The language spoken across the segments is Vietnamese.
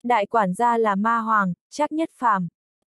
Đại quản gia là ma hoàng, Trác Nhất Phàm.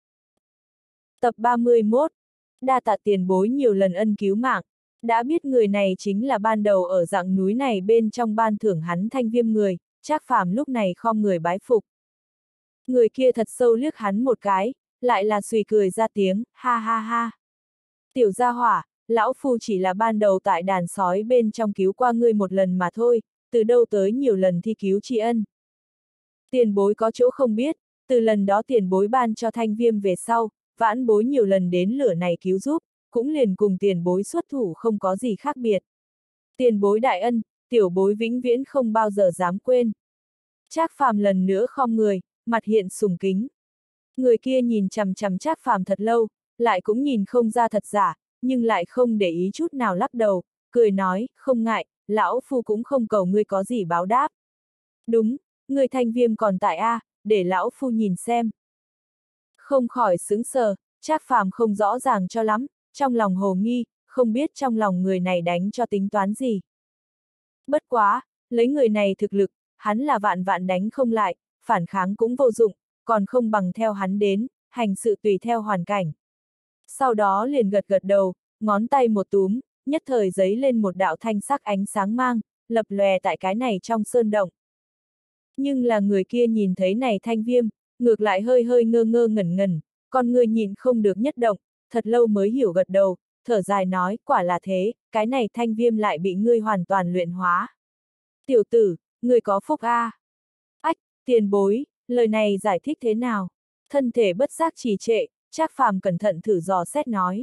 Tập 31. Đa tạ tiền bối nhiều lần ân cứu mạng. Đã biết người này chính là ban đầu ở dặng núi này bên trong ban thưởng hắn thanh viêm người, Trác Phàm lúc này khom người bái phục. Người kia thật sâu liếc hắn một cái, lại là suy cười ra tiếng, ha ha ha. Tiểu gia hỏa, lão phu chỉ là ban đầu tại đàn sói bên trong cứu qua ngươi một lần mà thôi, từ đâu tới nhiều lần thi cứu tri ân. Tiền bối có chỗ không biết, từ lần đó tiền bối ban cho thanh viêm về sau, vãn bối nhiều lần đến lửa này cứu giúp, cũng liền cùng tiền bối xuất thủ không có gì khác biệt. Tiền bối đại ân, tiểu bối vĩnh viễn không bao giờ dám quên. Trác Phàm lần nữa khom người, mặt hiện sùng kính. Người kia nhìn chằm chằm Trác Phàm thật lâu, lại cũng nhìn không ra thật giả, nhưng lại không để ý chút nào lắc đầu, cười nói, không ngại, lão phu cũng không cầu ngươi có gì báo đáp. Đúng, người thanh viêm còn tại a, để lão phu nhìn xem. Không khỏi sững sờ, Trác Phàm không rõ ràng cho lắm, trong lòng hồ nghi, không biết trong lòng người này đánh cho tính toán gì. Bất quá, lấy người này thực lực, hắn là vạn vạn đánh không lại, phản kháng cũng vô dụng, còn không bằng theo hắn đến, hành sự tùy theo hoàn cảnh. Sau đó liền gật gật đầu, ngón tay một túm, nhất thời giấy lên một đạo thanh sắc ánh sáng mang, lập lòe tại cái này trong sơn động. Nhưng là người kia nhìn thấy này thanh viêm, ngược lại hơi hơi ngơ ngơ ngẩn ngẩn, con người nhìn không được nhất động, thật lâu mới hiểu gật đầu, thở dài nói, quả là thế, cái này thanh viêm lại bị ngươi hoàn toàn luyện hóa. Tiểu tử, ngươi có phúc a. Ách, tiền bối, lời này giải thích thế nào? Thân thể bất giác trì trệ, Trác Phàm cẩn thận thử dò xét nói.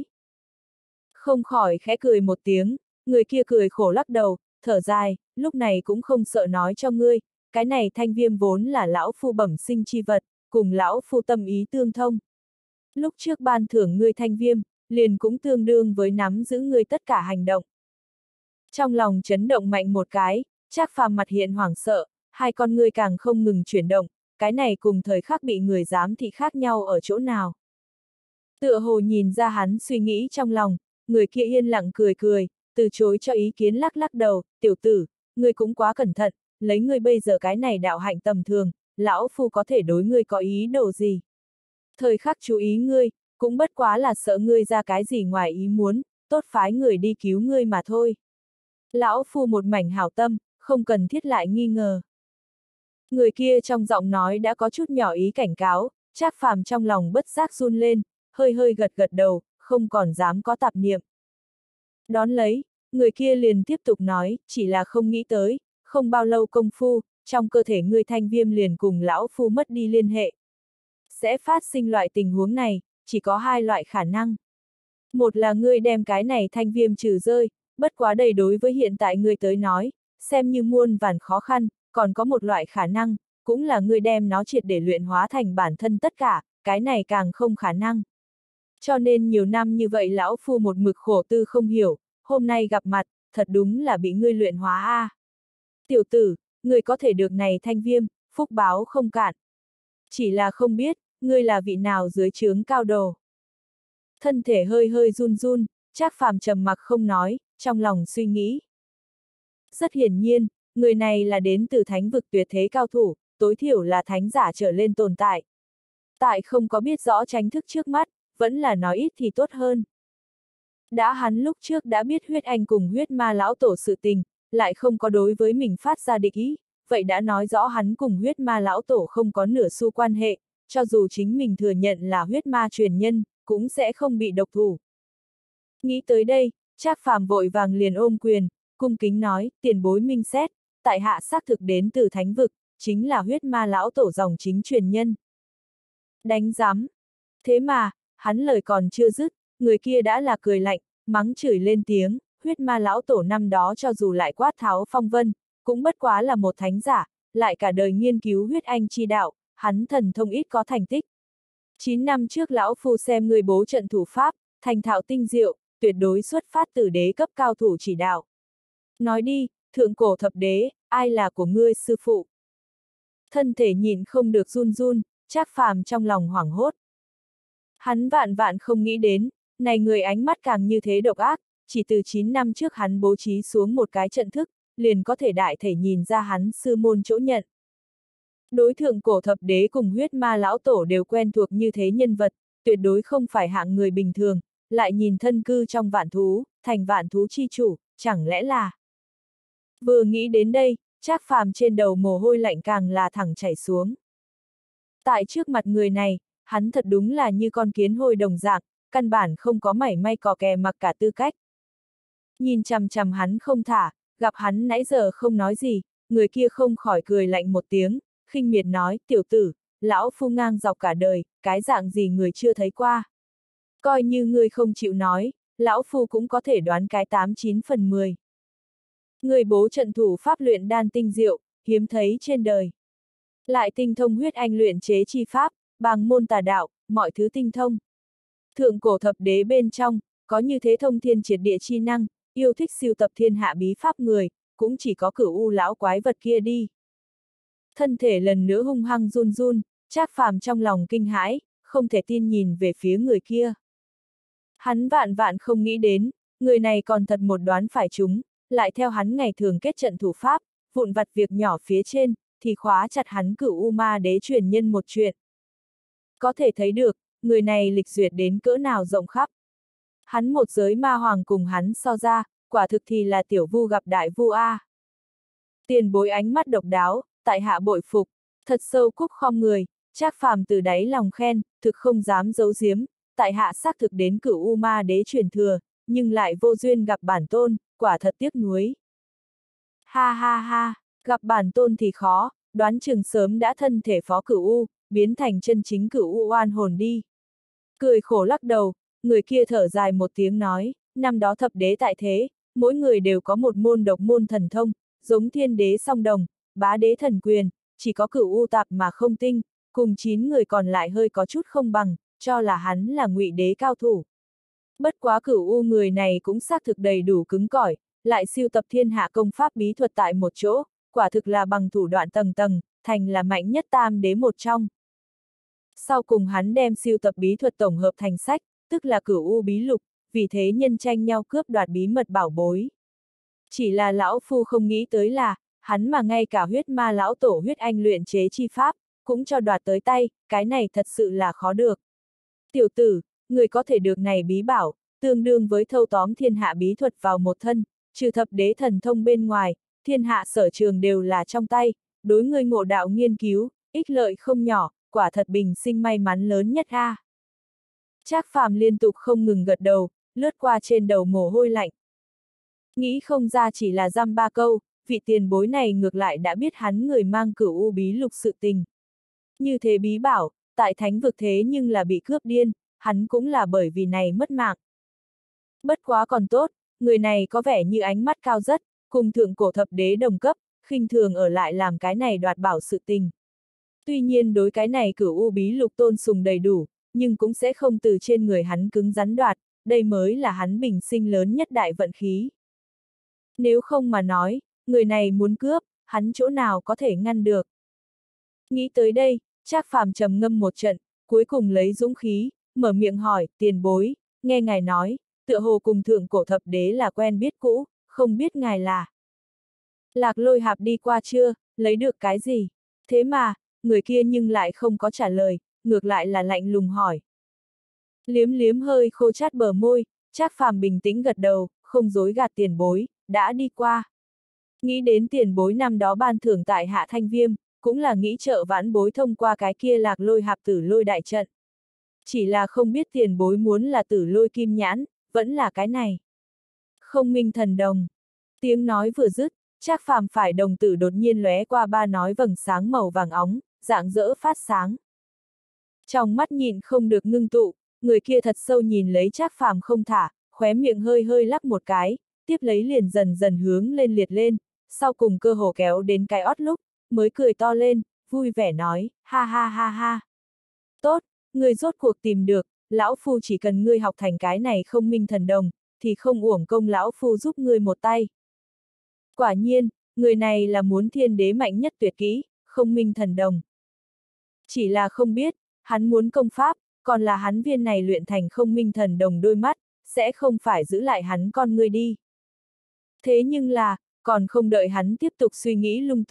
Không khỏi khẽ cười một tiếng, người kia cười khổ lắc đầu, thở dài, lúc này cũng không sợ nói cho ngươi, cái này thanh viêm vốn là lão phu bẩm sinh chi vật, cùng lão phu tâm ý tương thông. Lúc trước ban thưởng ngươi thanh viêm, liền cũng tương đương với nắm giữ ngươi tất cả hành động. Trong lòng chấn động mạnh một cái, Trác Phàm mặt hiện hoảng sợ, hai con ngươi càng không ngừng chuyển động, cái này cùng thời khắc bị người giám thị khác nhau ở chỗ nào. Tựa hồ nhìn ra hắn suy nghĩ trong lòng, người kia yên lặng cười cười, từ chối cho ý kiến lắc lắc đầu, tiểu tử, ngươi cũng quá cẩn thận, lấy ngươi bây giờ cái này đạo hạnh tầm thường, lão phu có thể đối ngươi có ý đồ gì. Thời khắc chú ý ngươi, cũng bất quá là sợ ngươi ra cái gì ngoài ý muốn, tốt phái người đi cứu ngươi mà thôi. Lão phu một mảnh hảo tâm, không cần thiết lại nghi ngờ. Người kia trong giọng nói đã có chút nhỏ ý cảnh cáo, Trác Phàm trong lòng bất giác run lên, hơi hơi gật gật đầu, không còn dám có tạp niệm. Đón lấy, người kia liền tiếp tục nói, chỉ là không nghĩ tới, không bao lâu công phu, trong cơ thể ngươi thanh viêm liền cùng lão phu mất đi liên hệ. Sẽ phát sinh loại tình huống này, chỉ có hai loại khả năng. Một là ngươi đem cái này thanh viêm trừ rơi, bất quá đây đối với hiện tại ngươi tới nói, xem như muôn vàn khó khăn, còn có một loại khả năng, cũng là ngươi đem nó triệt để luyện hóa thành bản thân tất cả, cái này càng không khả năng. Cho nên nhiều năm như vậy lão phu một mực khổ tư không hiểu, hôm nay gặp mặt, thật đúng là bị ngươi luyện hóa a. Tiểu tử, ngươi có thể được này thanh viêm, phúc báo không cạn. Chỉ là không biết, ngươi là vị nào dưới trướng cao đồ. Thân thể hơi hơi run run, Trác Phàm trầm mặc không nói, trong lòng suy nghĩ. Rất hiển nhiên, người này là đến từ thánh vực tuyệt thế cao thủ, tối thiểu là thánh giả trở lên tồn tại. Tại không có biết rõ tránh thức trước mắt, vẫn là nói ít thì tốt hơn. Đã hắn lúc trước đã biết huyết anh cùng huyết ma lão tổ sự tình, lại không có đối với mình phát ra địch ý, vậy đã nói rõ hắn cùng huyết ma lão tổ không có nửa xu quan hệ, cho dù chính mình thừa nhận là huyết ma truyền nhân, cũng sẽ không bị độc thủ. Nghĩ tới đây, Trác Phàm vội vàng liền ôm quyền, cung kính nói, tiền bối minh xét, tại hạ xác thực đến từ thánh vực, chính là huyết ma lão tổ dòng chính truyền nhân. Đánh giám. Thế mà, hắn lời còn chưa dứt, người kia đã là cười lạnh, mắng chửi lên tiếng, huyết ma lão tổ năm đó cho dù lại quát tháo phong vân, cũng bất quá là một thánh giả, lại cả đời nghiên cứu huyết anh chi đạo, hắn thần thông ít có thành tích. 9 năm trước lão phu xem người bố trận thủ pháp, thành thạo tinh diệu, tuyệt đối xuất phát từ đế cấp cao thủ chỉ đạo. Nói đi, thượng cổ thập đế, ai là của ngươi sư phụ? Thân thể nhìn không được run run, Trác Phàm trong lòng hoảng hốt. Hắn vạn vạn không nghĩ đến, này người ánh mắt càng như thế độc ác, chỉ từ 9 năm trước hắn bố trí xuống một cái trận thức, liền có thể đại thể nhìn ra hắn sư môn chỗ nhận. Đối thượng cổ thập đế cùng huyết ma lão tổ đều quen thuộc như thế nhân vật, tuyệt đối không phải hạng người bình thường, lại nhìn thân cư trong vạn thú, thành vạn thú chi chủ, chẳng lẽ là... Vừa nghĩ đến đây, Trác Phàm trên đầu mồ hôi lạnh càng là thẳng chảy xuống. Tại trước mặt người này, hắn thật đúng là như con kiến hôi đồng dạng, căn bản không có mảy may cò kè mặc cả tư cách. Nhìn chằm chằm hắn không thả, gặp hắn nãy giờ không nói gì, người kia không khỏi cười lạnh một tiếng, khinh miệt nói, tiểu tử, lão phu ngang dọc cả đời, cái dạng gì người chưa thấy qua. Coi như người không chịu nói, lão phu cũng có thể đoán cái 89/10. Người bố trận thủ pháp luyện đan tinh diệu, hiếm thấy trên đời. Lại tinh thông huyết anh luyện chế chi pháp, bằng môn tà đạo, mọi thứ tinh thông. Thượng cổ thập đế bên trong, có như thế thông thiên triệt địa chi năng, yêu thích siêu tập thiên hạ bí pháp người, cũng chỉ có Cửu U lão quái vật kia đi. Thân thể lần nữa hung hăng run run, Trác Phàm trong lòng kinh hãi, không thể tin nhìn về phía người kia. Hắn vạn vạn không nghĩ đến, người này còn thật một đoán phải trúng, lại theo hắn ngày thường kết trận thủ pháp, vụn vặt việc nhỏ phía trên, thì khóa chặt hắn Cửu U ma đế truyền nhân một chuyện. Có thể thấy được, người này lịch duyệt đến cỡ nào rộng khắp. Hắn một giới ma hoàng cùng hắn so ra, quả thực thì là tiểu vu gặp đại vu a. Tiền bối ánh mắt độc đáo, tại hạ bội phục, thật sâu cúc khom người, Trác Phàm từ đáy lòng khen, thực không dám giấu giếm, tại hạ xác thực đến Cửu U ma đế truyền thừa, nhưng lại vô duyên gặp bản tôn, quả thật tiếc nuối. Ha ha ha, gặp bản tôn thì khó, đoán chừng sớm đã thân thể phó Cửu U, biến thành chân chính Cửu U oan hồn đi. Cười khổ lắc đầu, người kia thở dài một tiếng nói, năm đó thập đế tại thế, mỗi người đều có một môn độc môn thần thông, giống thiên đế song đồng, bá đế thần quyền, chỉ có Cửu U tạp mà không tinh, cùng 9 người còn lại hơi có chút không bằng, cho là hắn là ngụy đế cao thủ. Bất quá Cửu U người này cũng xác thực đầy đủ cứng cỏi, lại siêu tập thiên hạ công pháp bí thuật tại một chỗ, quả thực là bằng thủ đoạn tầng tầng, thành là mạnh nhất tam đế một trong. Sau cùng hắn đem siêu tập bí thuật tổng hợp thành sách, tức là Cửu U bí lục, vì thế nhân tranh nhau cướp đoạt bí mật bảo bối. Chỉ là lão phu không nghĩ tới là, hắn mà ngay cả huyết ma lão tổ huyết anh luyện chế chi pháp, cũng cho đoạt tới tay, cái này thật sự là khó được. Tiểu tử, người có thể được này bí bảo, tương đương với thâu tóm thiên hạ bí thuật vào một thân, trừ thập đế thần thông bên ngoài, thiên hạ sở trường đều là trong tay, đối người ngộ đạo nghiên cứu, ích lợi không nhỏ, quả thật bình sinh may mắn lớn nhất a. Trác Phàm liên tục không ngừng gật đầu, lướt qua trên đầu mồ hôi lạnh. Nghĩ không ra chỉ là dăm ba câu, vị tiền bối này ngược lại đã biết hắn người mang Cửu U bí lục sự tình. Như thế bí bảo, tại thánh vực thế nhưng là bị cướp điên, hắn cũng là bởi vì này mất mạng. Bất quá còn tốt, người này có vẻ như ánh mắt cao rất, cùng thượng cổ thập đế đồng cấp, khinh thường ở lại làm cái này đoạt bảo sự tình. Tuy nhiên đối cái này Cửu U bí lục tôn sùng đầy đủ, nhưng cũng sẽ không từ trên người hắn cứng rắn đoạt, đây mới là hắn bình sinh lớn nhất đại vận khí. Nếu không mà nói, người này muốn cướp, hắn chỗ nào có thể ngăn được. Nghĩ tới đây, Trác Phàm trầm ngâm một trận, cuối cùng lấy dũng khí, mở miệng hỏi, tiền bối, nghe ngài nói, tựa hồ cùng thượng cổ thập đế là quen biết cũ, không biết ngài là. Lạc Lôi Hạp đi qua chưa, lấy được cái gì? Thế mà, người kia nhưng lại không có trả lời, ngược lại là lạnh lùng hỏi. Liếm liếm hơi khô chát bờ môi, Trác Phàm bình tĩnh gật đầu, không dối gạt tiền bối, đã đi qua. Nghĩ đến tiền bối năm đó ban thưởng tại Hạ Thanh Viêm, cũng là nghĩ trợ vãn bối thông qua cái kia Lạc Lôi Hạp tử lôi đại trận. Chỉ là không biết tiền bối muốn là tử lôi kim nhãn, vẫn là cái này. Không minh thần đồng. Tiếng nói vừa dứt, Trác Phàm phải đồng tử đột nhiên lóe qua ba nói vầng sáng màu vàng óng, rạng rỡ phát sáng. Trong mắt nhìn không được ngưng tụ, người kia thật sâu nhìn lấy Trác Phàm không thả, khóe miệng hơi hơi lắc một cái, tiếp lấy liền dần dần hướng lên liệt lên, sau cùng cơ hồ kéo đến cái ót lúc, mới cười to lên, vui vẻ nói, ha ha ha ha. Tốt, ngươi rốt cuộc tìm được, lão phu chỉ cần ngươi học thành cái này không minh thần đồng, thì không uổng công lão phu giúp ngươi một tay. Quả nhiên, người này là muốn thiên đế mạnh nhất tuyệt kỹ, không minh thần đồng. Chỉ là không biết, hắn muốn công pháp, còn là hắn viên này luyện thành không minh thần đồng đôi mắt, sẽ không phải giữ lại hắn con ngươi đi. Thế nhưng là, còn không đợi hắn tiếp tục suy nghĩ lung tung,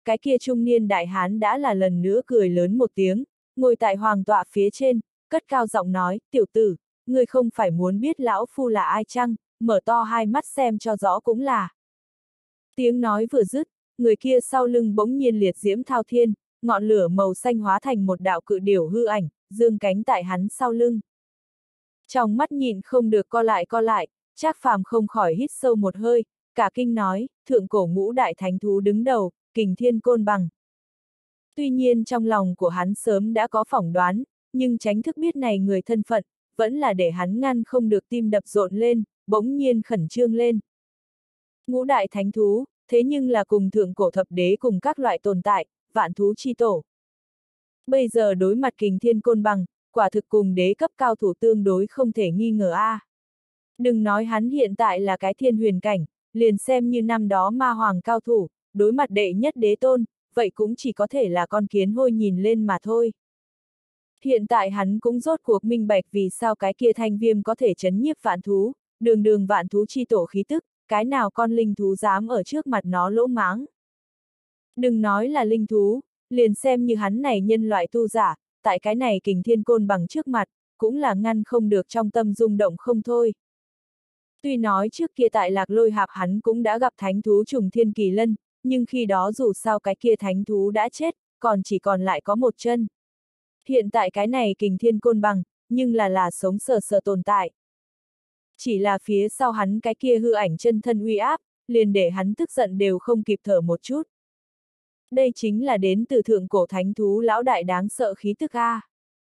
cái kia trung niên đại hán đã là lần nữa cười lớn một tiếng, ngồi tại hoàng tọa phía trên, cất cao giọng nói, tiểu tử, ngươi không phải muốn biết lão phu là ai chăng, mở to hai mắt xem cho rõ cũng là. Tiếng nói vừa dứt, người kia sau lưng bỗng nhiên liệt diễm thao thiên, ngọn lửa màu xanh hóa thành một đạo cự điểu hư ảnh, dương cánh tại hắn sau lưng. Trong mắt nhịn không được co lại, Trác Phàm không khỏi hít sâu một hơi, cả kinh nói, thượng cổ ngũ đại thánh thú đứng đầu, Kình Thiên Côn Bằng. Tuy nhiên trong lòng của hắn sớm đã có phỏng đoán, nhưng tránh thức biết này người thân phận, vẫn là để hắn ngăn không được tim đập rộn lên, bỗng nhiên khẩn trương lên. Ngũ đại thánh thú, thế nhưng là cùng thượng cổ thập đế cùng các loại tồn tại, vạn thú chi tổ. Bây giờ đối mặt Kình Thiên Côn Bằng, quả thực cùng đế cấp cao thủ tương đối không thể nghi ngờ a. Đừng nói hắn hiện tại là cái thiên huyền cảnh, liền xem như năm đó ma hoàng cao thủ, đối mặt đệ nhất đế tôn, vậy cũng chỉ có thể là con kiến hôi nhìn lên mà thôi. Hiện tại hắn cũng rốt cuộc minh bạch vì sao cái kia thanh viêm có thể chấn nhiếp vạn thú, đường vạn thú chi tổ khí tức, cái nào con linh thú dám ở trước mặt nó lỗ máng. Đừng nói là linh thú, liền xem như hắn này nhân loại tu giả, tại cái này Kình Thiên Côn Bằng trước mặt, cũng là ngăn không được trong tâm rung động không thôi. Tuy nói trước kia tại Lạc Lôi Hạp hắn cũng đã gặp thánh thú trùng thiên kỳ lân, nhưng khi đó dù sao cái kia thánh thú đã chết, còn chỉ còn lại có một chân. Hiện tại cái này Kình Thiên Côn Bằng, nhưng là sống sờ tồn tại. Chỉ là phía sau hắn cái kia hư ảnh chân thân uy áp, liền để hắn tức giận đều không kịp thở một chút. Đây chính là đến từ thượng cổ thánh thú lão đại đáng sợ khí tức a.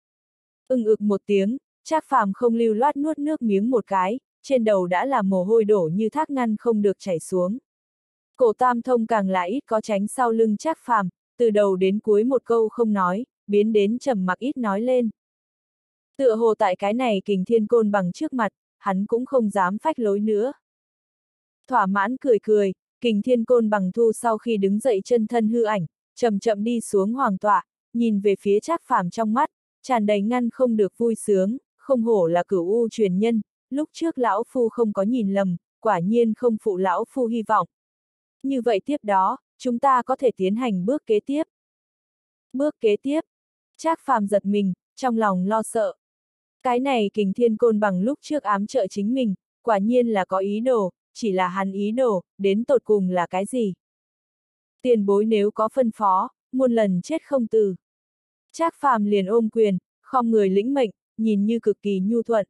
Ực một tiếng, Trác Phàm không lưu loát nuốt nước miếng một cái, trên đầu đã là mồ hôi đổ như thác ngăn không được chảy xuống. Cổ Tam Thông càng là ít có tránh sau lưng Trác Phàm, từ đầu đến cuối một câu không nói, biến đến trầm mặc ít nói lên. Tựa hồ tại cái này Kình Thiên Côn Bằng trước mặt, hắn cũng không dám phách lối nữa. Thỏa mãn cười, Kình Thiên Côn Bằng thu sau khi đứng dậy chân thân hư ảnh, chậm chậm đi xuống hoàng tọa, nhìn về phía Trác Phàm trong mắt, tràn đầy ngăn không được vui sướng, không hổ là Cửu U truyền nhân, lúc trước lão phu không có nhìn lầm, quả nhiên không phụ lão phu hy vọng. Như vậy tiếp đó, chúng ta có thể tiến hành bước kế tiếp. Bước kế tiếp, Trác Phàm giật mình, trong lòng lo sợ. Cái này Kình Thiên Côn Bằng lúc trước ám trợ chính mình, quả nhiên là có ý đồ, chỉ là hắn ý đồ, đến tột cùng là cái gì? Tiền bối nếu có phân phó, muôn lần chết không từ. Trác Phàm liền ôm quyền, khom người lĩnh mệnh, nhìn như cực kỳ nhu thuận.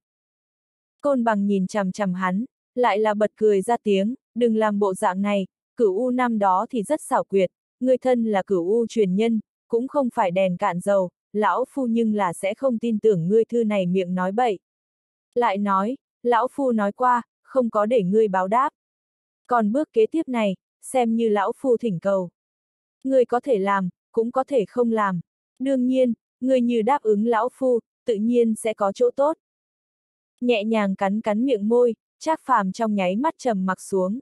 Côn Bằng nhìn chằm chằm hắn, lại là bật cười ra tiếng, đừng làm bộ dạng này, Cửu U năm đó thì rất xảo quyệt, người thân là Cửu U truyền nhân, cũng không phải đèn cạn dầu, lão phu nhưng là sẽ không tin tưởng ngươi thư này miệng nói bậy. Lại nói, lão phu nói qua, không có để ngươi báo đáp. Còn bước kế tiếp này, xem như lão phu thỉnh cầu. Ngươi có thể làm, cũng có thể không làm. Đương nhiên, ngươi như đáp ứng lão phu, tự nhiên sẽ có chỗ tốt. Nhẹ nhàng cắn miệng môi, Trác Phàm trong nháy mắt trầm mặc xuống.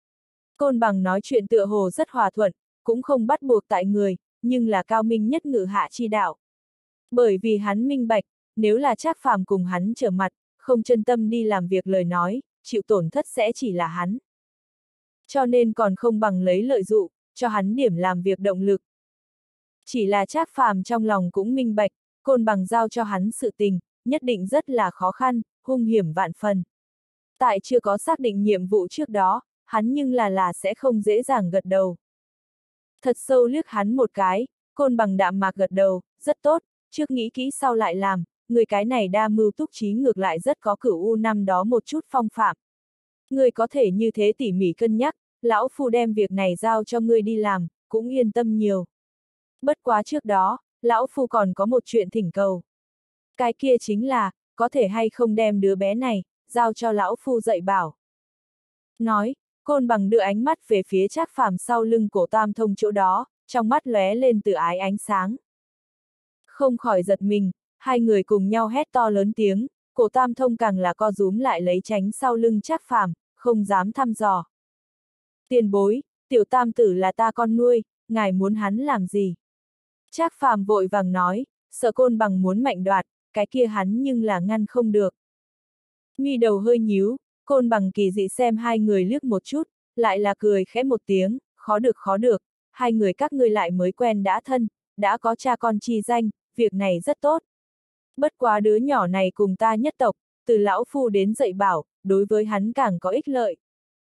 Côn Bằng nói chuyện tựa hồ rất hòa thuận, cũng không bắt buộc tại người, nhưng là cao minh nhất ngự hạ chi đạo. Bởi vì hắn minh bạch, nếu là Trác Phàm cùng hắn trở mặt, không chân tâm đi làm việc lời nói, chịu tổn thất sẽ chỉ là hắn. Cho nên còn không bằng lấy lợi dụ, cho hắn điểm làm việc động lực. Chỉ là Trác Phàm trong lòng cũng minh bạch, Côn Bằng giao cho hắn sự tình, nhất định rất là khó khăn, hung hiểm vạn phần. Tại chưa có xác định nhiệm vụ trước đó, hắn nhưng là sẽ không dễ dàng gật đầu. Thật sâu liếc hắn một cái, Côn Bằng đạm mạc gật đầu, rất tốt, trước nghĩ kỹ sau lại làm, người cái này đa mưu túc trí ngược lại rất có Cửu U năm đó một chút phong phạm. Người có thể như thế tỉ mỉ cân nhắc, lão phu đem việc này giao cho ngươi đi làm, cũng yên tâm nhiều. Bất quá trước đó, lão phu còn có một chuyện thỉnh cầu. Cái kia chính là, có thể hay không đem đứa bé này, giao cho lão phu dạy bảo. Nói, Côn Bằng đưa ánh mắt về phía Trác Phàm sau lưng Cổ Tam Thông chỗ đó, trong mắt lóe lên từ ái ánh sáng. Không khỏi giật mình, hai người cùng nhau hét to lớn tiếng, Cổ Tam Thông càng là co rúm lại lấy tránh sau lưng Trác Phàm, không dám thăm dò. Tiền bối, tiểu tam tử là ta con nuôi, ngài muốn hắn làm gì? Trác Phàm vội vàng nói, sợ Côn Bằng muốn mạnh đoạt, cái kia hắn nhưng là ngăn không được. Mi đầu hơi nhíu, Côn Bằng kỳ dị xem hai người liếc một chút, lại là cười khẽ một tiếng, khó được, hai người các ngươi lại mới quen đã thân, đã có cha con chi danh, việc này rất tốt. Bất quá đứa nhỏ này cùng ta nhất tộc, từ lão phu đến dạy bảo, đối với hắn càng có ích lợi.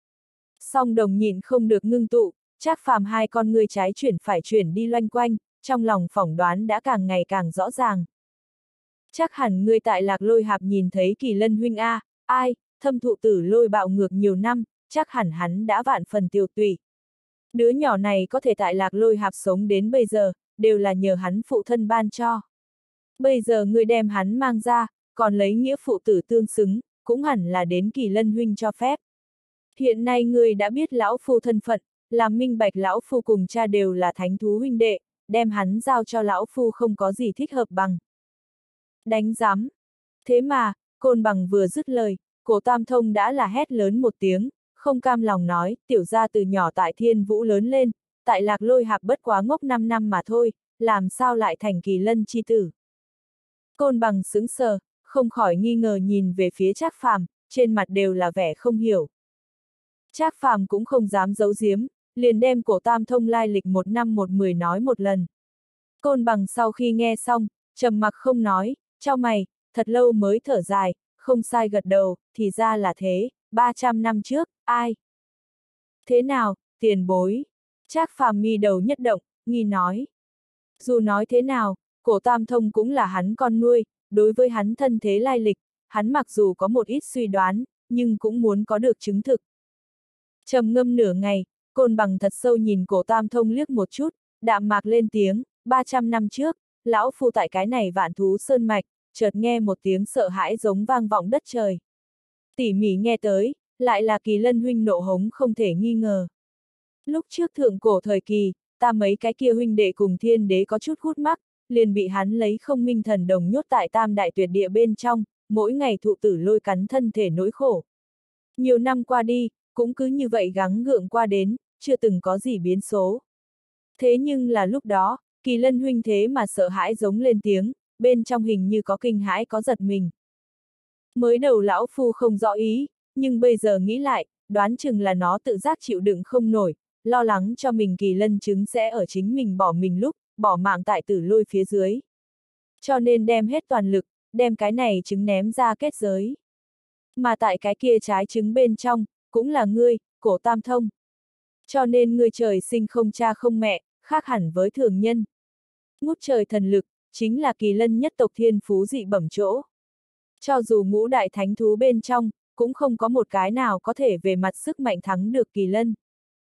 Song Đồng nhìn không được ngưng tụ, Trác Phàm hai con ngươi trái chuyển phải chuyển đi loanh quanh, trong lòng phỏng đoán đã càng ngày càng rõ ràng. Chắc hẳn ngươi tại Lạc Lôi Hạp nhìn thấy Kỳ Lân huynh a, ai, thâm thụ Tử Lôi bạo ngược nhiều năm, chắc hẳn hắn đã vạn phần tiêu tụy. Đứa nhỏ này có thể tại Lạc Lôi Hạp sống đến bây giờ, đều là nhờ hắn phụ thân ban cho. Bây giờ ngươi đem hắn mang ra, còn lấy nghĩa phụ tử tương xứng, cũng hẳn là đến Kỳ Lân huynh cho phép. Hiện nay ngươi đã biết lão phu thân phận, làm minh bạch lão phu cùng cha đều là thánh thú huynh đệ, đem hắn giao cho lão phu không có gì thích hợp bằng. Đánh giám. Thế mà, Côn Bằng vừa dứt lời, Cổ Tam Thông đã là hét lớn một tiếng, không cam lòng nói, tiểu gia từ nhỏ tại Thiên Vũ lớn lên, tại Lạc Lôi Hạp bất quá ngốc 5 năm mà thôi, làm sao lại thành Kỳ Lân chi tử. Côn Bằng sững sờ, không khỏi nghi ngờ nhìn về phía Trác Phàm, trên mặt đều là vẻ không hiểu. Trác Phàm cũng không dám giấu giếm, liền đem Cổ Tam Thông lai lịch 1 năm 1 10 nói một lần. Côn Bằng sau khi nghe xong, trầm mặc không nói, chau mày, thật lâu mới thở dài, không sai gật đầu, thì ra là thế, 300 năm trước, ai? Thế nào, tiền bối? Trác Phàm mi đầu nhất động, nghi nói. Dù nói thế nào, Cổ Tam Thông cũng là hắn con nuôi, đối với hắn thân thế lai lịch, hắn mặc dù có một ít suy đoán, nhưng cũng muốn có được chứng thực. Trầm ngâm nửa ngày, Côn Bằng thật sâu nhìn Cổ Tam Thông liếc một chút, đạm mạc lên tiếng, 300 năm trước, lão phu tại cái này Vạn Thú Sơn Mạch, chợt nghe một tiếng sợ hãi giống vang vọng đất trời. Tỉ mỉ nghe tới, lại là Kỳ Lân huynh nộ hống không thể nghi ngờ. Lúc trước thượng cổ thời kỳ, ta mấy cái kia huynh đệ cùng Thiên Đế có chút hút mắc, liền bị hắn lấy không minh thần đồng nhốt tại Tam Đại Tuyệt Địa bên trong, mỗi ngày thụ tử lôi cắn thân thể nỗi khổ. Nhiều năm qua đi, cũng cứ như vậy gắng gượng qua đến, chưa từng có gì biến số. Thế nhưng là lúc đó, Kỳ Lân huynh thế mà sợ hãi giống lên tiếng, bên trong hình như có kinh hãi có giật mình. Mới đầu lão phu không rõ ý, nhưng bây giờ nghĩ lại, đoán chừng là nó tự giác chịu đựng không nổi, lo lắng cho mình Kỳ Lân trứng sẽ ở chính mình bỏ mình lúc, bỏ mạng tại tử lôi phía dưới. Cho nên đem hết toàn lực, đem cái này trứng ném ra kết giới. Mà tại cái kia trái trứng bên trong, cũng là ngươi, Cổ Tam Thông. Cho nên ngươi trời sinh không cha không mẹ, khác hẳn với thường nhân. Ngút trời thần lực, chính là Kỳ Lân nhất tộc thiên phú dị bẩm chỗ. Cho dù ngũ đại thánh thú bên trong, cũng không có một cái nào có thể về mặt sức mạnh thắng được Kỳ Lân.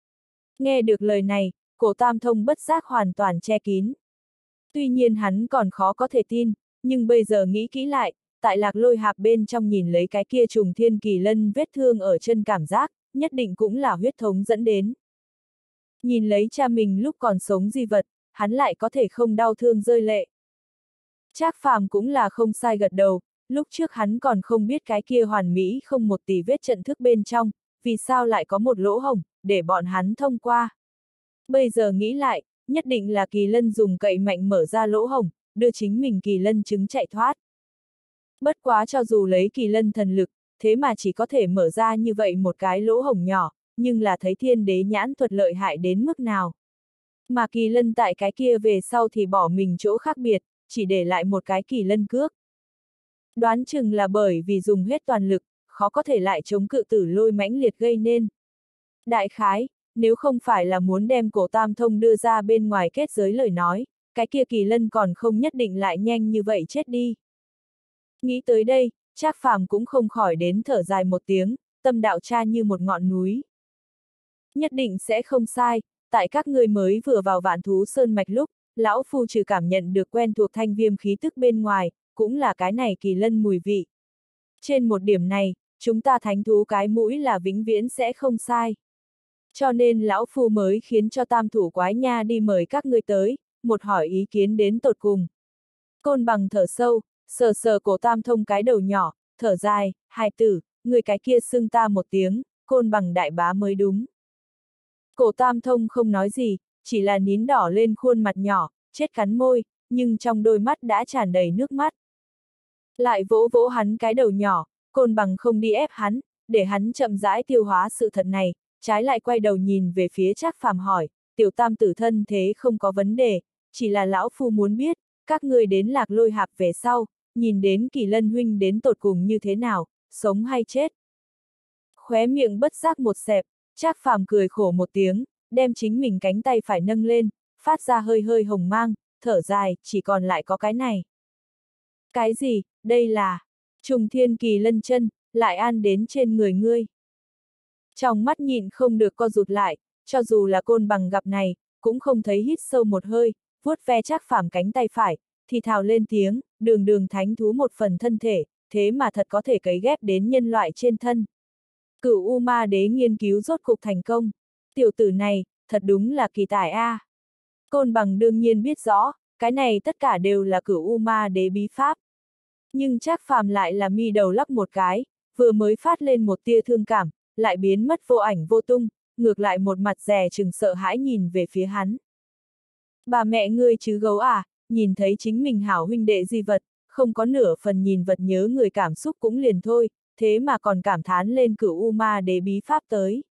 Nghe được lời này, Cổ Tam Thông bất giác hoàn toàn che kín. Tuy nhiên hắn còn khó có thể tin, nhưng bây giờ nghĩ kỹ lại, tại Lạc Lôi Hạp bên trong nhìn lấy cái kia trùng thiên Kỳ Lân vết thương ở chân cảm giác, nhất định cũng là huyết thống dẫn đến. Nhìn lấy cha mình lúc còn sống di vật, hắn lại có thể không đau thương rơi lệ. Trác Phàm cũng là không sai gật đầu, lúc trước hắn còn không biết cái kia hoàn mỹ không một tì vết trận thức bên trong, vì sao lại có một lỗ hổng, để bọn hắn thông qua. Bây giờ nghĩ lại, nhất định là Kỳ Lân dùng cậy mạnh mở ra lỗ hổng, đưa chính mình Kỳ Lân trứng chạy thoát. Bất quá cho dù lấy Kỳ Lân thần lực, thế mà chỉ có thể mở ra như vậy một cái lỗ hổng nhỏ, nhưng là thấy Thiên Đế nhãn thuật lợi hại đến mức nào. Mà Kỳ Lân tại cái kia về sau thì bỏ mình chỗ khác biệt, chỉ để lại một cái Kỳ Lân cước. Đoán chừng là bởi vì dùng hết toàn lực, khó có thể lại chống cự tử lôi mãnh liệt gây nên. Đại khái, nếu không phải là muốn đem Cổ Tam Thông đưa ra bên ngoài kết giới lời nói, cái kia Kỳ Lân còn không nhất định lại nhanh như vậy chết đi. Nghĩ tới đây, Trác Phàm cũng không khỏi đến thở dài một tiếng, tâm đạo cha như một ngọn núi. Nhất định sẽ không sai, tại các ngươi mới vừa vào Vạn Thú Sơn Mạch lúc, lão phu trừ cảm nhận được quen thuộc thanh viêm khí tức bên ngoài, cũng là cái này Kỳ Lân mùi vị. Trên một điểm này, chúng ta thánh thú cái mũi là vĩnh viễn sẽ không sai. Cho nên lão phu mới khiến cho Tam Thủ Quái Nha đi mời các ngươi tới, một hỏi ý kiến đến tột cùng. Côn Bằng thở sâu, sờ sờ Cổ Tam Thông cái đầu nhỏ, thở dài, hài tử, người cái kia xưng ta một tiếng, Côn Bằng đại bá mới đúng. Cổ Tam Thông không nói gì, chỉ là nín đỏ lên khuôn mặt nhỏ, chết cắn môi, nhưng trong đôi mắt đã tràn đầy nước mắt. Lại vỗ vỗ hắn cái đầu nhỏ, Côn Bằng không đi ép hắn, để hắn chậm rãi tiêu hóa sự thật này, trái lại quay đầu nhìn về phía Trác Phàm hỏi, tiểu tam tử thân thế không có vấn đề, chỉ là lão phu muốn biết, các ngươi đến Lạc Lôi Hạp về sau, nhìn đến Kỳ Lân huynh đến tột cùng như thế nào, sống hay chết. Khóe miệng bất giác một xẹp, Trác Phàm cười khổ một tiếng, đem chính mình cánh tay phải nâng lên, phát ra hơi hơi hồng mang, thở dài, chỉ còn lại có cái này. Cái gì, đây là Trùng Thiên Kỳ Lân chân, lại an đến trên người ngươi. Trong mắt nhịn không được co rụt lại, cho dù là Côn Bằng gặp này, cũng không thấy hít sâu một hơi, vuốt ve Trác Phàm cánh tay phải, thì thào lên tiếng, đường thánh thú một phần thân thể, thế mà thật có thể cấy ghép đến nhân loại trên thân. Cửu U Ma Đế nghiên cứu rốt cục thành công. Tiểu tử này, thật đúng là kỳ tài a. Côn Bằng đương nhiên biết rõ, cái này tất cả đều là Cửu U Ma Đế bí pháp. Nhưng Trác Phàm lại là mi đầu lắc một cái, vừa mới phát lên một tia thương cảm, lại biến mất vô ảnh vô tung, ngược lại một mặt dè chừng sợ hãi nhìn về phía hắn. Bà mẹ ngươi chứ gấu à, nhìn thấy chính mình hảo huynh đệ di vật, không có nửa phần nhìn vật nhớ người cảm xúc cũng liền thôi, thế mà còn cảm thán lên Cửu U Ma Đế bí pháp tới.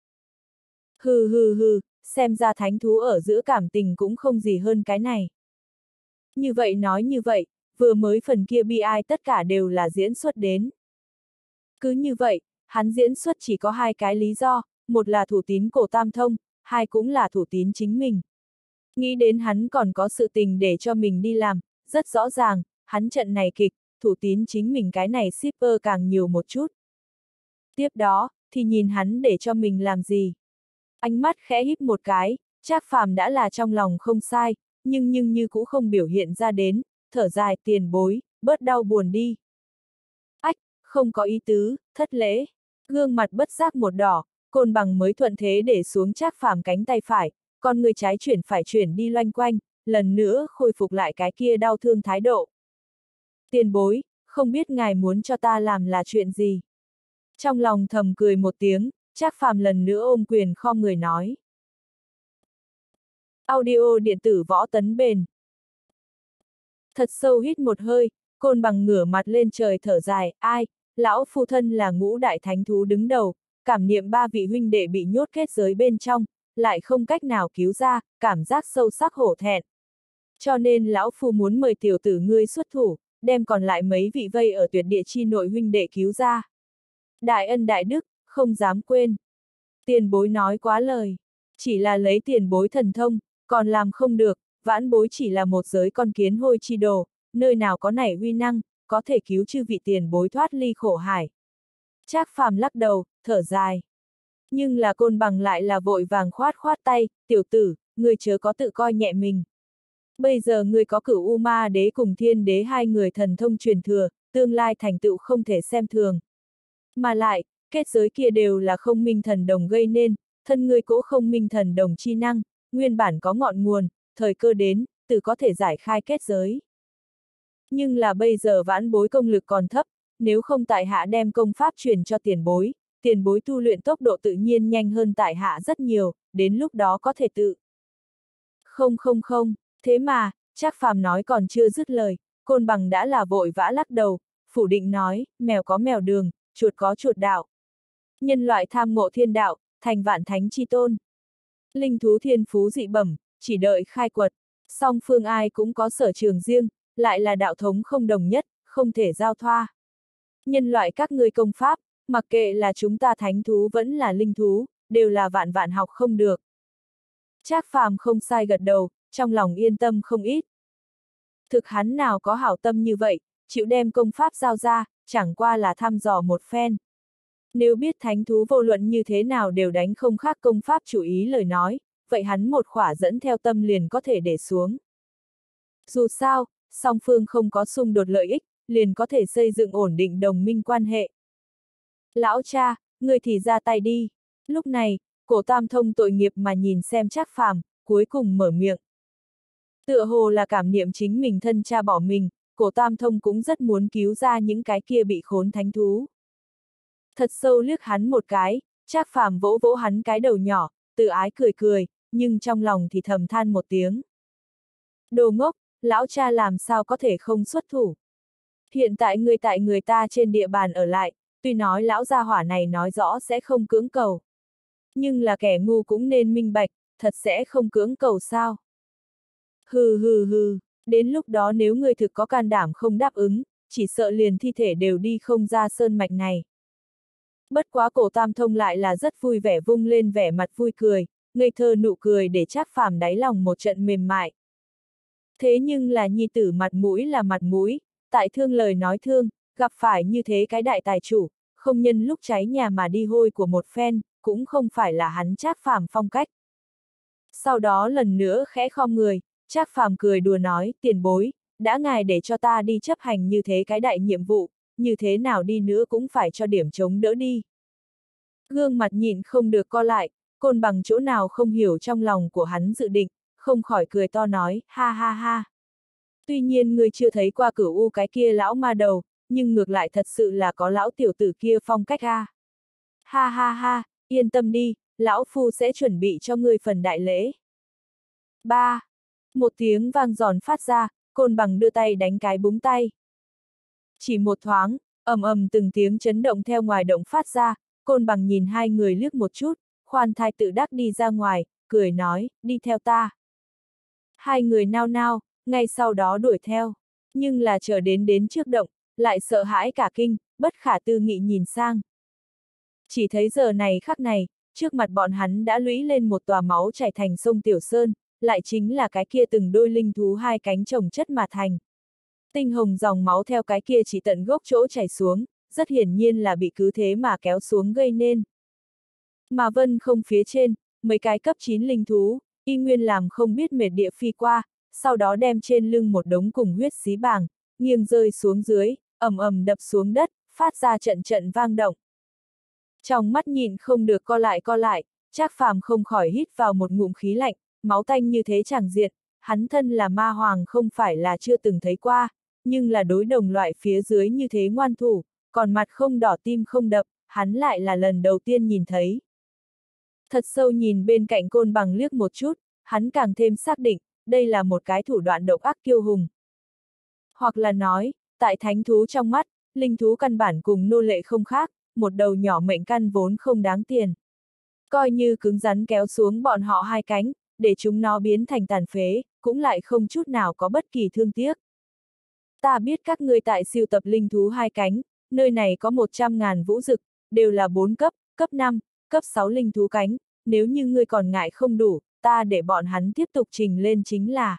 Hừ, xem ra thánh thú ở giữa cảm tình cũng không gì hơn cái này. Như vậy nói như vậy, vừa mới phần kia bi ai tất cả đều là diễn xuất đến. Cứ như vậy, hắn diễn xuất chỉ có hai cái lý do, một là thủ tín Cổ Tam Thông, hai cũng là thủ tín chính mình. Nghĩ đến hắn còn có sự tình để cho mình đi làm, rất rõ ràng, hắn trận này kịch, thủ tín chính mình cái này shipper càng nhiều một chút. Tiếp đó, thì nhìn hắn để cho mình làm gì. Ánh mắt khẽ híp một cái, Trác Phàm đã là trong lòng không sai, nhưng như cũng không biểu hiện ra đến, thở dài tiền bối, bớt đau buồn đi. Ách, không có ý tứ, thất lễ. Gương mặt bất giác một đỏ, Côn Bằng mới thuận thế để xuống Trác Phàm cánh tay phải, con người trái chuyển phải chuyển đi loanh quanh, lần nữa khôi phục lại cái kia đau thương thái độ. Tiền bối, không biết ngài muốn cho ta làm là chuyện gì? Trong lòng thầm cười một tiếng, Trác Phàm lần nữa ôm quyền khom người nói. Audio điện tử Võ Tấn Bền. Thật sâu hít một hơi, Côn Bằng ngửa mặt lên trời thở dài, ai, lão phu thân là ngũ đại thánh thú đứng đầu, cảm niệm ba vị huynh đệ bị nhốt kết giới bên trong, lại không cách nào cứu ra, cảm giác sâu sắc hổ thẹn. Cho nên lão phu muốn mời tiểu tử ngươi xuất thủ, đem còn lại mấy vị vây ở tuyệt địa chi nội huynh đệ cứu ra. Đại ân đại đức, không dám quên. Tiền bối nói quá lời, chỉ là lấy tiền bối thần thông, còn làm không được, vãn bối chỉ là một giới con kiến hôi chi đồ, nơi nào có nảy uy năng, có thể cứu chư vị tiền bối thoát ly khổ hải. Trác Phàm lắc đầu, thở dài. Nhưng là Côn Bằng lại là vội vàng khoát tay, tiểu tử, ngươi chớ có tự coi nhẹ mình. Bây giờ ngươi có Cửu U Ma Đế cùng Thiên Đế hai người thần thông truyền thừa, tương lai thành tựu không thể xem thường. Mà lại, kết giới kia đều là không minh thần đồng gây nên, thân ngươi cũng không minh thần đồng chi năng, nguyên bản có ngọn nguồn, thời cơ đến, tự có thể giải khai kết giới. Nhưng là bây giờ vãn bối công lực còn thấp, nếu không tại hạ đem công pháp truyền cho tiền bối tu luyện tốc độ tự nhiên nhanh hơn tại hạ rất nhiều, đến lúc đó có thể tự. Không, thế mà, Trác Phàm nói còn chưa dứt lời, Côn Bằng đã là vội vã lắc đầu, phủ định nói, mèo có mèo đường, chuột có chuột đạo. Nhân loại tham ngộ thiên đạo, thành vạn thánh chi tôn. Linh thú thiên phú dị bẩm, chỉ đợi khai quật, song phương ai cũng có sở trường riêng, lại là đạo thống không đồng nhất, không thể giao thoa. Nhân loại các ngươi công pháp, mặc kệ là chúng ta thánh thú vẫn là linh thú, đều là vạn vạn học không được. Trác Phàm không sai gật đầu, trong lòng yên tâm không ít. Thực hắn nào có hảo tâm như vậy, chịu đem công pháp giao ra, chẳng qua là thăm dò một phen. Nếu biết thánh thú vô luận như thế nào đều đánh không khác công pháp chủ ý lời nói, vậy hắn một khỏa dẫn theo tâm liền có thể để xuống. Dù sao, song phương không có xung đột lợi ích, liền có thể xây dựng ổn định đồng minh quan hệ. Lão cha, người thì ra tay đi. Lúc này, Cổ Tam Thông tội nghiệp mà nhìn xem Trác Phàm, cuối cùng mở miệng. Tựa hồ là cảm niệm chính mình thân cha bỏ mình, Cổ Tam Thông cũng rất muốn cứu ra những cái kia bị khốn thánh thú. Thật sâu liếc hắn một cái, Trác Phàm vỗ vỗ hắn cái đầu nhỏ, tự ái cười, nhưng trong lòng thì thầm than một tiếng. Đồ ngốc, lão cha làm sao có thể không xuất thủ. Hiện tại người ta trên địa bàn ở lại, tuy nói lão gia hỏa này nói rõ sẽ không cưỡng cầu. Nhưng là kẻ ngu cũng nên minh bạch, thật sẽ không cưỡng cầu sao? Hừ hừ hừ, đến lúc đó nếu người thực có can đảm không đáp ứng, chỉ sợ liền thi thể đều đi không ra sơn mạch này. Bất quá Cổ Tam Thông lại là rất vui vẻ vung lên vẻ mặt vui cười, ngây thơ nụ cười để Trác Phàm đáy lòng một trận mềm mại. Thế nhưng là nhi tử mặt mũi là mặt mũi, tại thương lời nói thương, gặp phải như thế cái đại tài chủ, không nhân lúc cháy nhà mà đi hôi của một phen, cũng không phải là hắn Trác Phàm phong cách. Sau đó lần nữa khẽ khom người, Trác Phàm cười đùa nói, tiền bối, đã ngài để cho ta đi chấp hành như thế cái đại nhiệm vụ, như thế nào đi nữa cũng phải cho điểm chống đỡ đi. Gương mặt nhịn không được co lại, Côn Bằng chỗ nào không hiểu trong lòng của hắn dự định, không khỏi cười to nói, ha ha ha. Tuy nhiên người chưa thấy qua Cửu U cái kia lão ma đầu, nhưng ngược lại thật sự là có lão tiểu tử kia phong cách a. Ha ha ha, yên tâm đi, lão phu sẽ chuẩn bị cho ngươi phần đại lễ. 3. Một tiếng vang giòn phát ra, Côn Bằng đưa tay đánh cái búng tay. Chỉ một thoáng, ầm ầm từng tiếng chấn động theo ngoài động phát ra, Côn Bằng nhìn hai người liếc một chút, khoan thai tự đắc đi ra ngoài, cười nói, đi theo ta. Hai người nao nao, ngay sau đó đuổi theo, nhưng là chờ đến trước động, lại sợ hãi cả kinh, bất khả tư nghị nhìn sang. Chỉ thấy giờ này khắc này, trước mặt bọn hắn đã lũy lên một tòa máu chảy thành sông Tiểu Sơn, lại chính là cái kia từng đôi linh thú hai cánh chồng chất mà thành. Tinh hồng dòng máu theo cái kia chỉ tận gốc chỗ chảy xuống, rất hiển nhiên là bị cứ thế mà kéo xuống gây nên. Mà vân không phía trên, mấy cái cấp 9 linh thú, y nguyên làm không biết mệt địa phi qua, sau đó đem trên lưng một đống cùng huyết xí bàng, nghiêng rơi xuống dưới, ầm ầm đập xuống đất, phát ra trận trận vang động. Trong mắt nhịn không được co lại, Trác Phàm không khỏi hít vào một ngụm khí lạnh, máu tanh như thế chẳng diện, hắn thân là ma hoàng không phải là chưa từng thấy qua, nhưng là đối đồng loại phía dưới như thế ngoan thủ, còn mặt không đỏ tim không đập, hắn lại là lần đầu tiên nhìn thấy. Thật sâu nhìn bên cạnh Côn Bằng liếc một chút, hắn càng thêm xác định, đây là một cái thủ đoạn độc ác kiêu hùng. Hoặc là nói, tại thánh thú trong mắt, linh thú căn bản cùng nô lệ không khác, một đầu nhỏ mệnh căn vốn không đáng tiền. Coi như cứng rắn kéo xuống bọn họ hai cánh, để chúng nó biến thành tàn phế, cũng lại không chút nào có bất kỳ thương tiếc. Ta biết các ngươi tại siêu tập linh thú hai cánh, nơi này có 100.000 vũ dực, đều là 4 cấp, cấp 5, cấp 6 linh thú cánh, nếu như ngươi còn ngại không đủ, ta để bọn hắn tiếp tục trình lên chính là.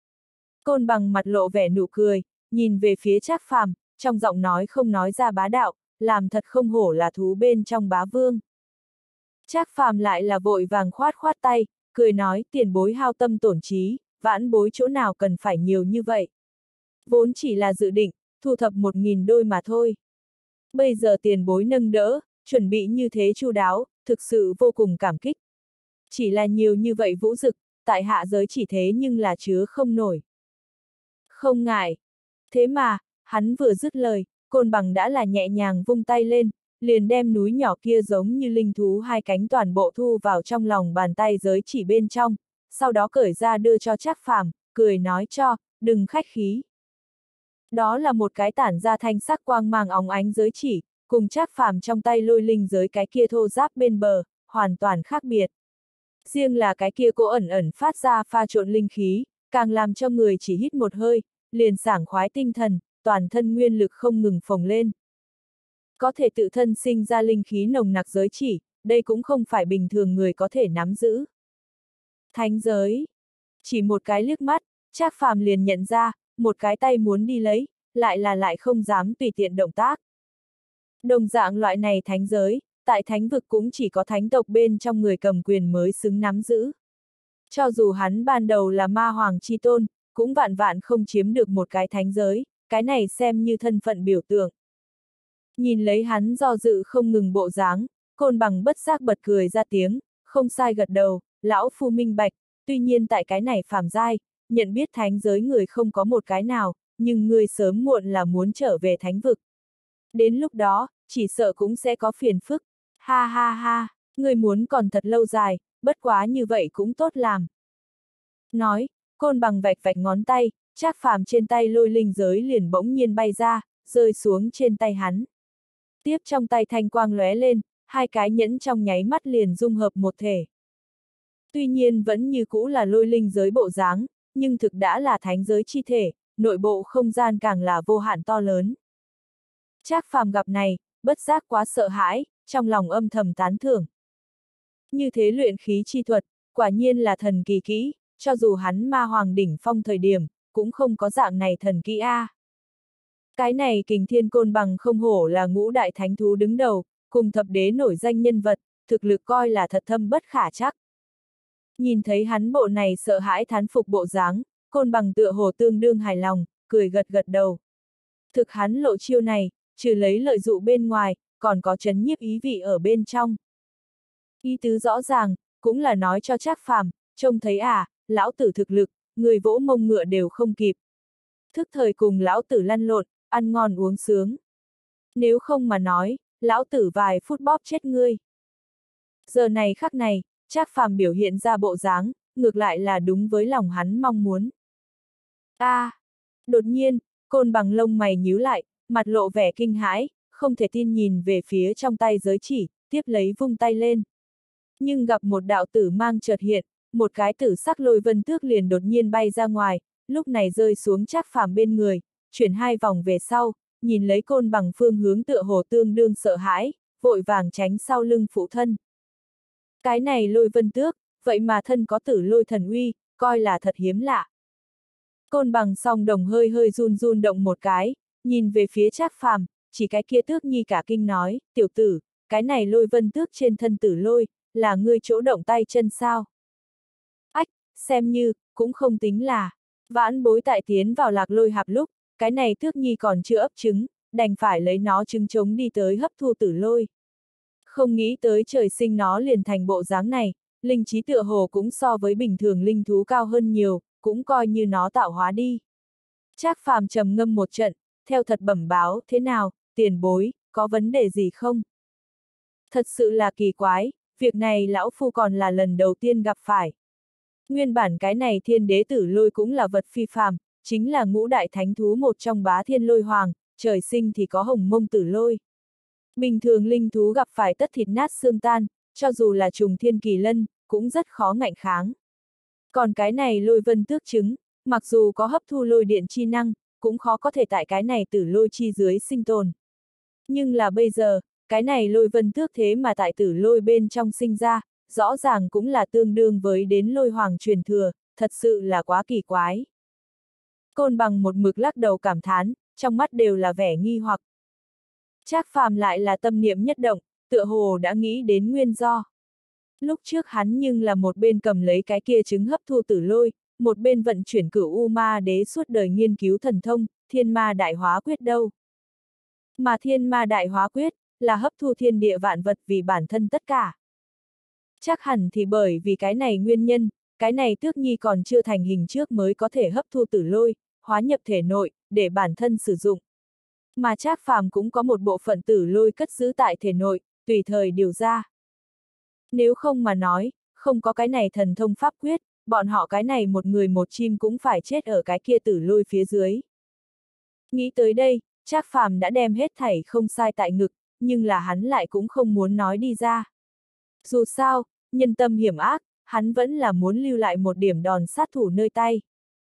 Côn Bằng mặt lộ vẻ nụ cười, nhìn về phía Trác Phàm, trong giọng nói không nói ra bá đạo, làm thật không hổ là thú bên trong bá vương. Trác Phàm lại là vội vàng khoát khoát tay, cười nói tiền bối hao tâm tổn trí, vãn bối chỗ nào cần phải nhiều như vậy. Vốn chỉ là dự định, thu thập 1.000 đôi mà thôi. Bây giờ tiền bối nâng đỡ, chuẩn bị như thế chu đáo, thực sự vô cùng cảm kích. Chỉ là nhiều như vậy vũ dực, tại hạ giới chỉ thế nhưng là chứa không nổi. Không ngại. Thế mà, hắn vừa dứt lời, Côn Bằng đã là nhẹ nhàng vung tay lên, liền đem núi nhỏ kia giống như linh thú hai cánh toàn bộ thu vào trong lòng bàn tay giới chỉ bên trong, sau đó cởi ra đưa cho Trác Phàm, cười nói cho, đừng khách khí. Đó là một cái tản ra thanh sắc quang mang óng ánh giới chỉ, cùng Trác Phàm trong tay lôi linh giới cái kia thô giáp bên bờ, hoàn toàn khác biệt. Riêng là cái kia cô ẩn ẩn phát ra pha trộn linh khí, càng làm cho người chỉ hít một hơi, liền sảng khoái tinh thần, toàn thân nguyên lực không ngừng phồng lên. Có thể tự thân sinh ra linh khí nồng nặc giới chỉ, đây cũng không phải bình thường người có thể nắm giữ. Thánh giới. Chỉ một cái liếc mắt, Trác Phàm liền nhận ra, một cái tay muốn đi lấy, lại không dám tùy tiện động tác. Đồng dạng loại này thánh giới, tại thánh vực cũng chỉ có thánh tộc bên trong người cầm quyền mới xứng nắm giữ. Cho dù hắn ban đầu là ma hoàng chi tôn, cũng vạn vạn không chiếm được một cái thánh giới, cái này xem như thân phận biểu tượng. Nhìn lấy hắn do dự không ngừng bộ dáng, Côn Bằng bất giác bật cười ra tiếng, không sai gật đầu, lão phu minh bạch, tuy nhiên tại cái này phàm giai, nhận biết thánh giới người không có một cái nào, nhưng người sớm muộn là muốn trở về thánh vực. Đến lúc đó, chỉ sợ cũng sẽ có phiền phức. Ha ha ha, người muốn còn thật lâu dài, bất quá như vậy cũng tốt làm. Nói, Côn Bằng vạch vạch ngón tay, Trác Phàm trên tay lôi linh giới liền bỗng nhiên bay ra, rơi xuống trên tay hắn. Tiếp trong tay thanh quang lóe lên, hai cái nhẫn trong nháy mắt liền dung hợp một thể. Tuy nhiên vẫn như cũ là lôi linh giới bộ dáng, nhưng thực đã là thánh giới chi thể, nội bộ không gian càng là vô hạn to lớn. Trác Phàm gặp này, bất giác quá sợ hãi, trong lòng âm thầm tán thưởng. Như thế luyện khí chi thuật, quả nhiên là thần kỳ kỹ, cho dù hắn ma hoàng đỉnh phong thời điểm, cũng không có dạng này thần kỹ a. Cái này Kình Thiên Côn Bằng không hổ là ngũ đại thánh thú đứng đầu, cùng thập đế nổi danh nhân vật, thực lực coi là thật thâm bất khả trắc. Nhìn thấy hắn bộ này sợ hãi thán phục bộ dáng, Côn Bằng tựa hồ tương đương hài lòng, cười gật gật đầu. Thực hắn lộ chiêu này, trừ lấy lợi dụ bên ngoài, còn có chấn nhiếp ý vị ở bên trong. Ý tứ rõ ràng, cũng là nói cho Trác Phàm, trông thấy lão tử thực lực, người vỗ mông ngựa đều không kịp. Thức thời cùng lão tử lăn lộn, ăn ngon uống sướng. Nếu không mà nói, lão tử vài phút bóp chết ngươi. Giờ này khắc này, Trác Phàm biểu hiện ra bộ dáng, ngược lại là đúng với lòng hắn mong muốn. Đột nhiên, Côn Bằng lông mày nhíu lại, mặt lộ vẻ kinh hãi, không thể tin nhìn về phía trong tay giới chỉ, tiếp lấy vung tay lên. Nhưng gặp một đạo tử mang chợt hiện, một cái tử sắc lôi vân tước liền đột nhiên bay ra ngoài, lúc này rơi xuống Trác Phàm bên người, chuyển 2 vòng về sau, nhìn lấy Côn Bằng phương hướng tựa hồ tương đương sợ hãi, vội vàng tránh sau lưng phụ thân. Cái này lôi vân tước, vậy mà thân có tử lôi thần uy, coi là thật hiếm lạ. Côn Bằng song đồng hơi hơi run run động một cái, nhìn về phía Trác Phàm, chỉ cái kia tước nhi cả kinh nói, tiểu tử, cái này lôi vân tước trên thân tử lôi, là ngươi chỗ động tay chân sao? Ách, xem như, cũng không tính là. Vãn bối tại tiến vào lạc lôi hạp lúc, cái này tước nhi còn chưa ấp trứng, đành phải lấy nó trứng trống đi tới hấp thu tử lôi. Không nghĩ tới trời sinh nó liền thành bộ dáng này, linh trí tựa hồ cũng so với bình thường linh thú cao hơn nhiều, cũng coi như nó tạo hóa đi. Trác Phàm trầm ngâm một trận, theo thật bẩm báo, thế nào, tiền bối, có vấn đề gì không? Thật sự là kỳ quái, việc này lão phu còn là lần đầu tiên gặp phải. Nguyên bản cái này thiên đế tử lôi cũng là vật phi phàm, chính là ngũ đại thánh thú một trong bá thiên lôi hoàng, trời sinh thì có hồng mông tử lôi. Bình thường linh thú gặp phải tất thịt nát xương tan, cho dù là trùng thiên kỳ lân, cũng rất khó ngạnh kháng. Còn cái này lôi vân tước trứng, mặc dù có hấp thu lôi điện chi năng, cũng khó có thể tại cái này tử lôi chi dưới sinh tồn. Nhưng là bây giờ, cái này lôi vân tước thế mà tại tử lôi bên trong sinh ra, rõ ràng cũng là tương đương với đến lôi hoàng truyền thừa, thật sự là quá kỳ quái. Côn Bằng một mực lắc đầu cảm thán, trong mắt đều là vẻ nghi hoặc. Trác Phàm lại là tâm niệm nhất động, tựa hồ đã nghĩ đến nguyên do. Lúc trước hắn nhưng là một bên cầm lấy cái kia trứng hấp thu tử lôi, một bên vận chuyển Cửu U Ma Đế suốt đời nghiên cứu thần thông, Thiên Ma Đại Hóa Quyết đâu. Mà Thiên Ma Đại Hóa Quyết, là hấp thu thiên địa vạn vật vì bản thân tất cả. Chắc hẳn thì bởi vì cái này nguyên nhân, cái này tước nhi còn chưa thành hình trước mới có thể hấp thu tử lôi, hóa nhập thể nội, để bản thân sử dụng. Mà Trác Phàm cũng có một bộ phận tử lôi cất giữ tại thể nội, tùy thời điều ra. Nếu không mà nói, không có cái này thần thông pháp quyết, bọn họ cái này một người một chim cũng phải chết ở cái kia tử lôi phía dưới. Nghĩ tới đây, Trác Phàm đã đem hết thảy không sai tại ngực, nhưng là hắn lại cũng không muốn nói đi ra. Dù sao, nhân tâm hiểm ác, hắn vẫn là muốn lưu lại một điểm đòn sát thủ nơi tay.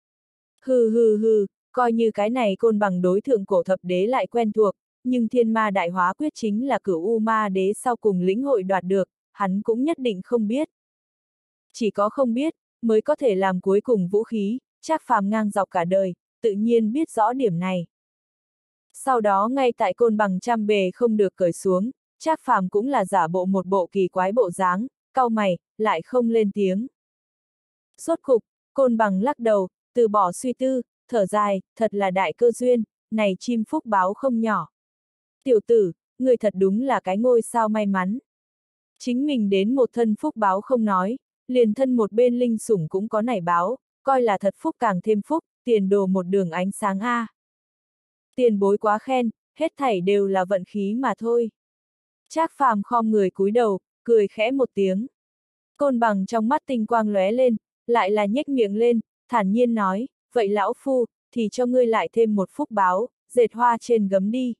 Hừ, coi như cái này Côn Bằng đối thượng cổ thập đế lại quen thuộc, nhưng Thiên Ma Đại Hóa Quyết chính là Cửu U Ma Đế sau cùng lĩnh hội đoạt được, hắn cũng nhất định không biết. Chỉ có không biết, mới có thể làm cuối cùng vũ khí, Trác Phàm ngang dọc cả đời, tự nhiên biết rõ điểm này. Sau đó ngay tại Côn Bằng trăm bề không được cởi xuống, Trác Phàm cũng là giả bộ một bộ kỳ quái bộ dáng, cau mày, lại không lên tiếng. Sốt cục, Côn Bằng lắc đầu, từ bỏ suy tư, thở dài, thật là đại cơ duyên, này chim phúc báo không nhỏ. Tiểu tử, người thật đúng là cái ngôi sao may mắn. Chính mình đến một thân phúc báo không nói, liền thân một bên linh sủng cũng có nảy báo, coi là thật phúc càng thêm phúc, tiền đồ một đường ánh sáng a. Tiền bối quá khen, hết thảy đều là vận khí mà thôi. Trác Phàm khom người cúi đầu, cười khẽ một tiếng. Côn Bằng trong mắt tinh quang lóe lên, lại là nhếch miệng lên, thản nhiên nói, vậy lão phu, thì cho ngươi lại thêm một phúc báo, dệt hoa trên gấm đi.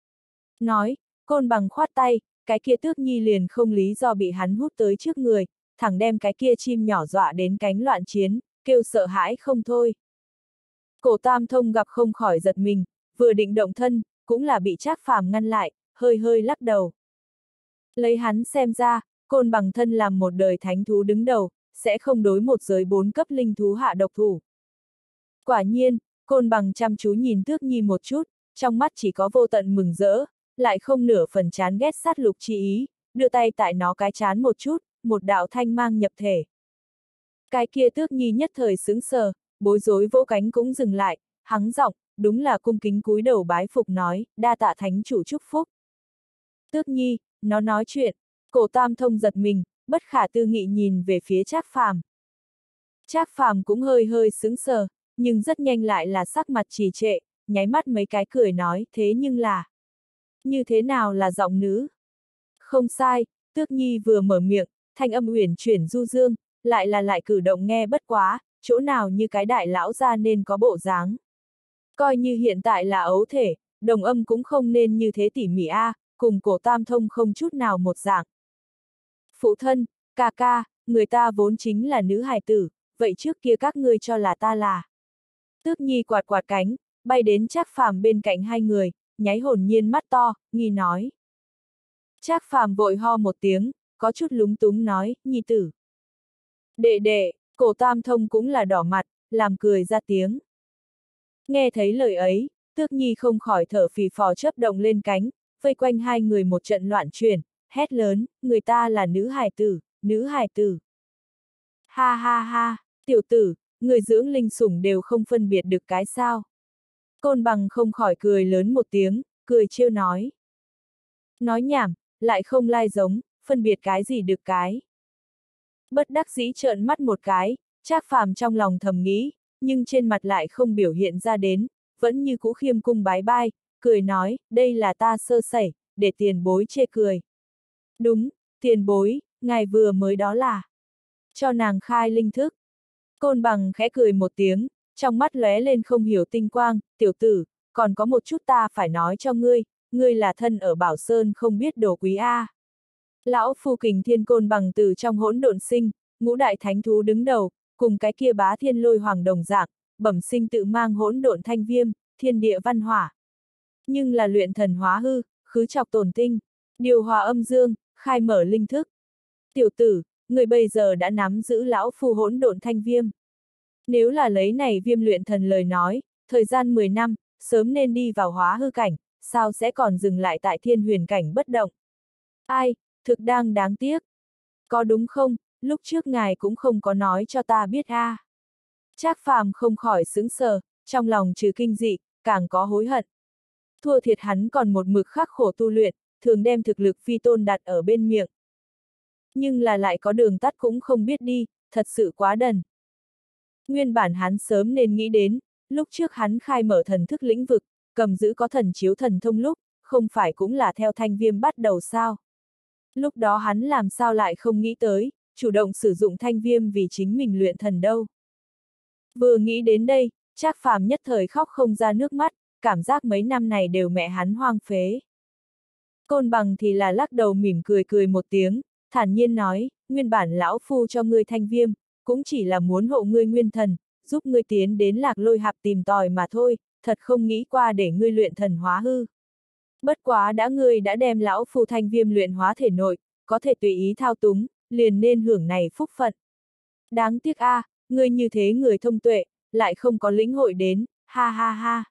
Nói, Côn Bằng khoát tay, cái kia tước nhi liền không lý do bị hắn hút tới trước người, thẳng đem cái kia chim nhỏ dọa đến cánh loạn chiến, kêu sợ hãi không thôi. Cổ Tam Thông gặp không khỏi giật mình, vừa định động thân, cũng là bị Trác Phàm ngăn lại, hơi hơi lắc đầu. Lấy hắn xem ra, Côn Bằng thân làm một đời thánh thú đứng đầu, sẽ không đối một giới 4 cấp linh thú hạ độc thủ. Quả nhiên, Côn Bằng chăm chú nhìn Tước Nhi một chút, trong mắt chỉ có vô tận mừng rỡ, lại không nửa phần chán ghét sát lục chi ý, đưa tay tại nó cái chán một chút, một đạo thanh mang nhập thể. Cái kia Tước Nhi nhất thời sững sờ, bối rối vỗ cánh cũng dừng lại, hắng giọng, đúng là cung kính cúi đầu bái phục nói, đa tạ thánh chủ chúc phúc. Tước Nhi, nó nói chuyện, Cổ Tam Thông giật mình, bất khả tư nghị nhìn về phía Trác Phàm. Trác Phàm cũng hơi hơi sững sờ, nhưng rất nhanh lại là sắc mặt trì trệ, nháy mắt mấy cái cười nói, thế nhưng là... Như thế nào là giọng nữ? Không sai, Tước Nhi vừa mở miệng, thanh âm uyển chuyển du dương, lại cử động nghe bất quá, chỗ nào như cái đại lão ra nên có bộ dáng. Coi như hiện tại là ấu thể, đồng âm cũng không nên như thế tỉ mỉ a, cùng Cổ Tam Thông không chút nào một dạng. Phụ thân, ca ca, người ta vốn chính là nữ hài tử, vậy trước kia các ngươi cho là ta là. Tước Nhi quạt quạt cánh, bay đến Trác Phàm bên cạnh hai người, nháy hồn nhiên mắt to, nghi nói. Trác Phàm vội ho một tiếng, có chút lúng túng nói, Nhi tử. Đệ đệ, Cổ Tam Thông cũng là đỏ mặt, làm cười ra tiếng. Nghe thấy lời ấy, Tước Nhi không khỏi thở phì phò chớp động lên cánh, vây quanh hai người một trận loạn chuyển, hét lớn, người ta là nữ hài tử, nữ hài tử. Ha ha ha, tiểu tử, người dưỡng linh sủng đều không phân biệt được cái sao. Côn Bằng không khỏi cười lớn một tiếng, cười trêu nói. Nói nhảm, lại không lai giống, phân biệt cái gì được cái. Bất đắc dĩ trợn mắt một cái, Trác Phàm trong lòng thầm nghĩ, nhưng trên mặt lại không biểu hiện ra đến, vẫn như cũ khiêm cung bái bai, cười nói, đây là ta sơ sẩy, để tiền bối chê cười. Đúng, tiền bối, ngài vừa mới đó là cho nàng khai linh thức. Côn Bằng khẽ cười một tiếng, trong mắt lóe lên không hiểu tinh quang, tiểu tử, còn có một chút ta phải nói cho ngươi, ngươi là thân ở Bảo Sơn không biết đồ quý a. Lão phu Kình Thiên Côn Bằng từ trong hỗn độn sinh, ngũ đại thánh thú đứng đầu, cùng cái kia Bá Thiên Lôi Hoàng đồng dạng, bẩm sinh tự mang hỗn độn thanh viêm, thiên địa văn hỏa. Nhưng là luyện thần hóa hư, khứ trọc tổn tinh, điều hòa âm dương, khai mở linh thức. Tiểu tử, người bây giờ đã nắm giữ lão phu hỗn độn thanh viêm. Nếu là lấy này viêm luyện thần lời nói, thời gian 10 năm, sớm nên đi vào hóa hư cảnh, sao sẽ còn dừng lại tại thiên huyền cảnh bất động. Ai, thực đang đáng tiếc. Có đúng không, lúc trước ngài cũng không có nói cho ta biết a. Trác Phàm không khỏi sững sờ, trong lòng trừ kinh dị, càng có hối hận. Thua thiệt hắn còn một mực khắc khổ tu luyện, thường đem thực lực phi tôn đặt ở bên miệng. Nhưng là lại có đường tắt cũng không biết đi, thật sự quá đần. Nguyên bản hắn sớm nên nghĩ đến, lúc trước hắn khai mở thần thức lĩnh vực, cầm giữ có thần chiếu thần thông lúc, không phải cũng là theo thanh viêm bắt đầu sao. Lúc đó hắn làm sao lại không nghĩ tới, chủ động sử dụng thanh viêm vì chính mình luyện thần đâu. Vừa nghĩ đến đây, Trác Phàm nhất thời khóc không ra nước mắt, cảm giác mấy năm này đều mẹ hắn hoang phế. Côn Bằng thì là lắc đầu mỉm cười cười một tiếng, thản nhiên nói, nguyên bản lão phu cho ngươi thanh viêm, cũng chỉ là muốn hộ ngươi nguyên thần, giúp ngươi tiến đến Lạc Lôi Hạp tìm tòi mà thôi, thật không nghĩ qua để ngươi luyện thần hóa hư. Bất quá ngươi đã đem lão phu thanh viêm luyện hóa thể nội, có thể tùy ý thao túng, liền nên hưởng này phúc phận. Đáng tiếc a, ngươi như thế người thông tuệ, lại không có lĩnh hội đến, ha ha ha.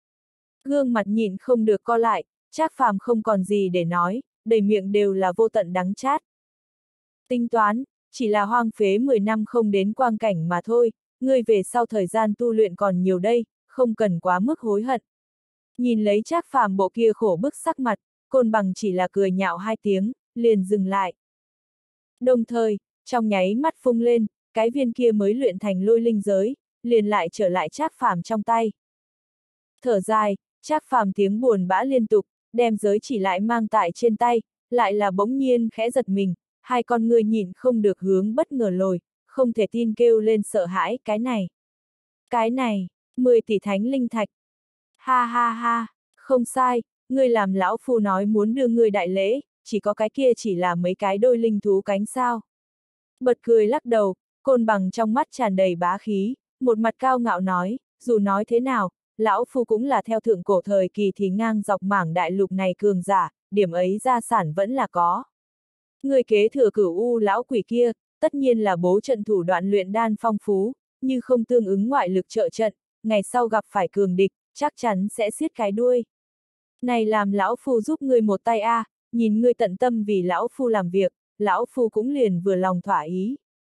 Gương mặt nhịn không được co lại, Trác Phàm không còn gì để nói, đầy miệng đều là vô tận đắng chát. Tính toán, chỉ là hoang phế 10 năm không đến quang cảnh mà thôi, ngươi về sau thời gian tu luyện còn nhiều đây, không cần quá mức hối hận. Nhìn lấy Trác Phàm bộ kia khổ bức sắc mặt, Côn Bằng chỉ là cười nhạo hai tiếng, liền dừng lại. Đồng thời, trong nháy mắt phung lên, cái viên kia mới luyện thành lôi linh giới, liền lại trở lại Trác Phàm trong tay. Thở dài, Trác Phàm tiếng buồn bã liên tục, đem giới chỉ lại mang tại trên tay, lại là bỗng nhiên khẽ giật mình, hai con người nhìn không được hướng bất ngờ lồi, không thể tin kêu lên sợ hãi, cái này, 10 tỷ thánh linh thạch. Ha ha ha, không sai, ngươi làm lão phu nói muốn đưa ngươi đại lễ, chỉ có cái kia chỉ là mấy cái đôi linh thú cánh sao. Bật cười lắc đầu, Côn Bằng trong mắt tràn đầy bá khí, một mặt cao ngạo nói, dù nói thế nào, lão phu cũng là theo thượng cổ thời kỳ thì ngang dọc mảng đại lục này cường giả, điểm ấy gia sản vẫn là có. Người kế thừa Cửu U lão quỷ kia, tất nhiên là bố trận thủ đoạn luyện đan phong phú, như không tương ứng ngoại lực trợ trận, ngày sau gặp phải cường địch, chắc chắn sẽ xiết cái đuôi. Này làm lão phu giúp ngươi một tay a, nhìn ngươi tận tâm vì lão phu làm việc, lão phu cũng liền vừa lòng thỏa ý.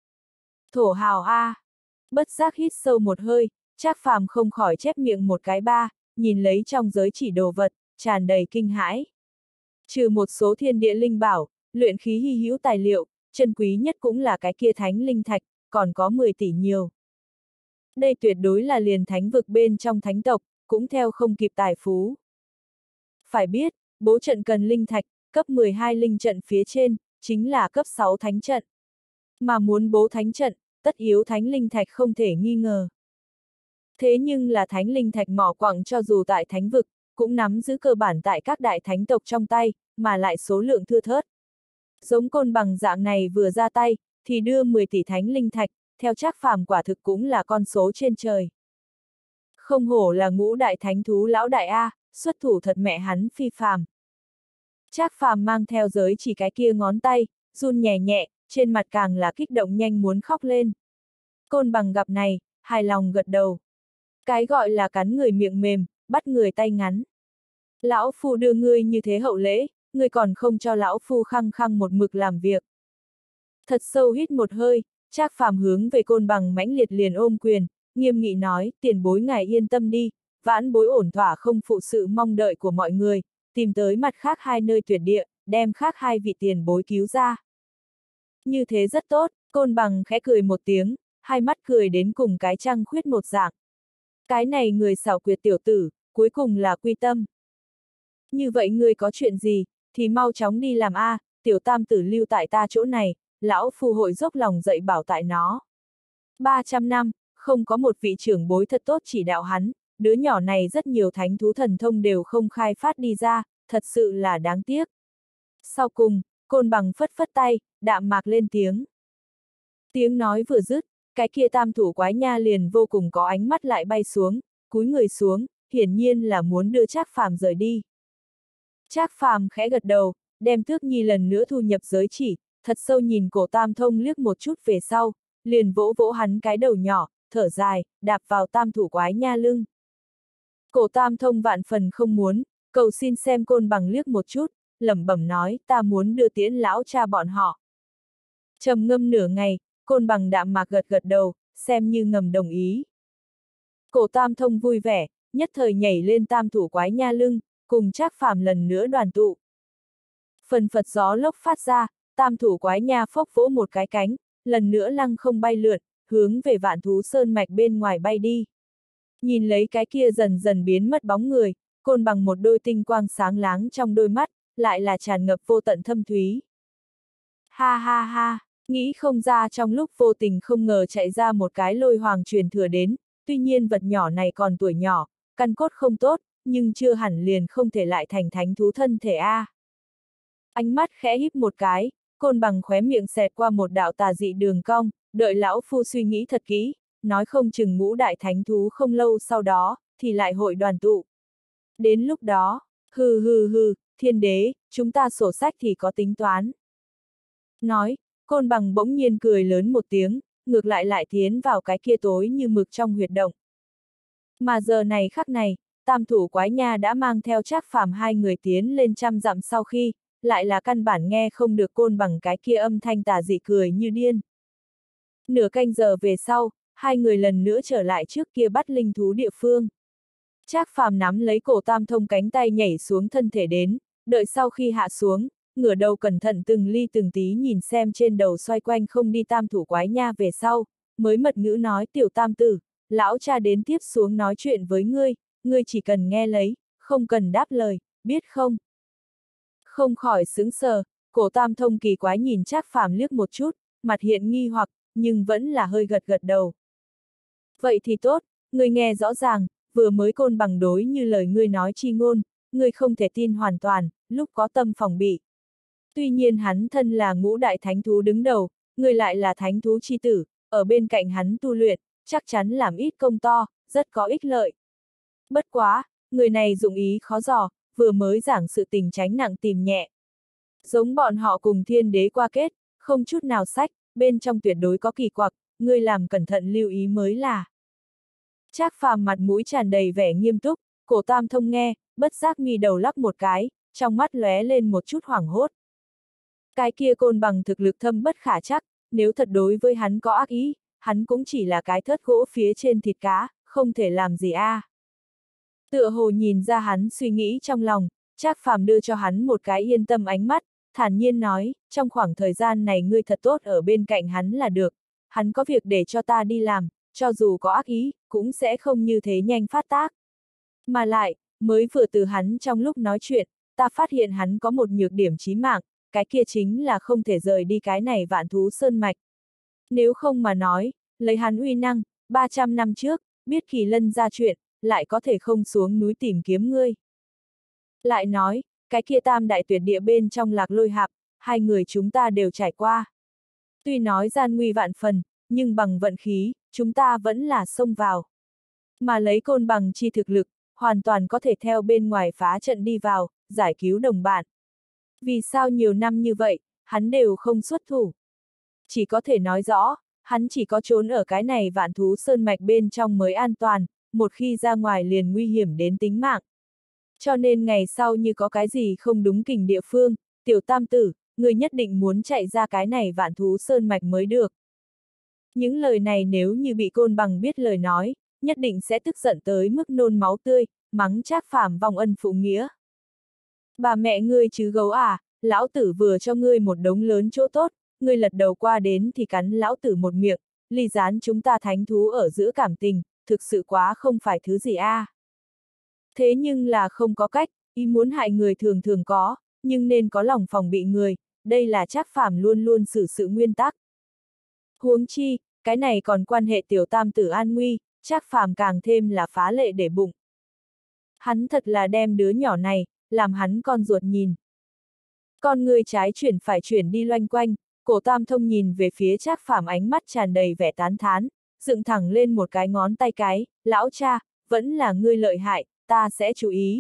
Thổ hào a, bất giác hít sâu một hơi, Trác Phàm không khỏi chép miệng một cái ba, nhìn lấy trong giới chỉ đồ vật, tràn đầy kinh hãi. Trừ một số thiên địa linh bảo, luyện khí hy hữu tài liệu, chân quý nhất cũng là cái kia thánh linh thạch, còn có 10 tỷ nhiều. Đây tuyệt đối là liền thánh vực bên trong thánh tộc, cũng theo không kịp tài phú. Phải biết, bố trận cần linh thạch, cấp 12 linh trận phía trên, chính là cấp 6 thánh trận. Mà muốn bố thánh trận, tất yếu thánh linh thạch không thể nghi ngờ. Thế nhưng là thánh linh thạch mỏ quặng cho dù tại thánh vực, cũng nắm giữ cơ bản tại các đại thánh tộc trong tay, mà lại số lượng thưa thớt. Giống Côn Bằng dạng này vừa ra tay, thì đưa 10 tỷ thánh linh thạch, theo Trác Phàm quả thực cũng là con số trên trời. Không hổ là ngũ đại thánh thú lão đại A, xuất thủ thật mẹ hắn phi phàm. Trác Phàm mang theo giới chỉ cái kia ngón tay, run nhẹ nhẹ, trên mặt càng là kích động nhanh muốn khóc lên. Côn Bằng gặp này, hài lòng gật đầu. Cái gọi là cắn người miệng mềm, bắt người tay ngắn. Lão phu đưa ngươi như thế hậu lễ, ngươi còn không cho lão phu khăng khăng một mực làm việc. Thật sâu hít một hơi, Trác Phàm hướng về Côn Bằng mãnh liệt liền ôm quyền, nghiêm nghị nói, tiền bối ngài yên tâm đi, vãn bối ổn thỏa không phụ sự mong đợi của mọi người, tìm tới mặt khác hai nơi tuyệt địa, đem khác hai vị tiền bối cứu ra. Như thế rất tốt, Côn Bằng khẽ cười một tiếng, hai mắt cười đến cùng cái trăng khuyết một dạng. Cái này người xảo quyệt tiểu tử, cuối cùng là quy tâm. Như vậy ngươi có chuyện gì, thì mau chóng đi làm a, tiểu tam tử lưu tại ta chỗ này, lão phu hội dốc lòng dạy bảo tại nó. 300 năm, không có một vị trưởng bối thật tốt chỉ đạo hắn, đứa nhỏ này rất nhiều thánh thú thần thông đều không khai phát đi ra, thật sự là đáng tiếc. Sau cùng, Côn Bằng phất phất tay, đạm mạc lên tiếng. Tiếng nói vừa dứt, cái kia tam thủ quái nha liền vô cùng có ánh mắt lại bay xuống, cúi người xuống, hiển nhiên là muốn đưa Trác Phàm rời đi. Trác Phàm khẽ gật đầu, đem Tước Nhi lần nữa thu nhập giới chỉ, thật sâu nhìn cổ Tam Thông liếc một chút về sau, liền vỗ vỗ hắn cái đầu nhỏ, thở dài, đạp vào tam thủ quái nha lưng. Cổ Tam Thông vạn phần không muốn, cầu xin xem Côn Bằng liếc một chút, lẩm bẩm nói, ta muốn đưa tiễn lão cha bọn họ. Trầm ngâm nửa ngày, Côn Bằng đạm mạc gật gật đầu, xem như ngầm đồng ý. Cổ Tam Thông vui vẻ, nhất thời nhảy lên tam thủ quái nha lưng, cùng Trác Phàm lần nữa đoàn tụ. Phần phật gió lốc phát ra, tam thủ quái nha phốc vỗ một cái cánh, lần nữa lăng không bay lượn, hướng về Vạn Thú Sơn mạch bên ngoài bay đi. Nhìn lấy cái kia dần dần biến mất bóng người, Côn Bằng một đôi tinh quang sáng láng trong đôi mắt, lại là tràn ngập vô tận thâm thúy. Ha ha ha, nghĩ không ra trong lúc vô tình không ngờ chạy ra một cái lôi hoàng truyền thừa đến, tuy nhiên vật nhỏ này còn tuổi nhỏ, căn cốt không tốt, nhưng chưa hẳn liền không thể lại thành thánh thú thân thể a. Ánh mắt khẽ híp một cái, Côn Bằng khóe miệng xẹt qua một đạo tà dị đường cong, đợi lão phu suy nghĩ thật kỹ, nói không chừng ngũ đại thánh thú không lâu sau đó, thì lại hội đoàn tụ. Đến lúc đó, hừ hừ hừ, thiên đế, chúng ta sổ sách thì có tính toán. Nói, Côn Bằng bỗng nhiên cười lớn một tiếng, ngược lại tiến vào cái kia tối như mực trong huyệt động. Mà giờ này khắc này, tam thủ quái nha đã mang theo Trác Phàm hai người tiến lên 100 dặm sau khi, lại là căn bản nghe không được Côn Bằng cái kia âm thanh tà dị cười như điên. Nửa canh giờ về sau, hai người lần nữa trở lại trước kia bắt linh thú địa phương. Trác Phàm nắm lấy cổ Tam Thông cánh tay nhảy xuống thân thể đến, đợi sau khi hạ xuống, ngửa đầu cẩn thận từng ly từng tí nhìn xem trên đầu xoay quanh không đi tam thủ quái nha về sau, mới mật ngữ nói tiểu tam tử, lão cha đến tiếp xuống nói chuyện với ngươi, ngươi chỉ cần nghe lấy, không cần đáp lời, biết không? Không khỏi sững sờ, cổ Tam Thông kỳ quái nhìn Trác Phàm liếc một chút, mặt hiện nghi hoặc, nhưng vẫn là hơi gật gật đầu. Vậy thì tốt, ngươi nghe rõ ràng, vừa mới Côn Bằng đối như lời ngươi nói chi ngôn, ngươi không thể tin hoàn toàn, lúc có tâm phòng bị. Tuy nhiên hắn thân là ngũ đại thánh thú đứng đầu, ngươi lại là thánh thú chi tử, ở bên cạnh hắn tu luyện, chắc chắn làm ít công to, rất có ích lợi. Bất quá, người này dụng ý khó dò, vừa mới giảng sự tình tránh nặng tìm nhẹ. Giống bọn họ cùng thiên đế qua kết, không chút nào sách, bên trong tuyệt đối có kỳ quặc, ngươi làm cẩn thận lưu ý mới là. Trác Phàm mặt mũi tràn đầy vẻ nghiêm túc, Cổ Tam Thông nghe, bất giác mi đầu lắc một cái, trong mắt lóe lên một chút hoảng hốt. Cái kia Côn Bằng thực lực thâm bất khả chắc, nếu thật đối với hắn có ác ý, hắn cũng chỉ là cái thớt gỗ phía trên thịt cá, không thể làm gì a. Tựa hồ nhìn ra hắn suy nghĩ trong lòng, Trác Phàm đưa cho hắn một cái yên tâm ánh mắt, thản nhiên nói, trong khoảng thời gian này ngươi thật tốt ở bên cạnh hắn là được, hắn có việc để cho ta đi làm, cho dù có ác ý, cũng sẽ không như thế nhanh phát tác. Mà lại, mới vừa từ hắn trong lúc nói chuyện, ta phát hiện hắn có một nhược điểm chí mạng, cái kia chính là không thể rời đi cái này Vạn Thú Sơn Mạch. Nếu không mà nói, lấy hắn uy năng, 300 năm trước, biết Kỳ Lân ra chuyện, lại có thể không xuống núi tìm kiếm ngươi. Lại nói, cái kia Tam Đại Tuyệt Địa bên trong Lạc Lôi Hạp, hai người chúng ta đều trải qua. Tuy nói gian nguy vạn phần, nhưng bằng vận khí, chúng ta vẫn là xông vào. Mà lấy Côn Bằng chi thực lực, hoàn toàn có thể theo bên ngoài phá trận đi vào, giải cứu đồng bạn. Vì sao nhiều năm như vậy, hắn đều không xuất thủ? Chỉ có thể nói rõ, hắn chỉ có trốn ở cái này Vạn Thú Sơn Mạch bên trong mới an toàn, một khi ra ngoài liền nguy hiểm đến tính mạng. Cho nên ngày sau như có cái gì không đúng kình địa phương, tiểu tam tử, người nhất định muốn chạy ra cái này Vạn Thú Sơn Mạch mới được. Những lời này nếu như bị Côn Bằng biết lời nói, nhất định sẽ tức giận tới mức nôn máu tươi, mắng Trác Phàm vong ân phụ nghĩa. Bà mẹ ngươi chứ gấu à, lão tử vừa cho ngươi một đống lớn chỗ tốt, ngươi lật đầu qua đến thì cắn lão tử một miệng, ly gián chúng ta thánh thú ở giữa cảm tình, thực sự quá không phải thứ gì a. Thế nhưng là không có cách, ý muốn hại người thường thường có, nhưng nên có lòng phòng bị người, đây là Trác Phàm luôn luôn xử sự nguyên tắc. Huống chi, cái này còn quan hệ tiểu tam tử an nguy, Trác Phàm càng thêm là phá lệ để bụng. Hắn thật là đem đứa nhỏ này, làm hắn con ruột nhìn. Con người trái chuyển phải chuyển đi loanh quanh, Cổ Tam Thông nhìn về phía Trác Phàm ánh mắt tràn đầy vẻ tán thán, dựng thẳng lên một cái ngón tay cái, lão cha, vẫn là ngươi lợi hại, ta sẽ chú ý.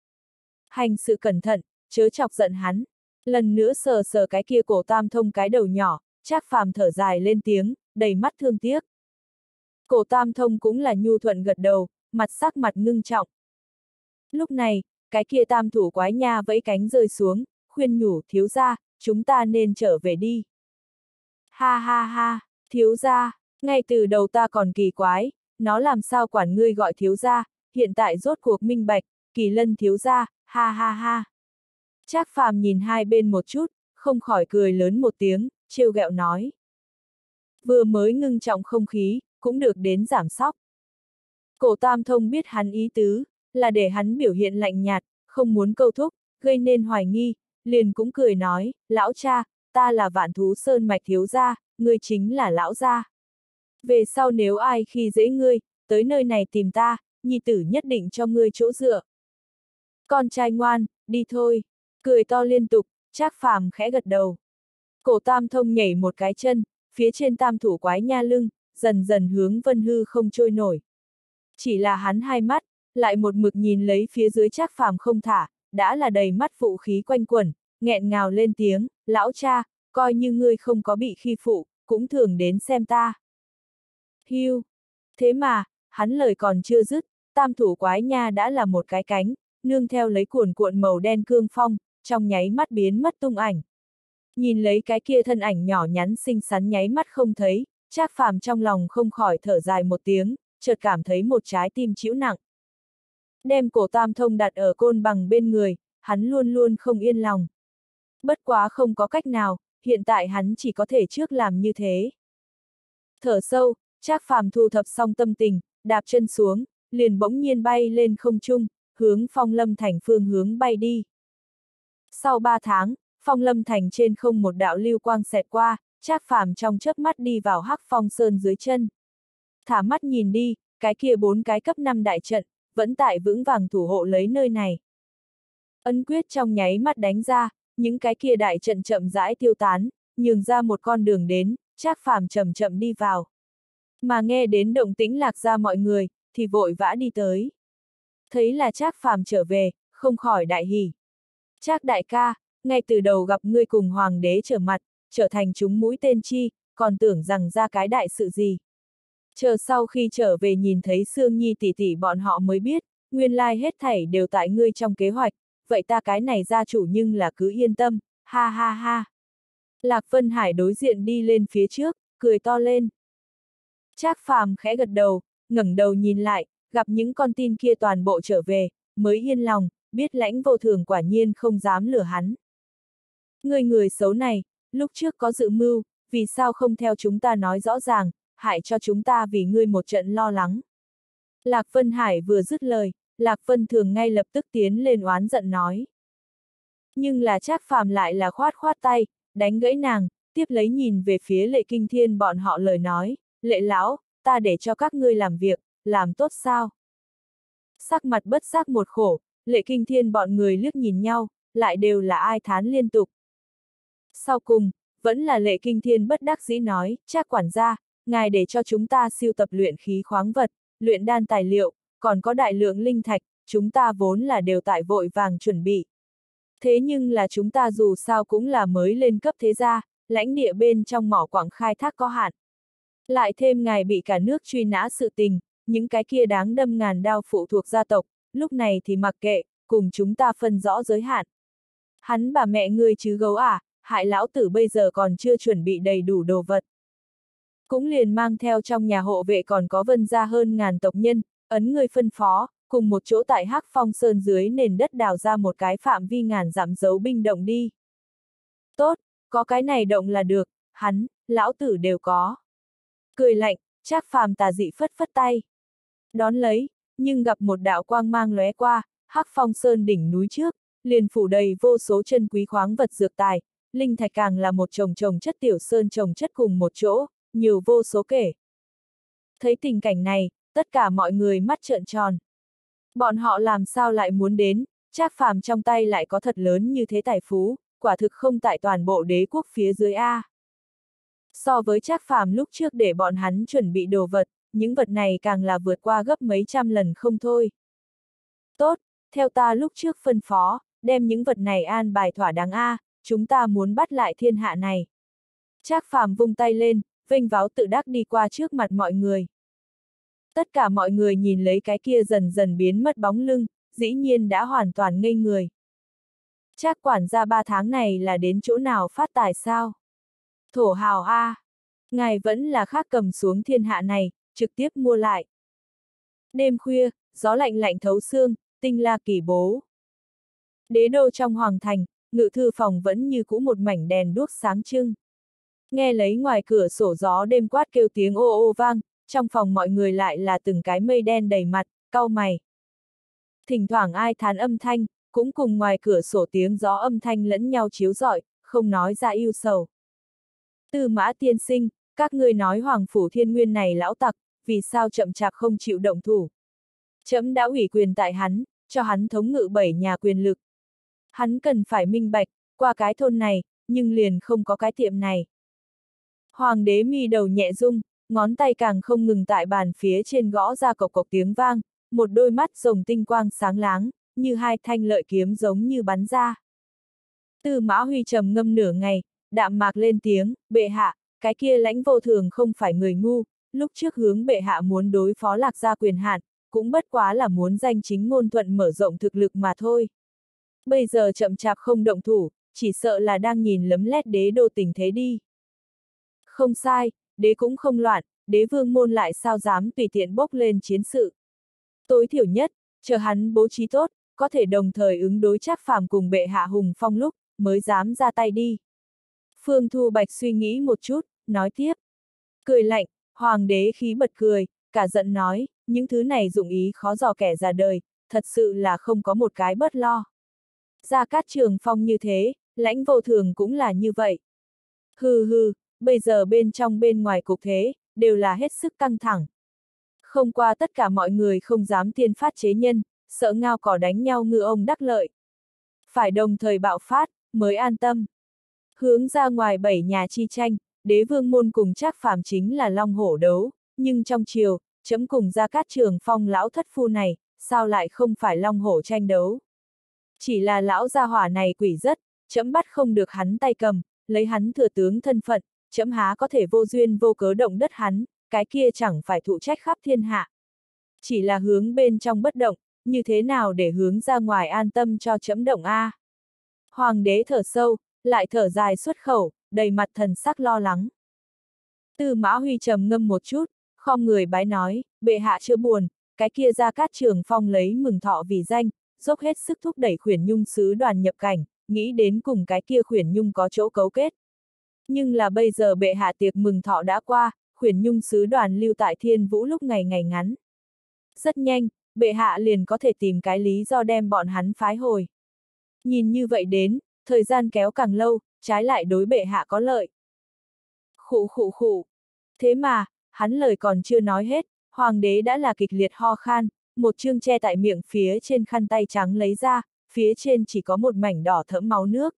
Hành sự cẩn thận, chớ chọc giận hắn. Lần nữa sờ sờ cái kia Cổ Tam Thông cái đầu nhỏ, Trác Phàm thở dài lên tiếng, đầy mắt thương tiếc. Cổ Tam Thông cũng là nhu thuận gật đầu, mặt sắc mặt ngưng trọng. Lúc này, cái kia tam thủ quái nha vẫy cánh rơi xuống, khuyên nhủ thiếu gia, chúng ta nên trở về đi. Ha ha ha, thiếu gia, ngay từ đầu ta còn kỳ quái, nó làm sao quản ngươi gọi thiếu gia, hiện tại rốt cuộc minh bạch, Kỳ Lân thiếu gia, ha ha ha. Trác Phàm nhìn hai bên một chút, không khỏi cười lớn một tiếng, trêu ghẹo nói. Vừa mới ngưng trọng không khí, cũng được đến giảm sóc. Cổ Tam Thông biết hắn ý tứ, là để hắn biểu hiện lạnh nhạt, không muốn câu thúc, gây nên hoài nghi, liền cũng cười nói, lão cha, ta là Vạn Thú Sơn Mạch thiếu gia, ngươi chính là lão gia. Về sau nếu ai khi dễ ngươi, tới nơi này tìm ta, nhi tử nhất định cho ngươi chỗ dựa. Con trai ngoan, đi thôi. Cười to liên tục, Trác Phàm khẽ gật đầu. Cổ Tam Thông nhảy một cái chân, phía trên tam thủ quái nha lưng, dần dần hướng vân hư không trôi nổi. Chỉ là hắn hai mắt, lại một mực nhìn lấy phía dưới Trác Phàm không thả, đã là đầy mắt phụ khí quanh quẩn, nghẹn ngào lên tiếng, lão cha, coi như ngươi không có bị khi phụ, cũng thường đến xem ta. Hiu! Thế mà, hắn lời còn chưa dứt, tam thủ quái nha đã là một cái cánh, nương theo lấy cuồn cuộn màu đen cương phong, trong nháy mắt biến mất tung ảnh. Nhìn lấy cái kia thân ảnh nhỏ nhắn xinh xắn nháy mắt không thấy, Trác Phàm trong lòng không khỏi thở dài một tiếng, chợt cảm thấy một trái tim chịu nặng. Đem Cổ Tam Thông đặt ở Côn Bằng bên người, hắn luôn luôn không yên lòng. Bất quá không có cách nào, hiện tại hắn chỉ có thể trước làm như thế. Thở sâu, Trác Phàm thu thập xong tâm tình, đạp chân xuống, liền bỗng nhiên bay lên không trung, hướng Phong Lâm Thành phương hướng bay đi. Sau 3 tháng, Phong Lâm Thành trên không một đạo lưu quang xẹt qua, Trác Phàm trong chớp mắt đi vào Hắc Phong Sơn dưới chân. Thả mắt nhìn đi, cái kia 4 cái cấp 5 đại trận, vẫn tại vững vàng thủ hộ lấy nơi này. Ấn quyết trong nháy mắt đánh ra, những cái kia đại trận chậm rãi tiêu tán, nhường ra một con đường đến, Trác Phàm chậm chậm đi vào. Mà nghe đến động tĩnh Lạc Gia mọi người, thì vội vã đi tới. Thấy là Trác Phàm trở về, không khỏi đại hỉ. Trác đại ca, ngay từ đầu gặp ngươi cùng hoàng đế trở mặt, trở thành chúng mũi tên chi, còn tưởng rằng ra cái đại sự gì. Chờ sau khi trở về nhìn thấy Sương Nhi tỷ tỷ bọn họ mới biết, nguyên lai hết thảy đều tại ngươi trong kế hoạch, vậy ta cái này gia chủ nhưng là cứ yên tâm, ha ha ha. Lạc Vân Hải đối diện đi lên phía trước, cười to lên. Trác Phàm khẽ gật đầu, ngẩng đầu nhìn lại, gặp những con tin kia toàn bộ trở về, mới yên lòng, biết Lãnh Vô Thường quả nhiên không dám lừa hắn. Người xấu này, lúc trước có dự mưu, vì sao không theo chúng ta nói rõ ràng, hại cho chúng ta vì ngươi một trận lo lắng. Lạc Vân Hải vừa dứt lời, Lạc Vân Thường ngay lập tức tiến lên oán giận nói. Nhưng là Trác Phàm lại là khoát khoát tay, đánh gãy nàng, tiếp lấy nhìn về phía Lệ Kinh Thiên bọn họ lời nói, Lệ lão, ta để cho các ngươi làm việc, làm tốt sao? Sắc mặt bất giác một khổ, Lệ Kinh Thiên bọn người liếc nhìn nhau, lại đều là ai thán liên tục. Sau cùng, vẫn là Lệ Kinh Thiên bất đắc dĩ nói, Trác quản gia, ngài để cho chúng ta siêu tập luyện khí khoáng vật, luyện đan tài liệu, còn có đại lượng linh thạch, chúng ta vốn là đều tại vội vàng chuẩn bị. Thế nhưng là chúng ta dù sao cũng là mới lên cấp thế gia, lãnh địa bên trong mỏ quặng khai thác có hạn. Lại thêm ngài bị cả nước truy nã sự tình, những cái kia đáng đâm ngàn đao phụ thuộc gia tộc, lúc này thì mặc kệ, cùng chúng ta phân rõ giới hạn. Hắn bà mẹ ngươi chứ gấu à, hại lão tử bây giờ còn chưa chuẩn bị đầy đủ đồ vật. Cũng liền mang theo trong nhà hộ vệ còn có Vân gia hơn ngàn tộc nhân, ấn người phân phó, cùng một chỗ tại Hắc Phong Sơn dưới nền đất đào ra một cái phạm vi ngàn dặm giấu binh động đi. Tốt, có cái này động là được, hắn, lão tử đều có. Cười lạnh, Trác Phàm tà dị phất phất tay. Đón lấy, nhưng gặp một đạo quang mang lóe qua, Hắc Phong Sơn đỉnh núi trước, liền phủ đầy vô số chân quý khoáng vật dược tài, linh thạch càng là một chồng chồng chất tiểu sơn chồng chất cùng một chỗ, nhiều vô số kể. Thấy tình cảnh này, tất cả mọi người mắt trợn tròn. Bọn họ làm sao lại muốn đến, Trác Phàm trong tay lại có thật lớn như thế tài phú, quả thực không tại toàn bộ đế quốc phía dưới A. So với Trác Phàm lúc trước để bọn hắn chuẩn bị đồ vật, những vật này càng là vượt qua gấp mấy trăm lần không thôi. Tốt, theo ta lúc trước phân phó, đem những vật này an bài thỏa đáng A, chúng ta muốn bắt lại thiên hạ này. Trác Phàm vung tay lên, vênh váo tự đắc đi qua trước mặt mọi người. Tất cả mọi người nhìn lấy cái kia dần dần biến mất bóng lưng, dĩ nhiên đã hoàn toàn ngây người. Trác quản gia 3 tháng này là đến chỗ nào phát tài sao? Thổ hào A. Ngài vẫn là khác cầm xuống thiên hạ này, trực tiếp mua lại. Đêm khuya, gió lạnh lạnh thấu xương, tinh la kỳ bố. Đế đô trong hoàng thành, ngự thư phòng vẫn như cũ một mảnh đèn đuốc sáng trưng. Nghe lấy ngoài cửa sổ gió đêm quát kêu tiếng ô ô vang, trong phòng mọi người lại là từng cái mây đen đầy mặt, cau mày. Thỉnh thoảng ai thán âm thanh, cũng cùng ngoài cửa sổ tiếng gió âm thanh lẫn nhau chiếu rọi, không nói ra yêu sầu. Tư Mã tiên sinh, các ngươi nói Hoàng Phủ Thiên Nguyên này lão tặc, vì sao chậm chạp không chịu động thủ. Trẫm đã ủy quyền tại hắn, cho hắn thống ngự 7 nhà quyền lực. Hắn cần phải minh bạch, qua cái thôn này, nhưng liền không có cái tiệm này. Hoàng đế mi đầu nhẹ rung, ngón tay càng không ngừng tại bàn phía trên gõ ra cộc cộc tiếng vang, một đôi mắt rồng tinh quang sáng láng, như hai thanh lợi kiếm giống như bắn ra. Tư Mã Huy trầm ngâm nửa ngày, đạm mạc lên tiếng, bệ hạ, cái kia Lãnh Vô Thường không phải người ngu, lúc trước hướng bệ hạ muốn đối phó Lạc Gia quyền hạn, cũng bất quá là muốn danh chính ngôn thuận mở rộng thực lực mà thôi. Bây giờ chậm chạp không động thủ, chỉ sợ là đang nhìn lấm lét đế đô tình thế đi. Không sai, đế cũng không loạn, đế vương môn lại sao dám tùy tiện bốc lên chiến sự. Tối thiểu nhất, chờ hắn bố trí tốt, có thể đồng thời ứng đối Trác Phàm cùng bệ hạ hùng phong lúc, mới dám ra tay đi. Phương Thu Bạch suy nghĩ một chút, nói tiếp. Cười lạnh, hoàng đế khí bật cười, cả giận nói, những thứ này dụng ý khó dò kẻ già đời, thật sự là không có một cái bớt lo. Gia Cát Trường Phong như thế, Lãnh Vô Thường cũng là như vậy. Hừ hừ, bây giờ bên trong bên ngoài cục thế, đều là hết sức căng thẳng. Không qua tất cả mọi người không dám tiên phát chế nhân, sợ ngao cỏ đánh nhau ngư ông đắc lợi. Phải đồng thời bạo phát, mới an tâm. Hướng ra ngoài 7 nhà chi tranh, Đế vương môn cùng Trác Phàm chính là long hổ đấu, nhưng trong triều, trẫm cùng Gia Cát Trường Phong lão thất phu này, sao lại không phải long hổ tranh đấu? Chỉ là lão gia hỏa này quỷ rất, trẫm bắt không được hắn tay cầm, lấy hắn thừa tướng thân phận, trẫm há có thể vô duyên vô cớ động đất hắn, cái kia chẳng phải thụ trách khắp thiên hạ. Chỉ là hướng bên trong bất động, như thế nào để hướng ra ngoài an tâm cho trẫm động a? Hoàng đế thở sâu, lại thở dài xuất khẩu, đầy mặt thần sắc lo lắng. Tư Mã Huy trầm ngâm một chút, khom người bái nói, bệ hạ chưa buồn, cái kia Gia Cát Trường Phong lấy mừng thọ vì danh, dốc hết sức thúc đẩy Khuyển Nhung sứ đoàn nhập cảnh, nghĩ đến cùng cái kia Khuyển Nhung có chỗ cấu kết. Nhưng là bây giờ bệ hạ tiệc mừng thọ đã qua, Khuyển Nhung sứ đoàn lưu tại Thiên Vũ lúc ngày ngày ngắn. Rất nhanh, bệ hạ liền có thể tìm cái lý do đem bọn hắn phái hồi. Nhìn như vậy đến, thời gian kéo càng lâu, trái lại đối bệ hạ có lợi. Khụ khụ khụ. Thế mà, hắn lời còn chưa nói hết, hoàng đế đã là kịch liệt ho khan, một chương che tại miệng phía trên khăn tay trắng lấy ra, phía trên chỉ có một mảnh đỏ thẫm máu nước.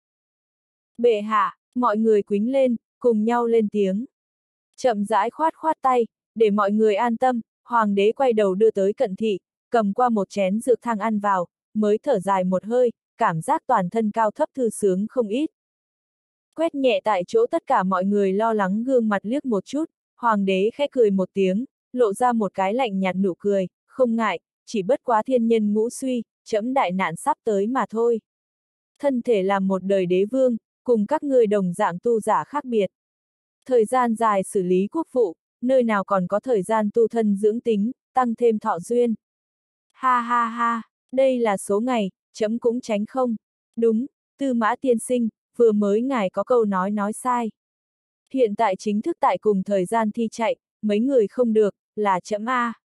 Bệ hạ, mọi người quýnh lên, cùng nhau lên tiếng. Chậm rãi khoát khoát tay, để mọi người an tâm, hoàng đế quay đầu đưa tới Cận Thị, cầm qua một chén dược thang ăn vào, mới thở dài một hơi, cảm giác toàn thân cao thấp thư sướng không ít. Quét nhẹ tại chỗ tất cả mọi người lo lắng gương mặt liếc một chút, hoàng đế khẽ cười một tiếng, lộ ra một cái lạnh nhạt nụ cười, không ngại, chỉ bất quá thiên nhân ngũ suy, trẫm đại nạn sắp tới mà thôi. Thân thể là một đời đế vương, cùng các ngươi đồng dạng tu giả khác biệt. Thời gian dài xử lý quốc vụ, nơi nào còn có thời gian tu thân dưỡng tính, tăng thêm thọ duyên. Ha ha ha, đây là số ngày, trẫm cũng tránh không. Đúng, Tư Mã tiên sinh, vừa mới ngài có câu nói sai. Hiện tại chính thức tại cùng thời gian thi chạy, mấy người không được, là trẫm a.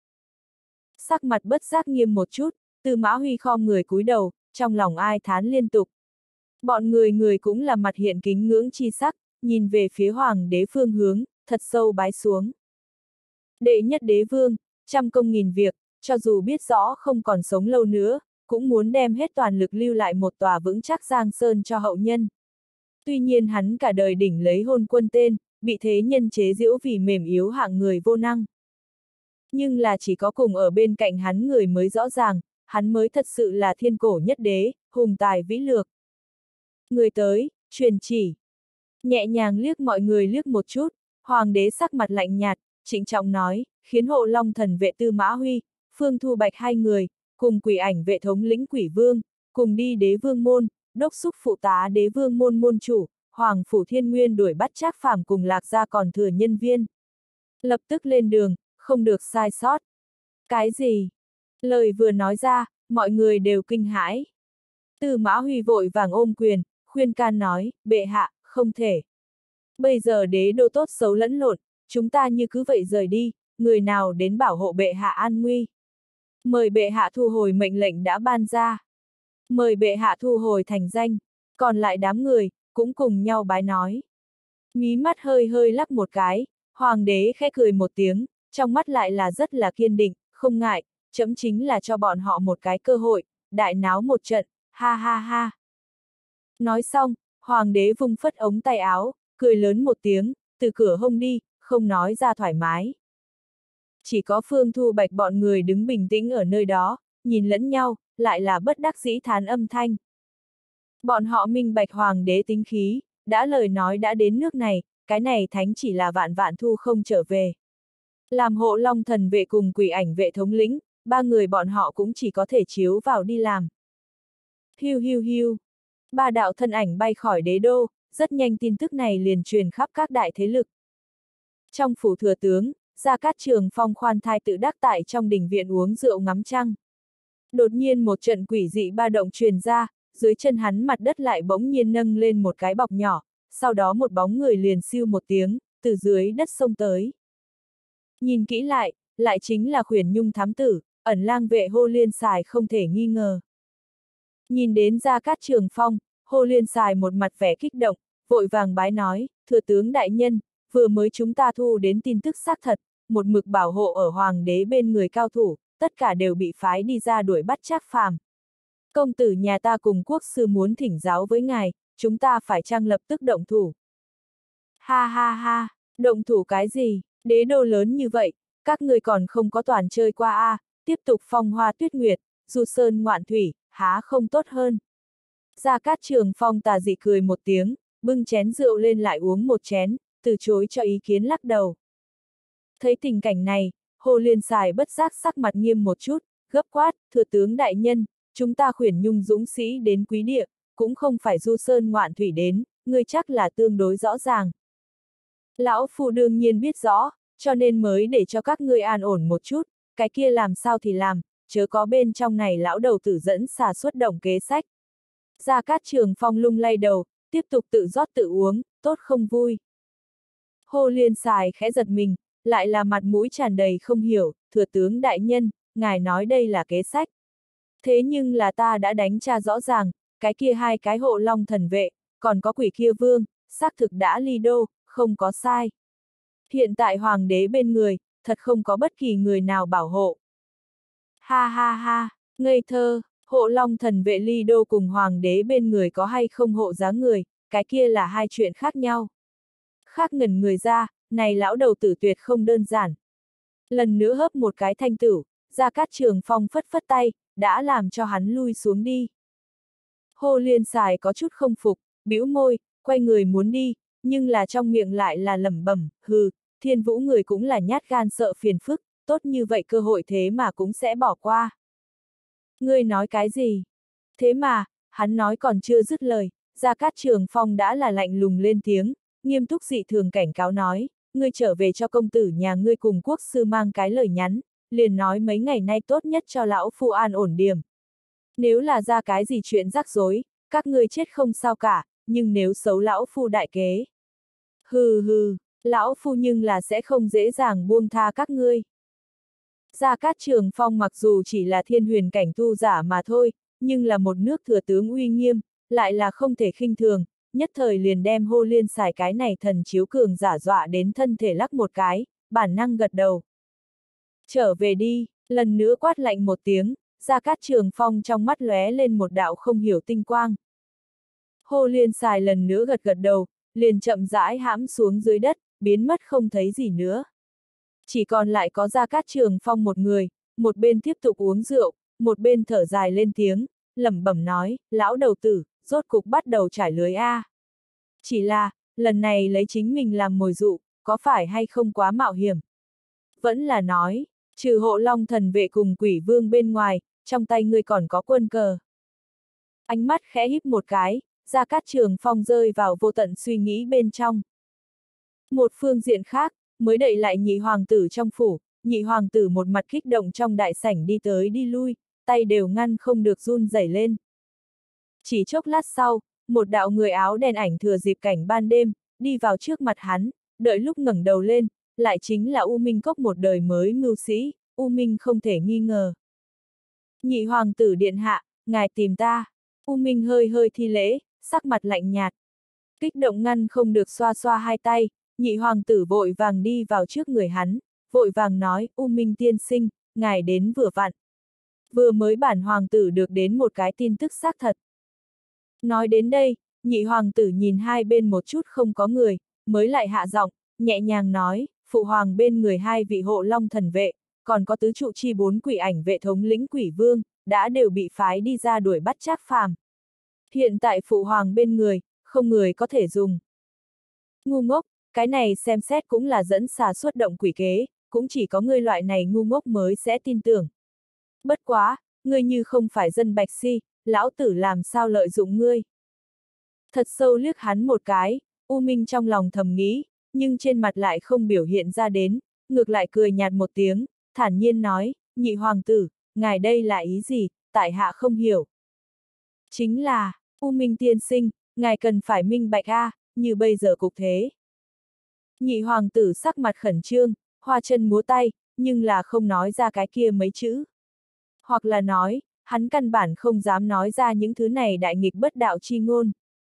Sắc mặt bất giác nghiêm một chút, Tư Mã Huy khom người cúi đầu, trong lòng ai thán liên tục. Bọn người cũng là mặt hiện kính ngưỡng chi sắc, nhìn về phía hoàng đế phương hướng, thật sâu bái xuống. Đệ nhất đế vương, trăm công nghìn việc, cho dù biết rõ không còn sống lâu nữa, cũng muốn đem hết toàn lực lưu lại một tòa vững chắc Giang Sơn cho hậu nhân. Tuy nhiên hắn cả đời đỉnh lấy hôn quân tên, bị thế nhân chế giễu vì mềm yếu hạng người vô năng. Nhưng là chỉ có cùng ở bên cạnh hắn người mới rõ ràng, hắn mới thật sự là thiên cổ nhất đế, hùng tài vĩ lược. Người tới, truyền chỉ. Nhẹ nhàng liếc mọi người liếc một chút, hoàng đế sắc mặt lạnh nhạt, trịnh trọng nói, khiến hộ long thần vệ Tư Mã Huy, Phương Thu Bạch hai người, cùng quỷ ảnh vệ thống lĩnh quỷ vương, cùng đi đế vương môn, đốc xúc phụ tá đế vương môn môn chủ, Hoàng Phủ Thiên Nguyên đuổi bắt Trác Phàm cùng Lạc Gia còn thừa nhân viên. Lập tức lên đường, không được sai sót. Cái gì? Lời vừa nói ra, mọi người đều kinh hãi. Tư Mã Huy vội vàng ôm quyền, khuyên can nói, bệ hạ, không thể. Bây giờ đế đô tốt xấu lẫn lộn, chúng ta như cứ vậy rời đi, người nào đến bảo hộ bệ hạ an nguy. Mời bệ hạ thu hồi mệnh lệnh đã ban ra. Mời bệ hạ thu hồi thành danh, còn lại đám người, cũng cùng nhau bái nói. Mí mắt hơi hơi lắc một cái, hoàng đế khẽ cười một tiếng, trong mắt lại là rất là kiên định, không ngại, trẫm chính là cho bọn họ một cái cơ hội, đại náo một trận, ha ha ha. Nói xong, hoàng đế vung phất ống tay áo, cười lớn một tiếng, từ cửa hông đi, không nói ra thoải mái. Chỉ có Phương Thu Bạch bọn người đứng bình tĩnh ở nơi đó, nhìn lẫn nhau, lại là bất đắc dĩ thán âm thanh. Bọn họ minh bạch hoàng đế tính khí, đã lời nói đã đến nước này, cái này thánh chỉ là vạn vạn thu không trở về. Làm hộ long thần vệ cùng quỷ ảnh vệ thống lĩnh, ba người bọn họ cũng chỉ có thể chiếu vào đi làm. Hiu hiu hiu. Ba đạo thân ảnh bay khỏi đế đô, rất nhanh tin tức này liền truyền khắp các đại thế lực. Trong phủ thừa tướng, Gia Cát Trường Phong khoan thai tự đắc tại trong đình viện uống rượu ngắm trăng. Đột nhiên một trận quỷ dị ba động truyền ra, dưới chân hắn mặt đất lại bỗng nhiên nâng lên một cái bọc nhỏ, sau đó một bóng người liền siêu một tiếng, từ dưới đất xông tới. Nhìn kỹ lại chính là Khuyển Nhung thám tử, ẩn lang vệ Hô Liên Sài không thể nghi ngờ. Nhìn đến Gia Cát Trường Phong, Hô Liên Sài một mặt vẻ kích động, vội vàng bái nói, thừa tướng đại nhân, vừa mới chúng ta thu đến tin tức xác thật, một mực bảo hộ ở hoàng đế bên người cao thủ, tất cả đều bị phái đi ra đuổi bắt Trác Phàm. Công tử nhà ta cùng quốc sư muốn thỉnh giáo với ngài, chúng ta phải chăng lập tức động thủ. Ha ha ha, động thủ cái gì, đế đô lớn như vậy, các người còn không có toàn chơi qua a, tiếp tục phong hoa tuyết nguyệt, du sơn ngoạn thủy, há không tốt hơn. Gia Cát Trường Phong tà dị cười một tiếng, bưng chén rượu lên lại uống một chén, từ chối cho ý kiến lắc đầu. Thấy tình cảnh này, Hồ Liên Sài bất giác sắc mặt nghiêm một chút, gấp quát, thừa tướng đại nhân, chúng ta khuyển nhung dũng sĩ đến quý địa, cũng không phải du sơn ngoạn thủy đến, ngươi chắc là tương đối rõ ràng. Lão Phu đương nhiên biết rõ, cho nên mới để cho các ngươi an ổn một chút, cái kia làm sao thì làm, chớ có bên trong này lão đầu tử dẫn xà xuất động kế sách. Gia Cát Trường Phong lung lay đầu, tiếp tục tự rót tự uống, tốt không vui. Hồ Liên Sài khẽ giật mình, lại là mặt mũi tràn đầy không hiểu, thừa tướng đại nhân, ngài nói đây là kế sách. Thế nhưng là ta đã đánh tra rõ ràng, cái kia hai cái hộ long thần vệ, còn có quỷ kia vương, xác thực đã ly đô, không có sai. Hiện tại hoàng đế bên người, thật không có bất kỳ người nào bảo hộ. Ha ha ha, ngây thơ, hộ long thần vệ ly đô cùng hoàng đế bên người có hay không hộ giá người, cái kia là hai chuyện khác nhau. Khác ngẩn người ra, này lão đầu tử tuyệt không đơn giản. Lần nữa hớp một cái thanh tử, Gia Cát Trường Phong phất phất tay, đã làm cho hắn lui xuống đi. Hồ Liên Sài có chút không phục, bĩu môi, quay người muốn đi, nhưng là trong miệng lại là lẩm bẩm, hừ, Thiên Vũ người cũng là nhát gan sợ phiền phức, tốt như vậy cơ hội thế mà cũng sẽ bỏ qua. Ngươi nói cái gì? Thế mà, hắn nói còn chưa dứt lời, Gia Cát Trường Phong đã là lạnh lùng lên tiếng, nghiêm túc dị thường cảnh cáo nói, ngươi trở về cho công tử nhà ngươi cùng quốc sư mang cái lời nhắn, liền nói mấy ngày nay tốt nhất cho lão phu an ổn điểm. Nếu là ra cái gì chuyện rắc rối, các ngươi chết không sao cả, nhưng nếu xấu lão phu đại kế. Hừ hừ, lão phu nhưng là sẽ không dễ dàng buông tha các ngươi. Gia Cát Trường Phong mặc dù chỉ là thiên huyền cảnh tu giả mà thôi, nhưng là một nước thừa tướng uy nghiêm, lại là không thể khinh thường, nhất thời liền đem Hồ Liên Sài cái này thần chiếu cường giả dọa đến thân thể lắc một cái, bản năng gật đầu. Trở về đi, lần nữa quát lạnh một tiếng, Gia Cát Trường Phong trong mắt lóe lên một đạo không hiểu tinh quang. Hồ Liên Sài lần nữa gật gật đầu, liền chậm rãi hãm xuống dưới đất, biến mất không thấy gì nữa. Chỉ còn lại có Gia Cát Trường Phong một người, một bên tiếp tục uống rượu, một bên thở dài lên tiếng, lẩm bẩm nói, lão đầu tử, rốt cục bắt đầu trải lưới a. Chỉ là, lần này lấy chính mình làm mồi dụ, có phải hay không quá mạo hiểm? Vẫn là nói, trừ hộ long thần vệ cùng quỷ vương bên ngoài, trong tay ngươi còn có quân cờ. Ánh mắt khẽ híp một cái, Gia Cát Trường Phong rơi vào vô tận suy nghĩ bên trong. Một phương diện khác, mới đậy lại nhị hoàng tử trong phủ, nhị hoàng tử một mặt kích động trong đại sảnh đi tới đi lui, tay đều ngăn không được run rẩy lên. Chỉ chốc lát sau, một đạo người áo đen ảnh thừa dịp cảnh ban đêm, đi vào trước mặt hắn, đợi lúc ngẩng đầu lên, lại chính là U Minh Cốc một đời mới mưu sĩ, U Minh không thể nghi ngờ. Nhị hoàng tử điện hạ, ngài tìm ta. U Minh hơi hơi thi lễ, sắc mặt lạnh nhạt. Kích động ngăn không được xoa xoa hai tay, nhị hoàng tử vội vàng đi vào trước người hắn, vội vàng nói, U Minh tiên sinh, ngài đến vừa vặn. Vừa mới bản hoàng tử được đến một cái tin tức xác thật. Nói đến đây, nhị hoàng tử nhìn hai bên một chút không có người, mới lại hạ giọng, nhẹ nhàng nói, phụ hoàng bên người hai vị hộ long thần vệ, còn có tứ trụ chi bốn quỷ ảnh vệ thống lĩnh quỷ vương, đã đều bị phái đi ra đuổi bắt Trác Phàm. Hiện tại phụ hoàng bên người, không người có thể dùng. Ngu ngốc, cái này xem xét cũng là dẫn xà xuất động quỷ kế, cũng chỉ có ngươi loại này ngu ngốc mới sẽ tin tưởng. Bất quá, ngươi như không phải dân Bạch Si, lão tử làm sao lợi dụng ngươi. Thật sâu liếc hắn một cái, U Minh trong lòng thầm nghĩ, nhưng trên mặt lại không biểu hiện ra đến, ngược lại cười nhạt một tiếng, thản nhiên nói, nhị hoàng tử, ngài đây là ý gì, tại hạ không hiểu. Chính là, U Minh tiên sinh, ngài cần phải minh bạch a, như bây giờ cục thế. Nhị hoàng tử sắc mặt khẩn trương, hoa chân múa tay, nhưng là không nói ra cái kia mấy chữ. Hoặc là nói, hắn căn bản không dám nói ra những thứ này đại nghịch bất đạo chi ngôn.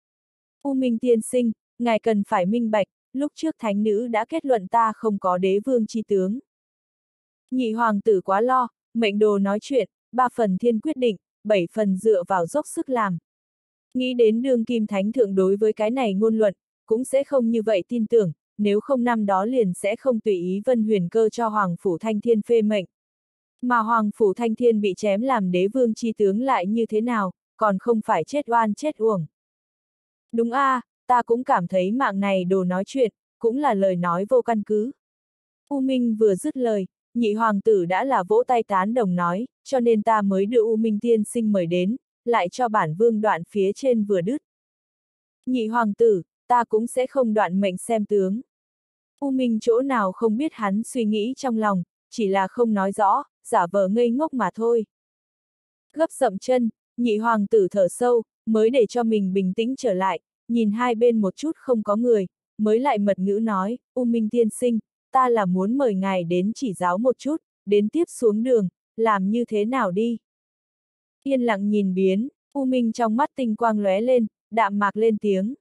U Minh tiên sinh, ngài cần phải minh bạch, lúc trước thánh nữ đã kết luận ta không có đế vương chi tướng. Nhị hoàng tử quá lo, mệnh đồ nói chuyện, 3 phần thiên quyết định, 7 phần dựa vào dốc sức làm. Nghĩ đến đương kim thánh thượng đối với cái này ngôn luận, cũng sẽ không như vậy tin tưởng, nếu không năm đó liền sẽ không tùy ý Vân Huyền Cơ cho Hoàng Phủ Thanh Thiên phê mệnh. Mà Hoàng Phủ Thanh Thiên bị chém làm đế vương chi tướng lại như thế nào, còn không phải chết oan chết uổng. Đúng a, ta cũng cảm thấy mạng này đồ nói chuyện, cũng là lời nói vô căn cứ. U Minh vừa dứt lời, nhị hoàng tử đã là vỗ tay tán đồng nói, cho nên ta mới đưa U Minh tiên sinh mời đến, lại cho bản vương đoạn phía trên vừa đứt. Nhị hoàng tử, ta cũng sẽ không đoạn mệnh xem tướng. U Minh chỗ nào không biết hắn suy nghĩ trong lòng, chỉ là không nói rõ, giả vờ ngây ngốc mà thôi. Gấp dậm chân, nhị hoàng tử thở sâu, mới để cho mình bình tĩnh trở lại, nhìn hai bên một chút không có người, mới lại mật ngữ nói, U Minh tiên sinh, ta là muốn mời ngài đến chỉ giáo một chút, đến tiếp xuống đường, làm như thế nào đi. Yên lặng nhìn biến, U Minh trong mắt tinh quang lóe lên, đạm mạc lên tiếng.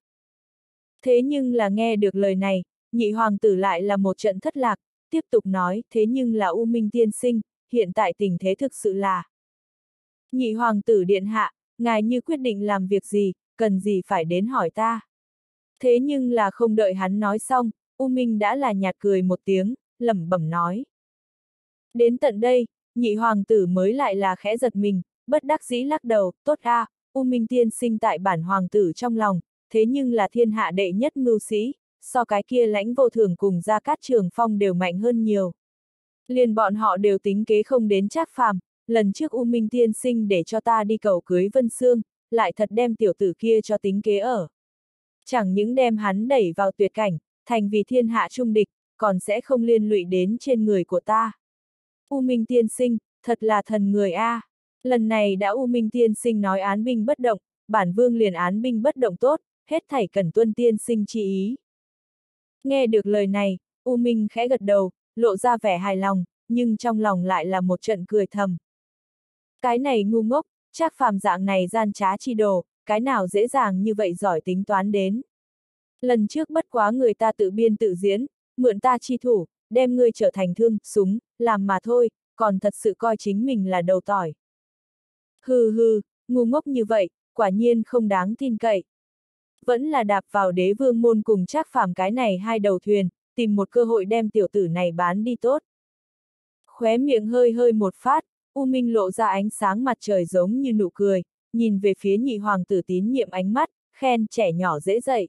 Thế nhưng là nghe được lời này, nhị hoàng tử lại là một trận thất lạc, tiếp tục nói, thế nhưng là U Minh tiên sinh, hiện tại tình thế thực sự là. Nhị hoàng tử điện hạ, ngài như quyết định làm việc gì, cần gì phải đến hỏi ta. Thế nhưng là không đợi hắn nói xong, U Minh đã là nhạt cười một tiếng, lẩm bẩm nói. Đến tận đây, nhị hoàng tử mới lại là khẽ giật mình, bất đắc dĩ lắc đầu, tốt a, U Minh tiên sinh tại bản hoàng tử trong lòng, thế nhưng là thiên hạ đệ nhất mưu sĩ, so cái kia Lãnh Vô Thường cùng Gia Cát Trường Phong đều mạnh hơn nhiều. Liền bọn họ đều tính kế không đến Trác Phàm, lần trước U Minh tiên sinh để cho ta đi cầu cưới Vân Sương, lại thật đem tiểu tử kia cho tính kế ở. Chẳng những đem hắn đẩy vào tuyệt cảnh, thành vì thiên hạ trung địch, còn sẽ không liên lụy đến trên người của ta. U Minh tiên sinh, thật là thần người a. Lần này đã U Minh tiên sinh nói án binh bất động, bản vương liền án binh bất động tốt, hết thảy cần tuân tiên sinh chi ý. Nghe được lời này, U Minh khẽ gật đầu, lộ ra vẻ hài lòng, nhưng trong lòng lại là một trận cười thầm. Cái này ngu ngốc, Trác Phàm dạng này gian trá chi đồ, cái nào dễ dàng như vậy giỏi tính toán đến. Lần trước bất quá người ta tự biên tự diễn, mượn ta chi thủ, đem ngươi trở thành thương, súng, làm mà thôi, còn thật sự coi chính mình là đầu tỏi. Hừ hừ, ngu ngốc như vậy, quả nhiên không đáng tin cậy. Vẫn là đạp vào đế vương môn cùng Trác Phàm cái này hai đầu thuyền, tìm một cơ hội đem tiểu tử này bán đi tốt. Khóe miệng hơi hơi một phát, U Minh lộ ra ánh sáng mặt trời giống như nụ cười, nhìn về phía nhị hoàng tử tín nhiệm ánh mắt, khen trẻ nhỏ dễ dậy.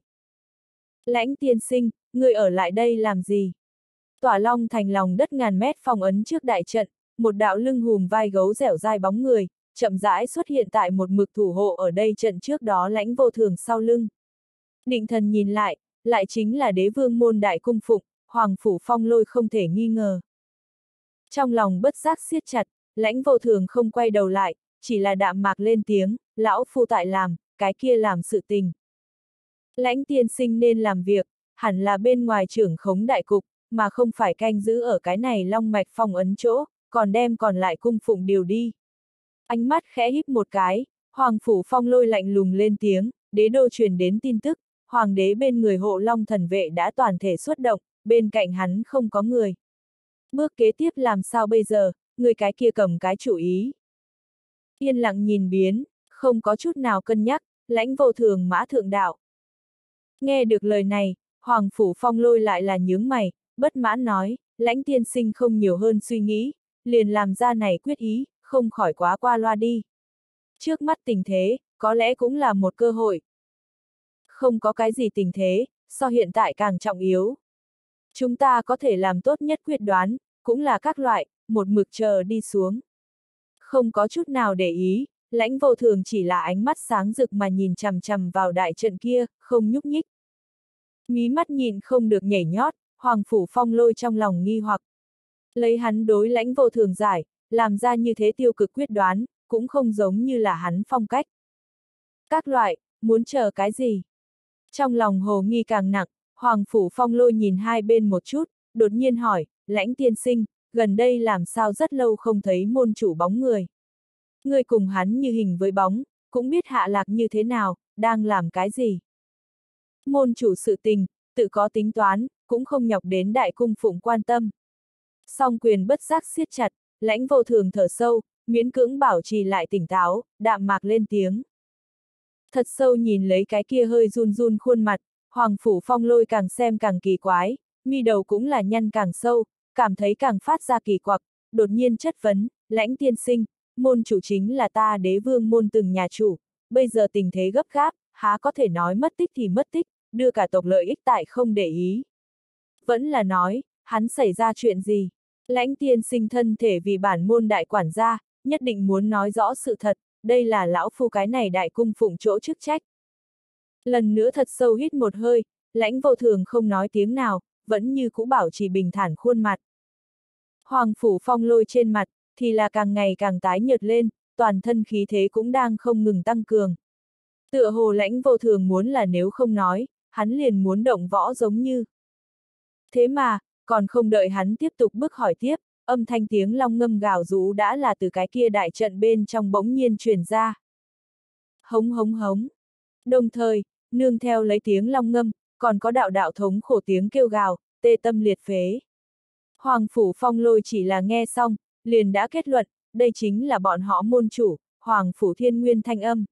Lãnh tiên sinh, người ở lại đây làm gì? Tỏa Long thành lòng đất ngàn mét phong ấn trước đại trận, một đạo lưng hùm vai gấu dẻo dai bóng người, chậm rãi xuất hiện tại một mực thủ hộ ở đây trận trước đó Lãnh Vô Thường sau lưng. Định thần nhìn lại chính là đế vương môn đại cung phụng, Hoàng Phủ Phong Lôi không thể nghi ngờ. Trong lòng bất giác siết chặt, Lãnh Vô Thường không quay đầu lại, chỉ là đạm mạc lên tiếng, lão phu tại làm, cái kia làm sự tình. Lãnh tiên sinh nên làm việc, hẳn là bên ngoài trưởng khống đại cục, mà không phải canh giữ ở cái này long mạch phong ấn chỗ, còn đem còn lại cung phụng điều đi. Ánh mắt khẽ híp một cái, Hoàng Phủ Phong Lôi lạnh lùng lên tiếng, đế đô truyền đến tin tức, hoàng đế bên người hộ long thần vệ đã toàn thể xuất động, bên cạnh hắn không có người. Bước kế tiếp làm sao bây giờ, người cái kia cầm cái chủ ý. Yên lặng nhìn biến, không có chút nào cân nhắc, Lãnh Vô Thường mã thượng đạo. Nghe được lời này, Hoàng Phủ Phong Lôi lại là nhướng mày, bất mãn nói, Lãnh tiên sinh không nhiều hơn suy nghĩ, liền làm ra này quyết ý, không khỏi quá qua loa đi. Trước mắt tình thế, có lẽ cũng là một cơ hội. Không có cái gì tình thế, so hiện tại càng trọng yếu. Chúng ta có thể làm tốt nhất quyết đoán, cũng là các loại, một mực chờ đi xuống. Không có chút nào để ý, Lãnh Vô Thường chỉ là ánh mắt sáng rực mà nhìn chằm chằm vào đại trận kia, không nhúc nhích. Mí mắt nhìn không được nhảy nhót, Hoàng Phủ Phong Lôi trong lòng nghi hoặc. Lấy hắn đối Lãnh Vô Thường giải, làm ra như thế tiêu cực quyết đoán, cũng không giống như là hắn phong cách. Các loại, muốn chờ cái gì? Trong lòng hồ nghi càng nặng, Hoàng Phủ Phong Lôi nhìn hai bên một chút, đột nhiên hỏi, Lãnh tiên sinh, gần đây làm sao rất lâu không thấy môn chủ bóng người. Người cùng hắn như hình với bóng, cũng biết hạ lạc như thế nào, đang làm cái gì. Môn chủ sự tình, tự có tính toán, cũng không nhọc đến đại cung phụng quan tâm. Song quyền bất giác siết chặt, Lãnh Vô Thường thở sâu, miễn cưỡng bảo trì lại tỉnh táo, đạm mạc lên tiếng. Thật sâu nhìn lấy cái kia hơi run run khuôn mặt, Hoàng Phủ Phong Lôi càng xem càng kỳ quái, mi đầu cũng là nhăn càng sâu, cảm thấy càng phát ra kỳ quặc, đột nhiên chất vấn, Lãnh tiên sinh, môn chủ chính là ta Đế Vương môn từng nhà chủ, bây giờ tình thế gấp gáp, há có thể nói mất tích thì mất tích, đưa cả tộc lợi ích tại không để ý. Vẫn là nói, hắn xảy ra chuyện gì? Lãnh tiên sinh thân thể vì bản môn đại quản gia, nhất định muốn nói rõ sự thật, đây là lão phu cái này đại cung phụng chỗ chức trách. Lần nữa thật sâu hít một hơi, Lãnh Vô Thường không nói tiếng nào, vẫn như cũ bảo trì bình thản khuôn mặt. Hoàng Phủ Phong Lôi trên mặt, thì là càng ngày càng tái nhợt lên, toàn thân khí thế cũng đang không ngừng tăng cường. Tựa hồ Lãnh Vô Thường muốn là nếu không nói, hắn liền muốn động võ giống như. Thế mà, còn không đợi hắn tiếp tục bước hỏi tiếp, âm thanh tiếng long ngâm gào rú đã là từ cái kia đại trận bên trong bỗng nhiên truyền ra. Hống hống hống. Đồng thời, nương theo lấy tiếng long ngâm, còn có đạo đạo thống khổ tiếng kêu gào, tê tâm liệt phế. Hoàng Phủ Phong Lôi chỉ là nghe xong, liền đã kết luận, đây chính là bọn họ môn chủ, Hoàng Phủ Thiên Nguyên thanh âm.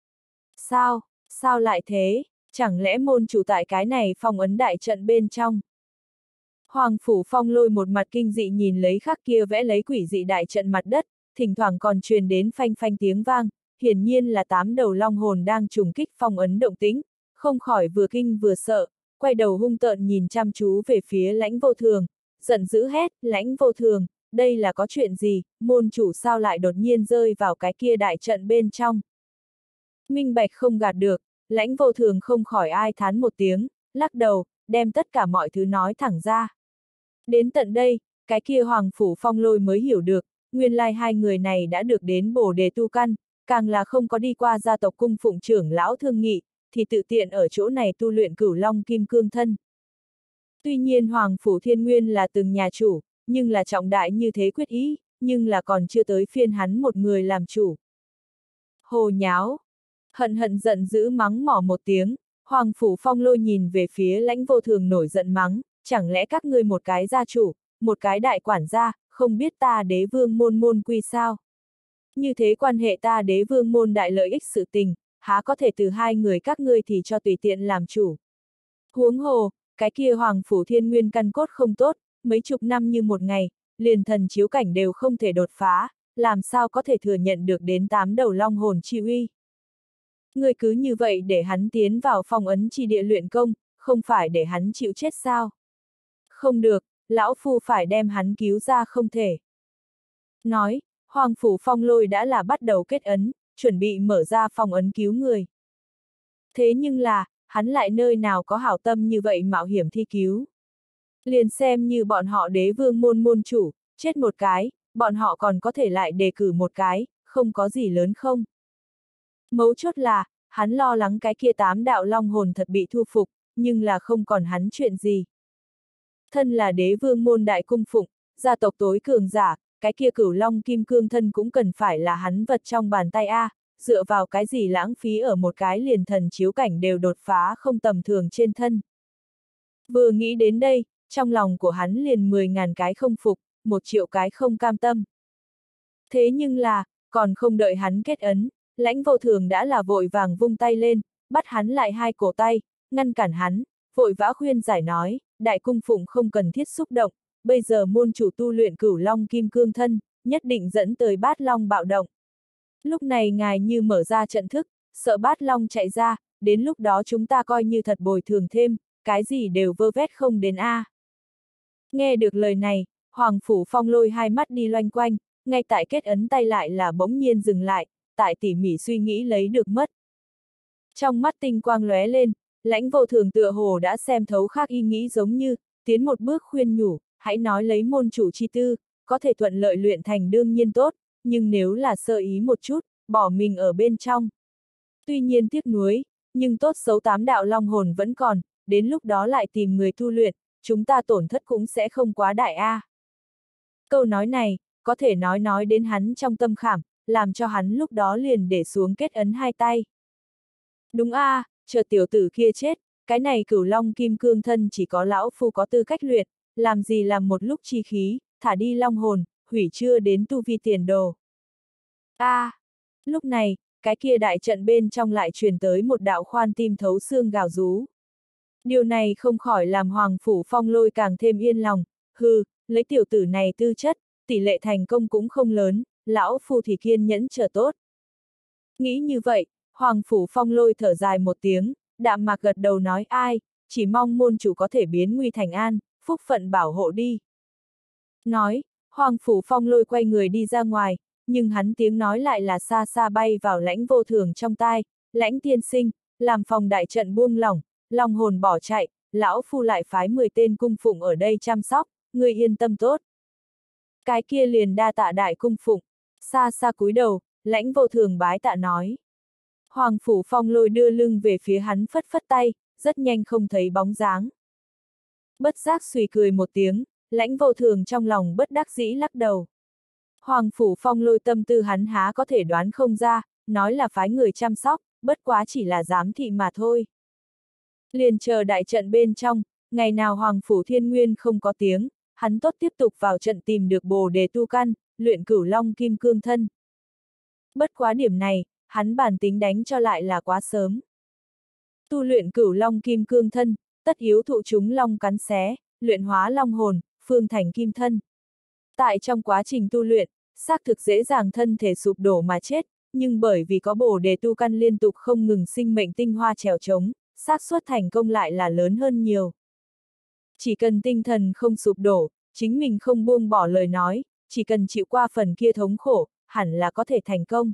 Sao, sao lại thế, chẳng lẽ môn chủ tại cái này phong ấn đại trận bên trong? Hoàng Phủ Phong Lôi một mặt kinh dị nhìn lấy khắc kia vẽ lấy quỷ dị đại trận mặt đất, thỉnh thoảng còn truyền đến phanh phanh tiếng vang, hiển nhiên là 8 đầu long hồn đang trùng kích phong ấn động tĩnh, không khỏi vừa kinh vừa sợ, quay đầu hung tợn nhìn chăm chú về phía Lãnh Vô Thường, giận dữ hét, Lãnh Vô Thường, đây là có chuyện gì, môn chủ sao lại đột nhiên rơi vào cái kia đại trận bên trong. Minh bạch không gạt được, Lãnh Vô Thường không khỏi ai thán một tiếng, lắc đầu, đem tất cả mọi thứ nói thẳng ra. Đến tận đây, cái kia Hoàng Phủ Phong Lôi mới hiểu được, nguyên lai hai người này đã được đến Bồ Đề tu căn, càng là không có đi qua gia tộc cung phụng trưởng lão thương nghị, thì tự tiện ở chỗ này tu luyện Cửu Long Kim Cương thân. Tuy nhiên Hoàng Phủ Thiên Nguyên là từng nhà chủ, nhưng là trọng đại như thế quyết ý, nhưng là còn chưa tới phiên hắn một người làm chủ. Hồ nháo! Hận hận giận dữ mắng mỏ một tiếng, Hoàng Phủ Phong Lôi nhìn về phía Lãnh Vô Thường nổi giận mắng, chẳng lẽ các ngươi một cái gia chủ, một cái đại quản gia, không biết ta Đế Vương môn môn quy sao? Như thế quan hệ ta Đế Vương môn đại lợi ích sự tình, há có thể từ hai người các ngươi thì cho tùy tiện làm chủ. Huống hồ, cái kia Hoàng Phủ Thiên Nguyên căn cốt không tốt, mấy chục năm như một ngày, liền thần chiếu cảnh đều không thể đột phá, làm sao có thể thừa nhận được đến 8 đầu long hồn chi uy. Ngươi cứ như vậy để hắn tiến vào phong ấn chi địa luyện công, không phải để hắn chịu chết sao? Không được, lão phu phải đem hắn cứu ra không thể. Nói, Hoàng Phủ Phong Lôi đã là bắt đầu kết ấn, chuẩn bị mở ra phong ấn cứu người. Thế nhưng là, hắn lại nơi nào có hảo tâm như vậy mạo hiểm thi cứu. Liền xem như bọn họ Đế Vương môn môn chủ, chết một cái, bọn họ còn có thể lại đề cử một cái, không có gì lớn không. Mấu chốt là, hắn lo lắng cái kia 8 đạo long hồn thật bị thu phục, nhưng là không còn hắn chuyện gì. Thân là Đế Vương môn đại cung phụng, gia tộc tối cường giả, cái kia Cửu Long Kim Cương thân cũng cần phải là hắn vật trong bàn tay a, dựa vào cái gì lãng phí ở một cái liền thần chiếu cảnh đều đột phá không tầm thường trên thân. Vừa nghĩ đến đây, trong lòng của hắn liền 10.000 cái không phục, 1 triệu cái không cam tâm. Thế nhưng là, còn không đợi hắn kết ấn, Lãnh Vô Thường đã là vội vàng vung tay lên, bắt hắn lại hai cổ tay, ngăn cản hắn, vội vã khuyên giải nói, đại cung phụng không cần thiết xúc động, bây giờ môn chủ tu luyện Cửu Long Kim Cương thân, nhất định dẫn tới Bát Long bạo động. Lúc này ngài như mở ra trận thức, sợ Bát Long chạy ra, đến lúc đó chúng ta coi như thật bồi thường thêm, cái gì đều vơ vét không đến a. Nghe được lời này, Hoàng Phủ Phong Lôi hai mắt đi loanh quanh, ngay tại kết ấn tay lại là bỗng nhiên dừng lại, tại tỉ mỉ suy nghĩ lấy được mất. Trong mắt tinh quang lóe lên, Lãnh Vô Thường tựa hồ đã xem thấu khác ý nghĩ giống như, tiến một bước khuyên nhủ, hãy nói lấy môn chủ chi tư, có thể thuận lợi luyện thành đương nhiên tốt, nhưng nếu là sơ ý một chút, bỏ mình ở bên trong. Tuy nhiên tiếc nuối, nhưng tốt xấu 8 đạo long hồn vẫn còn, đến lúc đó lại tìm người tu luyện, chúng ta tổn thất cũng sẽ không quá đại a. Câu nói này, có thể nói đến hắn trong tâm khảm, làm cho hắn lúc đó liền để xuống kết ấn hai tay. Đúng a, chờ tiểu tử kia chết, cái này Cửu Long Kim Cương thân chỉ có lão phu có tư cách luyện, làm gì làm một lúc chi khí, thả đi long hồn, hủy chưa đến tu vi tiền đồ. A, lúc này, cái kia đại trận bên trong lại truyền tới một đạo khoan tim thấu xương gào rú. Điều này không khỏi làm Hoàng Phủ Phong Lôi càng thêm yên lòng, lấy tiểu tử này tư chất, tỷ lệ thành công cũng không lớn, lão phu thì kiên nhẫn chờ tốt. Nghĩ như vậy, Hoàng Phủ Phong Lôi thở dài một tiếng, đạm mạc gật đầu nói ai, chỉ mong môn chủ có thể biến nguy thành an, phúc phận bảo hộ đi. Nói, Hoàng Phủ Phong Lôi quay người đi ra ngoài, nhưng hắn tiếng nói lại là xa xa bay vào Lãnh Vô Thường trong tai, Lãnh tiên sinh, làm phòng đại trận buông lỏng, long hồn bỏ chạy, lão phu lại phái 10 tên cung phụng ở đây chăm sóc, ngươi yên tâm tốt. Cái kia liền đa tạ đại cung phụng, xa xa cúi đầu, Lãnh Vô Thường bái tạ nói. Hoàng Phủ Phong Lôi đưa lưng về phía hắn phất phất tay, rất nhanh không thấy bóng dáng. Bất giác suy cười một tiếng, Lãnh Vô Thường trong lòng bất đắc dĩ lắc đầu. Hoàng Phủ Phong Lôi tâm tư hắn há có thể đoán không ra, nói là phái người chăm sóc, bất quá chỉ là giám thị mà thôi. Liền chờ đại trận bên trong, ngày nào Hoàng Phủ Thiên Nguyên không có tiếng, hắn tốt tiếp tục vào trận tìm được Bồ Đề tu căn, luyện Cửu Long Kim Cương thân. Bất quá điểm này, hắn bản tính đánh cho lại là quá sớm. Tu luyện Cửu Long Kim Cương thân, tất yếu thụ chúng long cắn xé, luyện hóa long hồn, phương thành kim thân. Tại trong quá trình tu luyện, xác thực dễ dàng thân thể sụp đổ mà chết, nhưng bởi vì có Bồ Đề tu căn liên tục không ngừng sinh mệnh tinh hoa trèo trống, xác suất thành công lại là lớn hơn nhiều. Chỉ cần tinh thần không sụp đổ, chính mình không buông bỏ lời nói, chỉ cần chịu qua phần kia thống khổ, hẳn là có thể thành công.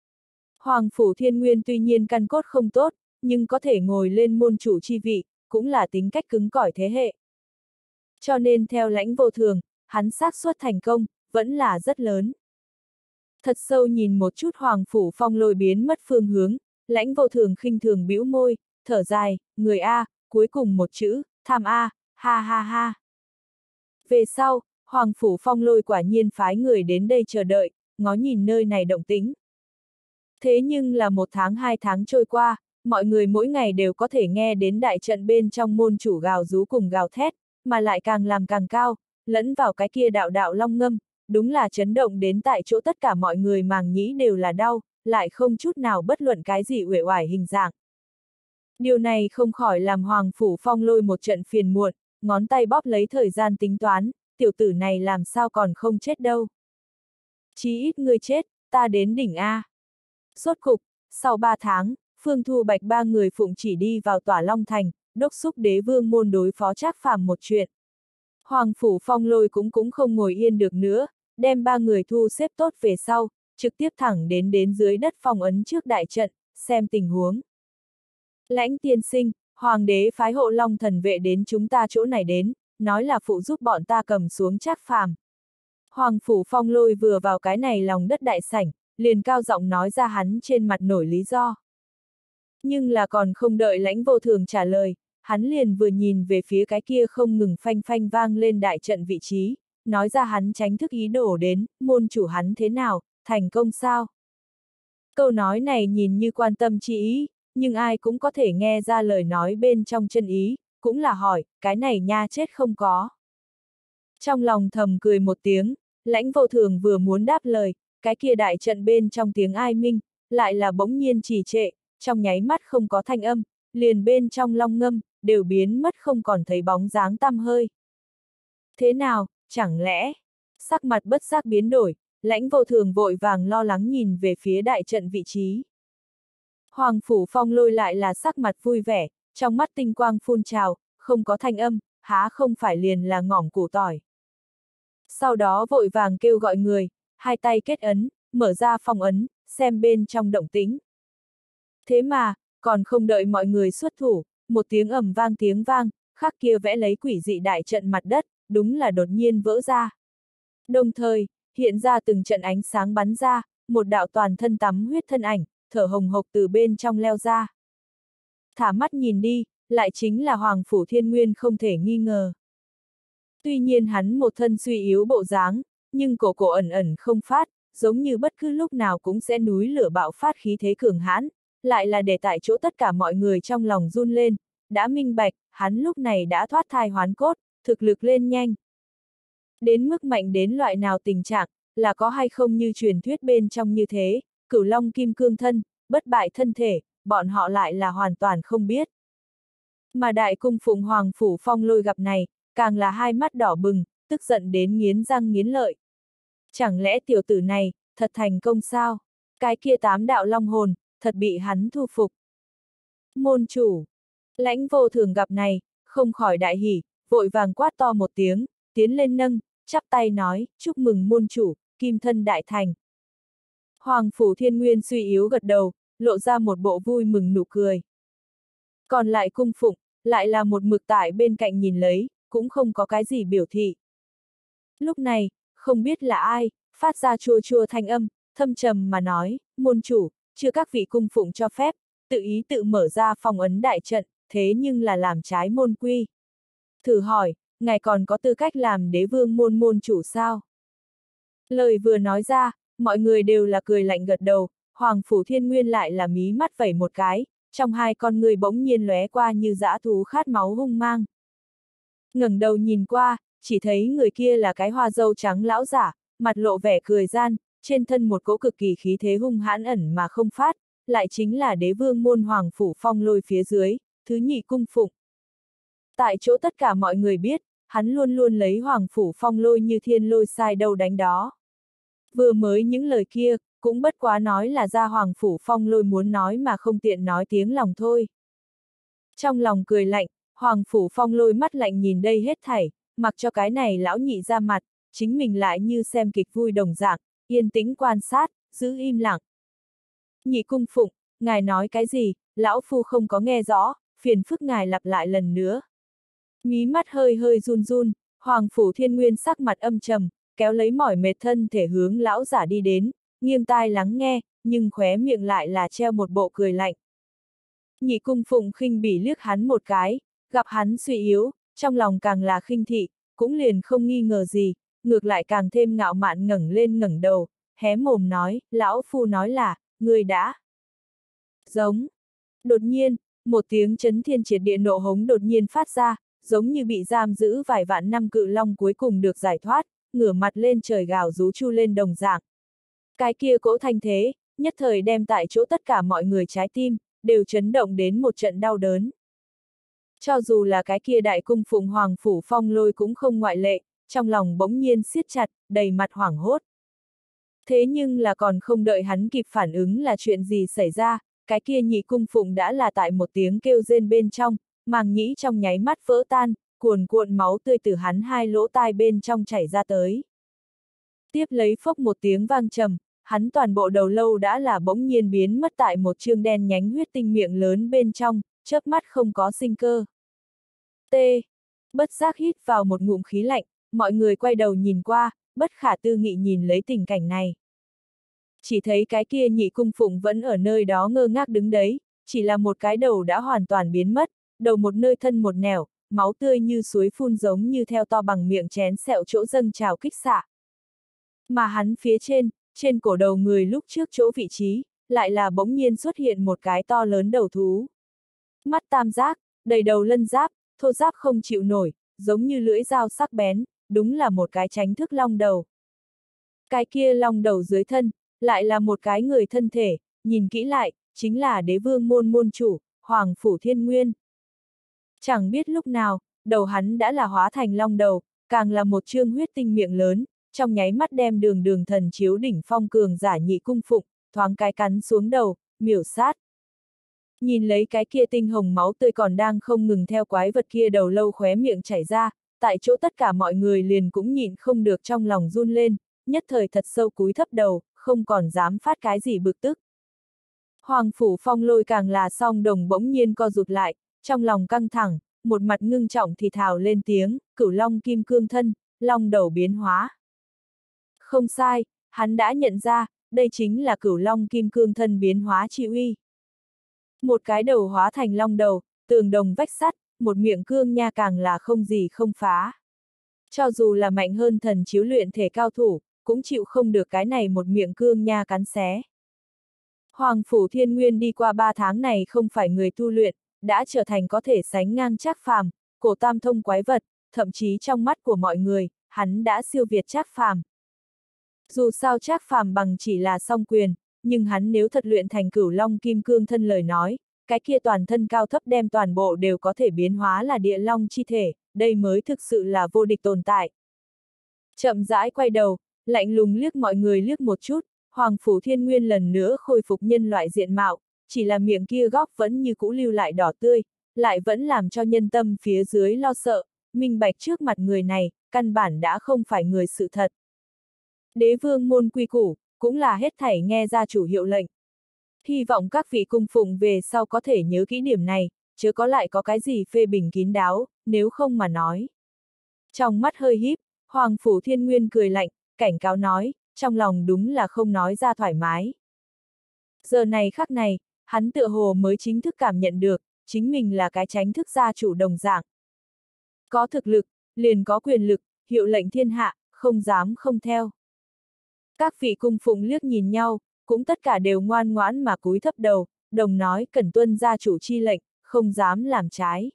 Hoàng Phủ Thiên Nguyên tuy nhiên căn cốt không tốt, nhưng có thể ngồi lên môn chủ chi vị, cũng là tính cách cứng cỏi thế hệ. Cho nên theo Lãnh Vô Thường, hắn xác suất thành công, vẫn là rất lớn. Thật sâu nhìn một chút Hoàng Phủ Phong Lôi biến mất phương hướng, Lãnh Vô Thường khinh thường bĩu môi, thở dài, người A, cuối cùng một chữ, tham A, ha ha ha. Về sau, Hoàng Phủ Phong Lôi quả nhiên phái người đến đây chờ đợi, ngó nhìn nơi này động tĩnh. Thế nhưng là 1 tháng 2 tháng trôi qua, mọi người mỗi ngày đều có thể nghe đến đại trận bên trong môn chủ gào rú cùng gào thét, mà lại càng làm càng cao, lẫn vào cái kia đạo đạo long ngâm, đúng là chấn động đến tại chỗ tất cả mọi người màng nhĩ đều là đau, lại không chút nào bất luận cái gì uể oải hình dạng. Điều này không khỏi làm Hoàng Phủ Phong Lôi một trận phiền muộn, ngón tay bóp lấy thời gian tính toán, tiểu tử này làm sao còn không chết đâu. Chí ít ngươi chết, ta đến đỉnh A. Sốt cục, sau 3 tháng, Phương Thu Bạch 3 người phụng chỉ đi vào Tỏa Long Thành, đốc xúc đế vương môn đối phó Trác Phàm một chuyện. Hoàng Phủ Phong Lôi cũng không ngồi yên được nữa, đem 3 người thu xếp tốt về sau, trực tiếp thẳng đến dưới đất phong ấn trước đại trận, xem tình huống. Lãnh tiên sinh, Hoàng đế phái hộ Long thần vệ đến chúng ta chỗ này đến, nói là phụ giúp bọn ta cầm xuống Trác Phàm. Hoàng Phủ Phong Lôi vừa vào cái này lòng đất đại sảnh, liền cao giọng nói ra hắn trên mặt nổi lý do. Nhưng là còn không đợi Lãnh Vô Thường trả lời, hắn liền vừa nhìn về phía cái kia không ngừng phanh phanh vang lên đại trận vị trí, nói ra hắn tránh thức ý đồ đến, môn chủ hắn thế nào, thành công sao? Câu nói này nhìn như quan tâm chi ý, nhưng ai cũng có thể nghe ra lời nói bên trong chân ý, cũng là hỏi, cái này nha chết không có. Trong lòng thầm cười một tiếng, Lãnh Vô Thường vừa muốn đáp lời, cái kia đại trận bên trong tiếng ai minh, lại là bỗng nhiên trì trệ, trong nháy mắt không có thanh âm, liền bên trong long ngâm, đều biến mất không còn thấy bóng dáng tăm hơi. Thế nào, chẳng lẽ? Sắc mặt bất giác biến đổi, Lãnh Vô Thường vội vàng lo lắng nhìn về phía đại trận vị trí. Hoàng Phủ Phong Lôi lại là sắc mặt vui vẻ, trong mắt tinh quang phun trào, không có thanh âm, há không phải liền là ngỏm củ tỏi. Sau đó vội vàng kêu gọi người, hai tay kết ấn, mở ra phong ấn, xem bên trong động tĩnh. Thế mà, còn không đợi mọi người xuất thủ, một tiếng ầm vang tiếng vang, khắc kia vẽ lấy quỷ dị đại trận mặt đất, đúng là đột nhiên vỡ ra. Đồng thời, hiện ra từng trận ánh sáng bắn ra, một đạo toàn thân tắm huyết thân ảnh, thở hồng hộc từ bên trong leo ra. Thả mắt nhìn đi, lại chính là Hoàng Phủ Thiên Nguyên không thể nghi ngờ. Tuy nhiên hắn một thân suy yếu bộ dáng, nhưng cổ ẩn ẩn không phát, giống như bất cứ lúc nào cũng sẽ núi lửa bạo phát khí thế cường hãn, lại là để tại chỗ tất cả mọi người trong lòng run lên, đã minh bạch, hắn lúc này đã thoát thai hoán cốt, thực lực lên nhanh. Đến mức mạnh đến loại nào tình trạng, là có hay không như truyền thuyết bên trong như thế, Cửu Long Kim Cương thân, bất bại thân thể, bọn họ lại là hoàn toàn không biết. Mà đại cung phụng Hoàng Phủ Phong Lôi gặp này, càng là hai mắt đỏ bừng, tức giận đến nghiến răng nghiến lợi. Chẳng lẽ tiểu tử này, thật thành công sao? Cái kia 8 đạo long hồn, thật bị hắn thu phục. Môn chủ, Lãnh Vô Thường gặp này, không khỏi đại hỉ, vội vàng quát to một tiếng, tiến lên nâng, chắp tay nói, chúc mừng môn chủ, kim thân đại thành. Hoàng Phủ Thiên Nguyên suy yếu gật đầu, lộ ra một bộ vui mừng nụ cười. Còn lại cung phụng, lại là một mực tại bên cạnh nhìn lấy, cũng không có cái gì biểu thị. Lúc này, không biết là ai, phát ra chua chua thanh âm, thâm trầm mà nói, môn chủ, chưa các vị cung phụng cho phép, tự ý tự mở ra phong ấn đại trận, thế nhưng là làm trái môn quy. Thử hỏi, ngài còn có tư cách làm đế vương môn môn chủ sao? Lời vừa nói ra, mọi người đều là cười lạnh gật đầu, Hoàng Phủ Thiên Nguyên lại là mí mắt vẩy một cái, trong hai con người bỗng nhiên lóe qua như dã thú khát máu hung mang. Ngẩng đầu nhìn qua, chỉ thấy người kia là cái hoa râu trắng lão giả, mặt lộ vẻ cười gian, trên thân một cỗ cực kỳ khí thế hung hãn ẩn mà không phát, lại chính là đế vương môn Hoàng Phủ Phong Lôi phía dưới, thứ nhị cung phụng. Tại chỗ tất cả mọi người biết, hắn luôn luôn lấy Hoàng Phủ Phong Lôi như thiên lôi sai đâu đánh đó. Vừa mới những lời kia, cũng bất quá nói là ra Hoàng Phủ Phong Lôi muốn nói mà không tiện nói tiếng lòng thôi. Trong lòng cười lạnh, Hoàng Phủ Phong Lôi mắt lạnh nhìn đây hết thảy, mặc cho cái này lão nhị ra mặt, chính mình lại như xem kịch vui đồng dạng, yên tĩnh quan sát, giữ im lặng. Nhị cung phụng, ngài nói cái gì, lão phu không có nghe rõ, phiền phức ngài lặp lại lần nữa. Mí mắt hơi hơi run run, Hoàng Phủ Thiên Nguyên sắc mặt âm trầm, kéo lấy mỏi mệt thân thể hướng lão giả đi đến, nghiêng tai lắng nghe, nhưng khóe miệng lại là treo một bộ cười lạnh. Nhị cung phụng khinh bỉ liếc hắn một cái, gặp hắn suy yếu, trong lòng càng là khinh thị, cũng liền không nghi ngờ gì, ngược lại càng thêm ngạo mạn ngẩng lên ngẩng đầu, hé mồm nói, lão phu nói là, người đã. Giống. Đột nhiên, một tiếng chấn thiên triệt địa nộ hống đột nhiên phát ra, giống như bị giam giữ vài vạn năm cự long cuối cùng được giải thoát, ngửa mặt lên trời gào rú chu lên đồng dạng. Cái kia cỗ thanh thế, nhất thời đem tại chỗ tất cả mọi người trái tim, đều chấn động đến một trận đau đớn. Cho dù là cái kia đại cung phụng Hoàng Phủ Phong Lôi cũng không ngoại lệ, trong lòng bỗng nhiên siết chặt, đầy mặt hoảng hốt. Thế nhưng là còn không đợi hắn kịp phản ứng là chuyện gì xảy ra, cái kia nhị cung phụng đã là tại một tiếng kêu rên bên trong, màng nhĩ trong nháy mắt vỡ tan, cuồn cuộn máu tươi từ hắn hai lỗ tai bên trong chảy ra tới. Tiếp lấy phốc một tiếng vang trầm, hắn toàn bộ đầu lâu đã là bỗng nhiên biến mất tại một chương đen nhánh huyết tinh miệng lớn bên trong, chớp mắt không có sinh cơ. T. Bất giác hít vào một ngụm khí lạnh, mọi người quay đầu nhìn qua, bất khả tư nghị nhìn lấy tình cảnh này. Chỉ thấy cái kia nhị cung phụng vẫn ở nơi đó ngơ ngác đứng đấy, chỉ là một cái đầu đã hoàn toàn biến mất, đầu một nơi thân một nẻo, máu tươi như suối phun giống như theo to bằng miệng chén sẹo chỗ dâng trào kích xạ. Mà hắn phía trên cổ đầu người lúc trước chỗ vị trí, lại là bỗng nhiên xuất hiện một cái to lớn đầu thú. Mắt tam giác, đầy đầu lân giáp, thô giáp không chịu nổi, giống như lưỡi dao sắc bén, đúng là một cái tránh thức long đầu. Cái kia long đầu dưới thân, lại là một cái người thân thể, nhìn kỹ lại, chính là đế vương môn môn chủ, Hoàng Phủ Thiên Nguyên. Chẳng biết lúc nào, đầu hắn đã là hóa thành long đầu, càng là một chương huyết tinh miệng lớn, trong nháy mắt đem đường thần chiếu đỉnh phong cường giả nhị cung phụng, thoáng cái cắn xuống đầu, miểu sát. Nhìn lấy cái kia tinh hồng máu tươi còn đang không ngừng theo quái vật kia đầu lâu khóe miệng chảy ra, tại chỗ tất cả mọi người liền cũng nhịn không được trong lòng run lên, nhất thời thật sâu cúi thấp đầu, không còn dám phát cái gì bực tức. Hoàng Phủ Phong Lôi càng là song đồng bỗng nhiên co rụt lại, trong lòng căng thẳng, một mặt ngưng trọng thì thào lên tiếng, cửu long kim cương thân, long đầu biến hóa. Không sai, hắn đã nhận ra, đây chính là cửu long kim cương thân biến hóa chi uy. Một cái đầu hóa thành long đầu, tường đồng vách sắt, một miệng cương nha càng là không gì không phá. Cho dù là mạnh hơn thần chiếu luyện thể cao thủ, cũng chịu không được cái này một miệng cương nha cắn xé. Hoàng Phủ Thiên Nguyên đi qua 3 tháng này không phải người tu luyện, đã trở thành có thể sánh ngang Trác Phàm, cổ tam thông quái vật, thậm chí trong mắt của mọi người, hắn đã siêu việt Trác Phàm. Dù sao Trác Phàm bằng chỉ là song quyền, nhưng hắn nếu thật luyện thành cửu long kim cương thân lời nói, cái kia toàn thân cao thấp đem toàn bộ đều có thể biến hóa là địa long chi thể, đây mới thực sự là vô địch tồn tại. Chậm rãi quay đầu, lạnh lùng liếc mọi người liếc một chút, Hoàng Phủ Thiên Nguyên lần nữa khôi phục nhân loại diện mạo, chỉ là miệng kia góc vẫn như cũ lưu lại đỏ tươi, lại vẫn làm cho nhân tâm phía dưới lo sợ, minh bạch trước mặt người này, căn bản đã không phải người sự thật. Đế vương môn quy củ, cũng là hết thảy nghe gia chủ hiệu lệnh. Hy vọng các vị cung phụng về sau có thể nhớ kỹ điểm này, chớ có lại có cái gì phê bình kín đáo, nếu không mà nói. Trong mắt hơi híp, Hoàng Phủ Thiên Nguyên cười lạnh, cảnh cáo nói, trong lòng đúng là không nói ra thoải mái. Giờ này khắc này, hắn tựa hồ mới chính thức cảm nhận được, chính mình là cái tránh thức gia chủ đồng dạng. Có thực lực, liền có quyền lực, hiệu lệnh thiên hạ, không dám không theo. Các vị cung phụng liếc nhìn nhau, cũng tất cả đều ngoan ngoãn mà cúi thấp đầu, đồng nói cần tuân gia chủ chi lệnh, không dám làm trái.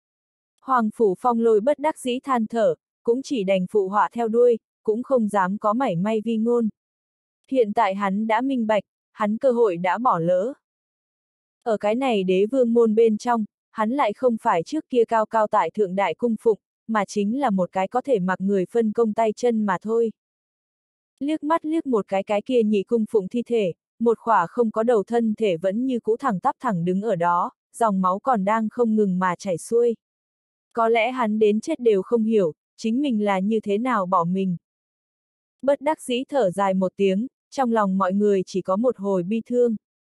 Hoàng Phủ Phong Lôi bất đắc dĩ than thở, cũng chỉ đành phụ họa theo đuôi, cũng không dám có mảy may vi ngôn. Hiện tại hắn đã minh bạch, hắn cơ hội đã bỏ lỡ. Ở cái này đế vương môn bên trong, hắn lại không phải trước kia cao cao tại thượng đại cung phụng, mà chính là một cái có thể mặc người phân công tay chân mà thôi. Liếc mắt liếc một cái kia nhị cung phụng thi thể, một khỏa không có đầu thân thể vẫn như cũ thẳng tắp thẳng đứng ở đó, dòng máu còn đang không ngừng mà chảy xuôi. Có lẽ hắn đến chết đều không hiểu, chính mình là như thế nào bỏ mình. Bất đắc dĩ thở dài một tiếng, trong lòng mọi người chỉ có một hồi bi thương.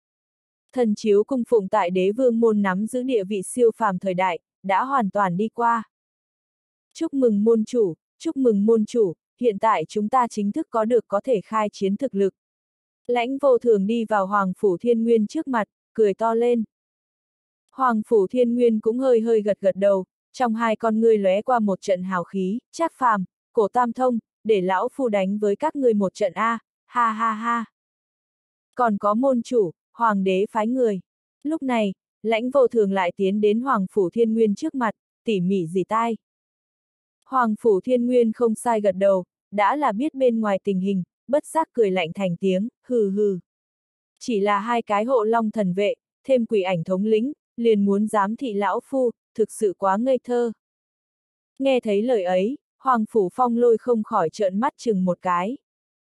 Thần chiếu cung phụng tại đế vương môn nắm giữ địa vị siêu phàm thời đại, đã hoàn toàn đi qua. Chúc mừng môn chủ, hiện tại chúng ta chính thức có được có thể khai chiến thực lực. Lãnh Vô Thường đi vào Hoàng Phủ Thiên Nguyên trước mặt, cười to lên. Hoàng Phủ Thiên Nguyên cũng hơi hơi gật gật đầu, trong hai con ngươi lóe qua một trận hào khí, Trác Phàm, Cổ Tam Thông, để lão phu đánh với các ngươi một trận a, ha ha ha. Còn có môn chủ, Hoàng đế phái người. Lúc này, Lãnh Vô Thường lại tiến đến Hoàng Phủ Thiên Nguyên trước mặt, tỉ mỉ dì tai. Hoàng Phủ Thiên Nguyên không sai gật đầu, đã là biết bên ngoài tình hình, bất giác cười lạnh thành tiếng, hừ hừ. Chỉ là hai cái hộ long thần vệ, thêm quỷ ảnh thống lĩnh, liền muốn giám thị lão phu, thực sự quá ngây thơ. Nghe thấy lời ấy, Hoàng Phủ Phong Lôi không khỏi trợn mắt chừng một cái.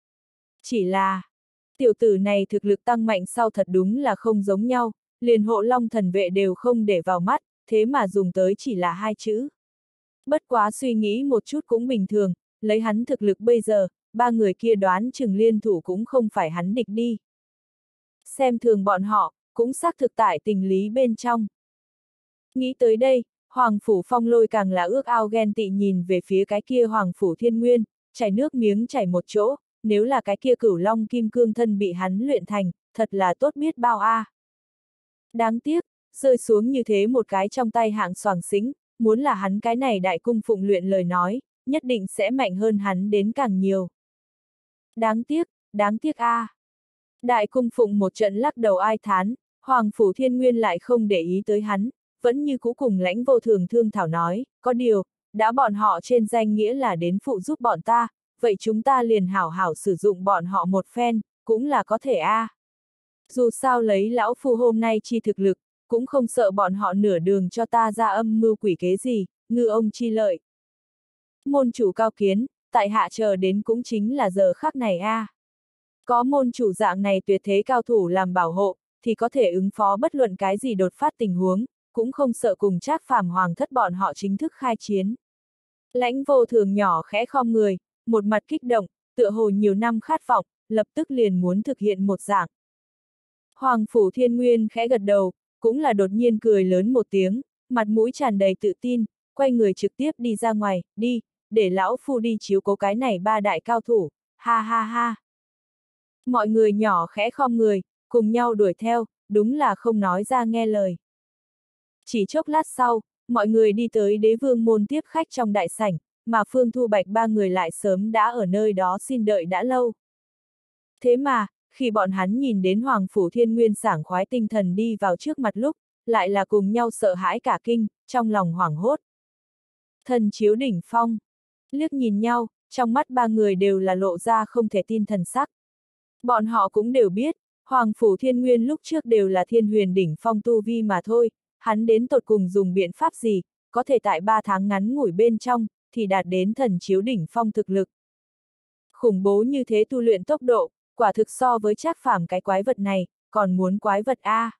Chỉ là, tiểu tử này thực lực tăng mạnh sau thật đúng là không giống nhau, liền hộ long thần vệ đều không để vào mắt, thế mà dùng tới chỉ là hai chữ. Bất quá suy nghĩ một chút cũng bình thường, lấy hắn thực lực bây giờ, ba người kia đoán chừng liên thủ cũng không phải hắn địch đi. Xem thường bọn họ, cũng xác thực tại tình lý bên trong. Nghĩ tới đây, Hoàng Phủ Phong Lôi càng là ước ao ghen tị nhìn về phía cái kia Hoàng Phủ Thiên Nguyên, chảy nước miếng chảy một chỗ, nếu là cái kia cửu long kim cương thân bị hắn luyện thành, thật là tốt biết bao a. Đáng tiếc, rơi xuống như thế một cái trong tay hạng xoàng xính, muốn là hắn cái này đại cung phụng luyện lời nói, nhất định sẽ mạnh hơn hắn đến càng nhiều. Đáng tiếc a. Đại cung phụng một trận lắc đầu ai thán, Hoàng Phủ Thiên Nguyên lại không để ý tới hắn, vẫn như cũ cùng Lãnh Vô Thường thương thảo nói, có điều, đã bọn họ trên danh nghĩa là đến phụ giúp bọn ta, vậy chúng ta liền hảo hảo sử dụng bọn họ một phen, cũng là có thể a. Dù sao lấy lão phu hôm nay chi thực lực, cũng không sợ bọn họ nửa đường cho ta ra âm mưu quỷ kế gì, ngư ông chi lợi. Môn chủ cao kiến, tại hạ chờ đến cũng chính là giờ khắc này a. Có môn chủ dạng này tuyệt thế cao thủ làm bảo hộ, thì có thể ứng phó bất luận cái gì đột phát tình huống, cũng không sợ cùng Trác Phàm Hoàng thất bọn họ chính thức khai chiến. Lãnh Vô Thường nhỏ khẽ khom người, một mặt kích động, tựa hồ nhiều năm khát vọng, lập tức liền muốn thực hiện một dạng. Hoàng Phủ Thiên Nguyên khẽ gật đầu, cũng là đột nhiên cười lớn một tiếng, mặt mũi tràn đầy tự tin, quay người trực tiếp đi ra ngoài, đi, để lão phu đi chiếu cố cái này ba đại cao thủ, ha ha ha. Mọi người nhỏ khẽ khom người, cùng nhau đuổi theo, đúng là không nói ra nghe lời. Chỉ chốc lát sau, mọi người đi tới đế vương môn tiếp khách trong đại sảnh, mà Phương Thu Bạch ba người lại sớm đã ở nơi đó xin đợi đã lâu. Thế mà, khi bọn hắn nhìn đến Hoàng Phủ Thiên Nguyên sảng khoái tinh thần đi vào trước mặt lúc, lại là cùng nhau sợ hãi cả kinh, trong lòng hoảng hốt. Thần chiếu đỉnh phong, liếc nhìn nhau, trong mắt ba người đều là lộ ra không thể tin thần sắc. Bọn họ cũng đều biết, Hoàng Phủ Thiên Nguyên lúc trước đều là thiên huyền đỉnh phong tu vi mà thôi, hắn đến tột cùng dùng biện pháp gì, có thể tại 3 tháng ngắn ngủi bên trong, thì đạt đến thần chiếu đỉnh phong thực lực. Khủng bố như thế tu luyện tốc độ, quả thực so với Trác Phàm cái quái vật này, còn muốn quái vật A.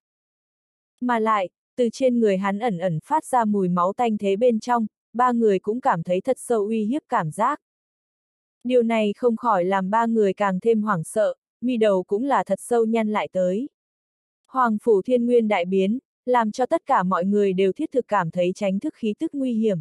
Mà lại, từ trên người hắn ẩn ẩn phát ra mùi máu tanh thế bên trong, ba người cũng cảm thấy thật sâu uy hiếp cảm giác. Điều này không khỏi làm ba người càng thêm hoảng sợ, mi đầu cũng là thật sâu nhăn lại tới. Hoàng Phủ Thiên Nguyên đại biến, làm cho tất cả mọi người đều thiết thực cảm thấy tránh thức khí tức nguy hiểm.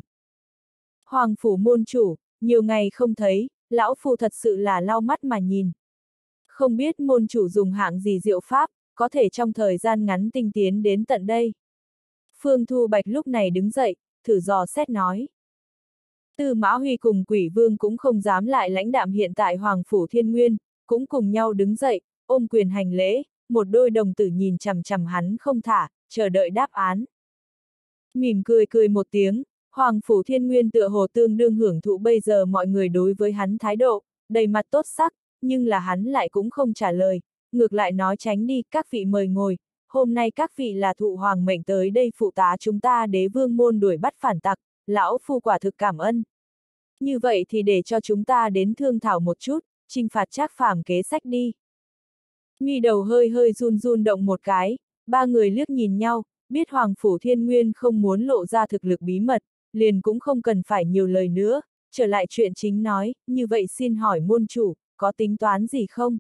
Hoàng Phủ môn chủ, nhiều ngày không thấy, lão phu thật sự là lau mắt mà nhìn. Không biết môn chủ dùng hạng gì diệu pháp, có thể trong thời gian ngắn tinh tiến đến tận đây. Phương Thu Bạch lúc này đứng dậy, thử dò xét nói. Tư Mã Huy cùng Quỷ Vương cũng không dám lại lãnh đạm hiện tại Hoàng Phủ Thiên Nguyên, cũng cùng nhau đứng dậy, ôm quyền hành lễ, một đôi đồng tử nhìn chằm chằm hắn không thả, chờ đợi đáp án. Mỉm cười cười một tiếng, Hoàng Phủ Thiên Nguyên tựa hồ tương đương hưởng thụ bây giờ mọi người đối với hắn thái độ, đầy mặt tốt sắc, nhưng là hắn lại cũng không trả lời, ngược lại nói tránh đi, các vị mời ngồi, hôm nay các vị là thụ hoàng mệnh tới đây phụ tá chúng ta Đế Vương môn đuổi bắt phản tặc, lão phu quả thực cảm ơn. Như vậy thì để cho chúng ta đến thương thảo một chút, trừng phạt Trác Phàm kế sách đi. Mi đầu hơi hơi run run động một cái, ba người liếc nhìn nhau, biết Hoàng Phủ Thiên Nguyên không muốn lộ ra thực lực bí mật, liền cũng không cần phải nhiều lời nữa, trở lại chuyện chính nói, như vậy xin hỏi môn chủ, có tính toán gì không?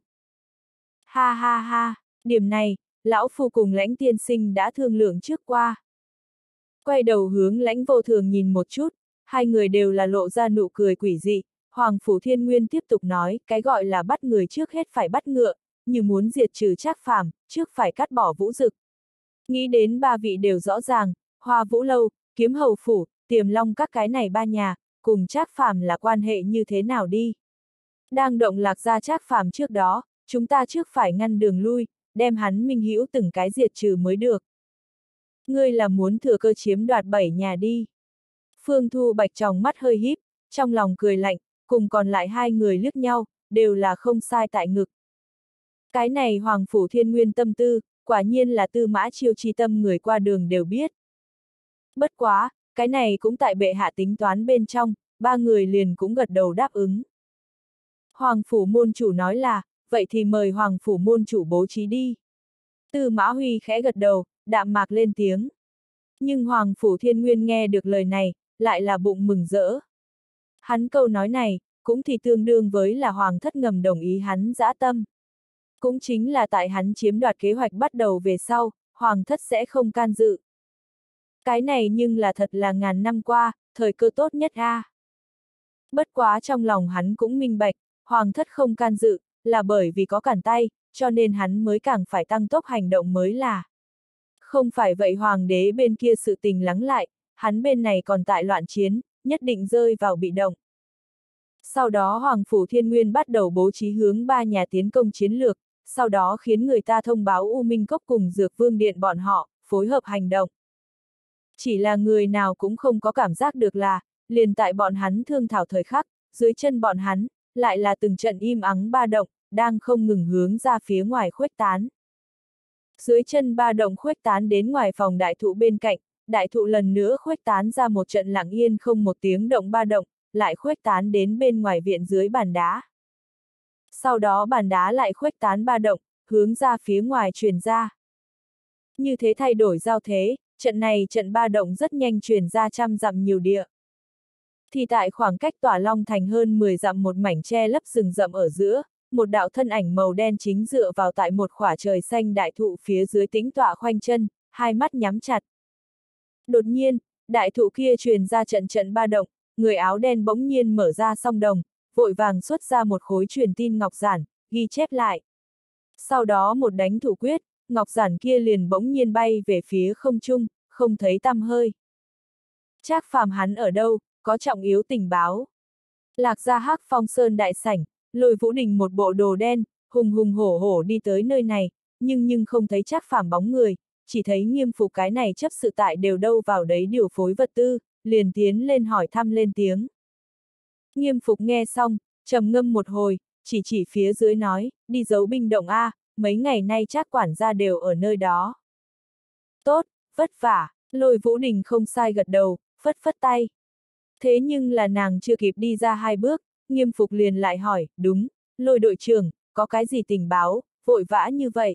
Ha ha ha, điểm này, lão phu cùng Lãnh tiên sinh đã thương lượng trước qua. Quay đầu hướng Lãnh Vô Thường nhìn một chút, hai người đều là lộ ra nụ cười quỷ dị, Hoàng Phủ Thiên Nguyên tiếp tục nói, cái gọi là bắt người trước hết phải bắt ngựa, như muốn diệt trừ Trác Phàm, trước phải cắt bỏ Vũ Dực. Nghĩ đến ba vị đều rõ ràng, Hoa Vũ Lâu, Kiếm Hầu Phủ, Tiềm Long các cái này ba nhà, cùng Trác Phàm là quan hệ như thế nào đi. Đang động lạc ra Trác Phàm trước đó, chúng ta trước phải ngăn đường lui, đem hắn minh hữu từng cái diệt trừ mới được. Ngươi là muốn thừa cơ chiếm đoạt 7 nhà đi. Phương Thu Bạch tròng mắt hơi híp, trong lòng cười lạnh, cùng còn lại hai người liếc nhau, đều là không sai tại ngực. Cái này Hoàng Phủ Thiên Nguyên tâm tư, quả nhiên là Tư Mã Chiêu chi tâm người qua đường đều biết. Bất quá, cái này cũng tại bệ hạ tính toán bên trong, ba người liền cũng gật đầu đáp ứng. Hoàng Phủ môn chủ nói là, vậy thì mời Hoàng Phủ môn chủ bố trí đi. Tư Mã Huy khẽ gật đầu, đạm mạc lên tiếng. Nhưng Hoàng Phủ Thiên Nguyên nghe được lời này, lại là bụng mừng rỡ. Hắn câu nói này, cũng thì tương đương với là Hoàng thất ngầm đồng ý hắn dã tâm. Cũng chính là tại hắn chiếm đoạt kế hoạch bắt đầu về sau, Hoàng thất sẽ không can dự. Cái này nhưng là thật là ngàn năm qua, thời cơ tốt nhất a. Bất quá trong lòng hắn cũng minh bạch, Hoàng thất không can dự, là bởi vì có cản tay, cho nên hắn mới càng phải tăng tốc hành động mới là. Không phải vậy Hoàng đế bên kia sự tình lắng lại, hắn bên này còn tại loạn chiến, nhất định rơi vào bị động. Sau đó Hoàng Phủ Thiên Nguyên bắt đầu bố trí hướng ba nhà tiến công chiến lược, sau đó khiến người ta thông báo U Minh Cốc cùng Dược Vương Điện bọn họ, phối hợp hành động. Chỉ là người nào cũng không có cảm giác được là, liền tại bọn hắn thương thảo thời khắc, dưới chân bọn hắn, lại là từng trận im ắng ba động, đang không ngừng hướng ra phía ngoài khuếch tán. Dưới chân ba động khuếch tán đến ngoài phòng đại thụ bên cạnh, đại thụ lần nữa khuếch tán ra một trận lặng yên không một tiếng động ba động, lại khuếch tán đến bên ngoài viện dưới bàn đá. Sau đó bàn đá lại khuếch tán ba động, hướng ra phía ngoài truyền ra. Như thế thay đổi giao thế, trận ba động rất nhanh truyền ra trăm dặm nhiều địa. Thì tại khoảng cách Tỏa Long Thành hơn 10 dặm một mảnh che lấp rừng rậm ở giữa, một đạo thân ảnh màu đen chính dựa vào tại một khỏa trời xanh đại thụ phía dưới tĩnh tọa khoanh chân, hai mắt nhắm chặt. Đột nhiên, đại thụ kia truyền ra trận ba động, người áo đen bỗng nhiên mở ra song đồng, vội vàng xuất ra một khối truyền tin ngọc giản, ghi chép lại. Sau đó một đánh thủ quyết, ngọc giản kia liền bỗng nhiên bay về phía không trung, không thấy tăm hơi. Trác Phàm hắn ở đâu, có trọng yếu tình báo. Lạc Gia Hắc Phong Sơn đại sảnh, Lôi Vũ Đình một bộ đồ đen, hùng hùng hổ hổ đi tới nơi này, nhưng không thấy Trác Phàm bóng người, chỉ thấy Nghiêm Phục cái này chấp sự tại đều đâu vào đấy điều phối vật tư, liền tiến lên hỏi thăm lên tiếng. Nghiêm Phục nghe xong, trầm ngâm một hồi, chỉ phía dưới nói, đi giấu binh động A, mấy ngày nay Trác quản gia đều ở nơi đó. Tốt, vất vả, Lôi Vũ Đình không sai gật đầu, phất phất tay. Thế nhưng là nàng chưa kịp đi ra 2 bước, Nghiêm Phục liền lại hỏi, đúng, Lôi đội trưởng, có cái gì tình báo, vội vã như vậy?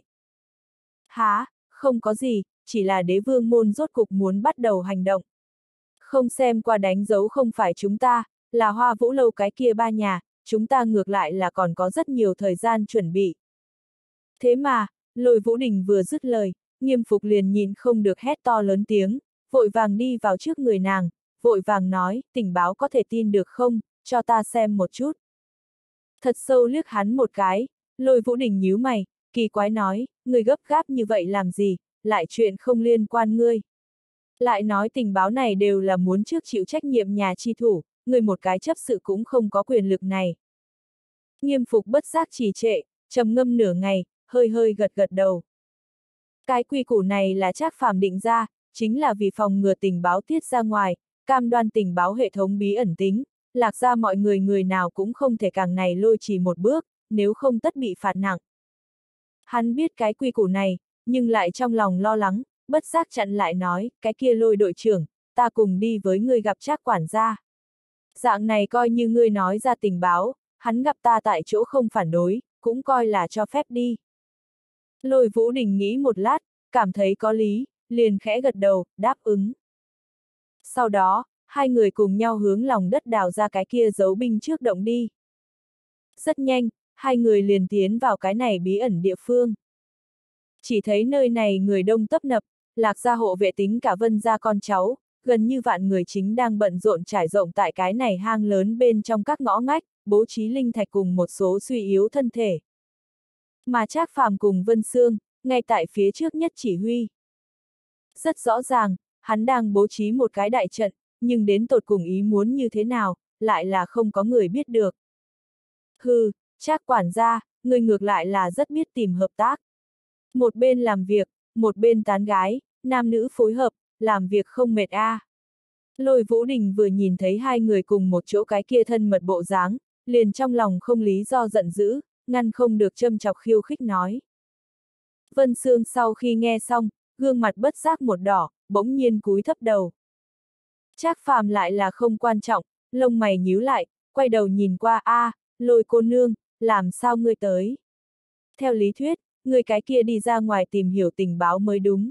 Hả, không có gì, chỉ là đế vương môn rốt cục muốn bắt đầu hành động. Không xem qua đánh dấu không phải chúng ta, là Hoa Vũ Lâu cái kia 3 nhà, chúng ta ngược lại là còn có rất nhiều thời gian chuẩn bị. Thế mà, Lôi Vũ Đình vừa dứt lời, Nghiêm Phục liền nhìn không được hét to lớn tiếng, vội vàng đi vào trước người nàng, vội vàng nói, tình báo có thể tin được không, cho ta xem một chút. Thật sâu liếc hắn một cái, Lôi Vũ Đình nhíu mày, kỳ quái nói, người gấp gáp như vậy làm gì, lại chuyện không liên quan ngươi. Lại nói tình báo này đều là muốn trước chịu trách nhiệm nhà chi thủ, người một cái chấp sự cũng không có quyền lực này. Nghiêm Phục bất giác trì trệ, trầm ngâm nửa ngày, hơi hơi gật gật đầu. Cái quy củ này là Trác Phàm định ra, chính là vì phòng ngừa tình báo tiết ra ngoài, cam đoan tình báo hệ thống bí ẩn tính, Lạc ra mọi người người nào cũng không thể càng này lôi chỉ một bước, nếu không tất bị phạt nặng. Hắn biết cái quy củ này, nhưng lại trong lòng lo lắng, bất giác chặn lại nói, cái kia Lôi đội trưởng, ta cùng đi với ngươi gặp Trác quản gia. Dạng này coi như ngươi nói ra tình báo, hắn gặp ta tại chỗ không phản đối, cũng coi là cho phép đi. Lôi Vũ Đình nghĩ một lát, cảm thấy có lý, liền khẽ gật đầu, đáp ứng. Sau đó, hai người cùng nhau hướng lòng đất đào ra cái kia giấu binh trước động đi. Rất nhanh, hai người liền tiến vào cái này bí ẩn địa phương. Chỉ thấy nơi này người đông tấp nập, Lạc gia hộ vệ tính cả Vân gia con cháu, gần như vạn người chính đang bận rộn trải rộng tại cái này hang lớn bên trong các ngõ ngách, bố trí linh thạch cùng một số suy yếu thân thể. Mà Trác Phàm cùng Vân Sương, ngay tại phía trước nhất chỉ huy. Rất rõ ràng, hắn đang bố trí một cái đại trận, nhưng đến tột cùng ý muốn như thế nào, lại là không có người biết được. Hừ, Trác quản gia, người ngược lại là rất biết tìm hợp tác. Một bên làm việc, một bên tán gái, nam nữ phối hợp, làm việc không mệt a. Lôi Vũ Đình vừa nhìn thấy hai người cùng một chỗ cái kia thân mật bộ dáng, liền trong lòng không lý do giận dữ, ngăn không được châm chọc khiêu khích nói. Vân Sương sau khi nghe xong, gương mặt bất giác một đỏ, bỗng nhiên cúi thấp đầu. Trác Phàm lại là không quan trọng, lông mày nhíu lại, quay đầu nhìn qua Lôi cô nương, làm sao ngươi tới? Theo lý thuyết, người cái kia đi ra ngoài tìm hiểu tình báo mới đúng.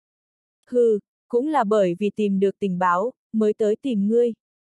Hừ, cũng là bởi vì tìm được tình báo, mới tới tìm ngươi.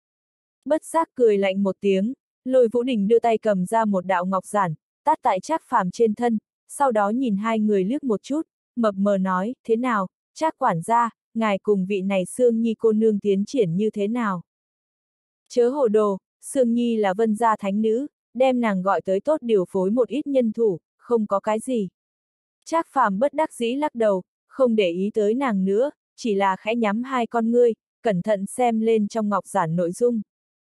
Bất giác cười lạnh một tiếng, Lôi Vũ Đình đưa tay cầm ra một đạo ngọc giản, tát tại Trác Phàm trên thân, sau đó nhìn hai người liếc một chút, mập mờ nói, thế nào, Trác quản gia, ngài cùng vị này Sương Nhi cô nương tiến triển như thế nào? Chớ hồ đồ, Sương Nhi là Vân gia thánh nữ, đem nàng gọi tới tốt điều phối một ít nhân thủ, không có cái gì. Trác Phàm bất đắc dĩ lắc đầu, không để ý tới nàng nữa, chỉ là khẽ nhắm hai con ngươi, cẩn thận xem lên trong ngọc giản nội dung.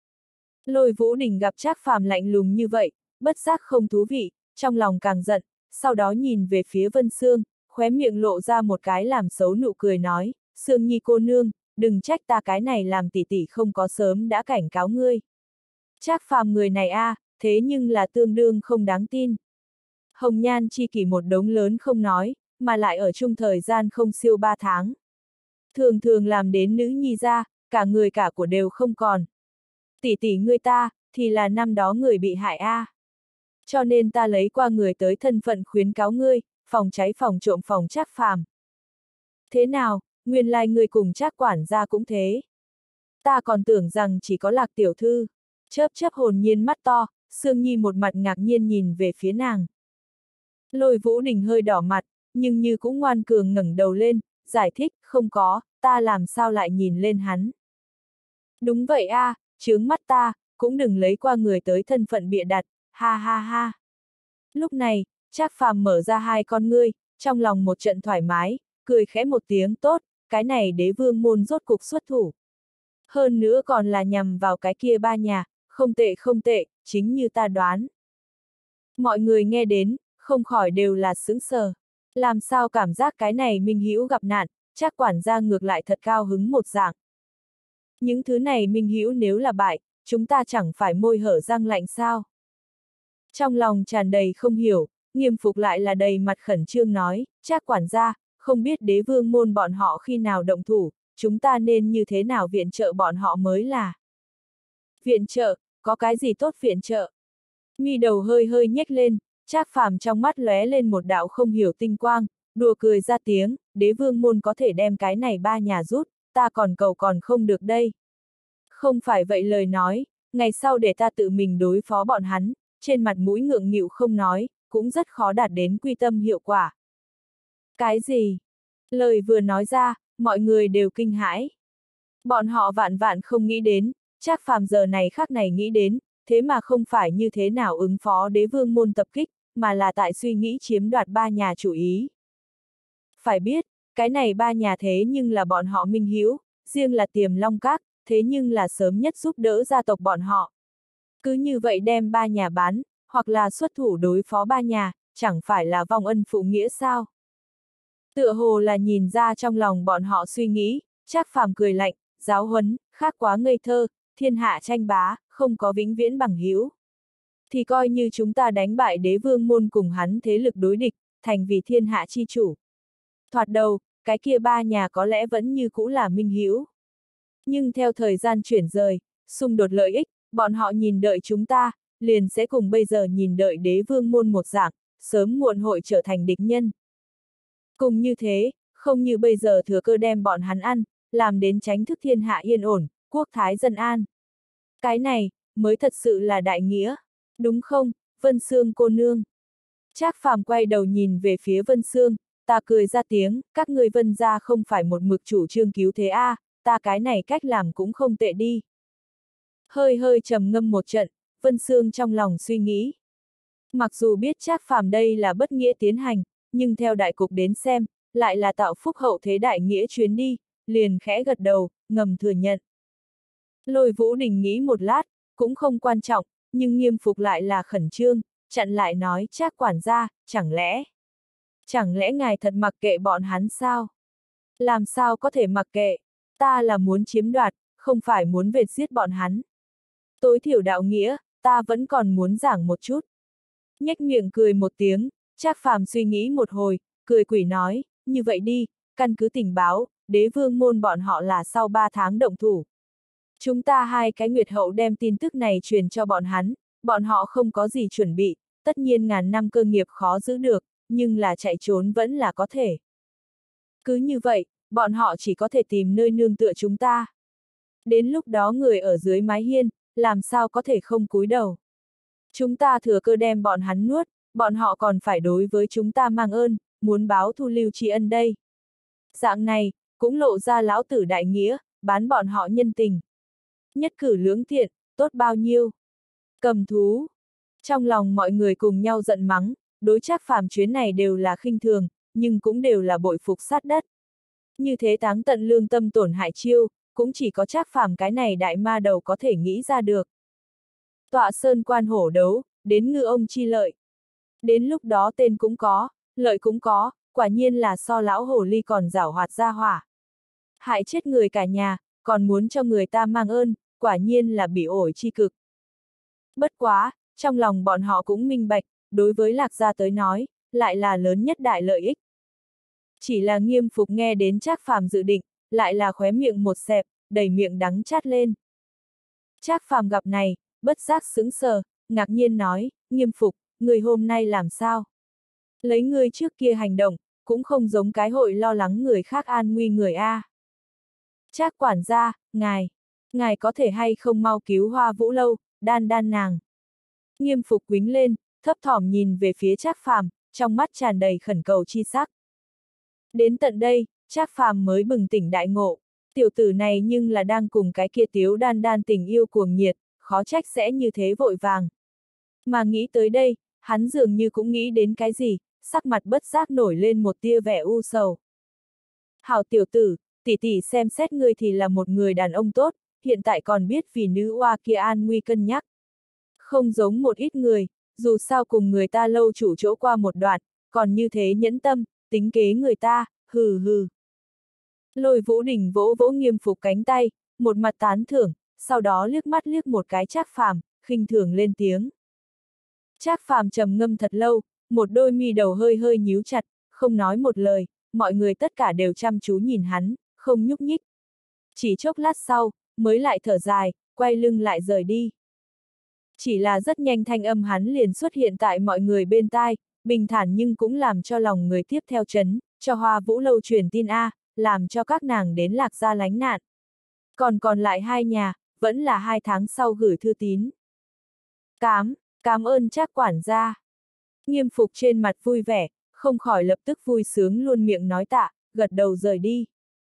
Lôi Vũ Đình gặp Trác Phàm lạnh lùng như vậy, bất giác không thú vị, trong lòng càng giận, sau đó nhìn về phía Vân Sương, khóe miệng lộ ra một cái làm xấu nụ cười nói, Sương Nhi cô nương, đừng trách ta cái này làm tỷ tỷ không có sớm đã cảnh cáo ngươi. Trác Phàm người này thế nhưng là tương đương không đáng tin. Hồng nhan chi kỷ một đống lớn không nói, mà lại ở chung thời gian không siêu 3 tháng. Thường thường làm đến nữ nhi ra, cả người cả của đều không còn. Tỷ tỷ ngươi ta, thì là năm đó người bị hại Cho nên ta lấy qua người tới thân phận khuyến cáo ngươi, phòng cháy phòng trộm phòng Trác Phàm. Thế nào, nguyên lai ngươi cùng Trác quản gia cũng thế. Ta còn tưởng rằng chỉ có Lạc tiểu thư. Chớp chớp hồn nhiên mắt to, Sương Nhi một mặt ngạc nhiên nhìn về phía nàng. Lôi Vũ Đình hơi đỏ mặt, nhưng như cũng ngoan cường ngẩng đầu lên, giải thích, không có, ta làm sao lại nhìn lên hắn. Đúng vậy chướng mắt ta, cũng đừng lấy qua người tới thân phận bịa đặt, ha ha ha. Lúc này, Trác Phàm mở ra hai con ngươi, trong lòng một trận thoải mái, cười khẽ một tiếng tốt, cái này đế vương môn rốt cục xuất thủ. Hơn nữa còn là nhằm vào cái kia 3 nhà, không tệ không tệ, chính như ta đoán. Mọi người nghe đến, không khỏi đều là sững sờ. Làm sao cảm giác cái này Minh Hữu gặp nạn, Trác quản gia ngược lại thật cao hứng một dạng. Những thứ này Minh Hữu nếu là bại, chúng ta chẳng phải môi hở răng lạnh sao? Trong lòng tràn đầy không hiểu, Nghiêm Phục lại là đầy mặt khẩn trương nói, Trác quản gia, không biết đế vương môn bọn họ khi nào động thủ, chúng ta nên như thế nào viện trợ bọn họ mới là. Viện trợ, có cái gì tốt viện trợ? Mi đầu hơi hơi nhếch lên, Trác Phàm trong mắt lóe lên một đạo không hiểu tinh quang, đùa cười ra tiếng, đế vương môn có thể đem cái này ba nhà rút, ta còn cầu còn không được đây. Không phải vậy lời nói, ngày sau để ta tự mình đối phó bọn hắn, trên mặt mũi ngượng nghịu không nói, cũng rất khó đạt đến quy tâm hiệu quả. Cái gì? Lời vừa nói ra, mọi người đều kinh hãi. Bọn họ vạn vạn không nghĩ đến, Trác Phàm giờ này khắc này nghĩ đến, thế mà không phải như thế nào ứng phó đế vương môn tập kích, mà là tại suy nghĩ chiếm đoạt ba nhà chủ ý. Phải biết, cái này ba nhà thế nhưng là bọn họ minh hữu, riêng là Tiềm Long Các, thế nhưng là sớm nhất giúp đỡ gia tộc bọn họ. Cứ như vậy đem ba nhà bán, hoặc là xuất thủ đối phó ba nhà, chẳng phải là vong ân phụ nghĩa sao? Tựa hồ là nhìn ra trong lòng bọn họ suy nghĩ, Trác Phàm cười lạnh, giáo huấn, khác quá ngây thơ, thiên hạ tranh bá, không có vĩnh viễn bằng hữu. Thì coi như chúng ta đánh bại đế vương môn cùng hắn thế lực đối địch, thành vì thiên hạ chi chủ. Thoạt đầu, cái kia ba nhà có lẽ vẫn như cũ là minh hữu. Nhưng theo thời gian chuyển rời, xung đột lợi ích, bọn họ nhìn đợi chúng ta, liền sẽ cùng bây giờ nhìn đợi đế vương môn một dạng, sớm muộn hội trở thành địch nhân. Cùng như thế, không như bây giờ thừa cơ đem bọn hắn ăn, làm đến tránh thức thiên hạ yên ổn, quốc thái dân an. Cái này, mới thật sự là đại nghĩa, đúng không, Vân Sương cô nương? Trác Phàm quay đầu nhìn về phía Vân Sương, ta cười ra tiếng, các ngươi Vân gia không phải một mực chủ trương cứu thế a, ta cái này cách làm cũng không tệ đi. Hơi hơi trầm ngâm một trận, Vân Sương trong lòng suy nghĩ. Mặc dù biết Trác Phàm đây là bất nghĩa tiến hành, nhưng theo đại cục đến xem, lại là tạo phúc hậu thế đại nghĩa chuyến đi, liền khẽ gật đầu, ngầm thừa nhận. Lôi Vũ Đình nghĩ một lát, cũng không quan trọng, nhưng Nghiêm Phục lại là khẩn trương, chặn lại nói Trác quản gia, chẳng lẽ ngài thật mặc kệ bọn hắn sao? Làm sao có thể mặc kệ, ta là muốn chiếm đoạt, không phải muốn vệt giết bọn hắn. Tối thiểu đạo nghĩa, ta vẫn còn muốn giảng một chút. Nhếch miệng cười một tiếng, Trác Phàm suy nghĩ một hồi, cười quỷ nói, như vậy đi, căn cứ tình báo, đế vương môn bọn họ là sau 3 tháng động thủ. Chúng ta hai cái nguyệt hậu đem tin tức này truyền cho bọn họ không có gì chuẩn bị, tất nhiên ngàn năm cơ nghiệp khó giữ được, nhưng là chạy trốn vẫn là có thể. Cứ như vậy, bọn họ chỉ có thể tìm nơi nương tựa chúng ta. Đến lúc đó người ở dưới mái hiên, làm sao có thể không cúi đầu. Chúng ta thừa cơ đem bọn hắn nuốt, bọn họ còn phải đối với chúng ta mang ơn, muốn báo thu lưu tri ân đây. Dạng này, cũng lộ ra lão tử đại nghĩa, bán bọn họ nhân tình. Nhất cử lưỡng thiện, tốt bao nhiêu. Cầm thú. Trong lòng mọi người cùng nhau giận mắng, đối Trác Phàm chuyến này đều là khinh thường, nhưng cũng đều là bội phục sát đất. Như thế táng tận lương tâm tổn hại chiêu, cũng chỉ có Trác Phàm cái này đại ma đầu có thể nghĩ ra được. Tọa sơn quan hổ đấu, đến ngư ông chi lợi. Đến lúc đó tên cũng có, lợi cũng có, quả nhiên là so lão hổ ly còn giảo hoạt ra hỏa. Hại chết người cả nhà, còn muốn cho người ta mang ơn, quả nhiên là bỉ ổi chi cực. Bất quá, trong lòng bọn họ cũng minh bạch, đối với Lạc gia tới nói, lại là lớn nhất đại lợi ích. Chỉ là Nghiêm Phục nghe đến Trác Phàm dự định, lại là khóe miệng một xẹp, đầy miệng đắng chát lên. Trác Phàm gặp này, bất giác sững sờ, ngạc nhiên nói, Nghiêm Phục, người hôm nay làm sao? Lấy ngươi trước kia hành động, cũng không giống cái hội lo lắng người khác an nguy người a. Trác quản gia, ngài có thể hay không mau cứu Hoa Vũ Lâu, đan nàng. Nghiêm Phục quính lên, thấp thỏm nhìn về phía Trác Phàm, trong mắt tràn đầy khẩn cầu chi sắc. Đến tận đây, Trác Phàm mới bừng tỉnh đại ngộ, tiểu tử này nhưng là đang cùng cái kia Tiếu đan tình yêu cuồng nhiệt, khó trách sẽ như thế vội vàng. Mà nghĩ tới đây, hắn dường như cũng nghĩ đến cái gì, sắc mặt bất giác nổi lên một tia vẻ u sầu. Hảo tiểu tử, tỷ tỷ xem xét ngươi thì là một người đàn ông tốt, hiện tại còn biết vì nữ oa kia an nguy cân nhắc. Không giống một ít người, dù sao cùng người ta lâu chủ chỗ qua một đoạn, còn như thế nhẫn tâm, tính kế người ta, hừ hừ. Lôi Vũ Đình vỗ vỗ Nghiêm Phục cánh tay, một mặt tán thưởng, sau đó liếc mắt liếc một cái Trác Phàm, khinh thường lên tiếng. Trác Phàm trầm ngâm thật lâu, một đôi mi đầu hơi hơi nhíu chặt, không nói một lời, mọi người tất cả đều chăm chú nhìn hắn, không nhúc nhích. Chỉ chốc lát sau, mới lại thở dài, quay lưng lại rời đi. Chỉ là rất nhanh thanh âm hắn liền xuất hiện tại mọi người bên tai, bình thản nhưng cũng làm cho lòng người tiếp theo chấn, cho Hoa Vũ Lâu truyền tin làm cho các nàng đến Lạc Gia lánh nạn. Còn lại 2 nhà, vẫn là 2 tháng sau gửi thư tín. Cảm ơn Trác quản gia. Nghiêm Phục trên mặt vui vẻ, không khỏi lập tức vui sướng luôn miệng nói tạ, gật đầu rời đi.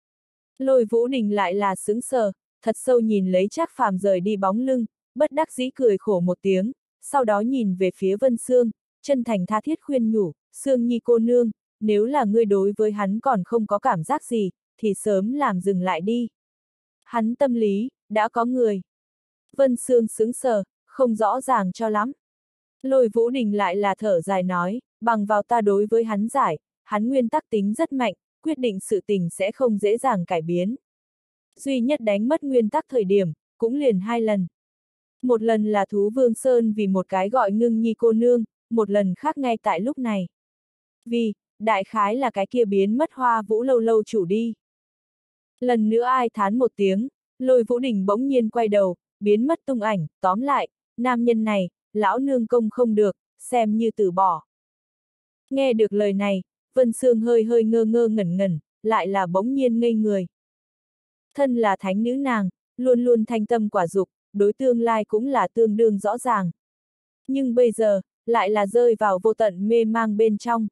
Lôi Vũ Đình lại là sững sờ, thật sâu nhìn lấy Trác Phàm rời đi bóng lưng, bất đắc dĩ cười khổ một tiếng, sau đó nhìn về phía Vân Sương, chân thành tha thiết khuyên nhủ, Sương Nhi cô nương, nếu là ngươi đối với hắn còn không có cảm giác gì, thì sớm làm dừng lại đi. Hắn tâm lý, đã có người. Vân Sương sững sờ, không rõ ràng cho lắm. Lôi Vũ Đình lại là thở dài nói, bằng vào ta đối với hắn giải, hắn nguyên tắc tính rất mạnh, quyết định sự tình sẽ không dễ dàng cải biến. Duy nhất đánh mất nguyên tắc thời điểm, cũng liền 2 lần. Một lần là Thú Vương Sơn vì một cái gọi Ngưng Nhi cô nương, một lần khác ngay tại lúc này. Vì, đại khái là cái kia biến mất Hoa Vũ lâu lâu chủ đi. Lần nữa ai thán một tiếng, Lôi Vũ Đình bỗng nhiên quay đầu, biến mất tung ảnh, tóm lại, nam nhân này, lão nương công không được, xem như từ bỏ. Nghe được lời này, Vân Sương hơi hơi ngơ ngơ ngẩn ngẩn, lại là bỗng nhiên ngây người. Thân là thánh nữ nàng, luôn luôn thanh tâm quả dục, đối tương lai cũng là tương đương rõ ràng. Nhưng bây giờ, lại là rơi vào vô tận mê mang bên trong.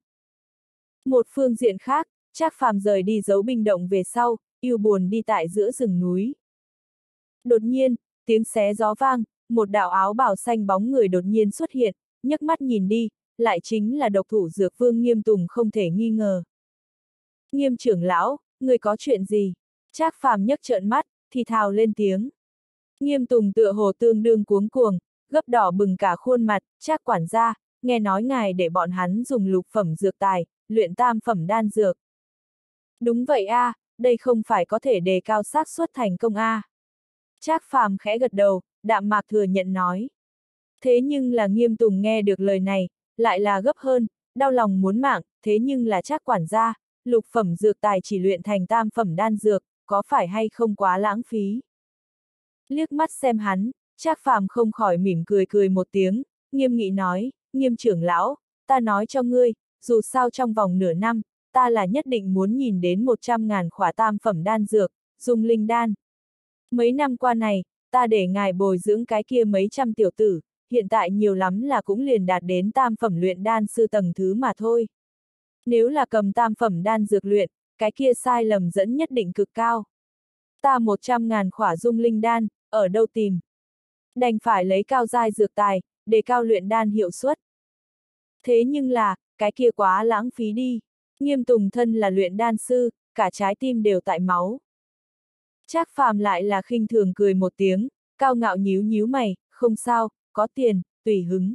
Một phương diện khác, Trác Phàm rời đi giấu binh động về sau, yêu buồn đi tại giữa rừng núi. Đột nhiên, tiếng xé gió vang, một đạo áo bào xanh bóng người đột nhiên xuất hiện, nhấc mắt nhìn đi, lại chính là độc thủ dược vương Nghiêm Tùng không thể nghi ngờ. Nghiêm trưởng lão, người có chuyện gì? Trác Phàm nhấc trợn mắt, thì thào lên tiếng. Nghiêm Tùng tựa hồ tương đương cuống cuồng, gấp đỏ bừng cả khuôn mặt, Trác quản gia, nghe nói ngài để bọn hắn dùng lục phẩm dược tài, luyện tam phẩm đan dược. Đúng vậy đây không phải có thể đề cao xác suất thành công Trác Phàm khẽ gật đầu, đạm mạc thừa nhận nói. Thế nhưng là Nghiêm Tùng nghe được lời này, lại là gấp hơn, đau lòng muốn mạng, thế nhưng là Trác quản gia, lục phẩm dược tài chỉ luyện thành tam phẩm đan dược, có phải hay không quá lãng phí? Liếc mắt xem hắn, Trác Phàm không khỏi mỉm cười một tiếng, nghiêm nghị nói, Nghiêm trưởng lão, ta nói cho ngươi, dù sao trong vòng nửa năm, ta là nhất định muốn nhìn đến 100.000 khỏa tam phẩm đan dược, dùng linh đan. Mấy năm qua này, ta để ngài bồi dưỡng cái kia mấy trăm tiểu tử, hiện tại nhiều lắm là cũng liền đạt đến tam phẩm luyện đan sư tầng thứ mà thôi. Nếu là cầm tam phẩm đan dược luyện, cái kia sai lầm dẫn nhất định cực cao. Ta 100.000 khỏa dung linh đan, ở đâu tìm? Đành phải lấy cao giai dược tài, để cao luyện đan hiệu suất. Thế nhưng là, cái kia quá lãng phí đi. Nghiêm Tùng thân là luyện đan sư, cả trái tim đều tại máu. Trác Phàm lại là khinh thường cười một tiếng, cao ngạo nhíu nhíu mày, không sao, có tiền, tùy hứng.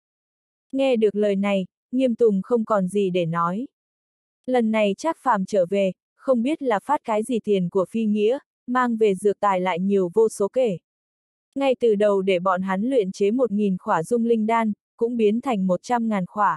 Nghe được lời này, Nghiêm Tùng không còn gì để nói. Lần này Trác Phàm trở về, không biết là phát cái gì tiền của phi nghĩa, mang về dược tài lại nhiều vô số kể. Ngay từ đầu để bọn hắn luyện chế 1.000 khỏa dung linh đan, cũng biến thành 100.000 khỏa.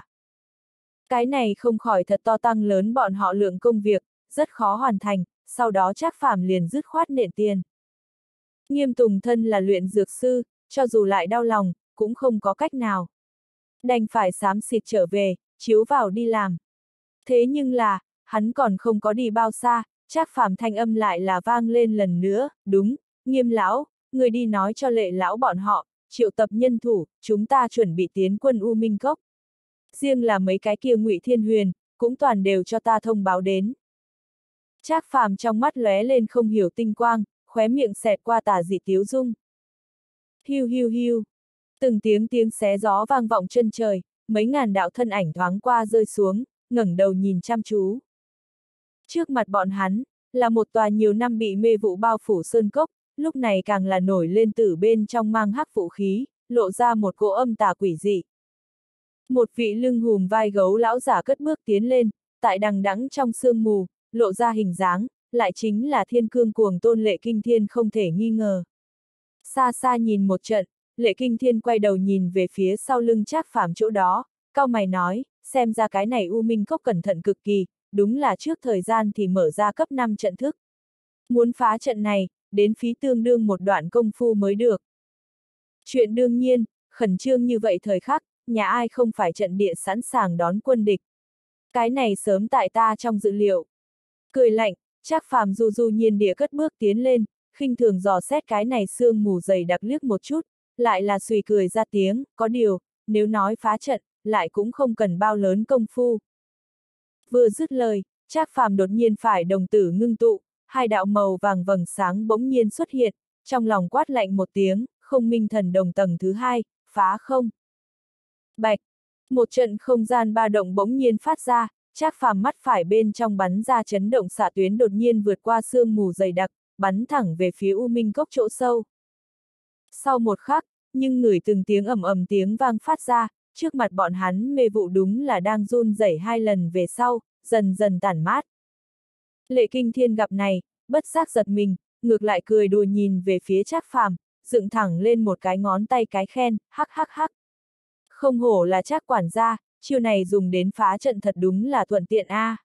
Cái này không khỏi thật to tăng lớn bọn họ lượng công việc, rất khó hoàn thành, sau đó Trác Phàm liền dứt khoát nện tiền. Nghiêm Tùng thân là luyện dược sư, cho dù lại đau lòng, cũng không có cách nào. Đành phải xám xịt trở về, chiếu vào đi làm. Thế nhưng là, hắn còn không có đi bao xa, Trác Phàm thanh âm lại là vang lên lần nữa, đúng, Nghiêm lão, người đi nói cho Lệ lão bọn họ, triệu tập nhân thủ, chúng ta chuẩn bị tiến quân U Minh Cốc. Riêng là mấy cái kia Ngụy Thiên Huyền, cũng toàn đều cho ta thông báo đến. Trác Phàm trong mắt lóe lên không hiểu tinh quang, khóe miệng xẹt qua tà dị tiếu dung. Hiu hiu hiu. Từng tiếng xé gió vang vọng chân trời, mấy ngàn đạo thân ảnh thoáng qua rơi xuống, ngẩng đầu nhìn chăm chú. Trước mặt bọn hắn, là một tòa nhiều năm bị mê vụ bao phủ sơn cốc, lúc này càng là nổi lên từ bên trong mang hắc vũ khí, lộ ra một cỗ âm tà quỷ dị. Một vị lưng hùm vai gấu lão giả cất bước tiến lên, tại đằng đẵng trong sương mù, lộ ra hình dáng, lại chính là Thiên Cương Cuồng Tôn Lệ Kinh Thiên không thể nghi ngờ. Xa xa nhìn một trận, Lệ Kinh Thiên quay đầu nhìn về phía sau lưng Trác Phàm chỗ đó, cau mày nói, xem ra cái này U Minh Cốc cẩn thận cực kỳ, đúng là trước thời gian thì mở ra cấp 5 trận thức. Muốn phá trận này, đến phí tương đương một đoạn công phu mới được. Chuyện đương nhiên, khẩn trương như vậy thời khắc, nhà ai không phải trận địa sẵn sàng đón quân địch. Cái này sớm tại ta trong dự liệu. Cười lạnh, Trác Phàm du du nhiên địa cất bước tiến lên, khinh thường dò xét cái này sương mù dày đặc liếc một chút, lại là suy cười ra tiếng, có điều, nếu nói phá trận, lại cũng không cần bao lớn công phu. Vừa dứt lời, Trác Phàm đột nhiên phải đồng tử ngưng tụ, hai đạo màu vàng vầng sáng bỗng nhiên xuất hiện, trong lòng quát lạnh một tiếng, không minh thần đồng tầng thứ hai, phá không. Bạch, một trận không gian ba động bỗng nhiên phát ra, Trác Phàm mắt phải bên trong bắn ra chấn động xạ tuyến đột nhiên vượt qua sương mù dày đặc, bắn thẳng về phía U Minh Cốc chỗ sâu. Sau một khắc, nhưng ngửi từng tiếng ầm ầm tiếng vang phát ra, trước mặt bọn hắn mê vụ đúng là đang run rẩy hai lần về sau, dần dần tản mát. Lệ Kinh Thiên gặp này, bất giác giật mình, ngược lại cười đùa nhìn về phía Trác Phàm, dựng thẳng lên một cái ngón tay cái khen, hắc hắc hắc. Không hổ là Trác quản gia, chiêu này dùng đến phá trận thật đúng là thuận tiện a.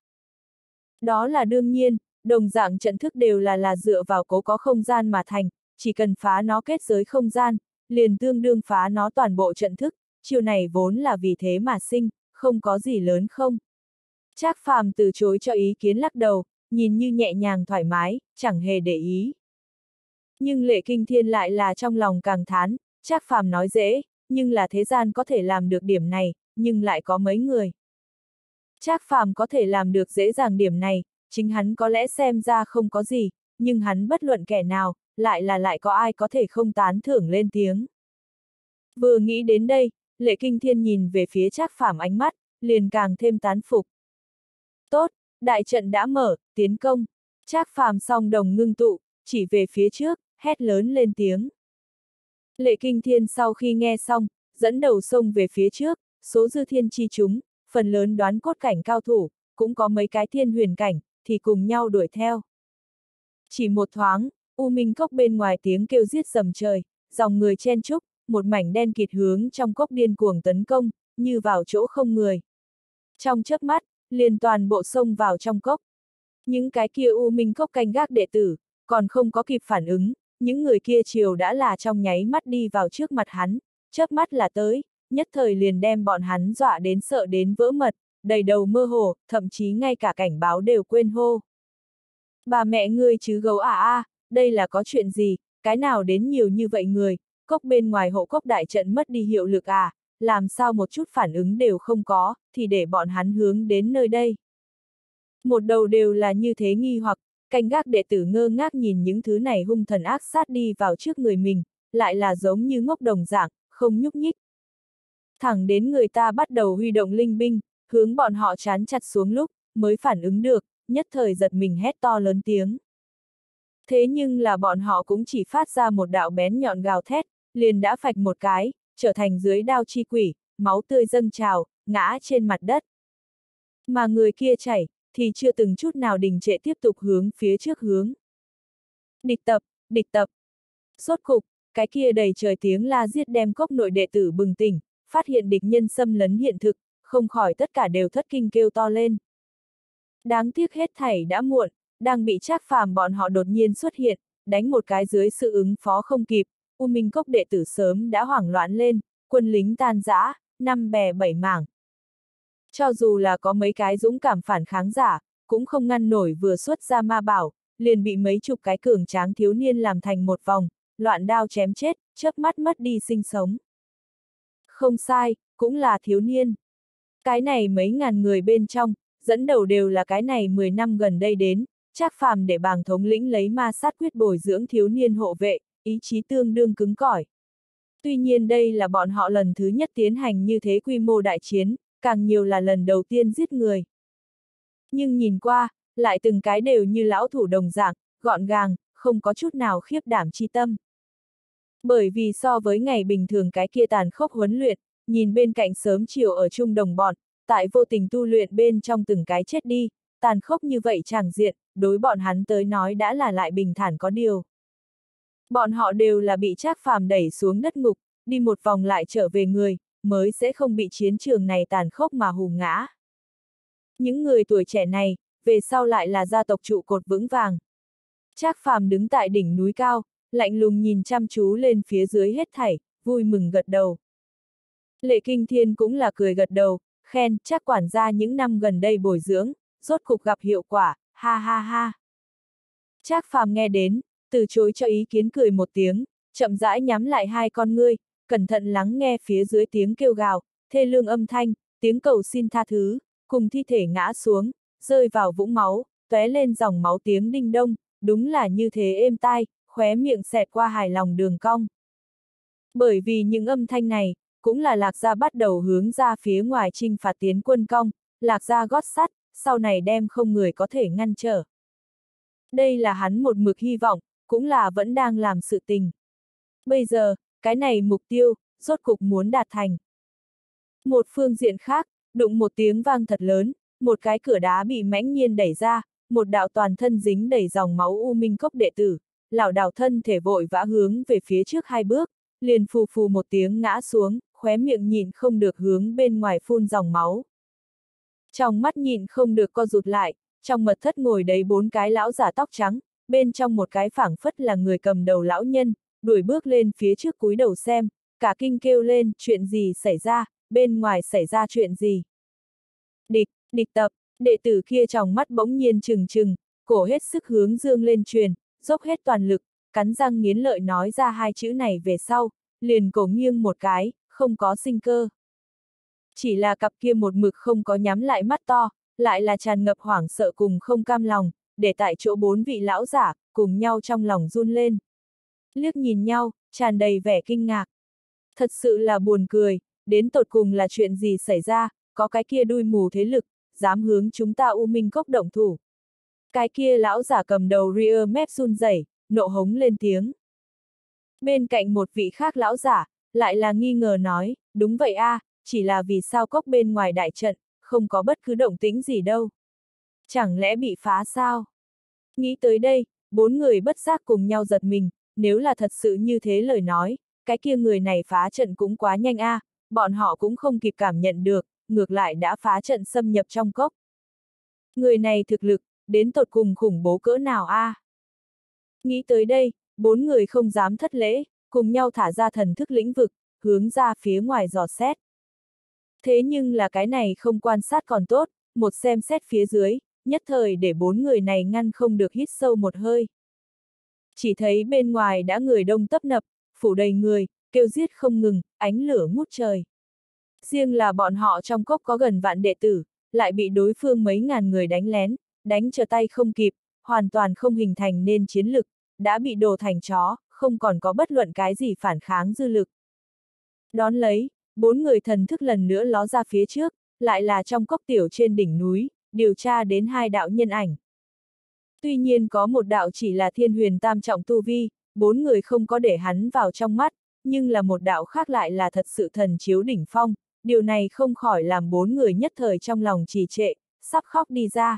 Đó là đương nhiên, đồng dạng trận thức đều là dựa vào cố có không gian mà thành, chỉ cần phá nó kết giới không gian, liền tương đương phá nó toàn bộ trận thức, chiêu này vốn là vì thế mà sinh, không có gì lớn không. Trác Phàm từ chối cho ý kiến lắc đầu, nhìn như nhẹ nhàng thoải mái, chẳng hề để ý. Nhưng Lệ Kinh Thiên lại là trong lòng càng thán, Trác Phàm nói dễ, nhưng là thế gian có thể làm được điểm này, nhưng lại có mấy người. Trác Phàm có thể làm được dễ dàng điểm này, chính hắn có lẽ xem ra không có gì, nhưng hắn bất luận kẻ nào, lại có ai có thể không tán thưởng lên tiếng. Vừa nghĩ đến đây, Lệ Kinh Thiên nhìn về phía Trác Phàm ánh mắt, liền càng thêm tán phục. Tốt, đại trận đã mở, tiến công. Trác Phàm song đồng ngưng tụ, chỉ về phía trước, hét lớn lên tiếng. Lệ Kinh Thiên sau khi nghe xong, dẫn đầu xông về phía trước, số dư thiên chi chúng, phần lớn đoán cốt cảnh cao thủ, cũng có mấy cái thiên huyền cảnh, thì cùng nhau đuổi theo. Chỉ một thoáng, U Minh Cốc bên ngoài tiếng kêu giết rầm trời, dòng người chen chúc, một mảnh đen kịt hướng trong cốc điên cuồng tấn công, như vào chỗ không người. Trong chớp mắt, liền toàn bộ xông vào trong cốc. Những cái kia U Minh Cốc canh gác đệ tử, còn không có kịp phản ứng, những người kia chiều đã là trong nháy mắt đi vào trước mặt hắn, chớp mắt là tới, nhất thời liền đem bọn hắn dọa đến sợ đến vỡ mật, đầy đầu mơ hồ, thậm chí ngay cả cảnh báo đều quên hô. Bà mẹ ngươi chứ gấu đây là có chuyện gì, cái nào đến nhiều như vậy người, cốc bên ngoài hộ cốc đại trận mất đi hiệu lực làm sao một chút phản ứng đều không có, thì để bọn hắn hướng đến nơi đây. Một đầu đều là như thế nghi hoặc, canh gác đệ tử ngơ ngác nhìn những thứ này hung thần ác sát đi vào trước người mình, lại là giống như ngốc đồng dạng, không nhúc nhích. Thẳng đến người ta bắt đầu huy động linh binh, hướng bọn họ chán chặt xuống lúc, mới phản ứng được, nhất thời giật mình hét to lớn tiếng. Thế nhưng là bọn họ cũng chỉ phát ra một đạo bén nhọn gào thét, liền đã phạch một cái, trở thành dưới đao chi quỷ, máu tươi dâng trào, ngã trên mặt đất. Mà người kia chảy, thì chưa từng chút nào đình trệ tiếp tục hướng phía trước hướng. Địch tập, địch tập. Sốt cục, cái kia đầy trời tiếng la giết đem cốc nội đệ tử bừng tỉnh, phát hiện địch nhân xâm lấn hiện thực, không khỏi tất cả đều thất kinh kêu to lên. Đáng tiếc hết thảy đã muộn, đang bị Trác Phàm bọn họ đột nhiên xuất hiện, đánh một cái dưới sự ứng phó không kịp, U Minh Cốc đệ tử sớm đã hoảng loạn lên, quân lính tan rã, năm bè bảy mảng. Cho dù là có mấy cái dũng cảm phản kháng giả, cũng không ngăn nổi vừa xuất ra ma bảo, liền bị mấy chục cái cường tráng thiếu niên làm thành một vòng, loạn đao chém chết, chớp mắt mất đi sinh sống. Không sai, cũng là thiếu niên. Cái này mấy ngàn người bên trong, dẫn đầu đều là cái này 10 năm gần đây đến, Trác Phàm để bàng thống lĩnh lấy ma sát quyết bồi dưỡng thiếu niên hộ vệ, ý chí tương đương cứng cỏi. Tuy nhiên đây là bọn họ lần thứ nhất tiến hành như thế quy mô đại chiến, càng nhiều là lần đầu tiên giết người. Nhưng nhìn qua, lại từng cái đều như lão thủ đồng dạng, gọn gàng, không có chút nào khiếp đảm chi tâm. Bởi vì so với ngày bình thường cái kia tàn khốc huấn luyện, nhìn bên cạnh sớm chiều ở chung đồng bọn, tại vô tình tu luyện bên trong từng cái chết đi, tàn khốc như vậy tràng diện, đối bọn hắn tới nói đã là lại bình thản có điều. Bọn họ đều là bị Trác Phàm đẩy xuống đất ngục, đi một vòng lại trở về người, mới sẽ không bị chiến trường này tàn khốc mà hù ngã. Những người tuổi trẻ này, về sau lại là gia tộc trụ cột vững vàng. Trác Phàm đứng tại đỉnh núi cao, lạnh lùng nhìn chăm chú lên phía dưới hết thảy, vui mừng gật đầu. Lệ Kinh Thiên cũng là cười gật đầu, khen Trác quản gia những năm gần đây bồi dưỡng, rốt cục gặp hiệu quả, ha ha ha. Trác Phàm nghe đến, từ chối cho ý kiến cười một tiếng, chậm rãi nhắm lại hai con ngươi, cẩn thận lắng nghe phía dưới tiếng kêu gào, thê lương âm thanh, tiếng cầu xin tha thứ, cùng thi thể ngã xuống, rơi vào vũng máu, tóe lên dòng máu tiếng đinh đông, đúng là như thế êm tai, khóe miệng xẹt qua hài lòng đường cong. Bởi vì những âm thanh này, cũng là Lạc Gia bắt đầu hướng ra phía ngoài chinh phạt tiến quân công, Lạc Gia gót sắt, sau này đem không người có thể ngăn trở. Đây là hắn một mực hy vọng, cũng là vẫn đang làm sự tình. Bây giờ, cái này mục tiêu, rốt cục muốn đạt thành. Một phương diện khác, đụng một tiếng vang thật lớn, một cái cửa đá bị mãnh nhiên đẩy ra, một đạo toàn thân dính đầy dòng máu U Minh Cốc đệ tử, lảo đảo thân thể vội vã hướng về phía trước hai bước, liền phù phù một tiếng ngã xuống, khóe miệng nhịn không được hướng bên ngoài phun dòng máu. Trong mắt nhịn không được co rụt lại, trong mật thất ngồi đấy bốn cái lão giả tóc trắng, bên trong một cái phảng phất là người cầm đầu lão nhân, đuổi bước lên phía trước cúi đầu xem, cả kinh kêu lên, chuyện gì xảy ra, bên ngoài xảy ra chuyện gì. Địch tập, đệ tử kia trong mắt bỗng nhiên trừng trừng, cổ hết sức hướng dương lên truyền, dốc hết toàn lực, cắn răng nghiến lợi nói ra hai chữ này về sau, liền cổ nghiêng một cái, không có sinh cơ. Chỉ là cặp kia một mực không có nhắm lại mắt to, lại là tràn ngập hoảng sợ cùng không cam lòng, để tại chỗ bốn vị lão giả, cùng nhau trong lòng run lên. Liếc nhìn nhau, tràn đầy vẻ kinh ngạc. Thật sự là buồn cười, đến tột cùng là chuyện gì xảy ra, có cái kia đuôi mù thế lực, dám hướng chúng ta U Minh Cốc động thủ. Cái kia lão giả cầm đầu ria mép run rẩy, nộ hống lên tiếng. Bên cạnh một vị khác lão giả, lại là nghi ngờ nói, đúng vậy a, chỉ là vì sao cốc bên ngoài đại trận, không có bất cứ động tĩnh gì đâu. Chẳng lẽ bị phá sao? Nghĩ tới đây, bốn người bất giác cùng nhau giật mình, nếu là thật sự như thế lời nói, cái kia người này phá trận cũng quá nhanh a, bọn họ cũng không kịp cảm nhận được, ngược lại đã phá trận xâm nhập trong cốc. Người này thực lực, đến tột cùng khủng bố cỡ nào a? Nghĩ tới đây, bốn người không dám thất lễ, cùng nhau thả ra thần thức lĩnh vực, hướng ra phía ngoài dò xét. Thế nhưng là cái này không quan sát còn tốt, một xem xét phía dưới, nhất thời để bốn người này ngăn không được hít sâu một hơi. Chỉ thấy bên ngoài đã người đông tấp nập, phủ đầy người, kêu giết không ngừng, ánh lửa ngút trời. Riêng là bọn họ trong cốc có gần vạn đệ tử, lại bị đối phương mấy ngàn người đánh lén, đánh trở tay không kịp, hoàn toàn không hình thành nên chiến lực, đã bị đồ thành chó, không còn có bất luận cái gì phản kháng dư lực. Đón lấy, bốn người thần thức lần nữa ló ra phía trước, lại là trong cốc tiểu trên đỉnh núi, điều tra đến hai đạo nhân ảnh. Tuy nhiên có một đạo chỉ là thiên huyền tam trọng tu vi, bốn người không có để hắn vào trong mắt, nhưng là một đạo khác lại là thật sự thần chiếu đỉnh phong, điều này không khỏi làm bốn người nhất thời trong lòng trì trệ, sắp khóc đi ra.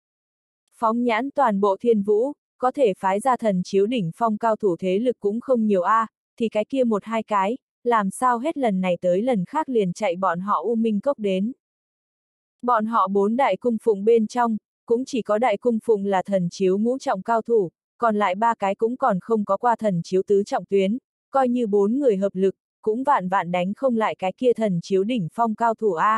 Phóng nhãn toàn bộ thiên vũ, có thể phái ra thần chiếu đỉnh phong cao thủ thế lực cũng không nhiều a, thì cái kia một hai cái, làm sao hết lần này tới lần khác liền chạy bọn họ U Minh Cốc đến. Bọn họ bốn đại cung phụng bên trong, cũng chỉ có đại cung phụng là thần chiếu ngũ trọng cao thủ, còn lại ba cái cũng còn không có qua thần chiếu tứ trọng tuyến, coi như bốn người hợp lực, cũng vạn vạn đánh không lại cái kia thần chiếu đỉnh phong cao thủ a.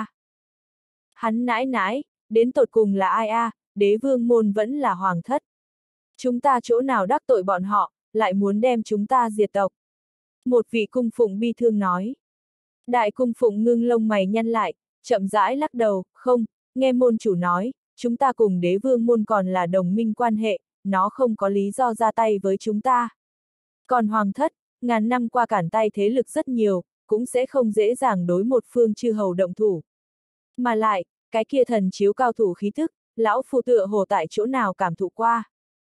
Hắn nãi nãi, đến tột cùng là ai a, đế vương môn vẫn là hoàng thất. Chúng ta chỗ nào đắc tội bọn họ, lại muốn đem chúng ta diệt tộc. Một vị cung phụng bi thương nói. Đại cung phụng ngưng lông mày nhăn lại, chậm rãi lắc đầu, không, nghe môn chủ nói, chúng ta cùng đế vương môn còn là đồng minh quan hệ, nó không có lý do ra tay với chúng ta. Còn hoàng thất, ngàn năm qua cản tay thế lực rất nhiều, cũng sẽ không dễ dàng đối một phương chư hầu động thủ. Mà lại, cái kia thần chiếu cao thủ khí thức, lão phu tựa hồ tại chỗ nào cảm thụ qua.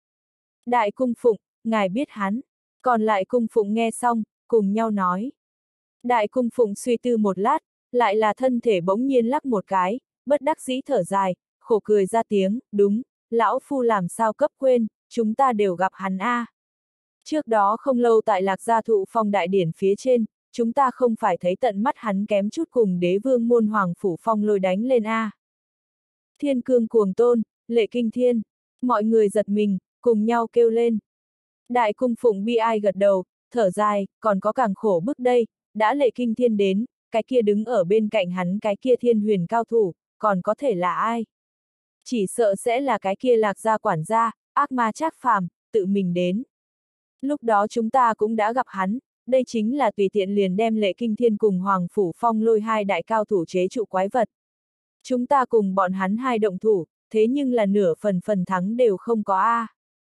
Đại cung phụng, ngài biết hắn. Còn lại cung phụng nghe xong, cùng nhau nói. Đại cung phụng suy tư một lát, lại là thân thể bỗng nhiên lắc một cái, bất đắc dĩ thở dài, khổ cười ra tiếng, đúng, lão phu làm sao cấp quên, chúng ta đều gặp hắn a. Trước đó không lâu tại Lạc Gia Thụ Phong đại điển phía trên, chúng ta không phải thấy tận mắt hắn kém chút cùng đế vương môn Hoàng Phủ Phong Lôi đánh lên a. Thiên cương cuồng tôn, lệ kinh thiên, mọi người giật mình, cùng nhau kêu lên. Đại cung phụng bi ai gật đầu, thở dài, còn có càng khổ bức đây, đã lệ kinh thiên đến, cái kia đứng ở bên cạnh hắn cái kia thiên huyền cao thủ, còn có thể là ai? Chỉ sợ sẽ là cái kia Lạc gia quản gia, ác ma Trác Phàm, tự mình đến. Lúc đó chúng ta cũng đã gặp hắn, đây chính là tùy tiện liền đem lệ kinh thiên cùng Hoàng Phủ Phong Lôi hai đại cao thủ chế trụ quái vật. Chúng ta cùng bọn hắn hai động thủ, thế nhưng là nửa phần thắng đều không có a.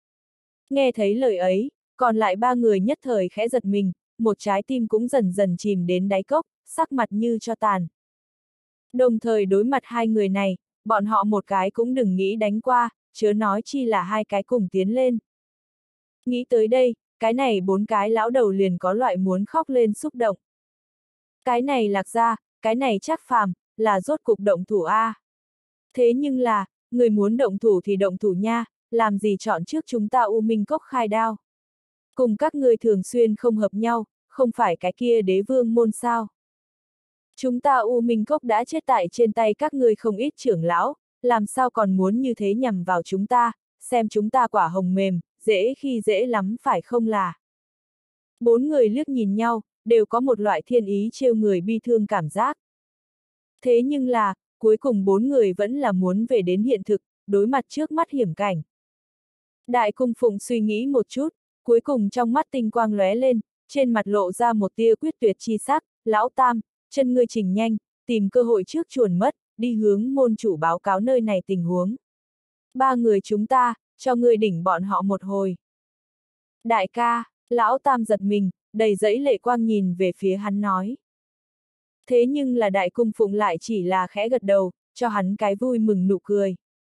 Nghe thấy lời ấy, còn lại ba người nhất thời khẽ giật mình, một trái tim cũng dần dần chìm đến đáy cốc, sắc mặt như cho tàn. Đồng thời đối mặt hai người này, bọn họ một cái cũng đừng nghĩ đánh qua, chớ nói chi là hai cái cùng tiến lên. Nghĩ tới đây, cái này bốn cái lão đầu liền có loại muốn khóc lên xúc động. Cái này Lạc gia, cái này Trác Phàm, là rốt cục động thủ a. Thế nhưng là, người muốn động thủ thì động thủ nha, làm gì chọn trước chúng ta U Minh Cốc khai đao. Cùng các người thường xuyên không hợp nhau, không phải cái kia đế vương môn sao. Chúng ta U Minh Cốc đã chết tại trên tay các ngươi không ít trưởng lão, làm sao còn muốn như thế nhằm vào chúng ta, xem chúng ta quả hồng mềm, dễ khi dễ lắm phải không là. Bốn người liếc nhìn nhau, đều có một loại thiên ý trêu người bi thương cảm giác. Thế nhưng là, cuối cùng bốn người vẫn là muốn về đến hiện thực, đối mặt trước mắt hiểm cảnh. Đại cung phụng suy nghĩ một chút, cuối cùng trong mắt tinh quang lóe lên, trên mặt lộ ra một tia quyết tuyệt chi sắc, lão tam, chân ngươi chỉnh nhanh, tìm cơ hội trước chuồn mất, đi hướng môn chủ báo cáo nơi này tình huống. Ba người chúng ta, cho ngươi đỉnh bọn họ một hồi. Đại ca, lão tam giật mình, đầy dẫy lệ quang nhìn về phía hắn nói. Thế nhưng là đại cung phụng lại chỉ là khẽ gật đầu, cho hắn cái vui mừng nụ cười.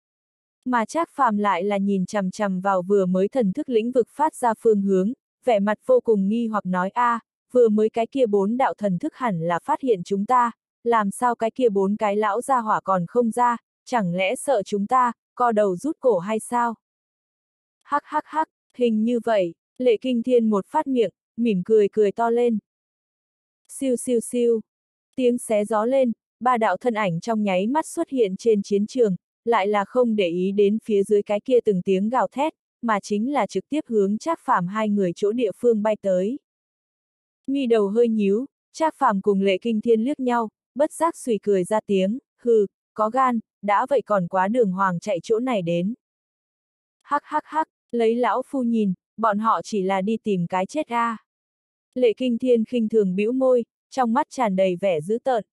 Mà Trác Phàm lại là nhìn chằm chằm vào vừa mới thần thức lĩnh vực phát ra phương hướng, vẻ mặt vô cùng nghi hoặc nói vừa mới cái kia bốn đạo thần thức hẳn là phát hiện chúng ta, làm sao cái kia bốn cái lão gia hỏa còn không ra, chẳng lẽ sợ chúng ta, co đầu rút cổ hay sao? Hắc hắc hắc, hình như vậy, lệ kinh thiên một phát miệng, mỉm cười cười to lên. Siêu siêu siêu, tiếng xé gió lên, ba đạo thân ảnh trong nháy mắt xuất hiện trên chiến trường, lại là không để ý đến phía dưới cái kia từng tiếng gào thét, mà chính là trực tiếp hướng Trác Phàm hai người chỗ địa phương bay tới. Mi đầu hơi nhíu, Trác Phàm cùng lệ kinh thiên liếc nhau, bất giác suy cười ra tiếng, hừ, có gan, đã vậy còn quá đường hoàng chạy chỗ này đến. Hắc hắc hắc, lấy lão phu nhìn, bọn họ chỉ là đi tìm cái chết a. Lệ kinh thiên khinh thường bĩu môi, trong mắt tràn đầy vẻ dữ tợn.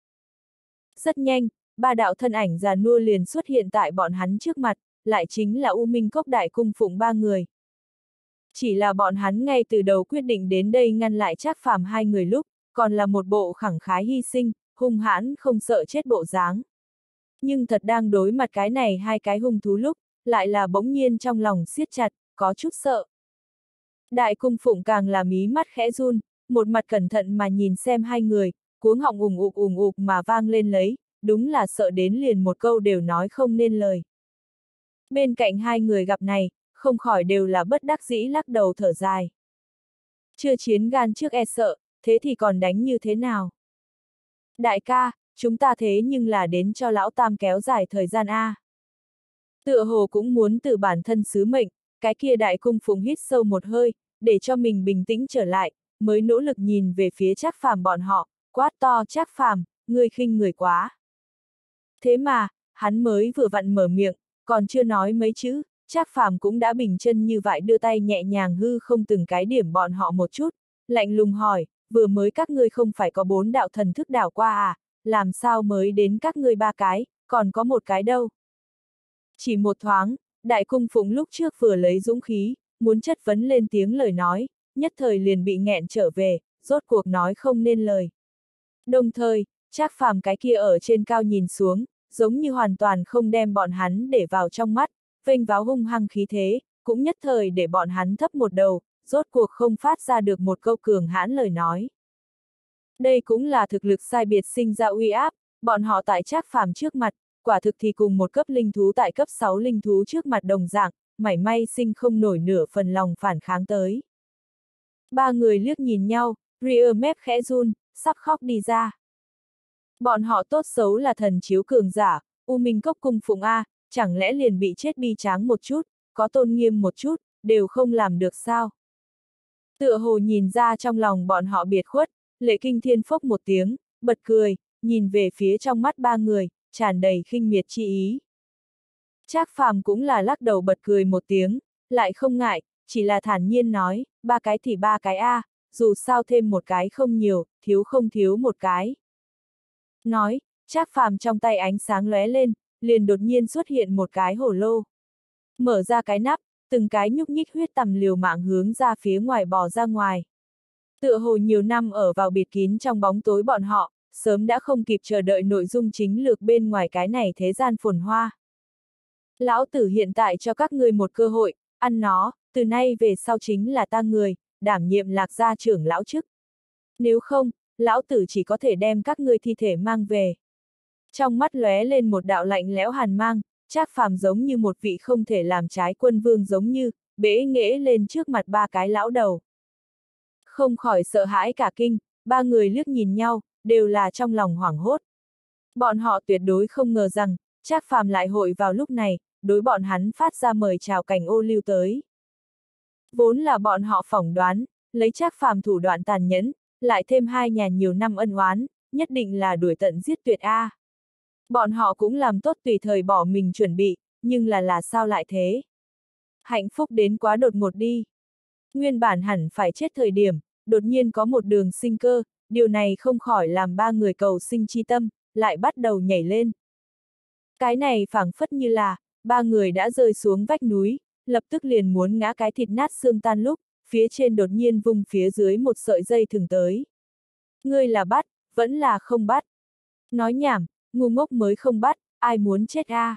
Rất nhanh, ba đạo thân ảnh già nua liền xuất hiện tại bọn hắn trước mặt, lại chính là U Minh Cốc đại cung phụng ba người. Chỉ là bọn hắn ngay từ đầu quyết định đến đây ngăn lại Trác Phàm hai người lúc, còn là một bộ khẳng khái hy sinh, hung hãn không sợ chết bộ dáng. Nhưng thật đang đối mặt cái này hai cái hung thú lúc, lại là bỗng nhiên trong lòng siết chặt, có chút sợ. Đại cung phụng càng là mí mắt khẽ run, một mặt cẩn thận mà nhìn xem hai người, cuống họng ùng ục mà vang lên lấy, đúng là sợ đến liền một câu đều nói không nên lời. Bên cạnh hai người gặp này, không khỏi đều là bất đắc dĩ lắc đầu thở dài. Chưa chiến gan trước e sợ, thế thì còn đánh như thế nào? Đại ca, chúng ta thế nhưng là đến cho lão tam kéo dài thời gian a. Tựa hồ cũng muốn từ bản thân sứ mệnh, cái kia đại cung phụng hít sâu một hơi, để cho mình bình tĩnh trở lại, mới nỗ lực nhìn về phía Trác Phàm bọn họ, quát to Trác Phàm, ngươi khinh người quá. Thế mà, hắn mới vừa vặn mở miệng, còn chưa nói mấy chữ, Trác Phàm cũng đã bình chân như vậy đưa tay nhẹ nhàng hư không từng cái điểm bọn họ một chút, lạnh lùng hỏi, vừa mới các ngươi không phải có 4 đạo thần thức đảo qua à, làm sao mới đến các ngươi 3 cái, còn có một cái đâu. Chỉ một thoáng, đại cung phụng lúc trước vừa lấy dũng khí, muốn chất vấn lên tiếng lời nói, nhất thời liền bị nghẹn trở về, rốt cuộc nói không nên lời. Đồng thời, Trác Phàm cái kia ở trên cao nhìn xuống, giống như hoàn toàn không đem bọn hắn để vào trong mắt, vênh váo hung hăng khí thế, cũng nhất thời để bọn hắn thấp một đầu, rốt cuộc không phát ra được một câu cường hãn lời nói. Đây cũng là thực lực sai biệt sinh ra uy áp, bọn họ tại Trác Phàm trước mặt, quả thực thì cùng một cấp linh thú tại cấp 6 linh thú trước mặt đồng dạng, mảy may sinh không nổi nửa phần lòng phản kháng tới. Ba người liếc nhìn nhau, rear mép khẽ run, sắp khóc đi ra. Bọn họ tốt xấu là thần chiếu cường giả, U Minh Cốc cung phụng A, chẳng lẽ liền bị chết bi tráng một chút, có tôn nghiêm một chút, đều không làm được sao? Tựa hồ nhìn ra trong lòng bọn họ biệt khuất, Lệ Kinh Thiên phốc một tiếng, bật cười, nhìn về phía trong mắt ba người, tràn đầy khinh miệt chi ý. Trác Phàm cũng là lắc đầu bật cười một tiếng, lại không ngại, chỉ là thản nhiên nói, ba cái thì ba cái A, dù sao thêm một cái không nhiều, thiếu không thiếu một cái. Nói, Trác Phàm trong tay ánh sáng lóe lên, liền đột nhiên xuất hiện một cái hổ lô. Mở ra cái nắp, từng cái nhúc nhích huyết tằm liều mạng hướng ra phía ngoài bò ra ngoài. Tựa hồ nhiều năm ở vào bịt kín trong bóng tối bọn họ, sớm đã không kịp chờ đợi nội dung chính lược bên ngoài cái này thế gian phồn hoa. Lão tử hiện tại cho các ngươi một cơ hội, ăn nó, từ nay về sau chính là ta người, đảm nhiệm Lạc gia trưởng lão chức. Nếu không, lão tử chỉ có thể đem các ngươi thi thể mang về. Trong mắt lóe lên một đạo lạnh lẽo hàn mang, Trác Phàm giống như một vị không thể làm trái quân vương giống như, bẽ nghễ lên trước mặt ba cái lão đầu. Không khỏi sợ hãi cả kinh, ba người liếc nhìn nhau, đều là trong lòng hoảng hốt. Bọn họ tuyệt đối không ngờ rằng, Trác Phàm lại hội vào lúc này, đối bọn hắn phát ra mời chào cảnh ô lưu tới. Vốn là bọn họ phỏng đoán, lấy Trác Phàm thủ đoạn tàn nhẫn, lại thêm hai nhà nhiều năm ân oán, nhất định là đuổi tận giết tuyệt A. Bọn họ cũng làm tốt tùy thời bỏ mình chuẩn bị, nhưng là sao lại thế? Hạnh phúc đến quá đột ngột đi. Nguyên bản hẳn phải chết thời điểm, đột nhiên có một đường sinh cơ, điều này không khỏi làm ba người cầu sinh chi tâm, lại bắt đầu nhảy lên. Cái này phảng phất như là, ba người đã rơi xuống vách núi, lập tức liền muốn ngã cái thịt nát xương tan lúc, phía trên đột nhiên vung phía dưới một sợi dây thừng tới. Ngươi là bắt, vẫn là không bắt. Nói nhảm, ngu ngốc mới không bắt, ai muốn chết a?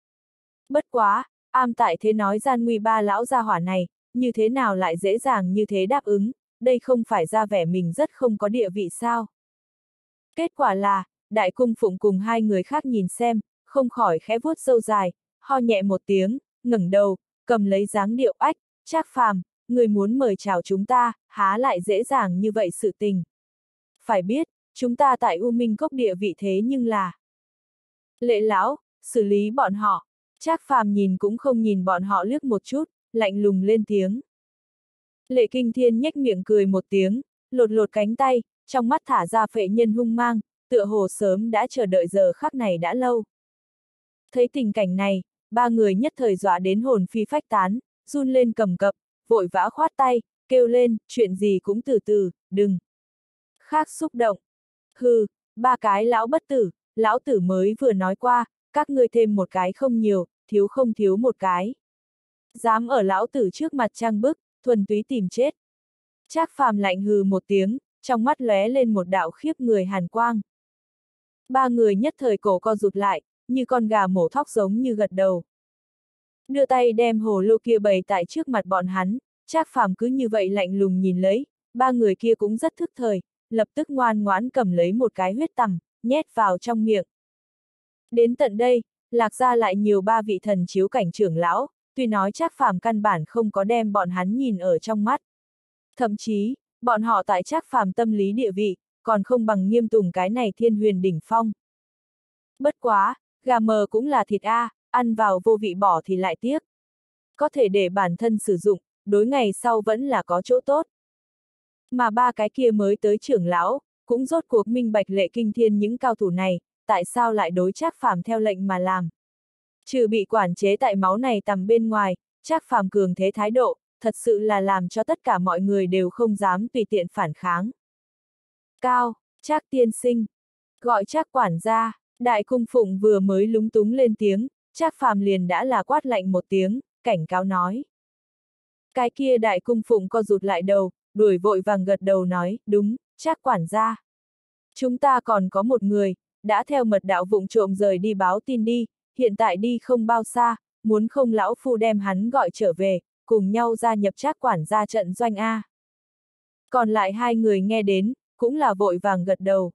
Bất quá, am tại thế nói gian nguy ba lão gia hỏa này, như thế nào lại dễ dàng như thế đáp ứng, đây không phải ra vẻ mình rất không có địa vị sao? Kết quả là, đại cung phụng cùng hai người khác nhìn xem, không khỏi khẽ vuốt râu dài, ho nhẹ một tiếng, ngẩng đầu, cầm lấy dáng điệu ách, Trác Phàm, người muốn mời chào chúng ta, há lại dễ dàng như vậy sự tình. Phải biết, chúng ta tại U Minh Cốc địa vị thế nhưng là... Lệ lão, xử lý bọn họ. Trác Phàm nhìn cũng không nhìn bọn họ liếc một chút, lạnh lùng lên tiếng. Lệ Kinh Thiên nhếch miệng cười một tiếng, lột lột cánh tay, trong mắt thả ra phệ nhân hung mang, tựa hồ sớm đã chờ đợi giờ khắc này đã lâu. Thấy tình cảnh này, ba người nhất thời dọa đến hồn phi phách tán, run lên cầm cập, vội vã khoát tay, kêu lên, chuyện gì cũng từ từ, đừng. Khác xúc động. Hừ, ba cái lão bất tử, lão tử mới vừa nói qua, các ngươi thêm một cái không nhiều, thiếu không thiếu một cái. Dám ở lão tử trước mặt trang bức, thuần túy tìm chết. Trác Phàm lạnh hừ một tiếng, trong mắt lóe lên một đạo khiếp người hàn quang. Ba người nhất thời cổ co rụt lại, như con gà mổ thóc giống như gật đầu. Đưa tay đem hồ lô kia bày tại trước mặt bọn hắn, Trác Phàm cứ như vậy lạnh lùng nhìn lấy, ba người kia cũng rất thức thời, lập tức ngoan ngoãn cầm lấy một cái huyết tằm, nhét vào trong miệng. Đến tận đây, Lạc gia lại nhiều ba vị thần chiếu cảnh trưởng lão, tuy nói Trác Phàm căn bản không có đem bọn hắn nhìn ở trong mắt. Thậm chí, bọn họ tại Trác Phàm tâm lý địa vị, còn không bằng Nghiêm Tùng cái này thiên huyền đỉnh phong. Bất quá, gà mờ cũng là thịt a, ăn vào vô vị bỏ thì lại tiếc. Có thể để bản thân sử dụng, đối ngày sau vẫn là có chỗ tốt. Mà ba cái kia mới tới trưởng lão, cũng rốt cuộc minh bạch Lệ Kinh Thiên những cao thủ này, tại sao lại đối Trác Phàm theo lệnh mà làm. Trừ bị quản chế tại máu này tầm bên ngoài, Trác Phàm cường thế thái độ, thật sự là làm cho tất cả mọi người đều không dám tùy tiện phản kháng. Cao, Trác tiên sinh, gọi Trác quản gia, đại cung phụng vừa mới lúng túng lên tiếng, Trác Phàm liền đã là quát lạnh một tiếng, cảnh cáo nói. Cái kia đại cung phụng co rụt lại đầu, đuổi vội vàng gật đầu nói, đúng, Trác quản gia. Chúng ta còn có một người, đã theo mật đạo vụng trộm rời đi báo tin đi, hiện tại đi không bao xa, muốn không lão phu đem hắn gọi trở về, cùng nhau gia nhập Trác quản gia trận doanh A. Còn lại hai người nghe đến, cũng là vội vàng gật đầu.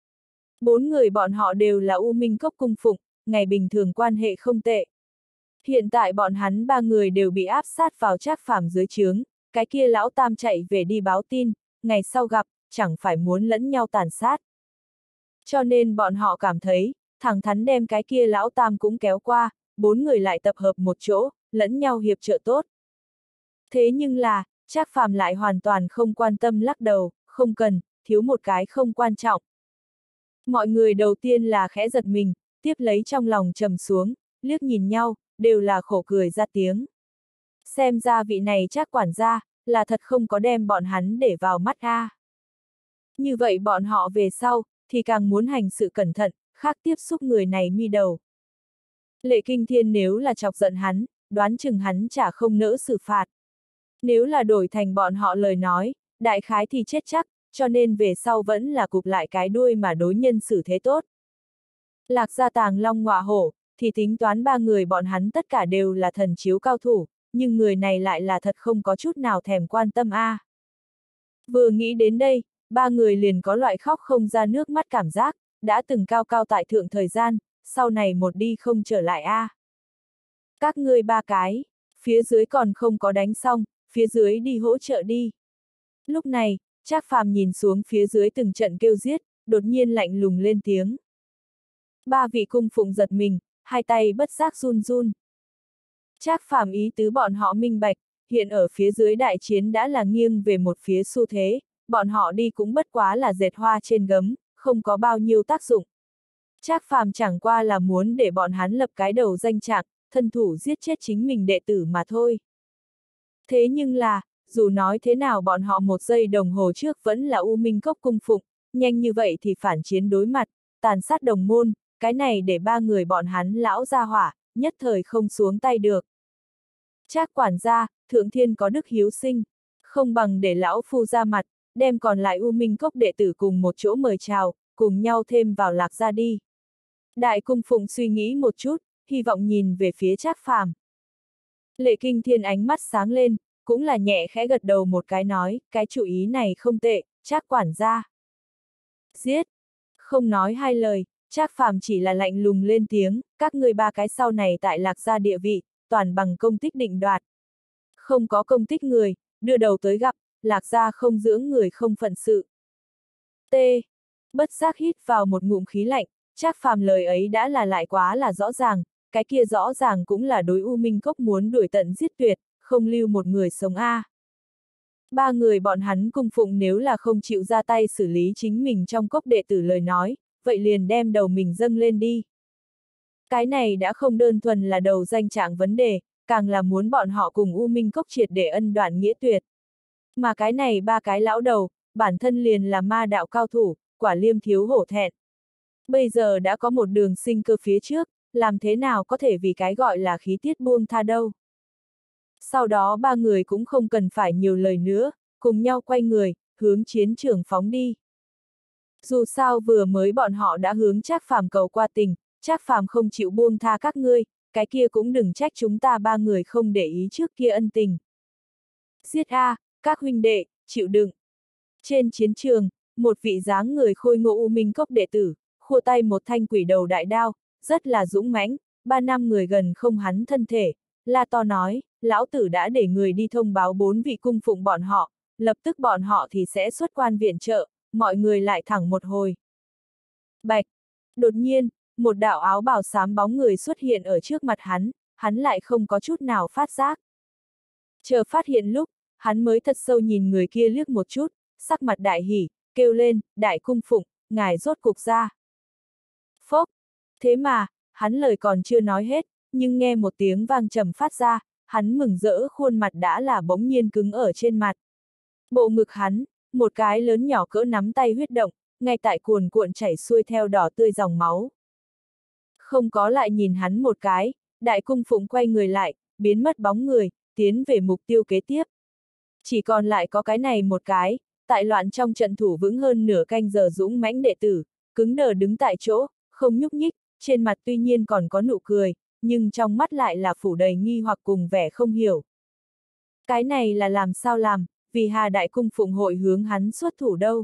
Bốn người bọn họ đều là U Minh Cốc cung phụng, ngày bình thường quan hệ không tệ. Hiện tại bọn hắn ba người đều bị áp sát vào Trác Phàm dưới trướng, cái kia lão tam chạy về đi báo tin, ngày sau gặp, chẳng phải muốn lẫn nhau tàn sát. Cho nên bọn họ cảm thấy, thẳng thắn đem cái kia lão tam cũng kéo qua, 4 người lại tập hợp một chỗ, lẫn nhau hiệp trợ tốt. Thế nhưng là, Trác Phàm lại hoàn toàn không quan tâm lắc đầu, không cần, thiếu một cái không quan trọng. Mọi người đầu tiên là khẽ giật mình, tiếp lấy trong lòng trầm xuống, liếc nhìn nhau, đều là khổ cười ra tiếng. Xem ra vị này Trác quản gia, là thật không có đem bọn hắn để vào mắt a. Như vậy bọn họ về sau, thì càng muốn hành sự cẩn thận, khác tiếp xúc người này mi đầu. Lệ Kinh Thiên nếu là chọc giận hắn, đoán chừng hắn chả không nỡ xử phạt. Nếu là đổi thành bọn họ lời nói, đại khái thì chết chắc, cho nên về sau vẫn là cụp lại cái đuôi mà đối nhân xử thế tốt. Lạc Gia Tàng Long Ngọa Hổ, thì tính toán 3 người bọn hắn tất cả đều là thần chiếu cao thủ, nhưng người này lại là thật không có chút nào thèm quan tâm a. Vừa nghĩ đến đây, 3 người liền có loại khóc không ra nước mắt cảm giác, đã từng cao cao tại thượng thời gian, sau này một đi không trở lại a. Các ngươi 3 cái, phía dưới còn không có đánh xong, phía dưới đi hỗ trợ đi. Lúc này, Trác Phàm nhìn xuống phía dưới từng trận kêu giết, đột nhiên lạnh lùng lên tiếng. 3 vị cung phụng giật mình, hai tay bất giác run run. Trác Phàm ý tứ bọn họ minh bạch, hiện ở phía dưới đại chiến đã là nghiêng về một phía xu thế, bọn họ đi cũng bất quá là dệt hoa trên gấm, không có bao nhiêu tác dụng. Trác Phàm chẳng qua là muốn để bọn hắn lập cái đầu danh trạng, thân thủ giết chết chính mình đệ tử mà thôi. Thế nhưng là, dù nói thế nào bọn họ 1 giây đồng hồ trước vẫn là U Minh Cốc cung phụng, nhanh như vậy thì phản chiến đối mặt, tàn sát đồng môn, cái này để 3 người bọn hắn lão gia hỏa, nhất thời không xuống tay được. Trác quản gia, thượng thiên có đức hiếu sinh, không bằng để lão phu ra mặt, đem còn lại U Minh Cốc đệ tử cùng một chỗ mời chào, cùng nhau thêm vào Lạc Gia đi. Đại cung phụng suy nghĩ một chút, hy vọng nhìn về phía Trác Phàm. Lệ Kinh Thiên ánh mắt sáng lên, cũng là nhẹ khẽ gật đầu một cái nói, cái chủ ý này không tệ, Trác quản gia. Giết! Không nói hai lời, Trác Phàm chỉ là lạnh lùng lên tiếng, các ngươi 3 cái sau này tại Lạc Gia địa vị, toàn bằng công tích định đoạt. Không có công tích người, đưa đầu tới gặp, Lạc Gia không dưỡng người không phận sự. T. Bất giác hít vào một ngụm khí lạnh, Trác Phàm lời ấy đã là lại quá là rõ ràng, cái kia rõ ràng cũng là đối U Minh Cốc muốn đuổi tận giết tuyệt, không lưu một người sống a. 3 người bọn hắn cung phụng nếu là không chịu ra tay xử lý chính mình trong cốc đệ tử lời nói, vậy liền đem đầu mình dâng lên đi. Cái này đã không đơn thuần là đầu danh trạng vấn đề, càng là muốn bọn họ cùng U Minh Cốc triệt để ân đoạn nghĩa tuyệt. Mà cái này 3 cái lão đầu, bản thân liền là ma đạo cao thủ, quả liêm thiếu hổ thẹn. Bây giờ đã có một đường sinh cơ phía trước, làm thế nào có thể vì cái gọi là khí tiết buông tha đâu. Sau đó 3 người cũng không cần phải nhiều lời nữa, cùng nhau quay người, hướng chiến trường phóng đi. Dù sao vừa mới bọn họ đã hướng Trác Phàm cầu qua tình, Trác Phàm không chịu buông tha các ngươi, cái kia cũng đừng trách chúng ta 3 người không để ý trước kia ân tình. Giết a, các huynh đệ, chịu đựng. Trên chiến trường, một vị dáng người khôi ngô U Minh Cốc đệ tử, khua tay một thanh quỷ đầu đại đao, rất là dũng mãnh, 3 năm người gần không hắn thân thể, la to nói, lão tử đã để người đi thông báo 4 vị cung phụng bọn họ, lập tức bọn họ thì sẽ xuất quan viện trợ, mọi người lại thẳng một hồi. Bạch! Đột nhiên, một đạo áo bào xám bóng người xuất hiện ở trước mặt hắn lại không có chút nào phát giác. Chờ phát hiện lúc, hắn mới thật sâu nhìn người kia liếc một chút, sắc mặt đại hỉ, kêu lên, đại cung phụng, ngài rốt cục ra. Phốc! Thế mà, hắn lời còn chưa nói hết, nhưng nghe một tiếng vang trầm phát ra, hắn mừng rỡ khuôn mặt đã là bỗng nhiên cứng ở trên mặt. Bộ ngực hắn, một cái lớn nhỏ cỡ nắm tay huyết động, ngay tại cuồn cuộn chảy xuôi theo đỏ tươi dòng máu. Không có lại nhìn hắn một cái, đại cung phụng quay người lại, biến mất bóng người, tiến về mục tiêu kế tiếp. Chỉ còn lại có cái này một cái, tại loạn trong trận thủ vững hơn nửa canh giờ dũng mãnh đệ tử, cứng đờ đứng tại chỗ, không nhúc nhích, trên mặt tuy nhiên còn có nụ cười, nhưng trong mắt lại là phủ đầy nghi hoặc cùng vẻ không hiểu. Cái này là làm sao làm, vì Hà đại cung phụng hội hướng hắn xuất thủ đâu.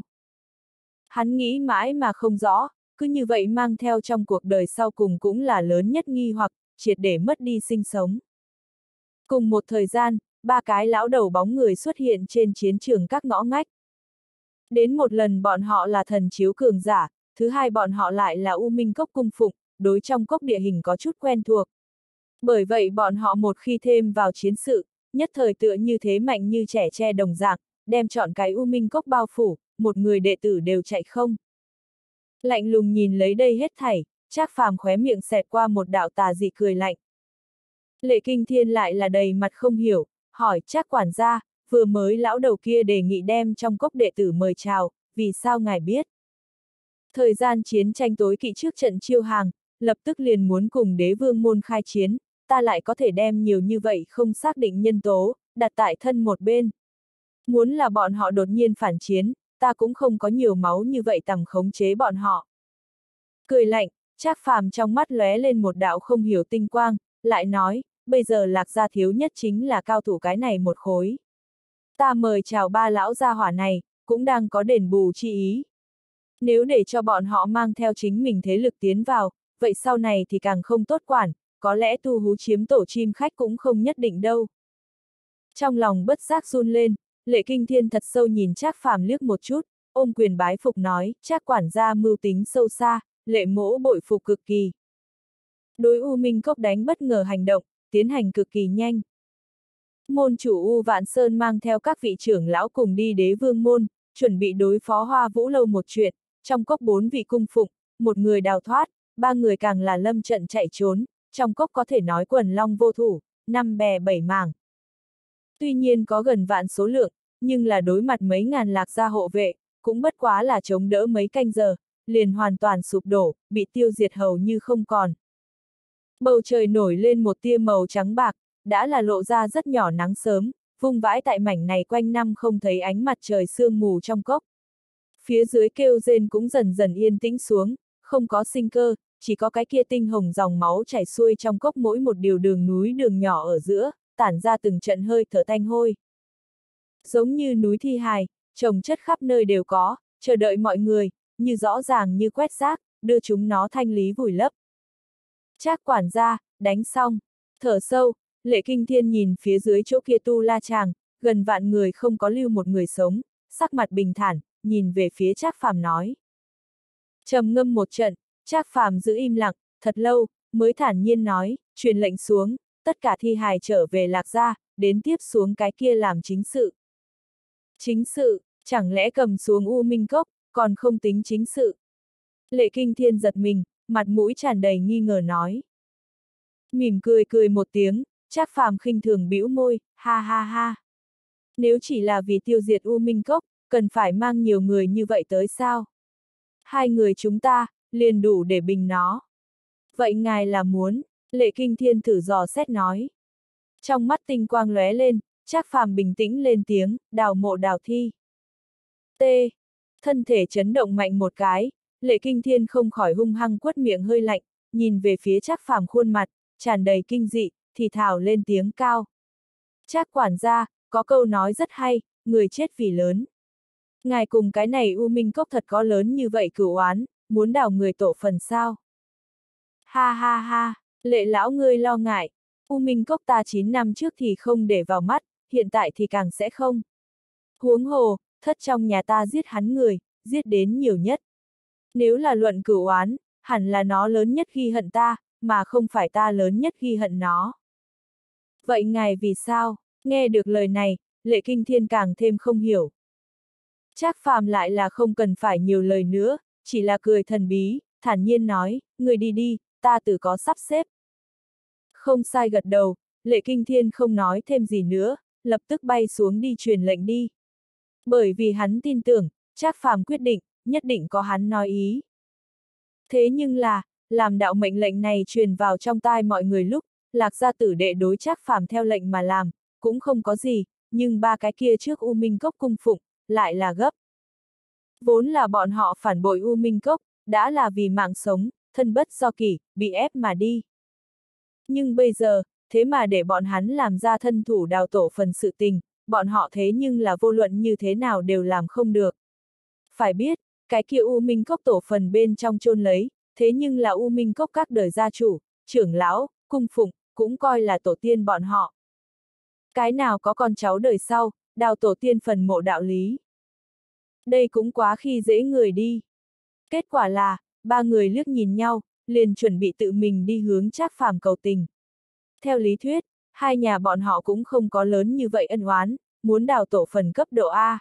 Hắn nghĩ mãi mà không rõ, cứ như vậy mang theo trong cuộc đời sau cùng cũng là lớn nhất nghi hoặc, triệt để mất đi sinh sống. Cùng một thời gian, 3 cái lão đầu bóng người xuất hiện trên chiến trường các ngõ ngách. Đến một lần bọn họ là thần chiếu cường giả, thứ hai bọn họ lại là U Minh Cốc cung phụng, đối trong cốc địa hình có chút quen thuộc. Bởi vậy bọn họ một khi thêm vào chiến sự, nhất thời tựa như thế mạnh như trẻ tre đồng dạng, đem chọn cái U Minh Cốc bao phủ, một người đệ tử đều chạy không. Lạnh lùng nhìn lấy đây hết thảy, Trác Phàm khóe miệng xẹt qua một đạo tà dị cười lạnh. Lệ Kinh Thiên lại là đầy mặt không hiểu, hỏi Trác quản gia, vừa mới lão đầu kia đề nghị đem trong cốc đệ tử mời chào, vì sao ngài biết? Thời gian chiến tranh tối kỵ trước trận chiêu hàng, lập tức liền muốn cùng đế vương môn khai chiến, ta lại có thể đem nhiều như vậy không xác định nhân tố, đặt tại thân một bên. Muốn là bọn họ đột nhiên phản chiến, ta cũng không có nhiều máu như vậy tầm khống chế bọn họ. Cười lạnh, Trác Phàm trong mắt lóe lên một đạo không hiểu tinh quang, lại nói, bây giờ Lạc gia thiếu nhất chính là cao thủ cái này một khối. Ta mời chào ba lão gia hỏa này, cũng đang có đền bù chi ý. Nếu để cho bọn họ mang theo chính mình thế lực tiến vào, vậy sau này thì càng không tốt quản, có lẽ tu hú chiếm tổ chim khách cũng không nhất định đâu. Trong lòng bất giác run lên, Lệ Kinh Thiên thật sâu nhìn Trác Phàm liếc một chút, ôm quyền bái phục nói, Trác quản gia mưu tính sâu xa, Lệ mỗ bội phục cực kỳ. Đối U Minh Cốc đánh bất ngờ hành động, tiến hành cực kỳ nhanh. Môn chủ U Vạn Sơn mang theo các vị trưởng lão cùng đi đế vương môn, chuẩn bị đối phó Hoa Vũ Lâu một chuyện, trong cốc 4 vị cung phụng, một người đào thoát, 3 người càng là lâm trận chạy trốn, trong cốc có thể nói quần long vô thủ, 5 bè 7 mảng. Tuy nhiên có gần vạn số lượng, nhưng là đối mặt mấy ngàn Lạc gia hộ vệ, cũng bất quá là chống đỡ mấy canh giờ, liền hoàn toàn sụp đổ, bị tiêu diệt hầu như không còn. Bầu trời nổi lên một tia màu trắng bạc, đã là lộ ra rất nhỏ nắng sớm, vung vãi tại mảnh này quanh năm không thấy ánh mặt trời sương mù trong cốc. Phía dưới kêu rên cũng dần dần yên tĩnh xuống, không có sinh cơ, chỉ có cái kia tinh hồng dòng máu chảy xuôi trong cốc mỗi một điều đường núi đường nhỏ ở giữa, tản ra từng trận hơi thở tanh hôi. Giống như núi thi hài, trồng chất khắp nơi đều có, chờ đợi mọi người, như rõ ràng như quét rác, đưa chúng nó thanh lý vùi lấp. Trác quản gia, đánh xong, thở sâu, Lệ Kinh Thiên nhìn phía dưới chỗ kia tu la chàng, gần vạn người không có lưu một người sống, sắc mặt bình thản, nhìn về phía Trác Phàm nói. Trầm ngâm một trận, Trác Phàm giữ im lặng, thật lâu, mới thản nhiên nói, truyền lệnh xuống, tất cả thi hài trở về Lạc gia, đến tiếp xuống cái kia làm chính sự. Chính sự, chẳng lẽ cầm xuống U Minh Cốc, còn không tính chính sự. Lệ Kinh Thiên giật mình, mặt mũi tràn đầy nghi ngờ nói. Mỉm cười cười một tiếng, Trác Phàm khinh thường bĩu môi, ha ha ha. Nếu chỉ là vì tiêu diệt U Minh Cốc, cần phải mang nhiều người như vậy tới sao? 2 người chúng ta, liền đủ để bình nó. Vậy ngài là muốn, Lệ Kinh Thiên thử dò xét nói. Trong mắt tinh quang lóe lên, Trác Phàm bình tĩnh lên tiếng, đào mộ đào thi. T. Thân thể chấn động mạnh một cái, Lệ Kinh Thiên không khỏi hung hăng quất miệng hơi lạnh, nhìn về phía Trác Phàm khuôn mặt, tràn đầy kinh dị, thì thào lên tiếng cao. Trác quản gia, có câu nói rất hay, người chết vì lớn. Ngài cùng cái này U Minh Cốc thật có lớn như vậy cửu oán, muốn đào người tổ phần sao? Ha ha ha, Lệ lão ngươi lo ngại, U Minh Cốc ta 9 năm trước thì không để vào mắt, hiện tại thì càng sẽ không. Huống hồ, thất trong nhà ta giết hắn người, giết đến nhiều nhất. Nếu là luận cửu oán, hẳn là nó lớn nhất ghi hận ta, mà không phải ta lớn nhất ghi hận nó. Vậy ngài vì sao? Nghe được lời này, Lệ Kinh Thiên càng thêm không hiểu. Trác Phàm lại là không cần phải nhiều lời nữa, chỉ là cười thần bí, thản nhiên nói, người đi đi, ta tự có sắp xếp. Không sai gật đầu, Lệ Kinh Thiên không nói thêm gì nữa, lập tức bay xuống đi truyền lệnh đi. Bởi vì hắn tin tưởng, Trác Phàm quyết định, nhất định có hắn nói ý. Thế nhưng là, làm đạo mệnh lệnh này truyền vào trong tai mọi người lúc, Lạc gia tử đệ đối Trác Phàm theo lệnh mà làm, cũng không có gì, nhưng 3 cái kia trước U Minh Cốc cung phụng, lại là gấp. Vốn là bọn họ phản bội U Minh Cốc, đã là vì mạng sống, thân bất do kỷ, bị ép mà đi. Nhưng bây giờ, thế mà để bọn hắn làm ra thân thủ đào tổ phần sự tình, bọn họ thế nhưng là vô luận như thế nào đều làm không được. Phải biết, cái kia U Minh Cốc tổ phần bên trong chôn lấy, thế nhưng là U Minh Cốc các đời gia chủ, trưởng lão, cung phụng, cũng coi là tổ tiên bọn họ. Cái nào có con cháu đời sau, đào tổ tiên phần mộ đạo lý. Đây cũng quá khi dễ người đi. Kết quả là, ba người liếc nhìn nhau, liền chuẩn bị tự mình đi hướng Trác Phàm cầu tình. Theo lý thuyết, hai nhà bọn họ cũng không có lớn như vậy ân oán, muốn đào tổ phần cấp độ A.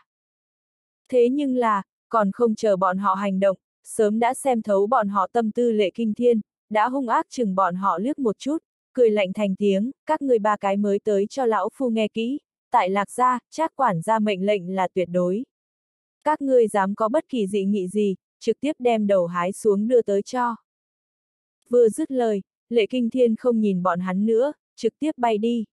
Thế nhưng là, còn không chờ bọn họ hành động, sớm đã xem thấu bọn họ tâm tư Lệ Kinh Thiên, đã hung ác chừng bọn họ liếc một chút, cười lạnh thành tiếng, các người ba cái mới tới cho lão phu nghe kỹ, tại Lạc gia, Trác quản gia mệnh lệnh là tuyệt đối. Các ngươi dám có bất kỳ dị nghị gì, trực tiếp đem đầu hái xuống đưa tới cho. Vừa dứt lời, Lệ Kinh Thiên không nhìn bọn hắn nữa, trực tiếp bay đi.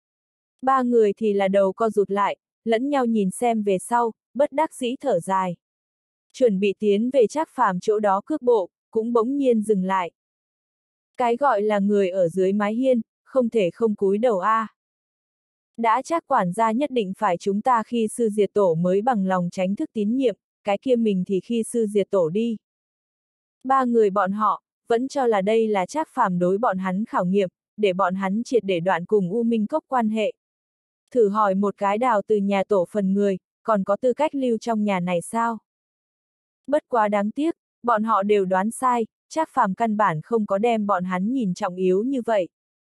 Ba người thì là đầu co rụt lại, lẫn nhau nhìn xem về sau, bất đắc dĩ thở dài. Chuẩn bị tiến về Trác Phàm chỗ đó cước bộ, cũng bỗng nhiên dừng lại. Cái gọi là người ở dưới mái hiên, không thể không cúi đầu a. Đã Trác quản gia nhất định phải chúng ta khi sư diệt tổ mới bằng lòng tránh thức tín nhiệm, cái kia mình thì khi sư diệt tổ đi. Ba người bọn họ, vẫn cho là đây là Trác Phàm đối bọn hắn khảo nghiệm, để bọn hắn triệt để đoạn cùng U Minh Cốc quan hệ. Thử hỏi một cái đào từ nhà tổ phần người, còn có tư cách lưu trong nhà này sao? Bất quá đáng tiếc, bọn họ đều đoán sai, Trác Phàm căn bản không có đem bọn hắn nhìn trọng yếu như vậy.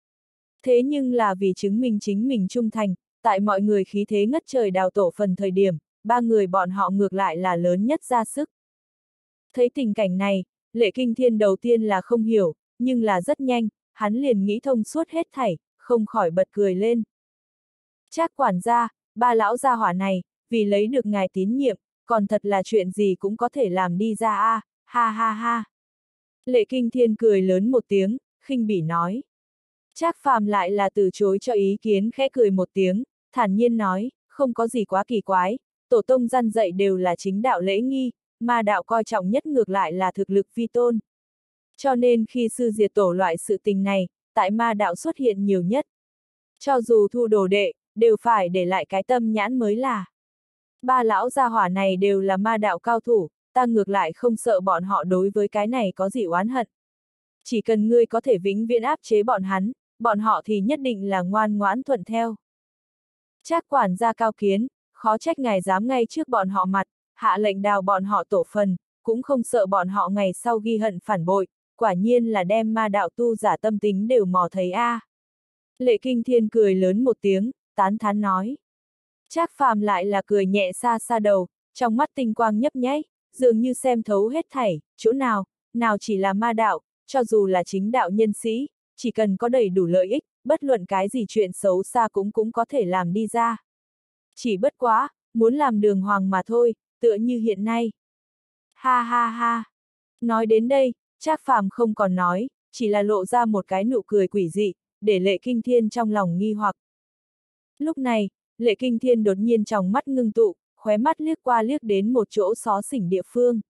Thế nhưng là vì chứng minh chính mình trung thành, tại mọi người khí thế ngất trời đào tổ phần thời điểm, ba người bọn họ ngược lại là lớn nhất ra sức. Thấy tình cảnh này, Lệ Kinh Thiên đầu tiên là không hiểu, nhưng là rất nhanh, hắn liền nghĩ thông suốt hết thảy, không khỏi bật cười lên. Trác quản gia, ba lão gia hỏa này, vì lấy được ngài tín nhiệm, còn thật là chuyện gì cũng có thể làm đi ra a, ha ha ha. Lệ Kinh Thiên cười lớn một tiếng, khinh bỉ nói. Trác Phàm lại là từ chối cho ý kiến khẽ cười một tiếng, thản nhiên nói, không có gì quá kỳ quái, tổ tông răn dạy đều là chính đạo lễ nghi, mà đạo coi trọng nhất ngược lại là thực lực vi tôn. Cho nên khi sư diệt tổ loại sự tình này, tại ma đạo xuất hiện nhiều nhất. Cho dù thu đồ đệ, đều phải để lại cái tâm nhãn mới là. Ba lão gia hỏa này đều là ma đạo cao thủ, ta ngược lại không sợ bọn họ đối với cái này có gì oán hận. Chỉ cần ngươi có thể vĩnh viễn áp chế bọn họ thì nhất định là ngoan ngoãn thuận theo. Trác quản gia cao kiến, khó trách ngài dám ngay trước bọn họ mặt, hạ lệnh đào bọn họ tổ phần, cũng không sợ bọn họ ngày sau ghi hận phản bội, quả nhiên là đem ma đạo tu giả tâm tính đều mò thấy a. Lệ Kinh Thiên cười lớn một tiếng, tán thán nói. Trác Phàm lại là cười nhẹ xa xa đầu, trong mắt tinh quang nhấp nháy, dường như xem thấu hết thảy, chỗ nào chỉ là ma đạo, cho dù là chính đạo nhân sĩ, chỉ cần có đầy đủ lợi ích, bất luận cái gì chuyện xấu xa cũng có thể làm đi ra. Chỉ bất quá, muốn làm đường hoàng mà thôi, tựa như hiện nay. Ha ha ha. Nói đến đây, Trác Phàm không còn nói, chỉ là lộ ra một cái nụ cười quỷ dị, để Lệ Kinh Thiên trong lòng nghi hoặc. Lúc này, Lệ Kinh Thiên đột nhiên trong mắt ngưng tụ, khóe mắt liếc qua liếc đến một chỗ xó xỉnh địa phương.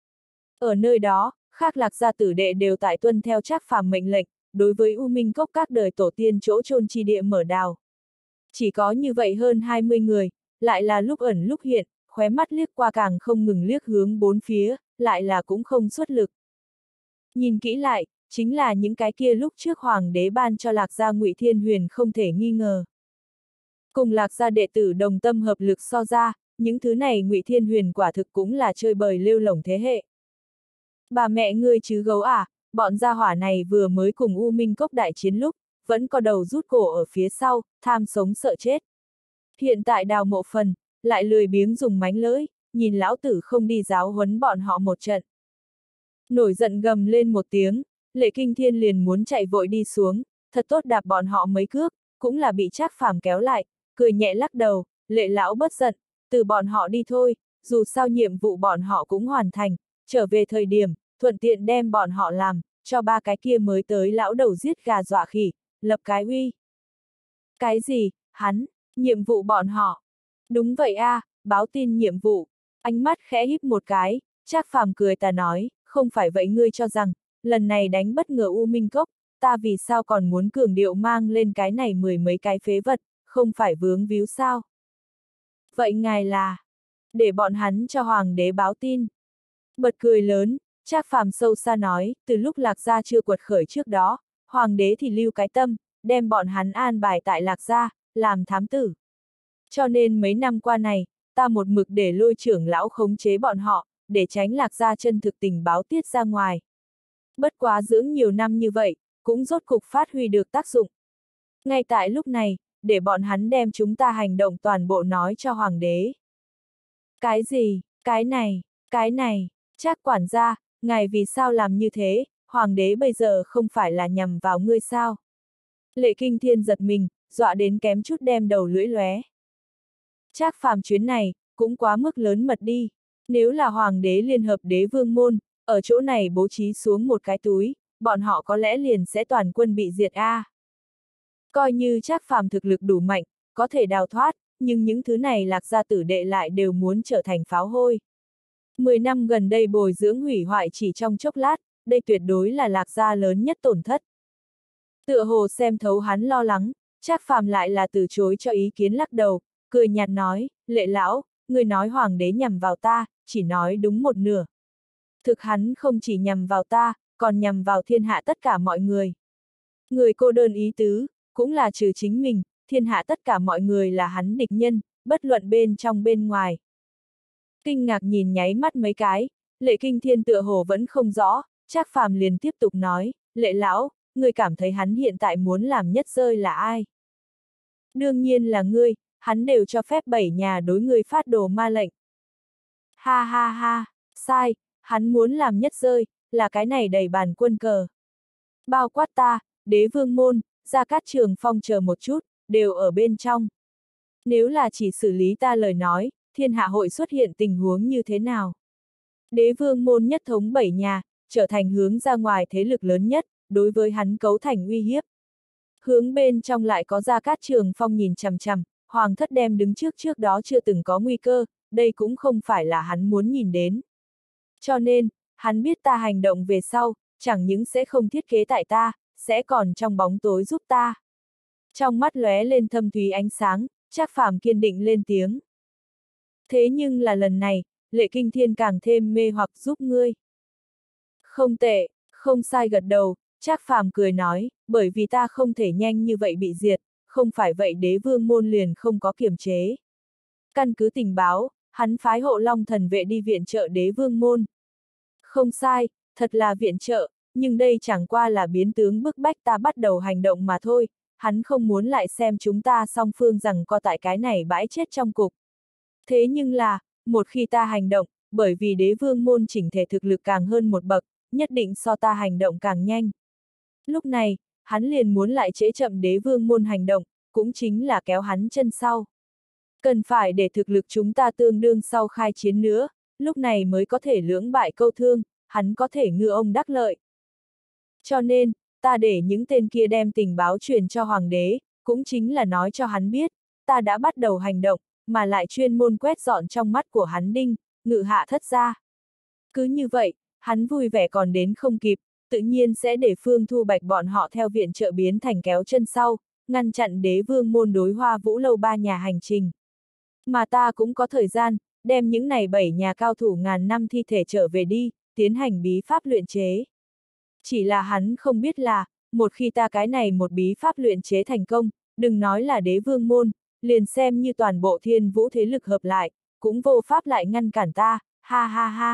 Ở nơi đó, khác Lạc gia tử đệ đều tại tuân theo Trác Phàm mệnh lệnh, đối với U Minh Cốc các đời tổ tiên chỗ chôn chi địa mở đào. Chỉ có như vậy hơn 20 người, lại là lúc ẩn lúc hiện, khóe mắt liếc qua càng không ngừng liếc hướng bốn phía, lại là cũng không xuất lực. Nhìn kỹ lại, chính là những cái kia lúc trước hoàng đế ban cho Lạc gia Ngụy Thiên Huyền không thể nghi ngờ. Cùng Lạc gia đệ tử đồng tâm hợp lực so ra, những thứ này Ngụy Thiên Huyền quả thực cũng là chơi bời lêu lổng thế hệ. Bà mẹ ngươi chứ gấu à, bọn gia hỏa này vừa mới cùng U Minh Cốc đại chiến lúc, vẫn có đầu rút cổ ở phía sau, tham sống sợ chết. Hiện tại đào mộ phần, lại lười biếng dùng mánh lưỡi, nhìn lão tử không đi giáo huấn bọn họ một trận. Nổi giận gầm lên một tiếng, Lệ Kinh Thiên liền muốn chạy vội đi xuống, thật tốt đạp bọn họ mấy cước, cũng là bị Trác Phàm kéo lại, cười nhẹ lắc đầu, Lệ lão bất giận, từ bọn họ đi thôi, dù sao nhiệm vụ bọn họ cũng hoàn thành, trở về thời điểm, thuận tiện đem bọn họ làm, cho ba cái kia mới tới lão đầu giết gà dọa khỉ, lập cái uy. Cái gì, hắn, nhiệm vụ bọn họ? Đúng vậy a, báo tin nhiệm vụ. Ánh mắt khẽ híp một cái, Trác Phàm cười ta nói, không phải vậy ngươi cho rằng, lần này đánh bất ngờ U Minh Cốc, ta vì sao còn muốn cường điệu mang lên cái này mười mấy cái phế vật, không phải vướng víu sao? Vậy ngài là, để bọn hắn cho hoàng đế báo tin. Bật cười lớn, Trác Phàm sâu xa nói, từ lúc Lạc gia chưa quật khởi trước đó, hoàng đế thì lưu cái tâm, đem bọn hắn an bài tại Lạc gia, làm thám tử. Cho nên mấy năm qua này, ta một mực để Lôi trưởng lão khống chế bọn họ, để tránh Lạc Gia chân thực tình báo tiết ra ngoài. Bất quá dưỡng nhiều năm như vậy, cũng rốt cục phát huy được tác dụng. Ngay tại lúc này, để bọn hắn đem chúng ta hành động toàn bộ nói cho hoàng đế. Cái gì, cái này, Trác quản gia, ngài vì sao làm như thế, hoàng đế bây giờ không phải là nhằm vào ngươi sao? Lệ Kinh Thiên giật mình, dọa đến kém chút đem đầu lưỡi lóe. Trác Phàm chuyến này, cũng quá mức lớn mật đi. Nếu là hoàng đế liên hợp đế vương môn, ở chỗ này bố trí xuống một cái túi, bọn họ có lẽ liền sẽ toàn quân bị diệt a. Coi như Trác Phàm thực lực đủ mạnh, có thể đào thoát, nhưng những thứ này Lạc Gia tử đệ lại đều muốn trở thành pháo hôi. 10 năm gần đây bồi dưỡng hủy hoại chỉ trong chốc lát, đây tuyệt đối là Lạc Gia lớn nhất tổn thất. Tựa hồ xem thấu hắn lo lắng, Trác Phàm lại là từ chối cho ý kiến lắc đầu, cười nhạt nói, Lệ lão, người nói hoàng đế nhằm vào ta, chỉ nói đúng một nửa. Thực hắn không chỉ nhằm vào ta, còn nhằm vào thiên hạ tất cả mọi người. Người cô đơn ý tứ, cũng là trừ chính mình, thiên hạ tất cả mọi người là hắn địch nhân, bất luận bên trong bên ngoài. Kinh ngạc nhìn nháy mắt mấy cái, Lệ Kinh Thiên tựa hồ vẫn không rõ, Trác Phàm liền tiếp tục nói, Lệ lão, người cảm thấy hắn hiện tại muốn làm nhất rơi là ai? Đương nhiên là ngươi, hắn đều cho phép 7 nhà đối ngươi phát đồ ma lệnh. Ha ha ha, sai, hắn muốn làm nhất rơi, là cái này đầy bàn quân cờ. Bao quát ta, đế vương môn, Gia Cát Trường Phong chờ một chút, đều ở bên trong. Nếu là chỉ xử lý ta lời nói, thiên hạ hội xuất hiện tình huống như thế nào? Đế vương môn nhất thống 7 nhà, trở thành hướng ra ngoài thế lực lớn nhất, đối với hắn cấu thành uy hiếp. Hướng bên trong lại có Gia Cát Trường Phong nhìn chằm chằm, hoàng thất đem đứng trước đó chưa từng có nguy cơ, đây cũng không phải là hắn muốn nhìn đến. Cho nên, hắn biết ta hành động về sau, chẳng những sẽ không thiết kế tại ta, sẽ còn trong bóng tối giúp ta. Trong mắt lóe lên thâm thúy ánh sáng, Trác Phàm kiên định lên tiếng. Thế nhưng là lần này, Lệ Kinh Thiên càng thêm mê hoặc giúp ngươi. Không tệ, không sai gật đầu, Trác Phàm cười nói, bởi vì ta không thể nhanh như vậy bị diệt, không phải vậy đế vương môn liền không có kiểm chế. Căn cứ tình báo, hắn phái Hộ Long thần vệ đi viện trợ đế vương môn. Không sai, thật là viện trợ, nhưng đây chẳng qua là biến tướng bức bách ta bắt đầu hành động mà thôi, hắn không muốn lại xem chúng ta song phương rằng co tại cái này bãi chết trong cục. Thế nhưng là, một khi ta hành động, bởi vì đế vương môn chỉnh thể thực lực càng hơn một bậc, nhất định so ta hành động càng nhanh. Lúc này, hắn liền muốn lại trễ chậm đế vương môn hành động, cũng chính là kéo hắn chân sau. Cần phải để thực lực chúng ta tương đương sau khai chiến nữa, lúc này mới có thể lưỡng bại câu thương, hắn có thể ngư ông đắc lợi. Cho nên, ta để những tên kia đem tình báo truyền cho hoàng đế, cũng chính là nói cho hắn biết, ta đã bắt đầu hành động, mà lại chuyên môn quét dọn trong mắt của hắn đinh, ngự hạ thất gia. Cứ như vậy, hắn vui vẻ còn đến không kịp, tự nhiên sẽ để Phương Thu Bạch bọn họ theo viện trợ biến thành kéo chân sau, ngăn chặn đế vương môn đối Hoa Vũ Lâu 3 nhà hành trình. Mà ta cũng có thời gian, đem những này 7 nhà cao thủ ngàn năm thi thể trở về đi, tiến hành bí pháp luyện chế. Chỉ là hắn không biết là, một khi ta cái này một bí pháp luyện chế thành công, đừng nói là đế vương môn, liền xem như toàn bộ thiên vũ thế lực hợp lại, cũng vô pháp lại ngăn cản ta, ha ha ha.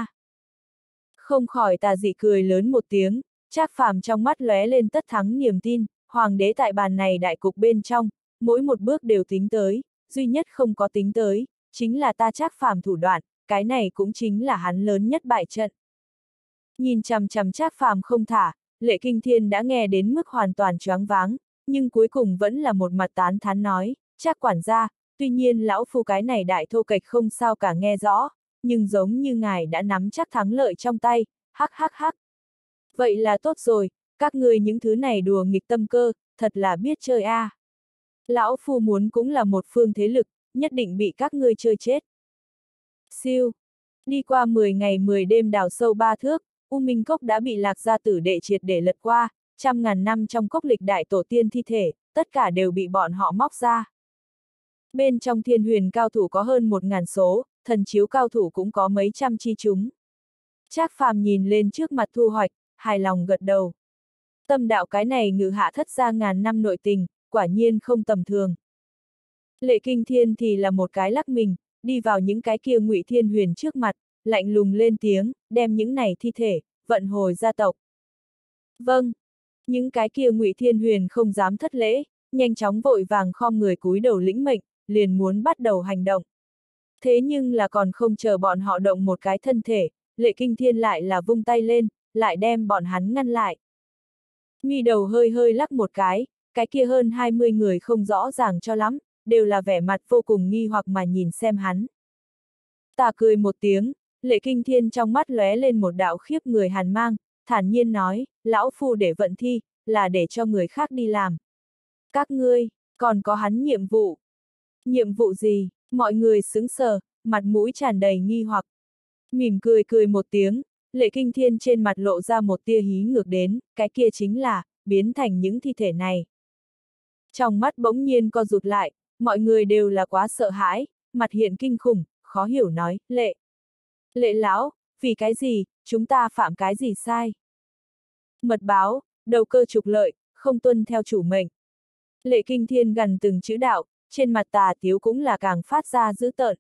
Không khỏi tà dị cười lớn một tiếng, Trác Phàm trong mắt lóe lên tất thắng niềm tin, hoàng đế tại bàn này đại cục bên trong, mỗi một bước đều tính tới, duy nhất không có tính tới, chính là ta Trác Phàm thủ đoạn, cái này cũng chính là hắn lớn nhất bại trận. Nhìn chằm chằm Trác Phàm không thả, Lệ Kinh Thiên đã nghe đến mức hoàn toàn choáng váng, nhưng cuối cùng vẫn là một mặt tán thán nói, Trác quản gia, tuy nhiên lão phu cái này đại thô kệch không sao cả nghe rõ, nhưng giống như ngài đã nắm chắc thắng lợi trong tay, hắc hắc hắc. Vậy là tốt rồi, các người những thứ này đùa nghịch tâm cơ, thật là biết chơi a. Lão phu muốn cũng là một phương thế lực, nhất định bị các ngươi chơi chết. Siêu. Đi qua 10 ngày 10 đêm đào sâu 3 thước, U Minh Cốc đã bị Lạc Gia tử đệ triệt để lật qua, trăm ngàn năm trong cốc lịch đại tổ tiên thi thể, tất cả đều bị bọn họ móc ra. Bên trong thiên huyền cao thủ có hơn 1000 số, thần chiếu cao thủ cũng có mấy trăm chi chúng. Trác Phàm nhìn lên trước mặt thu hoạch, hài lòng gật đầu. Tâm đạo cái này ngự hạ thất gia ngàn năm nội tình, quả nhiên không tầm thường. Lệ Kinh Thiên thì là một cái lắc mình, đi vào những cái kia Ngụy Thiên Huyền trước mặt, lạnh lùng lên tiếng, đem những này thi thể, vận hồi gia tộc. Vâng, những cái kia Ngụy Thiên Huyền không dám thất lễ, nhanh chóng vội vàng khom người cúi đầu lĩnh mệnh, liền muốn bắt đầu hành động. Thế nhưng là còn không chờ bọn họ động một cái thân thể, Lệ Kinh Thiên lại là vung tay lên, lại đem bọn hắn ngăn lại. Mi đầu hơi hơi lắc một cái kia hơn 20 người không rõ ràng cho lắm, đều là vẻ mặt vô cùng nghi hoặc mà nhìn xem hắn. Tà cười một tiếng, Lệ Kinh Thiên trong mắt lóe lên một đạo khiếp người hàn mang, thản nhiên nói, lão phu để vận thi, là để cho người khác đi làm. Các ngươi, còn có hắn nhiệm vụ. Nhiệm vụ gì? Mọi người sững sờ, mặt mũi tràn đầy nghi hoặc. Mỉm cười cười một tiếng, Lệ Kinh Thiên trên mặt lộ ra một tia hí ngược đến, cái kia chính là, biến thành những thi thể này. Trong mắt bỗng nhiên co rụt lại, mọi người đều là quá sợ hãi, mặt hiện kinh khủng, khó hiểu nói, Lệ lão, vì cái gì, chúng ta phạm cái gì sai? Mật báo, đầu cơ trục lợi, không tuân theo chủ mệnh. Lệ Kinh Thiên gần từng chữ đạo, trên mặt tà tiếu cũng là càng phát ra dữ tợn.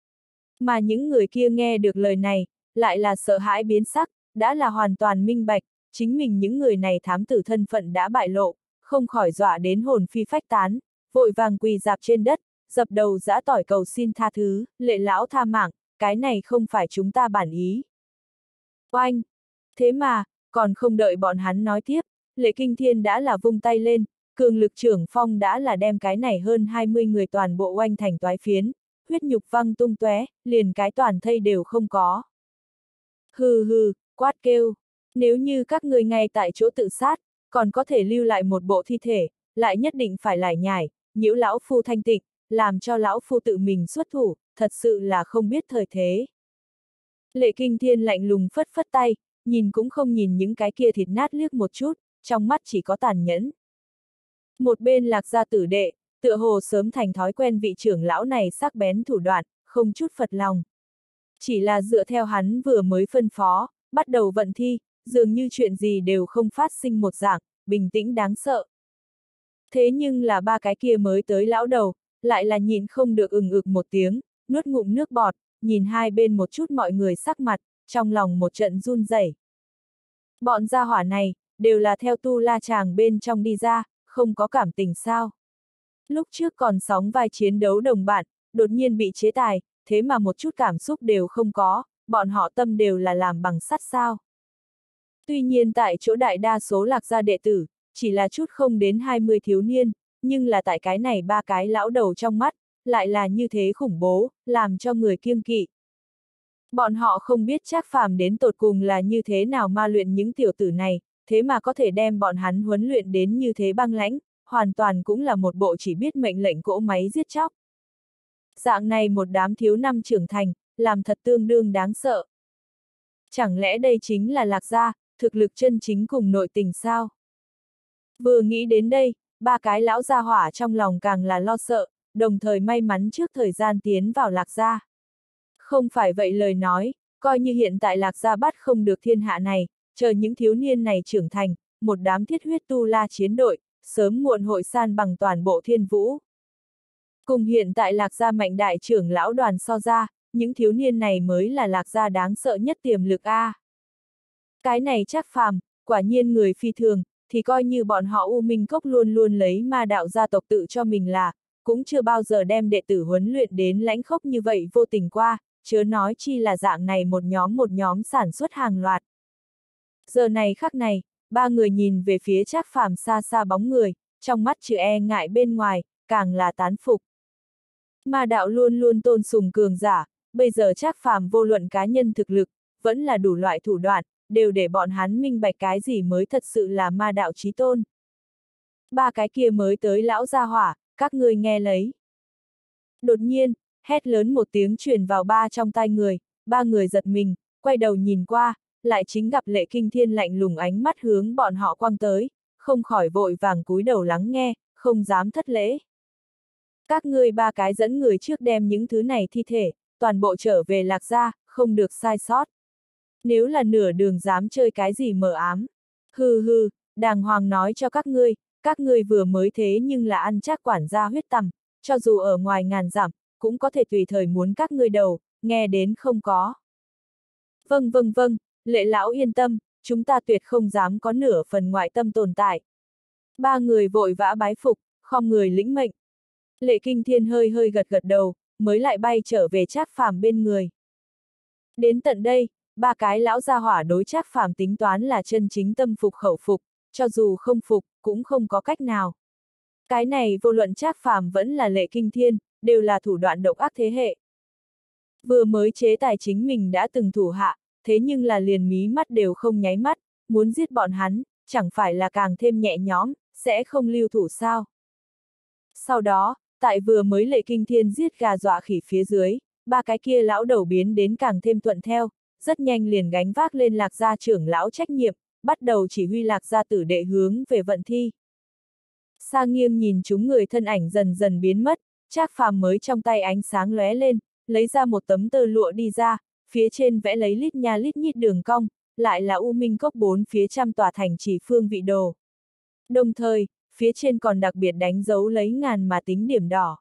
Mà những người kia nghe được lời này, lại là sợ hãi biến sắc, đã là hoàn toàn minh bạch, chính mình những người này thám tử thân phận đã bại lộ, không khỏi dọa đến hồn phi phách tán, vội vàng quỳ dạp trên đất, dập đầu giã tỏi cầu xin tha thứ, Lệ lão tha mạng, cái này không phải chúng ta bản ý. Oanh! Thế mà, còn không đợi bọn hắn nói tiếp, Lệ Kinh Thiên đã là vung tay lên, cường lực trưởng phong đã là đem cái này hơn 20 người toàn bộ oanh thành toái phiến, huyết nhục văng tung tóe, liền cái toàn thây đều không có. Hừ hừ, quát kêu, nếu như các người ngay tại chỗ tự sát, còn có thể lưu lại một bộ thi thể, lại nhất định phải lải nhải, nhiễu lão phu thanh tịnh, làm cho lão phu tự mình xuất thủ, thật sự là không biết thời thế. Lệ Kinh Thiên lạnh lùng phất phất tay, nhìn cũng không nhìn những cái kia thịt nát liếc một chút, trong mắt chỉ có tàn nhẫn. Một bên Lạc gia tử đệ, tựa hồ sớm thành thói quen vị trưởng lão này sắc bén thủ đoạn, không chút phật lòng. Chỉ là dựa theo hắn vừa mới phân phó, bắt đầu vận thi, dường như chuyện gì đều không phát sinh một dạng, bình tĩnh đáng sợ. Thế nhưng là ba cái kia mới tới lão đầu, lại là nhìn không được ực một tiếng, nuốt ngụm nước bọt, nhìn hai bên một chút mọi người sắc mặt, trong lòng một trận run rẩy. Bọn gia hỏa này, đều là theo tu la chàng bên trong đi ra, không có cảm tình sao. Lúc trước còn sóng vai chiến đấu đồng bạn, đột nhiên bị chế tài, thế mà một chút cảm xúc đều không có, bọn họ tâm đều là làm bằng sắt sao. Tuy nhiên tại chỗ đại đa số Lạc gia đệ tử, chỉ là chút không đến 20 thiếu niên, nhưng là tại cái này ba cái lão đầu trong mắt, lại là như thế khủng bố, làm cho người kiêng kỵ. Bọn họ không biết Trác Phàm đến tột cùng là như thế nào ma luyện những tiểu tử này, thế mà có thể đem bọn hắn huấn luyện đến như thế băng lãnh, hoàn toàn cũng là một bộ chỉ biết mệnh lệnh cỗ máy giết chóc. Dạng này một đám thiếu năm trưởng thành, làm thật tương đương đáng sợ. Chẳng lẽ đây chính là Lạc gia, thực lực chân chính cùng nội tình sao? Vừa nghĩ đến đây, ba cái lão gia hỏa trong lòng càng là lo sợ, đồng thời may mắn trước thời gian tiến vào Lạc gia. Không phải vậy lời nói, coi như hiện tại Lạc gia bắt không được thiên hạ này, chờ những thiếu niên này trưởng thành, một đám thiết huyết tu la chiến đội, sớm muộn hội san bằng toàn bộ thiên vũ. Cùng hiện tại Lạc gia mạnh đại trưởng lão đoàn so ra, những thiếu niên này mới là Lạc gia đáng sợ nhất tiềm lực a. Cái này Trác Phàm, quả nhiên người phi thường, thì coi như bọn họ U Minh Cốc luôn luôn lấy ma đạo gia tộc tự cho mình là, cũng chưa bao giờ đem đệ tử huấn luyện đến lãnh khốc như vậy vô tình qua, chớ nói chi là dạng này một nhóm sản xuất hàng loạt. Giờ này khắc này, ba người nhìn về phía Trác Phàm xa xa bóng người, trong mắt trừ e ngại bên ngoài, càng là tán phục. Ma đạo luôn luôn tôn sùng cường giả, bây giờ Trác Phàm vô luận cá nhân thực lực, vẫn là đủ loại thủ đoạn, đều để bọn hắn minh bạch cái gì mới thật sự là ma đạo chí tôn. Ba cái kia mới tới lão gia hỏa, các ngươi nghe lấy. Đột nhiên, hét lớn một tiếng truyền vào trong tai người, ba người giật mình, quay đầu nhìn qua, lại chính gặp Lệ Kinh Thiên lạnh lùng ánh mắt hướng bọn họ quăng tới, không khỏi vội vàng cúi đầu lắng nghe, không dám thất lễ. Các ngươi ba cái dẫn người trước đem những thứ này thi thể, toàn bộ trở về Lạc gia, không được sai sót. Nếu là nửa đường dám chơi cái gì mờ ám. Hừ hừ, đàng hoàng nói cho các ngươi vừa mới thế nhưng là ăn chắc quản gia huyết tằm, cho dù ở ngoài ngàn dặm, cũng có thể tùy thời muốn các ngươi đầu, nghe đến không có. Vâng, Lệ lão yên tâm, chúng ta tuyệt không dám có nửa phần ngoại tâm tồn tại. Ba người vội vã bái phục, khom người lĩnh mệnh. Lệ Kinh Thiên hơi hơi gật gật đầu, mới lại bay trở về Trác Phàm bên người. Đến tận đây, ba cái lão gia hỏa đối Trác Phàm tính toán là chân chính tâm phục khẩu phục, cho dù không phục, cũng không có cách nào. Cái này vô luận Trác Phàm vẫn là Lệ Kinh Thiên, đều là thủ đoạn độc ác thế hệ. Vừa mới chế tài chính mình đã từng thủ hạ, thế nhưng là liền mí mắt đều không nháy mắt, muốn giết bọn hắn, chẳng phải là càng thêm nhẹ nhõm, sẽ không lưu thủ sao. Sau đó, tại vừa mới Lệ Kinh Thiên giết gà dọa khỉ phía dưới, ba cái kia lão đầu biến đến càng thêm thuận theo, rất nhanh liền gánh vác lên Lạc gia trưởng lão trách nhiệm, bắt đầu chỉ huy Lạc gia tử đệ hướng về vận thi. Sa Nghiêng nhìn chúng người thân ảnh dần dần biến mất, Trác Phàm mới trong tay ánh sáng lóe lên, lấy ra một tấm tơ lụa đi ra, phía trên vẽ lấy lít nha lít nhít đường cong, lại là U Minh Cốc bốn phía trăm tòa thành chỉ phương vị đồ. Đồng thời, phía trên còn đặc biệt đánh dấu lấy ngàn mà tính điểm đỏ.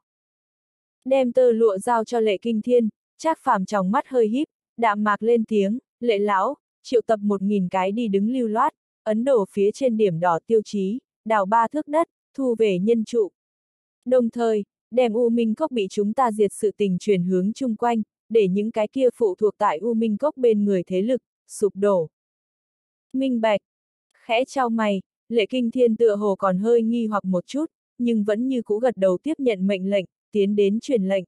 Đem tơ lụa giao cho Lệ Kinh Thiên, Trác Phàm trong mắt hơi híp, đạm mạc lên tiếng, Lệ lão, triệu tập 1000 cái đi đứng lưu loát, ấn đổ phía trên điểm đỏ tiêu chí, đào 3 thước đất, thu về nhân trụ. Đồng thời, đem U Minh Cốc bị chúng ta diệt sự tình truyền hướng chung quanh, để những cái kia phụ thuộc tại U Minh Cốc bên người thế lực, sụp đổ. Minh bạch, khẽ chau mày, Lệ Kinh Thiên tựa hồ còn hơi nghi hoặc một chút, nhưng vẫn như cũ gật đầu tiếp nhận mệnh lệnh, tiến đến truyền lệnh.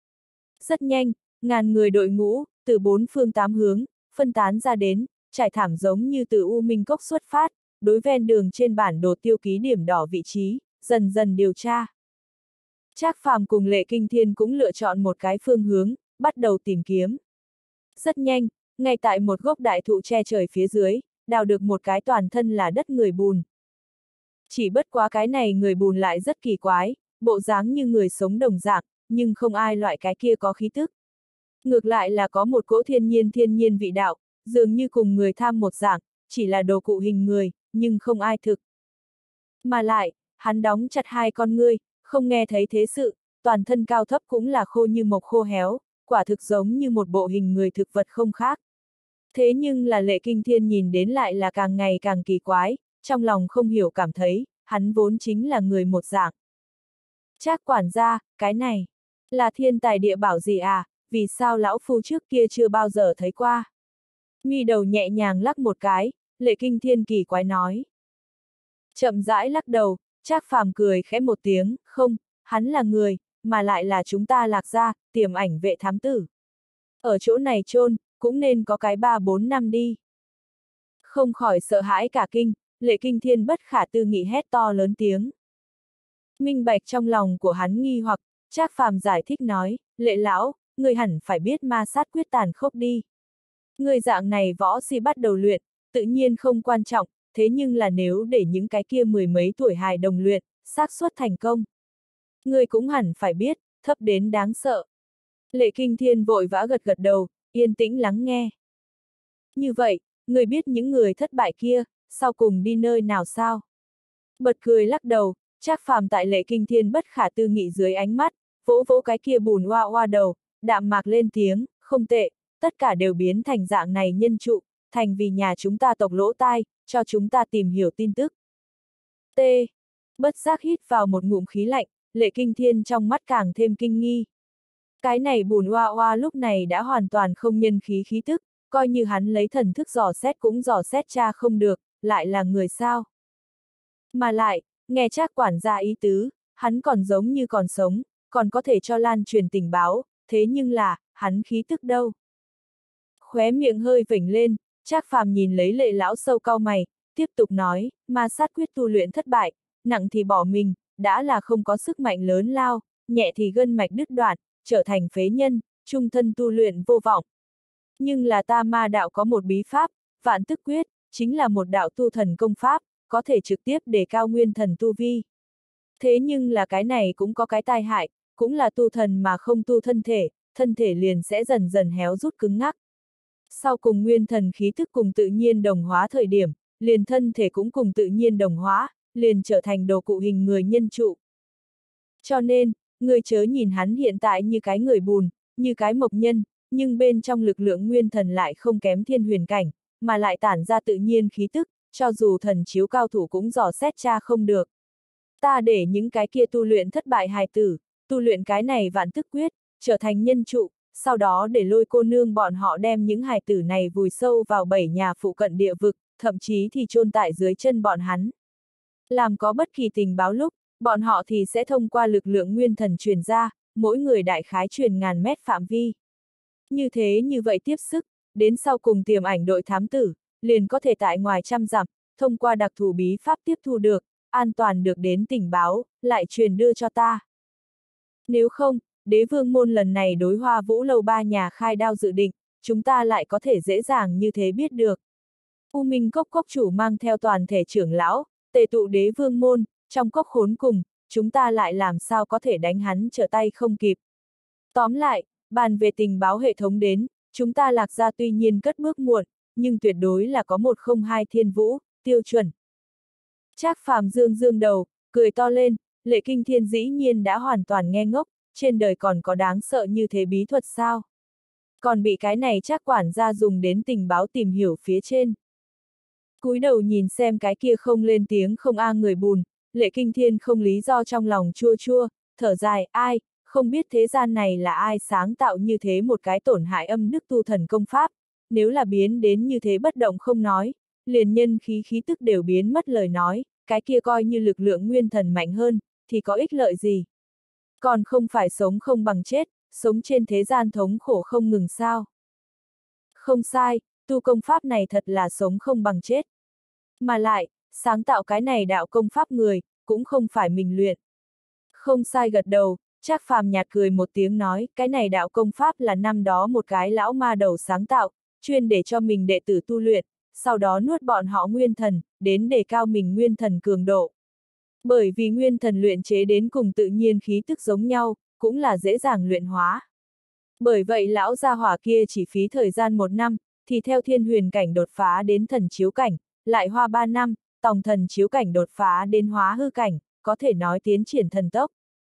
Rất nhanh, ngàn người đội ngũ, từ 4 phương 8 hướng, phân tán ra đến, trải thảm giống như từ U Minh Cốc xuất phát, đối ven đường trên bản đồ tiêu ký điểm đỏ vị trí, dần dần điều tra. Trác Phàm cùng Lệ Kinh Thiên cũng lựa chọn một cái phương hướng, bắt đầu tìm kiếm. Rất nhanh, ngay tại một gốc đại thụ che trời phía dưới, đào được một cái toàn thân là đất người bùn. Chỉ bất quá cái này người bùn lại rất kỳ quái, bộ dáng như người sống đồng dạng, nhưng không ai loại cái kia có khí tức. Ngược lại là có một cỗ thiên nhiên vị đạo, dường như cùng người tham một dạng, chỉ là đồ cụ hình người, nhưng không ai thực. Mà lại, hắn đóng chặt hai con ngươi, không nghe thấy thế sự, toàn thân cao thấp cũng là khô như mộc khô héo, quả thực giống như một bộ hình người thực vật không khác. Thế nhưng là Lệ Kinh Thiên nhìn đến lại là càng ngày càng kỳ quái, trong lòng không hiểu cảm thấy, hắn vốn chính là người một dạng. Trác quản gia, cái này, là thiên tài địa bảo gì à, vì sao lão phu trước kia chưa bao giờ thấy qua? Mi đầu nhẹ nhàng lắc một cái, Lệ Kinh Thiên kỳ quái nói. Chậm rãi lắc đầu, Trác Phàm cười khẽ một tiếng, không, hắn là người, mà lại là chúng ta Lạc gia, tiềm ảnh vệ thám tử. Ở chỗ này chôn cũng nên có cái 3-4 năm đi. Không khỏi sợ hãi cả kinh, Lệ Kinh Thiên bất khả tư nghị hét to lớn tiếng. Minh bạch trong lòng của hắn nghi hoặc, Trác Phàm giải thích nói, Lệ lão, người hẳn phải biết ma sát quyết tàn khốc đi. Người dạng này võ si bắt đầu luyện, tự nhiên không quan trọng, thế nhưng là nếu để những cái kia 10 mấy tuổi hài đồng luyện, xác suất thành công. Người cũng hẳn phải biết, thấp đến đáng sợ. Lệ Kinh Thiên vội vã gật gật đầu, yên tĩnh lắng nghe. Như vậy, người biết những người thất bại kia, sau cùng đi nơi nào sao? Bật cười lắc đầu, Trác Phàm tại Lệ Kinh Thiên bất khả tư nghị dưới ánh mắt, vỗ vỗ cái kia bùn oa oa đầu, đạm mạc lên tiếng, không tệ, tất cả đều biến thành dạng này nhân trụ, thành vì nhà chúng ta tộc lỗ tai, cho chúng ta tìm hiểu tin tức. T. Bất giác hít vào một ngụm khí lạnh, Lệ Kinh Thiên trong mắt càng thêm kinh nghi. Cái này bùn oa oa lúc này đã hoàn toàn không nhân khí khí tức, coi như hắn lấy thần thức dò xét cũng dò xét tra không được, lại là người sao. Mà lại, nghe Trác quản gia ý tứ, hắn còn giống như còn sống, còn có thể cho lan truyền tình báo, thế nhưng là, hắn khí tức đâu? Khóe miệng hơi vểnh lên, Trác Phàm nhìn lấy Lệ lão sâu cau mày, tiếp tục nói, ma sát quyết tu luyện thất bại, nặng thì bỏ mình, đã là không có sức mạnh lớn lao, nhẹ thì gân mạch đứt đoạn, trở thành phế nhân, trung thân tu luyện vô vọng. Nhưng là ta ma đạo có một bí pháp, vạn tức quyết, chính là một đạo tu thần công pháp, có thể trực tiếp đề cao nguyên thần tu vi. Thế nhưng là cái này cũng có cái tai hại, cũng là tu thần mà không tu thân thể liền sẽ dần dần héo rút cứng ngắc. Sau cùng nguyên thần khí thức cùng tự nhiên đồng hóa thời điểm, liền thân thể cũng cùng tự nhiên đồng hóa, liền trở thành đồ cụ hình người nhân trụ. Cho nên, Ngươi chớ nhìn hắn hiện tại như cái người bùn, như cái mộc nhân, nhưng bên trong lực lượng nguyên thần lại không kém thiên huyền cảnh, mà lại tản ra tự nhiên khí tức, cho dù thần chiếu cao thủ cũng dò xét tra không được. Ta để những cái kia tu luyện thất bại hài tử, tu luyện cái này vạn tức quyết, trở thành nhân trụ, sau đó để lôi cô nương bọn họ đem những hài tử này vùi sâu vào 7 nhà phụ cận địa vực, thậm chí thì chôn tại dưới chân bọn hắn. Làm có bất kỳ tình báo lúc, bọn họ thì sẽ thông qua lực lượng nguyên thần truyền ra, mỗi người đại khái truyền ngàn mét phạm vi. Như vậy tiếp sức, đến sau cùng tiềm ảnh đội thám tử, liền có thể tại ngoài trăm dặm, thông qua đặc thù bí pháp tiếp thu được, an toàn được đến tình báo, lại truyền đưa cho ta. Nếu không, đế vương môn lần này đối Hoa Vũ lâu 3 nhà khai đao dự định, chúng ta lại có thể dễ dàng như thế biết được. U Minh Cốc cốc chủ mang theo toàn thể trưởng lão, tề tụ đế vương môn, trong cốc khốn cùng, chúng ta lại làm sao có thể đánh hắn trở tay không kịp. Tóm lại, bàn về tình báo hệ thống đến, chúng ta Lạc Gia tuy nhiên cất bước muộn, nhưng tuyệt đối là có 102 thiên vũ, tiêu chuẩn. Trác Phàm dương dương đầu, cười to lên, Lệ Kinh Thiên dĩ nhiên đã hoàn toàn nghe ngốc, trên đời còn có đáng sợ như thế bí thuật sao? Còn bị cái này Trác quản gia dùng đến tình báo tìm hiểu phía trên. Cúi đầu nhìn xem cái kia không lên tiếng không người bùn, Lệ Kinh Thiên không lý do trong lòng chua chua, thở dài, ai, không biết thế gian này là ai sáng tạo như thế một cái tổn hại âm đức tu thần công pháp, nếu là biến đến như thế bất động không nói, liền nhân khí tức đều biến mất lời nói, cái kia coi như lực lượng nguyên thần mạnh hơn, thì có ích lợi gì? Còn không phải sống không bằng chết, sống trên thế gian thống khổ không ngừng sao? Không sai, tu công pháp này thật là sống không bằng chết. Mà lại, sáng tạo cái này đạo công pháp người, cũng không phải mình luyện. Không sai gật đầu, Trác Phàm nhạt cười một tiếng nói, cái này đạo công pháp là năm đó một cái lão ma đầu sáng tạo, chuyên để cho mình đệ tử tu luyện, sau đó nuốt bọn họ nguyên thần, đến đề cao mình nguyên thần cường độ. Bởi vì nguyên thần luyện chế đến cùng tự nhiên khí tức giống nhau, cũng là dễ dàng luyện hóa. Bởi vậy lão gia hỏa kia chỉ phí thời gian 1 năm, thì theo thiên huyền cảnh đột phá đến thần chiếu cảnh, lại hoa 3 năm, tòng thần chiếu cảnh đột phá đến hóa hư cảnh, có thể nói tiến triển thần tốc.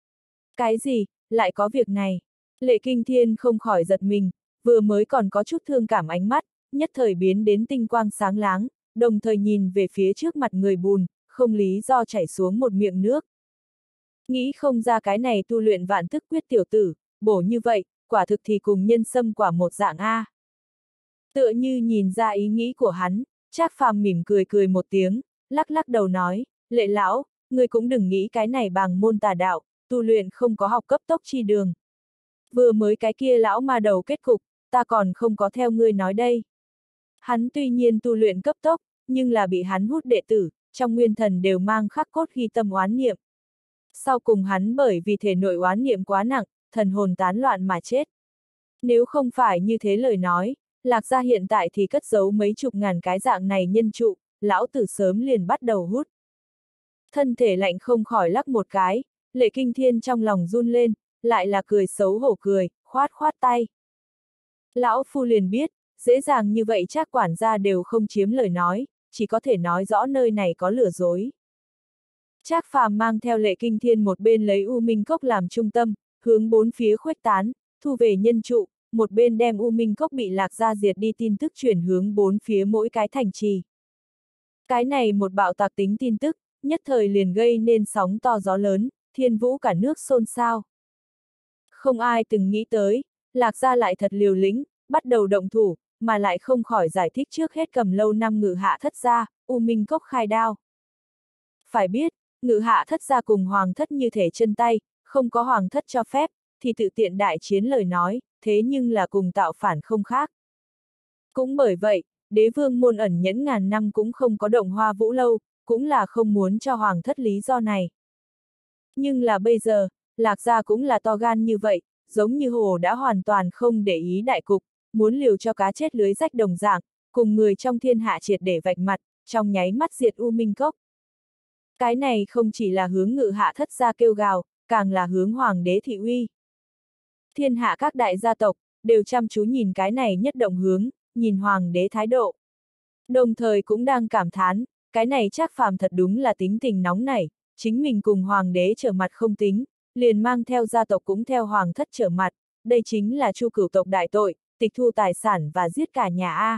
Cái gì, lại có việc này? Lệ Kinh Thiên không khỏi giật mình, vừa mới còn có chút thương cảm ánh mắt, nhất thời biến đến tinh quang sáng láng, đồng thời nhìn về phía trước mặt người bùn, không lý do chảy xuống một miệng nước. Nghĩ không ra cái này tu luyện vạn tức quyết tiểu tử, bổ như vậy, quả thực thì cùng nhân sâm quả một dạng A. Tựa như nhìn ra ý nghĩ của hắn, Trác Phàm mỉm cười một tiếng, lắc lắc đầu nói, Lệ lão, ngươi cũng đừng nghĩ cái này bằng môn tà đạo, tu luyện không có học cấp tốc chi đường. Vừa mới cái kia lão ma đầu kết cục, ta còn không có theo ngươi nói đây. Hắn tuy nhiên tu luyện cấp tốc, nhưng là bị hắn hút đệ tử, trong nguyên thần đều mang khắc cốt ghi tâm oán niệm. Sau cùng hắn bởi vì thể nội oán niệm quá nặng, thần hồn tán loạn mà chết. Nếu không phải như thế lời nói, Lạc Gia hiện tại thì cất giấu mấy chục ngàn cái dạng này nhân trụ, lão tử sớm liền bắt đầu hút. Thân thể lạnh không khỏi lắc một cái, Lệ Kinh Thiên trong lòng run lên, lại là cười xấu hổ cười, khoát khoát tay. Lão phu liền biết, dễ dàng như vậy Trác quản gia đều không chiếm lời nói, chỉ có thể nói rõ nơi này có lừa dối. Trác Phàm mang theo Lệ Kinh Thiên một bên lấy U Minh Cốc làm trung tâm, hướng 4 phía khuếch tán, thu về nhân trụ, một bên đem U Minh Cốc bị Lạc Gia diệt đi tin tức chuyển hướng 4 phía mỗi cái thành trì. Cái này một bạo tạc tính tin tức, nhất thời liền gây nên sóng to gió lớn, thiên vũ cả nước xôn xao. Không ai từng nghĩ tới, Lạc Gia lại thật liều lĩnh, bắt đầu động thủ, mà lại không khỏi giải thích trước hết cầm lâu năm Ngự Hạ Thất gia, U Minh Cốc khai đao. Phải biết, Ngự Hạ Thất gia cùng Hoàng thất như thể chân tay, không có Hoàng thất cho phép, thì tự tiện đại chiến lời nói, thế nhưng là cùng tạo phản không khác. Cũng bởi vậy, đế vương môn ẩn nhẫn ngàn năm cũng không có động Hoa Vũ lâu, cũng là không muốn cho Hoàng thất lý do này. Nhưng là bây giờ, Lạc Gia cũng là to gan như vậy, giống như hồ đã hoàn toàn không để ý đại cục, muốn liều cho cá chết lưới rách đồng dạng, cùng người trong thiên hạ triệt để vạch mặt, trong nháy mắt diệt U Minh Cốc. Cái này không chỉ là hướng Ngự Hạ Thất gia kêu gào, càng là hướng Hoàng đế thị uy. Thiên hạ các đại gia tộc, đều chăm chú nhìn cái này nhất động hướng, nhìn Hoàng đế thái độ. Đồng thời cũng đang cảm thán, cái này Trác Phàm thật đúng là tính tình nóng nảy, chính mình cùng Hoàng đế trở mặt không tính, liền mang theo gia tộc cũng theo hoàng thất trở mặt, đây chính là Chu cửu tộc đại tội, tịch thu tài sản và giết cả nhà A.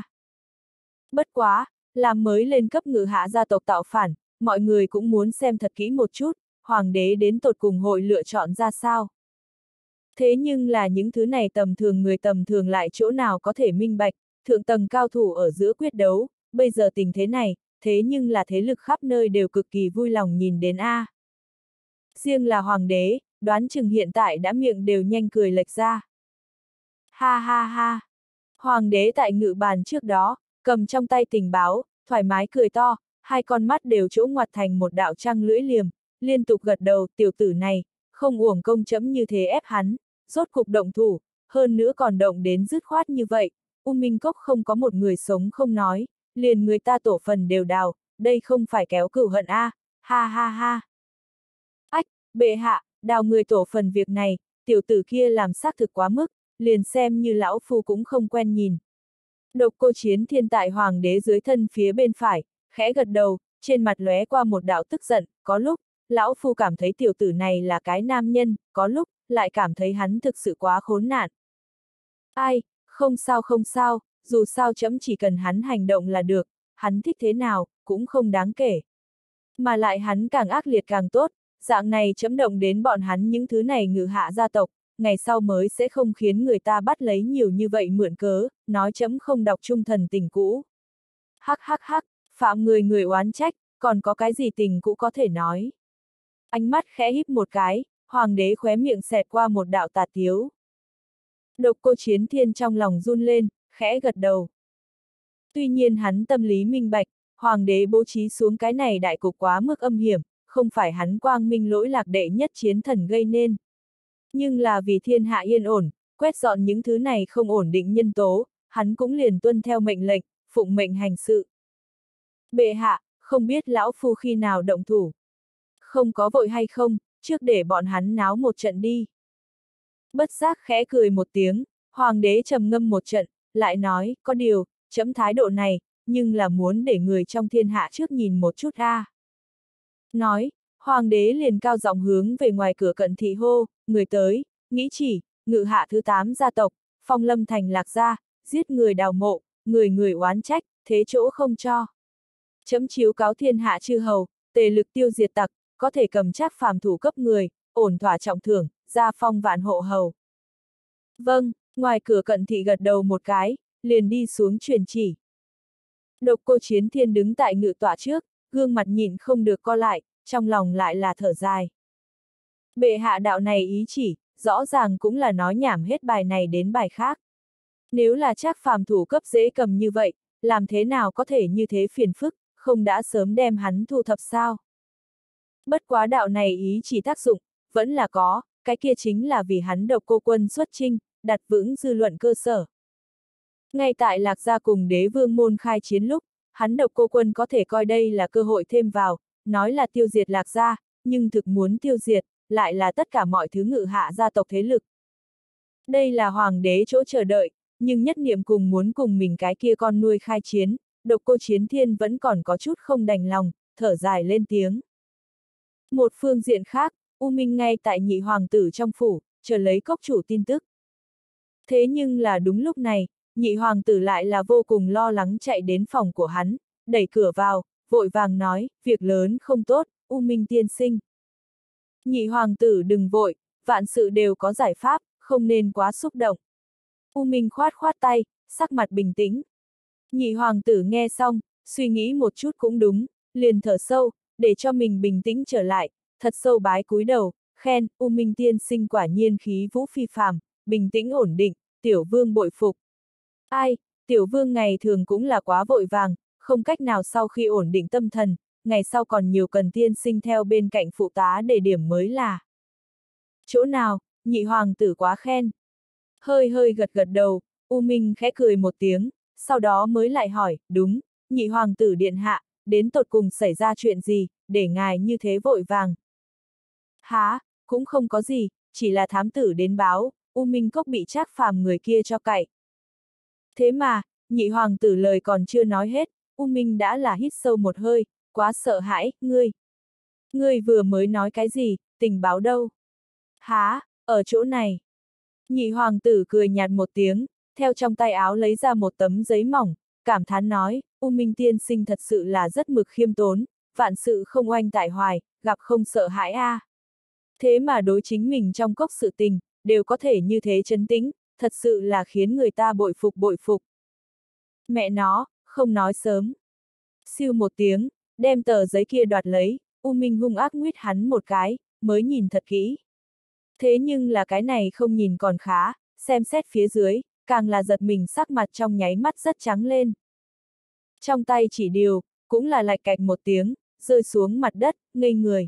Bất quá, làm mới lên cấp ngự hạ gia tộc tạo phản, mọi người cũng muốn xem thật kỹ một chút, hoàng đế đến tột cùng hội lựa chọn ra sao. Thế nhưng là những thứ này tầm thường người tầm thường lại chỗ nào có thể minh bạch, thượng tầng cao thủ ở giữa quyết đấu, bây giờ tình thế này, thế nhưng là thế lực khắp nơi đều cực kỳ vui lòng nhìn đến A. Riêng là hoàng đế, đoán chừng hiện tại đã miệng đều nhanh cười lệch ra. Ha ha ha! Hoàng đế tại ngự bàn trước đó, cầm trong tay tình báo, thoải mái cười to, hai con mắt đều chỗ ngoặt thành một đạo trăng lưỡi liềm, liên tục gật đầu, tiểu tử này, không uổng công chấm như thế ép hắn, rốt cục động thủ, hơn nữa còn động đến dứt khoát như vậy, U Minh Cốc không có một người sống không nói, liền người ta tổ phần đều đào, đây không phải kéo cửu hận a, ha ha ha. Ách, bệ hạ, đào người tổ phần việc này, tiểu tử kia làm xác thực quá mức, liền xem như lão phu cũng không quen nhìn. Độc Cô Chiến Thiên tại hoàng đế dưới thân phía bên phải, khẽ gật đầu, trên mặt lóe qua một đạo tức giận, có lúc, lão phu cảm thấy tiểu tử này là cái nam nhân, có lúc, lại cảm thấy hắn thực sự quá khốn nạn. Ai, không sao không sao, dù sao chấm chỉ cần hắn hành động là được, hắn thích thế nào, cũng không đáng kể. Mà lại hắn càng ác liệt càng tốt, dạng này chấm động đến bọn hắn những thứ này ngự hạ gia tộc, ngày sau mới sẽ không khiến người ta bắt lấy nhiều như vậy mượn cớ, nói chấm không đọc trung thần tình cũ. Hắc hắc hắc, phạm người người oán trách, còn có cái gì tình cũ có thể nói. Ánh mắt khẽ híp một cái, hoàng đế khóe miệng xẹt qua một đạo tà tiếu. Độc Cô Chiến Thiên trong lòng run lên, khẽ gật đầu. Tuy nhiên hắn tâm lý minh bạch, hoàng đế bố trí xuống cái này đại cục quá mức âm hiểm, không phải hắn quang minh lỗi lạc đệ nhất chiến thần gây nên. Nhưng là vì thiên hạ yên ổn, quét dọn những thứ này không ổn định nhân tố, hắn cũng liền tuân theo mệnh lệnh, phụng mệnh hành sự. Bệ hạ, không biết lão phu khi nào động thủ. Không có vội hay không, trước để bọn hắn náo một trận đi. Bất giác khẽ cười một tiếng, hoàng đế trầm ngâm một trận, lại nói, có điều, chấm thái độ này, nhưng là muốn để người trong thiên hạ trước nhìn một chút a. Nói, hoàng đế liền cao giọng hướng về ngoài cửa Cận Thị hô, người tới, nghĩ chỉ, ngự hạ thứ 8 gia tộc, Phong Lâm thành Lạc gia, giết người đào mộ, người người oán trách, thế chỗ không cho. Chấm chiếu cáo thiên hạ chư hầu, tề lực tiêu diệt tặc, có thể cầm chắc phàm thủ cấp người, ổn thỏa trọng thưởng, gia phong vạn hộ hầu. Vâng, ngoài cửa Cận Thị gật đầu một cái, liền đi xuống truyền chỉ. Độc Cô Chiến Thiên đứng tại ngự tọa trước, gương mặt nhìn không được co lại, trong lòng lại là thở dài. Bệ hạ đạo này ý chỉ, rõ ràng cũng là nói nhảm hết bài này đến bài khác. Nếu là chắc phàm thủ cấp dễ cầm như vậy, làm thế nào có thể như thế phiền phức, không đã sớm đem hắn thu thập sao? Bất quá đạo này ý chỉ tác dụng, vẫn là có, cái kia chính là vì hắn Độc Cô quân xuất chinh, đặt vững dư luận cơ sở. Ngay tại Lạc gia cùng đế vương môn khai chiến lúc, hắn Độc Cô quân có thể coi đây là cơ hội thêm vào, nói là tiêu diệt Lạc gia, nhưng thực muốn tiêu diệt, lại là tất cả mọi thứ ngự hạ gia tộc thế lực. Đây là hoàng đế chỗ chờ đợi, nhưng nhất niệm cùng muốn cùng mình cái kia con nuôi khai chiến, Độc Cô Chiến Thiên vẫn còn có chút không đành lòng, thở dài lên tiếng. Một phương diện khác, U Minh ngay tại nhị hoàng tử trong phủ, chờ lấy cốc chủ tin tức. Thế nhưng là đúng lúc này, nhị hoàng tử lại là vô cùng lo lắng chạy đến phòng của hắn, đẩy cửa vào, vội vàng nói, việc lớn không tốt, U Minh tiên sinh. Nhị hoàng tử đừng vội, vạn sự đều có giải pháp, không nên quá xúc động. U Minh khoát khoát tay, sắc mặt bình tĩnh. Nhị hoàng tử nghe xong, suy nghĩ một chút cũng đúng, liền thở sâu, để cho mình bình tĩnh trở lại, thật sâu bái cúi đầu, khen, U Minh tiên sinh quả nhiên khí vũ phi phàm, bình tĩnh ổn định, tiểu vương bội phục. Ai, tiểu vương ngày thường cũng là quá vội vàng, không cách nào sau khi ổn định tâm thần, ngày sau còn nhiều cần tiên sinh theo bên cạnh phụ tá để điểm mới là. Chỗ nào, nhị hoàng tử quá khen. Hơi hơi gật gật đầu, U Minh khẽ cười một tiếng, sau đó mới lại hỏi, đúng, nhị hoàng tử điện hạ, đến tột cùng xảy ra chuyện gì, để ngài như thế vội vàng. Há, cũng không có gì, chỉ là thám tử đến báo, U Minh Cốc bị Trác Phàm người kia cho cậy. Thế mà, nhị hoàng tử lời còn chưa nói hết, U Minh đã là hít sâu một hơi, quá sợ hãi, ngươi. Ngươi vừa mới nói cái gì, tình báo đâu? Há, ở chỗ này. Nhị hoàng tử cười nhạt một tiếng, theo trong tay áo lấy ra một tấm giấy mỏng, cảm thán nói, U Minh tiên sinh thật sự là rất mực khiêm tốn, vạn sự không oanh tại hoài, gặp không sợ hãi a. Thế mà đối chính mình trong cốc sự tình, đều có thể như thế trấn tĩnh, thật sự là khiến người ta bội phục bội phục. Mẹ nó, không nói sớm. Siêu một tiếng, đem tờ giấy kia đoạt lấy, U Minh hung ác nguyết hắn một cái, mới nhìn thật kỹ. Thế nhưng là cái này không nhìn còn khá, xem xét phía dưới, càng là giật mình sắc mặt trong nháy mắt rất trắng lên. Trong tay chỉ điều, cũng là lạch cạch một tiếng, rơi xuống mặt đất, ngây người.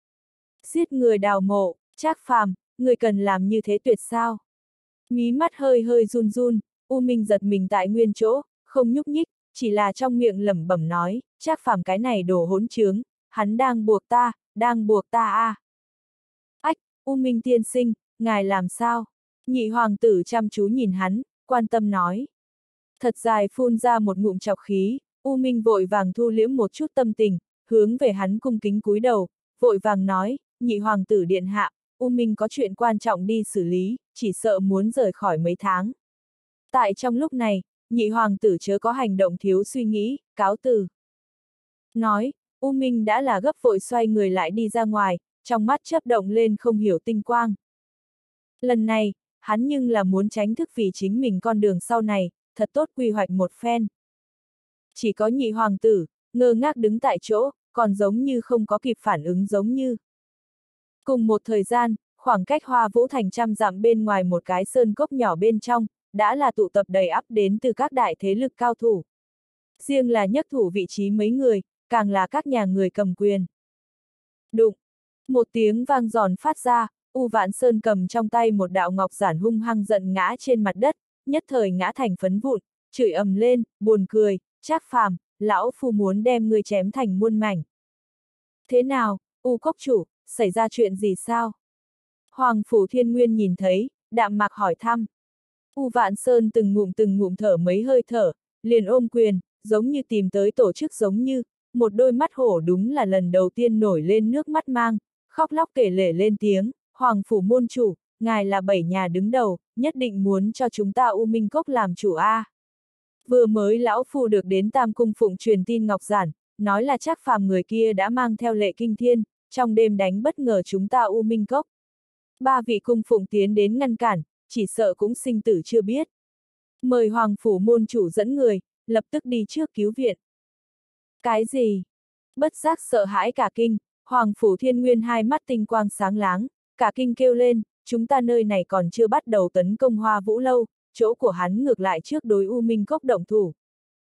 Giết người đào mộ, Trác Phàm, người cần làm như thế tuyệt sao? Mí mắt hơi hơi run run, U Minh giật mình tại nguyên chỗ, không nhúc nhích, chỉ là trong miệng lẩm bẩm nói, Trác Phàm cái này đồ hỗn trướng, hắn đang buộc ta a. Ách, U Minh tiên sinh, ngài làm sao? Nhị hoàng tử chăm chú nhìn hắn, quan tâm nói. Thật dài phun ra một ngụm trọc khí, U Minh vội vàng thu liễm một chút tâm tình, hướng về hắn cung kính cúi đầu, vội vàng nói, nhị hoàng tử điện hạ, U Minh có chuyện quan trọng đi xử lý, chỉ sợ muốn rời khỏi mấy tháng. Tại trong lúc này, nhị hoàng tử chớ có hành động thiếu suy nghĩ, cáo từ. Nói, U Minh đã là gấp vội xoay người lại đi ra ngoài, trong mắt chớp động lên không hiểu tinh quang. Lần này, hắn nhưng là muốn tránh thức vì chính mình con đường sau này, thật tốt quy hoạch một phen. Chỉ có nhị hoàng tử, ngơ ngác đứng tại chỗ, còn giống như không có kịp phản ứng giống như. Cùng một thời gian, khoảng cách Hoa Vũ Thành 100 dặm bên ngoài một cái sơn cốc nhỏ bên trong, đã là tụ tập đầy ắp đến từ các đại thế lực cao thủ. Riêng là nhất thủ vị trí mấy người, càng là các nhà người cầm quyền. Đụng! Một tiếng vang giòn phát ra, U Vạn Sơn cầm trong tay một đạo ngọc giản hung hăng giận ngã trên mặt đất, nhất thời ngã thành phấn vụn, chửi ầm lên, buồn cười, Trác Phàm, lão phu muốn đem ngươi chém thành muôn mảnh. Thế nào, U cốc chủ, xảy ra chuyện gì sao? Hoàng Phủ Thiên Nguyên nhìn thấy, đạm mạc hỏi thăm. U Vạn Sơn từng ngụm thở mấy hơi thở, liền ôm quyền, giống như tìm tới tổ chức giống như, một đôi mắt hổ đúng là lần đầu tiên nổi lên nước mắt mang, khóc lóc kể lể lên tiếng, Hoàng Phủ môn chủ, ngài là 7 nhà đứng đầu, nhất định muốn cho chúng ta U Minh Cốc làm chủ a. Vừa mới lão phu được đến Tam Cung Phụng truyền tin ngọc giản, nói là Trác Phàm người kia đã mang theo lệ kinh thiên, trong đêm đánh bất ngờ chúng ta U Minh Cốc. 3 vị cung phụng tiến đến ngăn cản, chỉ sợ cũng sinh tử chưa biết. Mời Hoàng Phủ môn chủ dẫn người, lập tức đi trước cứu viện. Cái gì? Bất giác sợ hãi cả kinh, Hoàng Phủ Thiên Nguyên hai mắt tinh quang sáng láng, cả kinh kêu lên, chúng ta nơi này còn chưa bắt đầu tấn công Hoa Vũ Lâu, chỗ của hắn ngược lại trước đối U Minh Cốc động thủ.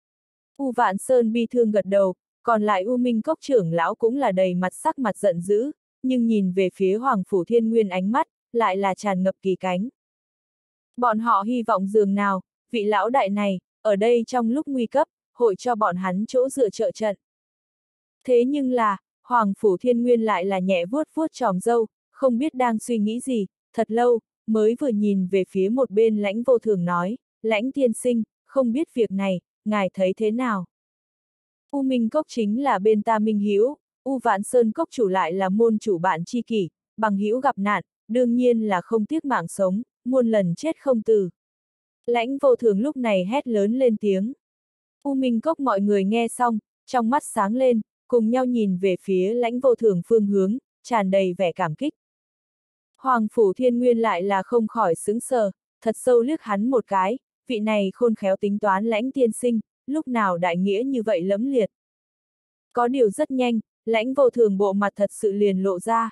U Vạn Sơn bi thương gật đầu, còn lại U Minh Cốc trưởng lão cũng là đầy mặt sắc mặt giận dữ, nhưng nhìn về phía Hoàng Phủ Thiên Nguyên ánh mắt, lại là tràn ngập kỳ cánh. Bọn họ hy vọng dường nào, vị lão đại này, ở đây trong lúc nguy cấp, hội cho bọn hắn chỗ dựa trợ trận. Thế nhưng là, Hoàng Phủ Thiên Nguyên lại là nhẹ vuốt vuốt tròm râu, không biết đang suy nghĩ gì, thật lâu, mới vừa nhìn về phía một bên Lãnh Vô Thường nói, Lãnh tiên sinh, không biết việc này, ngài thấy thế nào? U Minh Cốc chính là bên ta Minh Hữu, U Vạn Sơn Cốc chủ lại là môn chủ bạn tri kỷ, bằng hữu gặp nạn, đương nhiên là không tiếc mạng sống, muôn lần chết không từ. Lãnh Vô Thường lúc này hét lớn lên tiếng. U Minh Cốc mọi người nghe xong, trong mắt sáng lên, cùng nhau nhìn về phía Lãnh Vô Thường phương hướng, tràn đầy vẻ cảm kích. Hoàng Phủ Thiên Nguyên lại là không khỏi sững sờ, thật sâu liếc hắn một cái, vị này khôn khéo tính toán Lãnh tiên sinh, lúc nào đại nghĩa như vậy lẫm liệt. Có điều rất nhanh, Lãnh Vô Thường bộ mặt thật sự liền lộ ra.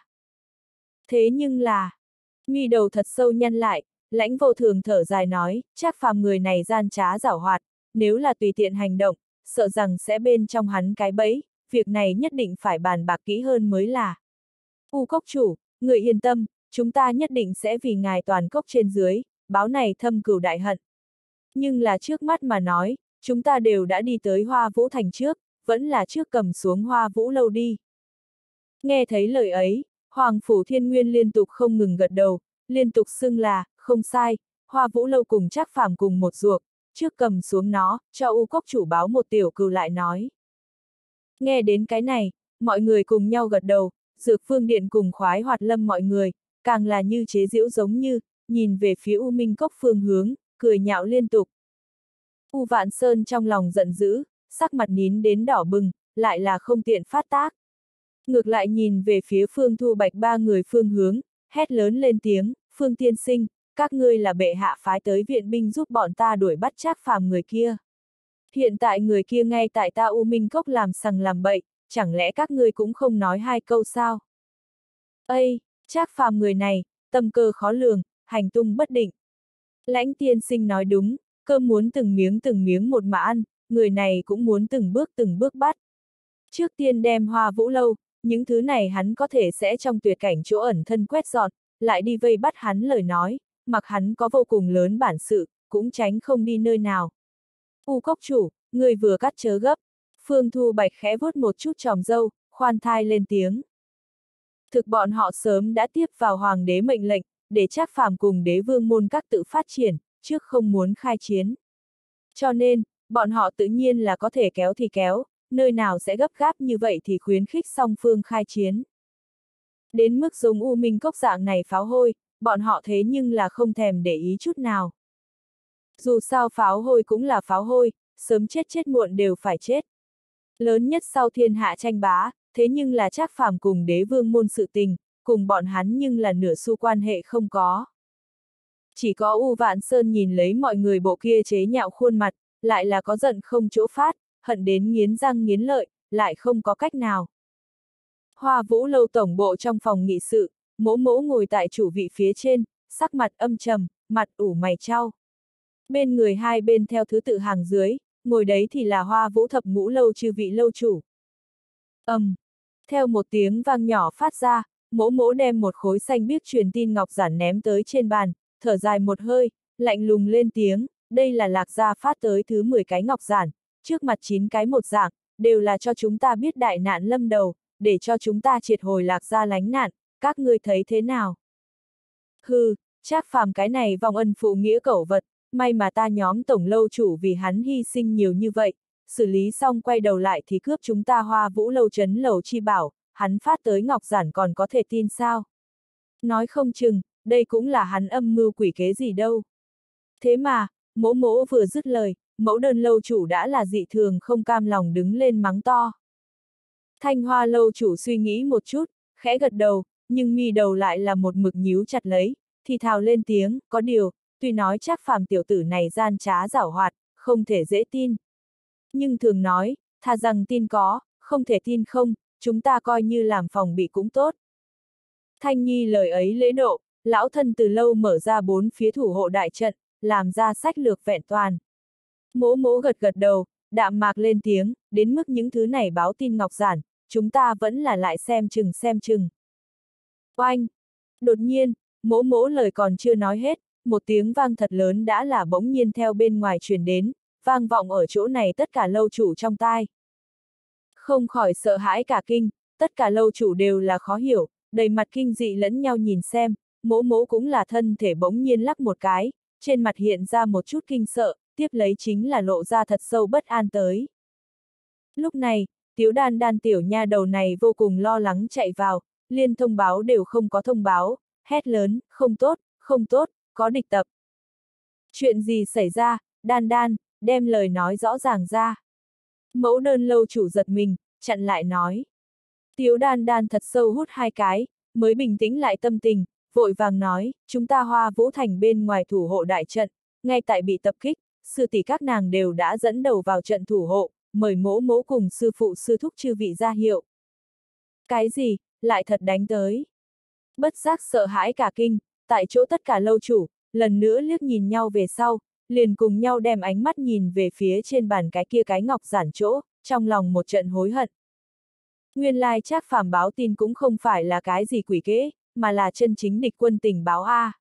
Thế nhưng là, mi đầu thật sâu nhăn lại, Lãnh Vô Thường thở dài nói, Trác Phàm người này gian trá giảo hoạt, nếu là tùy tiện hành động, sợ rằng sẽ bên trong hắn cái bẫy, việc này nhất định phải bàn bạc kỹ hơn mới là. U cốc chủ, người yên tâm, chúng ta nhất định sẽ vì ngài toàn cốc trên dưới, báo này thâm cừu đại hận. Nhưng là trước mắt mà nói, chúng ta đều đã đi tới Hoa Vũ Thành trước, vẫn là trước cầm xuống Hoa Vũ Lâu đi. Nghe thấy lời ấy, Hoàng Phủ Thiên Nguyên liên tục không ngừng gật đầu, liên tục xưng là, không sai, Hoa Vũ Lâu cùng Trác Phàm cùng một ruột, trước cầm xuống nó, cho U cốc chủ báo một tiểu cừu lại nói. Nghe đến cái này, mọi người cùng nhau gật đầu, Dược Phương Điện cùng Khoái Hoạt Lâm mọi người, càng là như chế giễu giống như, nhìn về phía U Minh Cốc phương hướng, cười nhạo liên tục. U Vạn Sơn trong lòng giận dữ, sắc mặt nín đến đỏ bừng, lại là không tiện phát tác. Ngược lại nhìn về phía Phương Thu Bạch ba người phương hướng, hét lớn lên tiếng, Phương tiên sinh, các ngươi là bệ hạ phái tới viện binh giúp bọn ta đuổi bắt Trác Phàm người kia. Hiện tại người kia ngay tại ta U Minh Cốc làm sằng làm bậy, chẳng lẽ các ngươi cũng không nói hai câu sao? Ây, Trác Phàm người này, tâm cơ khó lường, hành tung bất định. Lãnh tiên sinh nói đúng, cơm muốn từng miếng một mà ăn, người này cũng muốn từng bước bắt. Trước tiên đem Hoa Vũ Lâu, những thứ này hắn có thể sẽ trong tuyệt cảnh chỗ ẩn thân quét dọn, lại đi vây bắt hắn lời nói, mặc hắn có vô cùng lớn bản sự, cũng tránh không đi nơi nào. U Cốc chủ, người vừa cắt chớ gấp. Phương Thu Bạch khẽ vuốt một chút tròm râu, khoan thai lên tiếng. Thực bọn họ sớm đã tiếp vào hoàng đế mệnh lệnh, để Trác Phàm cùng đế vương môn các tự phát triển, trước không muốn khai chiến. Cho nên, bọn họ tự nhiên là có thể kéo thì kéo, nơi nào sẽ gấp gáp như vậy thì khuyến khích song phương khai chiến. Đến mức giống U Minh Cốc dạng này pháo hôi, bọn họ thế nhưng là không thèm để ý chút nào. Dù sao pháo hôi cũng là pháo hôi, sớm chết muộn đều phải chết. Lớn nhất sau thiên hạ tranh bá, thế nhưng là Trác Phàm cùng đế vương môn sự tình, cùng bọn hắn nhưng là nửa xu quan hệ không có. Chỉ có U Vạn Sơn nhìn lấy mọi người bộ kia chế nhạo khuôn mặt, lại là có giận không chỗ phát, hận đến nghiến răng nghiến lợi, lại không có cách nào. Hoa Vũ Lâu tổng bộ trong phòng nghị sự, Mỗ Mỗ ngồi tại chủ vị phía trên, sắc mặt âm trầm, mặt ủ mày chau. Bên người hai bên theo thứ tự hàng dưới, ngồi đấy thì là Hoa Vũ Thập Ngũ Lâu chư vị lâu chủ. Theo một tiếng vang nhỏ phát ra, Mỗ Mỗ đem một khối xanh biếc truyền tin ngọc giản ném tới trên bàn, thở dài một hơi, lạnh lùng lên tiếng, đây là Lạc gia phát tới thứ 10 cái ngọc giản, trước mặt 9 cái một dạng, đều là cho chúng ta biết đại nạn lâm đầu, để cho chúng ta triệt hồi Lạc gia lánh nạn, các ngươi thấy thế nào? Hừ, Trác Phàm cái này vong ân phụ nghĩa cẩu vật, may mà ta nhóm tổng lâu chủ vì hắn hy sinh nhiều như vậy, xử lý xong quay đầu lại thì cướp chúng ta Hoa Vũ Lâu trấn lầu chi bảo, hắn phát tới ngọc giản còn có thể tin sao? Nói không chừng, đây cũng là hắn âm mưu quỷ kế gì đâu. Thế mà, Mỗ Mỗ vừa dứt lời, mẫu đơn lâu chủ đã là dị thường không cam lòng đứng lên mắng to. Thanh Hoa lâu chủ suy nghĩ một chút, khẽ gật đầu, nhưng mi đầu lại là một mực nhíu chặt lấy, thì thào lên tiếng, có điều, tuy nói Trác Phàm tiểu tử này gian trá giảo hoạt, không thể dễ tin. Nhưng thường nói, thà rằng tin có, không thể tin không, chúng ta coi như làm phòng bị cũng tốt. Thanh Nhi lời ấy lễ độ, lão thân từ lâu mở ra 4 phía thủ hộ đại trận, làm ra sách lược vẹn toàn. Mỗ Mỗ gật gật đầu, đạm mạc lên tiếng, đến mức những thứ này báo tin ngọc giản, chúng ta vẫn là lại xem chừng. Oanh! Đột nhiên, Mỗ Mỗ lời còn chưa nói hết, một tiếng vang thật lớn đã là bỗng nhiên theo bên ngoài truyền đến, vang vọng ở chỗ này tất cả lâu chủ trong tai. Không khỏi sợ hãi cả kinh, tất cả lâu chủ đều là khó hiểu, đầy mặt kinh dị lẫn nhau nhìn xem, Mỗ Mỗ cũng là thân thể bỗng nhiên lắc một cái, trên mặt hiện ra một chút kinh sợ, tiếp lấy chính là lộ ra thật sâu bất an tới. Lúc này, Tiếu Đan Đan tiểu nha đầu này vô cùng lo lắng chạy vào, liên thông báo đều không có thông báo, hét lớn, không tốt, có địch tập. Chuyện gì xảy ra, Đan Đan, đem lời nói rõ ràng ra. Mẫu đơn lâu chủ giật mình, chặn lại nói. Tiếu Đan Đan thật sâu hút 2 cái, mới bình tĩnh lại tâm tình, vội vàng nói, chúng ta Hoa Vũ Thành bên ngoài thủ hộ đại trận, ngay tại bị tập kích, sư tỷ các nàng đều đã dẫn đầu vào trận thủ hộ, mời Mỗ Mỗ cùng sư phụ sư thúc chư vị ra hiệu. Cái gì, lại thật đánh tới. Bất giác sợ hãi cả kinh, tại chỗ tất cả lâu chủ, lần nữa liếc nhìn nhau về sau, liền cùng nhau đem ánh mắt nhìn về phía trên bàn cái kia cái ngọc giản chỗ, trong lòng một trận hối hận. Nguyên lai Trác Phàm báo tin cũng không phải là cái gì quỷ kế, mà là chân chính địch quân tình báo a.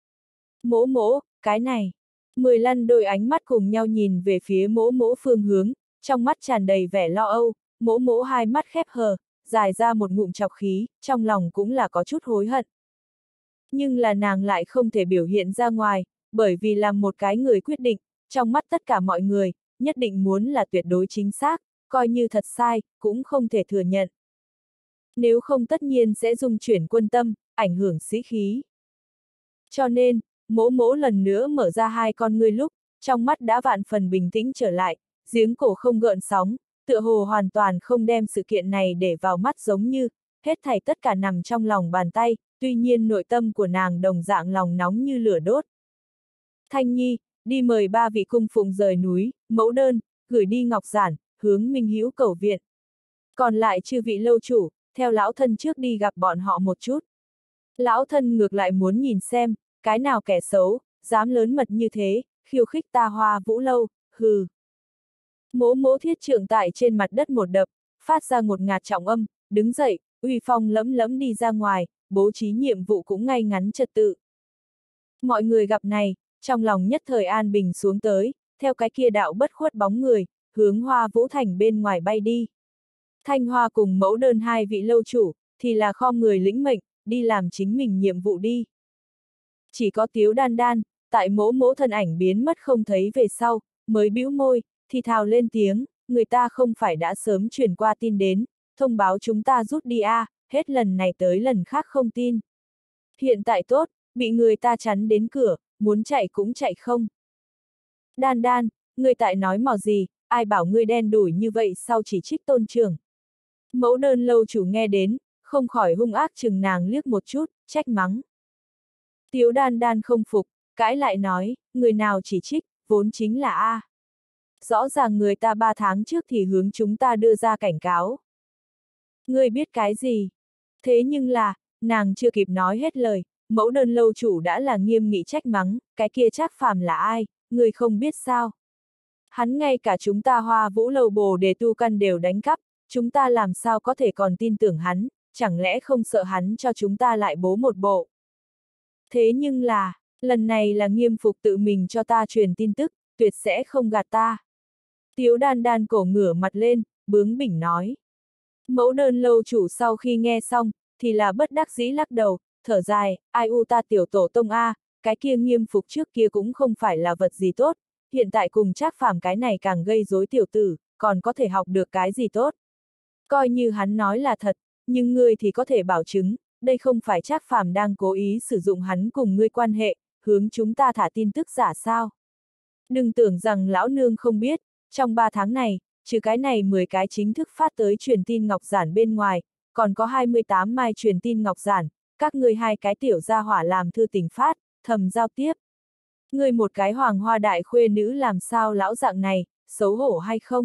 Mỗ Mỗ, cái này. 10 lăn đôi ánh mắt cùng nhau nhìn về phía Mỗ Mỗ phương hướng, trong mắt tràn đầy vẻ lo âu, Mỗ Mỗ hai mắt khép hờ, dài ra một ngụm chọc khí, trong lòng cũng là có chút hối hận. Nhưng là nàng lại không thể biểu hiện ra ngoài, bởi vì làm một cái người quyết định, trong mắt tất cả mọi người, nhất định muốn là tuyệt đối chính xác, coi như thật sai, cũng không thể thừa nhận. Nếu không tất nhiên sẽ dung chuyển quân tâm, ảnh hưởng sĩ khí. Cho nên, mỗ mỗ lần nữa mở ra hai con ngươi lúc, trong mắt đã vạn phần bình tĩnh trở lại, giếng cổ không gợn sóng, tựa hồ hoàn toàn không đem sự kiện này để vào mắt giống như, hết thảy tất cả nằm trong lòng bàn tay, tuy nhiên nội tâm của nàng đồng dạng lòng nóng như lửa đốt. Thanh Nhi, đi mời 3 vị cung phụng rời núi, mẫu đơn, gửi đi ngọc giản, hướng Minh Hữu cầu viện. Còn lại chư vị lâu chủ, theo lão thân trước đi gặp bọn họ một chút. Lão thân ngược lại muốn nhìn xem, cái nào kẻ xấu, dám lớn mật như thế, khiêu khích ta Hoa Vũ lâu, hừ. Mỗ mỗ thiết trượng tại trên mặt đất một đập, phát ra một ngạt trọng âm, đứng dậy, uy phong lẫm lẫm đi ra ngoài, bố trí nhiệm vụ cũng ngay ngắn trật tự. Mọi người gặp này, trong lòng nhất thời an bình xuống tới, theo cái kia đạo bất khuất bóng người, hướng Hoa Vũ thành bên ngoài bay đi. Thanh Hoa cùng mẫu đơn hai vị lâu chủ, thì là khom người lĩnh mệnh, đi làm chính mình nhiệm vụ đi. Chỉ có Tiếu Đan Đan, tại mỗ mỗ thân ảnh biến mất không thấy về sau, mới bĩu môi, thì thào lên tiếng, người ta không phải đã sớm truyền qua tin đến, thông báo chúng ta rút đi hết lần này tới lần khác không tin. Hiện tại tốt, bị người ta chắn đến cửa, muốn chạy cũng chạy không. Đan Đan, người tại nói mò gì, ai bảo ngươi đen đủi như vậy sau chỉ trích tôn trưởng. Mẫu đơn lâu chủ nghe đến, không khỏi hung ác chừng nàng liếc một chút, trách mắng. Tiếu Đan Đan không phục, cãi lại nói, người nào chỉ trích, vốn chính là Rõ ràng người ta 3 tháng trước thì hướng chúng ta đưa ra cảnh cáo. Ngươi biết cái gì? Thế nhưng là, nàng chưa kịp nói hết lời, mẫu đơn lâu chủ đã là nghiêm nghị trách mắng, cái kia Trác Phàm là ai, ngươi không biết sao? Hắn ngay cả chúng ta Hoa Vũ lâu Bồ Đề tu căn đều đánh cắp, chúng ta làm sao có thể còn tin tưởng hắn, chẳng lẽ không sợ hắn cho chúng ta lại bố một bộ? Thế nhưng là, lần này là Nghiêm Phục tự mình cho ta truyền tin tức, tuyệt sẽ không gạt ta. Tiếu Đan Đan cổ ngửa mặt lên, bướng bỉnh nói. Mẫu đơn lâu chủ sau khi nghe xong, thì là bất đắc dĩ lắc đầu, thở dài, ai u ta tiểu tổ tông cái kia Nghiêm Phục trước kia cũng không phải là vật gì tốt, hiện tại cùng Trác Phàm cái này càng gây rối tiểu tử, còn có thể học được cái gì tốt. Coi như hắn nói là thật, nhưng ngươi thì có thể bảo chứng, đây không phải Trác Phàm đang cố ý sử dụng hắn cùng ngươi quan hệ, hướng chúng ta thả tin tức giả sao. Đừng tưởng rằng lão nương không biết, trong 3 tháng này, trừ cái này 10 cái chính thức phát tới truyền tin ngọc giản bên ngoài, còn có 28 mai truyền tin ngọc giản, các ngươi 2 cái tiểu gia hỏa làm thư tình phát, thầm giao tiếp. Ngươi một cái hoàng hoa đại khuê nữ làm sao lão dạng này, xấu hổ hay không?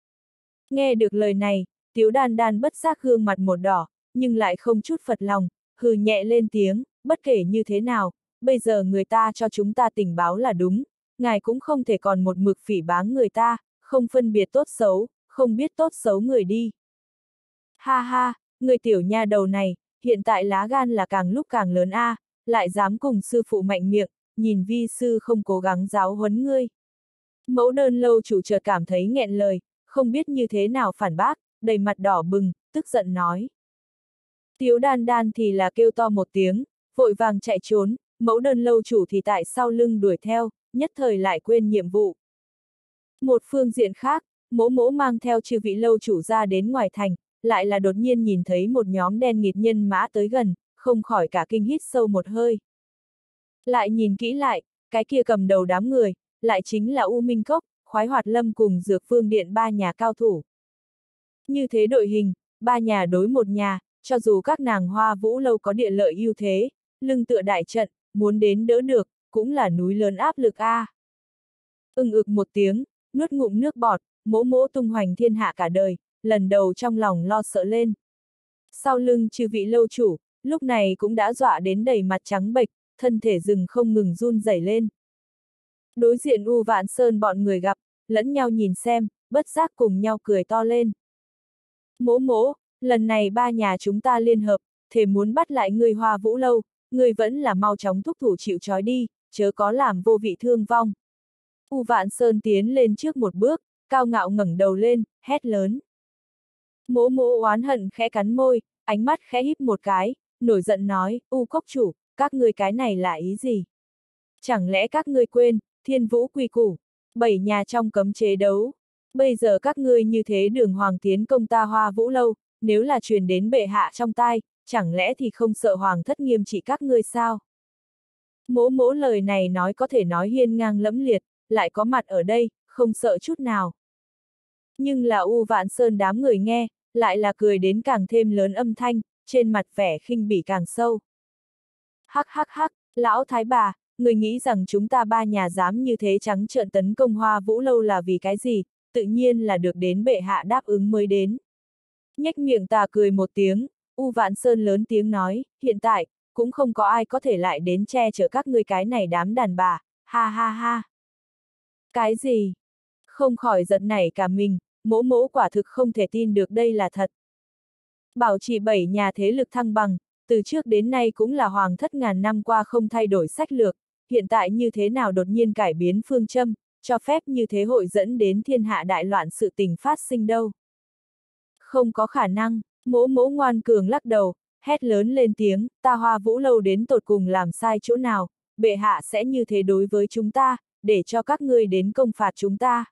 Nghe được lời này, Tiếu Đan Đan bất giác gương mặt một đỏ, nhưng lại không chút phật lòng, hừ nhẹ lên tiếng, bất kể như thế nào, bây giờ người ta cho chúng ta tình báo là đúng, ngài cũng không thể còn một mực phỉ báng người ta, không phân biệt tốt xấu, không biết tốt xấu người đi. Ha ha, người tiểu nha đầu này, hiện tại lá gan là càng lúc càng lớn lại dám cùng sư phụ mạnh miệng, nhìn vi sư không cố gắng giáo huấn ngươi. Mẫu đơn lâu chủ chợt cảm thấy nghẹn lời, không biết như thế nào phản bác, đầy mặt đỏ bừng, tức giận nói. Tiếu Đan Đan thì là kêu to một tiếng, vội vàng chạy trốn, mẫu đơn lâu chủ thì tại sau lưng đuổi theo, nhất thời lại quên nhiệm vụ. Một phương diện khác, mỗ mỗ mang theo chư vị lâu chủ ra đến ngoài thành, lại là đột nhiên nhìn thấy một nhóm đen nghịt nhân mã tới gần, không khỏi cả kinh hít sâu một hơi. Lại nhìn kỹ lại, cái kia cầm đầu đám người, lại chính là U Minh Cốc, Khoái Hoạt Lâm cùng Dược Phương Điện 3 nhà cao thủ. Như thế đội hình, 3 nhà đối một nhà, cho dù các nàng Hoa Vũ lâu có địa lợi ưu thế, lưng tựa đại trận, muốn đến đỡ được, cũng là núi lớn áp lực Ưng ực một tiếng, nuốt ngụm nước bọt, mỗ mỗ tung hoành thiên hạ cả đời, lần đầu trong lòng lo sợ lên. Sau lưng chư vị lâu chủ, lúc này cũng đã dọa đến đầy mặt trắng bệch, thân thể rừng không ngừng run rẩy lên. Đối diện U Vạn Sơn bọn người gặp, lẫn nhau nhìn xem, bất giác cùng nhau cười to lên. Mỗ mỗ, lần này 3 nhà chúng ta liên hợp, thề muốn bắt lại ngươi Hoa Vũ lâu, ngươi vẫn là mau chóng thúc thủ chịu trói đi, chớ có làm vô vị thương vong. U Vạn Sơn tiến lên trước một bước, cao ngạo ngẩng đầu lên, hét lớn. Mỗ mỗ oán hận khẽ cắn môi, ánh mắt khẽ híp một cái, nổi giận nói, U Cốc chủ, các ngươi cái này là ý gì? Chẳng lẽ các ngươi quên, Thiên Vũ quy củ, 7 nhà trong cấm chế đấu. Bây giờ các ngươi như thế đường hoàng tiến công ta Hoa Vũ lâu, nếu là truyền đến bệ hạ trong tai, chẳng lẽ thì không sợ hoàng thất nghiêm trị các ngươi sao? Mỗ mỗ lời này nói có thể nói hiên ngang lẫm liệt, lại có mặt ở đây, không sợ chút nào. Nhưng là U Vạn Sơn đám người nghe, lại là cười đến càng thêm lớn âm thanh, trên mặt vẻ khinh bỉ càng sâu. Hắc hắc hắc, lão thái bà, người nghĩ rằng chúng ta ba nhà dám như thế trắng trợn tấn công Hoa Vũ Lâu là vì cái gì, tự nhiên là được đến bệ hạ đáp ứng mới đến. Nhếch miệng tà cười một tiếng, U Vạn Sơn lớn tiếng nói, hiện tại, cũng không có ai có thể lại đến che chở các ngươi cái này đám đàn bà, ha ha ha. Cái gì? Không khỏi giật nảy cả mình, mỗ mỗ quả thực không thể tin được đây là thật. Bảo trì 7 nhà thế lực thăng bằng, từ trước đến nay cũng là hoàng thất ngàn năm qua không thay đổi sách lược, hiện tại như thế nào đột nhiên cải biến phương châm, cho phép như thế hội dẫn đến thiên hạ đại loạn sự tình phát sinh đâu. Không có khả năng, mỗ mỗ ngoan cường lắc đầu, hét lớn lên tiếng, ta Hoa Vũ Lâu đến tột cùng làm sai chỗ nào, bệ hạ sẽ như thế đối với chúng ta, để cho các ngươi đến công phạt chúng ta.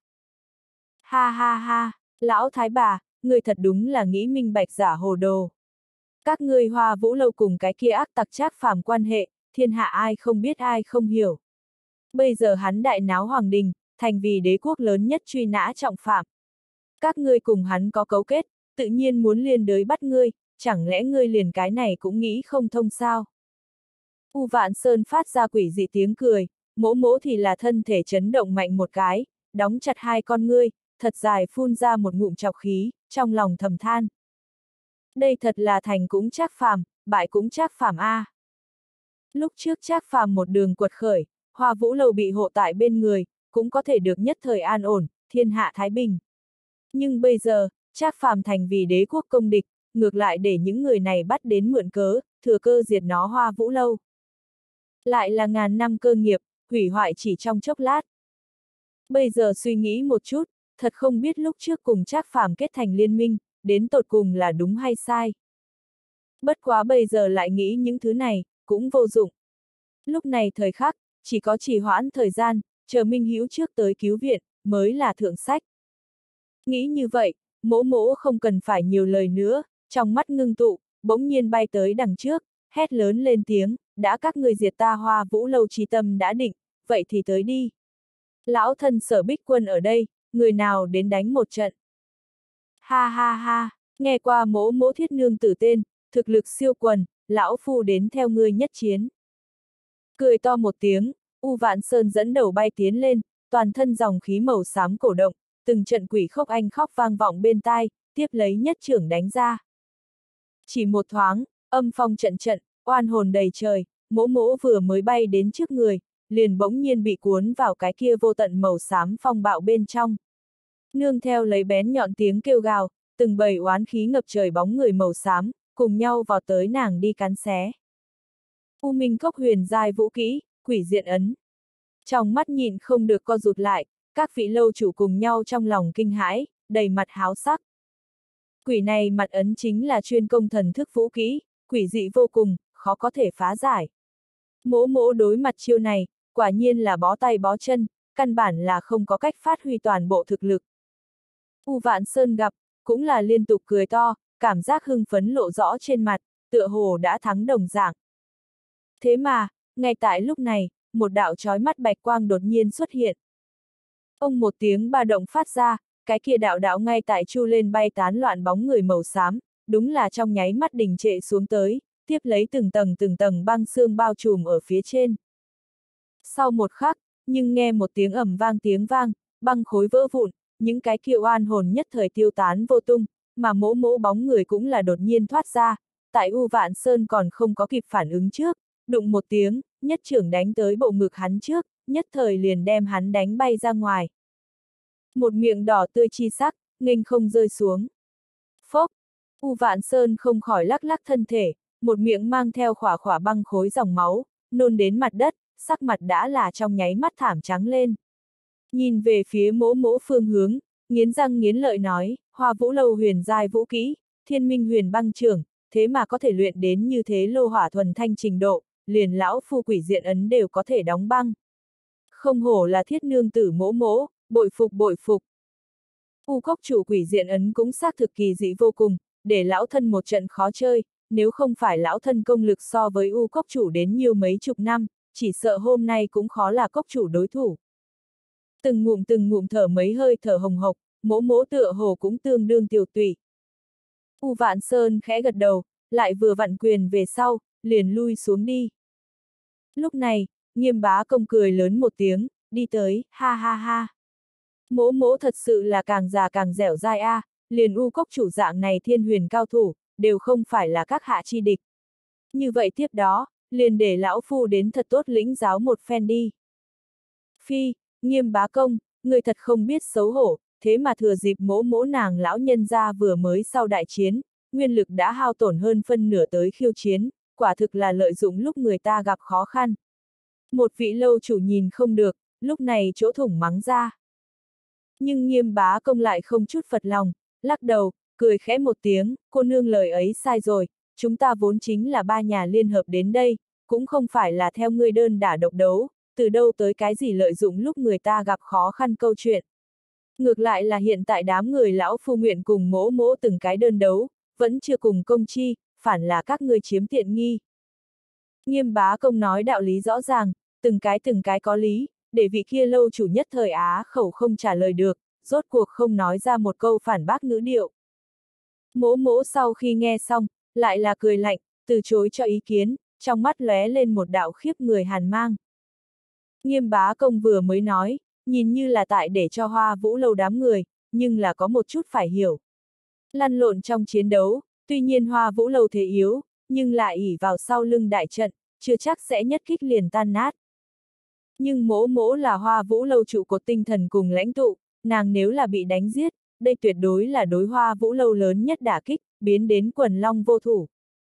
Ha ha ha, lão thái bà, ngươi thật đúng là nghĩ minh bạch giả hồ đồ. Các ngươi Hoa Vũ Lâu cùng cái kia ác tặc Trác Phàm quan hệ, thiên hạ ai không biết ai không hiểu. Bây giờ hắn đại náo hoàng đình, thành vì đế quốc lớn nhất truy nã trọng phạm. Các ngươi cùng hắn có cấu kết, tự nhiên muốn liên đới bắt ngươi, chẳng lẽ ngươi liền cái này cũng nghĩ không thông sao? U Vạn Sơn phát ra quỷ dị tiếng cười, mỗ mỗ thì là thân thể chấn động mạnh một cái, đóng chặt hai con ngươi, thật dài phun ra một ngụm trọc khí, trong lòng thầm than. Đây thật là thành cũng Trác Phàm, bại cũng Trác Phàm a. Lúc trước Trác Phàm một đường quật khởi, Hoa Vũ Lâu bị hộ tại bên người, cũng có thể được nhất thời an ổn, thiên hạ thái bình. Nhưng bây giờ, Trác Phàm thành vì đế quốc công địch, ngược lại để những người này bắt đến mượn cớ, thừa cơ diệt nó Hoa Vũ Lâu. Lại là ngàn năm cơ nghiệp, hủy hoại chỉ trong chốc lát. Bây giờ suy nghĩ một chút, thật không biết lúc trước cùng Trác Phàm kết thành liên minh, đến tột cùng là đúng hay sai. Bất quá bây giờ lại nghĩ những thứ này, cũng vô dụng. Lúc này thời khắc, chỉ có trì hoãn thời gian, chờ Minh Hữu trước tới cứu viện, mới là thượng sách. Nghĩ như vậy, mỗ mỗ không cần phải nhiều lời nữa, trong mắt ngưng tụ, bỗng nhiên bay tới đằng trước, hét lớn lên tiếng, đã các người diệt ta Hoa Vũ Lâu chí tâm đã định, vậy thì tới đi. Lão thân Sở Bích Quân ở đây, người nào đến đánh một trận. Ha ha ha, nghe qua mỗ mỗ thiết nương tử tên, thực lực siêu quần, lão phu đến theo ngươi nhất chiến. Cười to một tiếng, U Vạn Sơn dẫn đầu bay tiến lên, toàn thân dòng khí màu xám cổ động, từng trận quỷ khốc anh khóc vang vọng bên tai, tiếp lấy nhất trưởng đánh ra. Chỉ một thoáng, âm phong trận trận, oan hồn đầy trời, mỗ mỗ vừa mới bay đến trước người, liền bỗng nhiên bị cuốn vào cái kia vô tận màu xám phong bạo bên trong. Nương theo lấy bén nhọn tiếng kêu gào, từng bầy oán khí ngập trời bóng người màu xám, cùng nhau vào tới nàng đi cắn xé. U Minh Cốc huyền giai vũ kỹ, quỷ diện ấn. Trong mắt nhịn không được co rụt lại, các vị lâu chủ cùng nhau trong lòng kinh hãi, đầy mặt háo sắc. Quỷ này mặt ấn chính là chuyên công thần thức vũ kỹ, quỷ dị vô cùng, khó có thể phá giải. Mỗ mỗ đối mặt chiêu này, quả nhiên là bó tay bó chân, căn bản là không có cách phát huy toàn bộ thực lực. U Vạn Sơn gặp, cũng là liên tục cười to, cảm giác hưng phấn lộ rõ trên mặt, tựa hồ đã thắng đồng dạng. Thế mà, ngay tại lúc này, một đạo chói mắt bạch quang đột nhiên xuất hiện. Ông một tiếng ba động phát ra, cái kia đạo đạo ngay tại chu lên bay tán loạn bóng người màu xám, đúng là trong nháy mắt đình trệ xuống tới, tiếp lấy từng tầng băng xương bao trùm ở phía trên. Sau một khắc, nhưng nghe một tiếng ầm vang tiếng vang, băng khối vỡ vụn, những cái kia oan hồn nhất thời tiêu tán vô tung, mà mỗ mỗ bóng người cũng là đột nhiên thoát ra, tại U Vạn Sơn còn không có kịp phản ứng trước, đụng một tiếng, nhất trưởng đánh tới bộ ngực hắn trước, nhất thời liền đem hắn đánh bay ra ngoài. Một miệng đỏ tươi chi sắc, nghênh không rơi xuống. Phốc, U Vạn Sơn không khỏi lắc lắc thân thể, một miệng mang theo khỏa khỏa băng khối dòng máu, nôn đến mặt đất, sắc mặt đã là trong nháy mắt thảm trắng lên. Nhìn về phía mỗ mỗ phương hướng, nghiến răng nghiến lợi nói, Hoa Vũ Lâu huyền giai vũ kỹ, Thiên Minh huyền băng trưởng, thế mà có thể luyện đến như thế lô hỏa thuần thanh trình độ, liền lão phu quỷ diện ấn đều có thể đóng băng. Không hổ là thiết nương tử mỗ mỗ, bội phục bội phục. U Cốc chủ quỷ diện ấn cũng xác thực kỳ dị vô cùng, để lão thân một trận khó chơi, nếu không phải lão thân công lực so với U cốc chủ đến nhiều mấy chục năm, chỉ sợ hôm nay cũng khó là cốc chủ đối thủ. Từng ngụm thở mấy hơi thở hồng hộc, mỗ mỗ tựa hồ cũng tương đương tiểu tụy. U Vạn Sơn khẽ gật đầu, lại vừa vặn quyền về sau, liền lui xuống đi. Lúc này, Nghiêm Bá Công cười lớn một tiếng, đi tới, ha ha ha. Mỗ mỗ thật sự là càng già càng dẻo dai a, liền U cốc chủ dạng này thiên huyền cao thủ, đều không phải là các hạ chi địch. Như vậy tiếp đó, liền để lão phu đến thật tốt lĩnh giáo một phen đi. Phi, Nghiêm Bá Công, người thật không biết xấu hổ, thế mà thừa dịp mỗ mỗ nàng lão nhân gia vừa mới sau đại chiến, nguyên lực đã hao tổn hơn phân nửa tới khiêu chiến, quả thực là lợi dụng lúc người ta gặp khó khăn. Một vị lâu chủ nhìn không được, lúc này chỗ thủng mắng ra. Nhưng Nghiêm Bá Công lại không chút phật lòng, lắc đầu, cười khẽ một tiếng, cô nương lời ấy sai rồi, chúng ta vốn chính là ba nhà liên hợp đến đây, cũng không phải là theo ngươi đơn đả độc đấu, từ đâu tới cái gì lợi dụng lúc người ta gặp khó khăn câu chuyện. Ngược lại là hiện tại đám người lão phu nguyện cùng mỗ mỗ từng cái đơn đấu, vẫn chưa cùng công chi, phản là các ngươi chiếm tiện nghi. Nghiêm Bá Công nói đạo lý rõ ràng, từng cái có lý, để vị kia lâu chủ nhất thời á khẩu không trả lời được, rốt cuộc không nói ra một câu phản bác ngữ điệu. Mỗ mỗ sau khi nghe xong, lại là cười lạnh, từ chối cho ý kiến, trong mắt lóe lên một đạo khiếp người hàn mang. Nghiêm Bá Công vừa mới nói, nhìn như là tại để cho Hoa Vũ lâu đám người, nhưng là có một chút phải hiểu. Lăn lộn trong chiến đấu, tuy nhiên Hoa Vũ lâu thế yếu, nhưng lại ỷ vào sau lưng đại trận, chưa chắc sẽ nhất kích liền tan nát. Nhưng mỗ mỗ là Hoa Vũ lâu trụ cột tinh thần cùng lãnh tụ, nàng nếu là bị đánh giết, đây tuyệt đối là đối Hoa Vũ lâu lớn nhất đả kích, biến đến quần long vô thủ.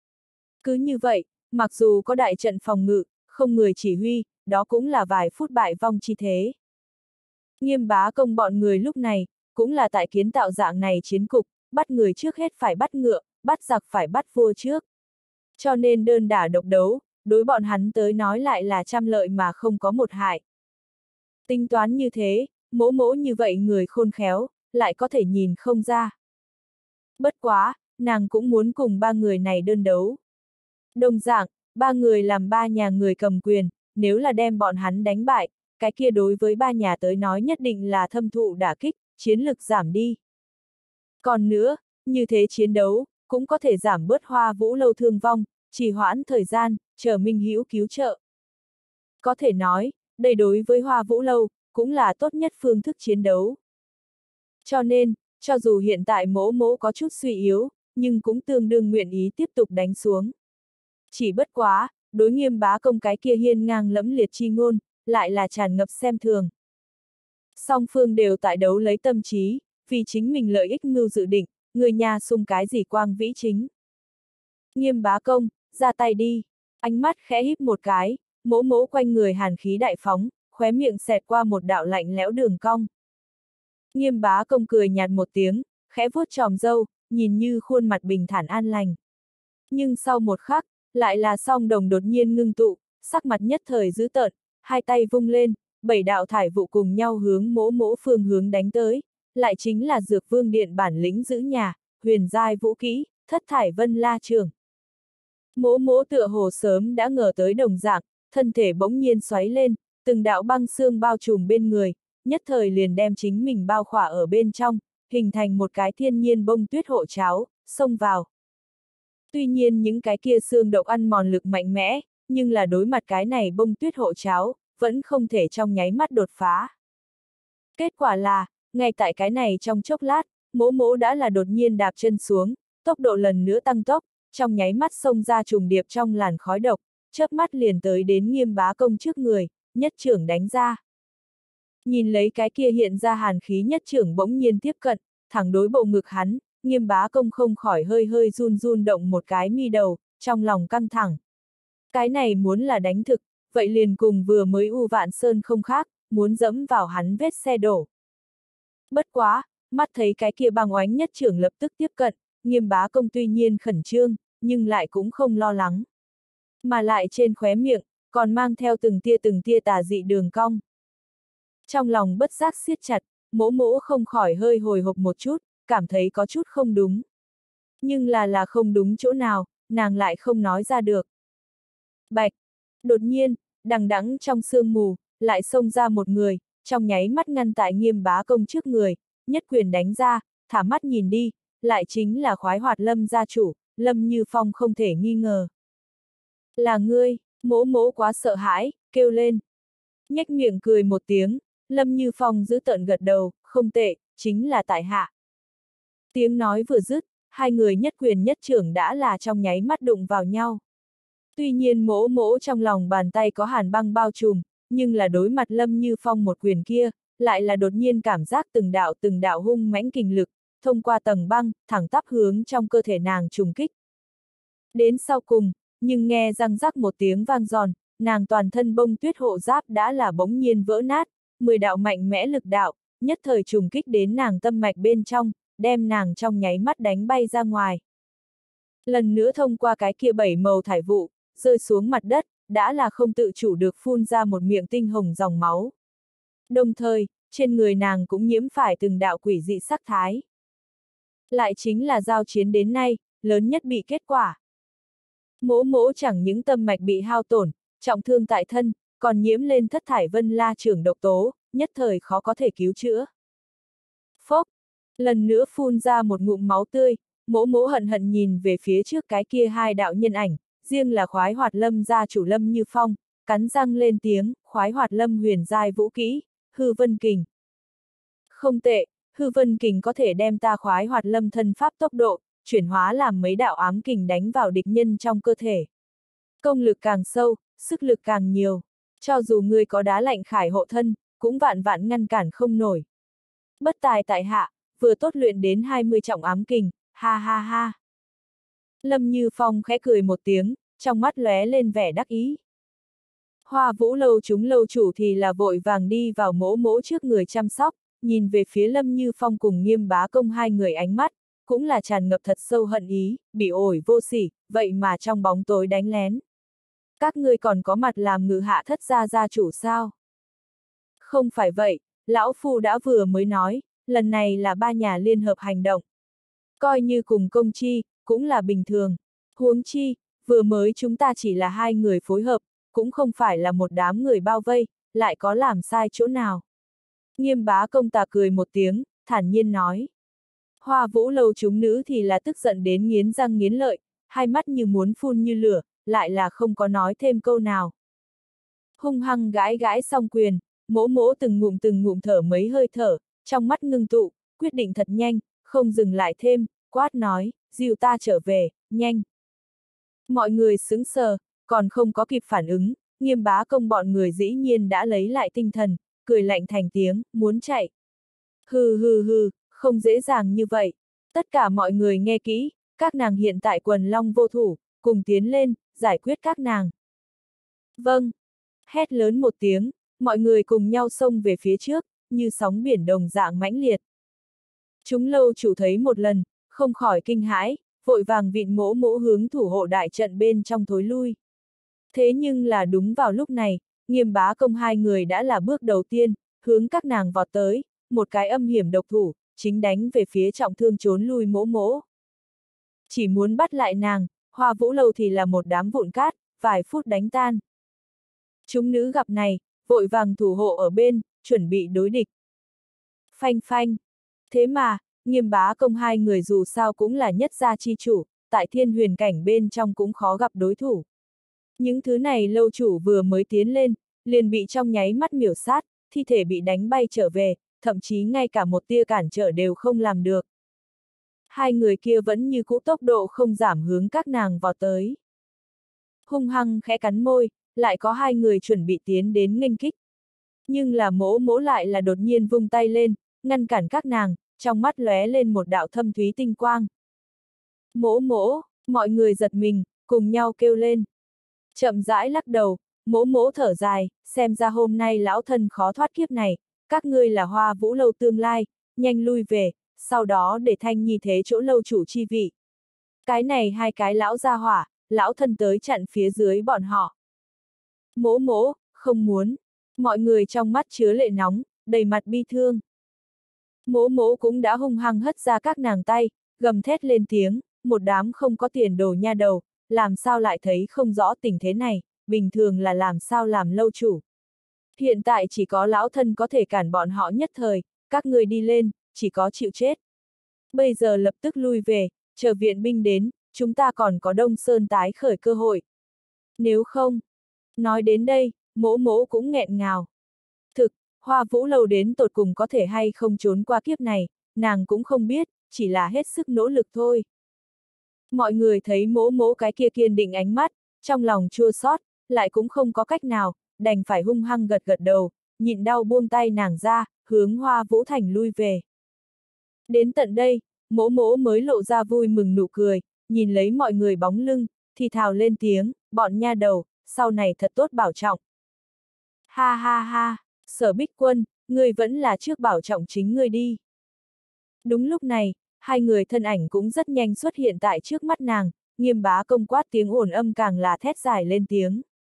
Cứ như vậy, mặc dù có đại trận phòng ngự, không người chỉ huy, đó cũng là vài phút bại vong chi thế. Nghiêm Bá Công bọn người lúc này, cũng là tại kiến tạo dạng này chiến cục, bắt người trước hết phải bắt ngựa, bắt giặc phải bắt vua trước. Cho nên đơn đả độc đấu, đối bọn hắn tới nói lại là trăm lợi mà không có một hại. Tính toán như thế, mỗ mỗ như vậy người khôn khéo, lại có thể nhìn không ra. Bất quá, nàng cũng muốn cùng ba người này đơn đấu. Đồng dạng, ba người làm ba nhà người cầm quyền, nếu là đem bọn hắn đánh bại, cái kia đối với ba nhà tới nói nhất định là thâm thụ đả kích, chiến lực giảm đi. Còn nữa, như thế chiến đấu, cũng có thể giảm bớt Hoa Vũ lâu thương vong, trì hoãn thời gian, chờ Minh Hữu cứu trợ. Có thể nói, đây đối với Hoa Vũ lâu, cũng là tốt nhất phương thức chiến đấu. Cho nên, cho dù hiện tại mỗ mỗ có chút suy yếu, nhưng cũng tương đương nguyện ý tiếp tục đánh xuống. Chỉ bất quá, đối Nghiêm Bá Công cái kia hiên ngang lẫm liệt chi ngôn, lại là tràn ngập xem thường. Song phương đều tại đấu lấy tâm trí, vì chính mình lợi ích mưu dự định, người nhà xung cái gì quang vĩ chính. Nghiêm Bá Công, ra tay đi, ánh mắt khẽ híp một cái, mỗ mỗ quanh người hàn khí đại phóng, khóe miệng xẹt qua một đạo lạnh lẽo đường cong. Nghiêm Bá Công cười nhạt một tiếng, khẽ vuốt tròm râu, nhìn như khuôn mặt bình thản an lành. Nhưng sau một khắc, lại là song đồng đột nhiên ngưng tụ, sắc mặt nhất thời dữ tợn, hai tay vung lên, 7 đạo thải vụ cùng nhau hướng mỗ mỗ phương hướng đánh tới, lại chính là Dược Vương Điện bản lĩnh giữ nhà, huyền giai vũ kỹ, thất thải vân la trường. Mỗ mỗ tựa hồ sớm đã ngờ tới đồng dạng, thân thể bỗng nhiên xoáy lên, từng đạo băng xương bao trùm bên người, nhất thời liền đem chính mình bao khỏa ở bên trong, hình thành một cái thiên nhiên bông tuyết hộ cháo, xông vào. Tuy nhiên những cái kia xương độc ăn mòn lực mạnh mẽ, nhưng là đối mặt cái này bông tuyết hộ cháo, vẫn không thể trong nháy mắt đột phá. Kết quả là, ngay tại cái này trong chốc lát, mỗ mỗ đã là đột nhiên đạp chân xuống, tốc độ lần nữa tăng tốc, trong nháy mắt xông ra trùng điệp trong làn khói độc, chớp mắt liền tới đến Nghiêm Bá Công trước người, nhất trưởng đánh ra. Nhìn lấy cái kia hiện ra hàn khí nhất trưởng bỗng nhiên tiếp cận, thẳng đối bộ ngực hắn, Nghiêm Bá Công không khỏi hơi hơi run run động một cái mi đầu, trong lòng căng thẳng. Cái này muốn là đánh thực, vậy liền cùng vừa mới U Vạn Sơn không khác, muốn dẫm vào hắn vết xe đổ. Bất quá, mắt thấy cái kia băng oánh nhất trưởng lập tức tiếp cận, Nghiêm Bá Công tuy nhiên khẩn trương, nhưng lại cũng không lo lắng. Mà lại trên khóe miệng, còn mang theo từng tia tà dị đường cong. Trong lòng bất giác siết chặt, mỗ mỗ không khỏi hơi hồi hộp một chút, cảm thấy có chút không đúng. Nhưng là không đúng chỗ nào, nàng lại không nói ra được. Bạch! Đột nhiên, đằng đẵng trong sương mù, lại xông ra một người, trong nháy mắt ngăn tại Nghiêm Bá Công trước người, nhất quyền đánh ra, thả mắt nhìn đi, lại chính là Khoái Hoạt Lâm gia chủ, Lâm Như Phong không thể nghi ngờ. Là ngươi, mỗ mỗ quá sợ hãi, kêu lên. Nhếch miệng cười một tiếng, Lâm Như Phong giữ tợn gật đầu, không tệ, chính là tại hạ. Tiếng nói vừa dứt, hai người nhất quyền nhất chưởng đã là trong nháy mắt đụng vào nhau. Tuy nhiên mỗ mỗ trong lòng bàn tay có hàn băng bao trùm, nhưng là đối mặt Lâm Như Phong một quyền kia, lại là đột nhiên cảm giác từng đạo hung mãnh kình lực, thông qua tầng băng, thẳng tắp hướng trong cơ thể nàng trùng kích. Đến sau cùng, nhưng nghe răng rắc một tiếng vang giòn, nàng toàn thân bông tuyết hộ giáp đã là bỗng nhiên vỡ nát, 10 đạo mạnh mẽ lực đạo, nhất thời trùng kích đến nàng tâm mạch bên trong, đem nàng trong nháy mắt đánh bay ra ngoài. Lần nữa thông qua cái kia 7 màu thải vụ, rơi xuống mặt đất, đã là không tự chủ được phun ra một miệng tinh hồng dòng máu. Đồng thời, trên người nàng cũng nhiễm phải từng đạo quỷ dị sắc thái. Lại chính là giao chiến đến nay, lớn nhất bị kết quả. Mỗ mỗ chẳng những tâm mạch bị hao tổn, trọng thương tại thân, còn nhiễm lên thất thải vân la trưởng độc tố, nhất thời khó có thể cứu chữa. Phốc! Lần nữa phun ra một ngụm máu tươi, mỗ mỗ hận hận nhìn về phía trước cái kia hai đạo nhân ảnh, riêng là Khoái Hoạt Lâm gia chủ Lâm Như Phong, cắn răng lên tiếng, Khoái Hoạt Lâm huyền giai vũ kỹ, Hư Vân Kình. Không tệ, Hư Vân Kình có thể đem ta Khoái Hoạt Lâm thân pháp tốc độ, chuyển hóa làm mấy đạo ám kình đánh vào địch nhân trong cơ thể. Công lực càng sâu, sức lực càng nhiều, cho dù ngươi có đá lạnh khải hộ thân, cũng vạn vạn ngăn cản không nổi. Bất tài tại hạ, vừa tốt luyện đến 20 trọng ám kình, ha ha ha. Lâm Như Phong khẽ cười một tiếng, trong mắt lóe lên vẻ đắc ý. Hoa Vũ lâu chúng lâu chủ thì là vội vàng đi vào mỗ mỗ trước người chăm sóc, nhìn về phía Lâm Như Phong cùng Nghiêm Bá Công hai người ánh mắt, cũng là tràn ngập thật sâu hận ý, bị ổi vô sỉ, vậy mà trong bóng tối đánh lén. Các ngươi còn có mặt làm ngự hạ thất gia gia chủ sao? Không phải vậy, lão phu đã vừa mới nói, lần này là ba nhà liên hợp hành động. Coi như cùng công chi, cũng là bình thường. Huống chi, vừa mới chúng ta chỉ là hai người phối hợp, cũng không phải là một đám người bao vây, lại có làm sai chỗ nào. Nghiêm Bá Công tà cười một tiếng, thản nhiên nói. Hoa Vũ lâu chúng nữ thì là tức giận đến nghiến răng nghiến lợi, hai mắt như muốn phun như lửa, lại là không có nói thêm câu nào. Hung hăng gãi gãi xong quyền, mỗ mỗ từng ngụm thở mấy hơi thở, trong mắt ngưng tụ, quyết định thật nhanh, không dừng lại thêm, quát nói, dìu ta trở về, nhanh. Mọi người sững sờ, còn không có kịp phản ứng, Nghiêm Bá Công bọn người dĩ nhiên đã lấy lại tinh thần, cười lạnh thành tiếng, muốn chạy. Hừ hừ hừ, không dễ dàng như vậy. Tất cả mọi người nghe kỹ, các nàng hiện tại quần long vô thủ, cùng tiến lên, giải quyết các nàng. Vâng. Hét lớn một tiếng, mọi người cùng nhau xông về phía trước, như sóng biển đồng dạng mãnh liệt. Chúng lâu chủ thấy một lần, không khỏi kinh hãi, vội vàng vịn mỗ mỗ hướng thủ hộ đại trận bên trong thối lui. Thế nhưng là đúng vào lúc này, Nghiêm Bá Công hai người đã là bước đầu tiên, hướng các nàng vọt tới, một cái âm hiểm độc thủ, chính đánh về phía trọng thương trốn lui mỗ mỗ. Chỉ muốn bắt lại nàng, Hoa Vũ lâu thì là một đám vụn cát, vài phút đánh tan. Chúng nữ gặp này, vội vàng thủ hộ ở bên, chuẩn bị đối địch. Phanh phanh. Thế mà, Nghiêm Bá Công hai người dù sao cũng là nhất gia chi chủ, tại thiên huyền cảnh bên trong cũng khó gặp đối thủ. Những thứ này lâu chủ vừa mới tiến lên, liền bị trong nháy mắt miểu sát, thi thể bị đánh bay trở về, thậm chí ngay cả một tia cản trở đều không làm được. Hai người kia vẫn như cũ tốc độ không giảm hướng các nàng vào tới. Hung hăng khẽ cắn môi, lại có hai người chuẩn bị tiến đến nghênh kích. Nhưng là mỗ mỗ lại là đột nhiên vung tay lên, ngăn cản các nàng, trong mắt lóe lên một đạo thâm thúy tinh quang. Mỗ mỗ, mọi người giật mình, cùng nhau kêu lên. Chậm rãi lắc đầu, mỗ mỗ thở dài, xem ra hôm nay lão thân khó thoát kiếp này, các ngươi là Hoa Vũ lâu tương lai, nhanh lui về, sau đó để Thanh Nhi thế chỗ lâu chủ chi vị. Cái này hai cái lão gia hỏa, lão thân tới chặn phía dưới bọn họ. Mỗ mỗ, không muốn. Mọi người trong mắt chứa lệ nóng, đầy mặt bi thương. Mỗ mỗ cũng đã hung hăng hất ra các nàng tay, gầm thét lên tiếng, một đám không có tiền đồ nha đầu, làm sao lại thấy không rõ tình thế này, bình thường là làm sao làm lâu chủ. Hiện tại chỉ có lão thân có thể cản bọn họ nhất thời, các người đi lên, chỉ có chịu chết. Bây giờ lập tức lui về, chờ viện binh đến, chúng ta còn có Đông Sơn tái khởi cơ hội. Nếu không, nói đến đây, mỗ mỗ cũng nghẹn ngào. Thực, Hoa Vũ Lâu đến tột cùng có thể hay không trốn qua kiếp này, nàng cũng không biết, chỉ là hết sức nỗ lực thôi. Mọi người thấy mỗ mỗ cái kia kiên định ánh mắt, trong lòng chua xót, lại cũng không có cách nào, đành phải hung hăng gật gật đầu, nhịn đau buông tay nàng ra, hướng Hoa Vũ Thành lui về. Đến tận đây, mỗ mỗ mới lộ ra vui mừng nụ cười, nhìn lấy mọi người bóng lưng, thì thào lên tiếng, bọn nha đầu, sau này thật tốt bảo trọng. Ha ha ha, Sở Bích Quân, ngươi vẫn là trước bảo trọng chính ngươi đi. Đúng lúc này, hai người thân ảnh cũng rất nhanh xuất hiện tại trước mắt nàng, Nghiêm Bá Công quát tiếng ồn âm càng là thét dài lên tiếng.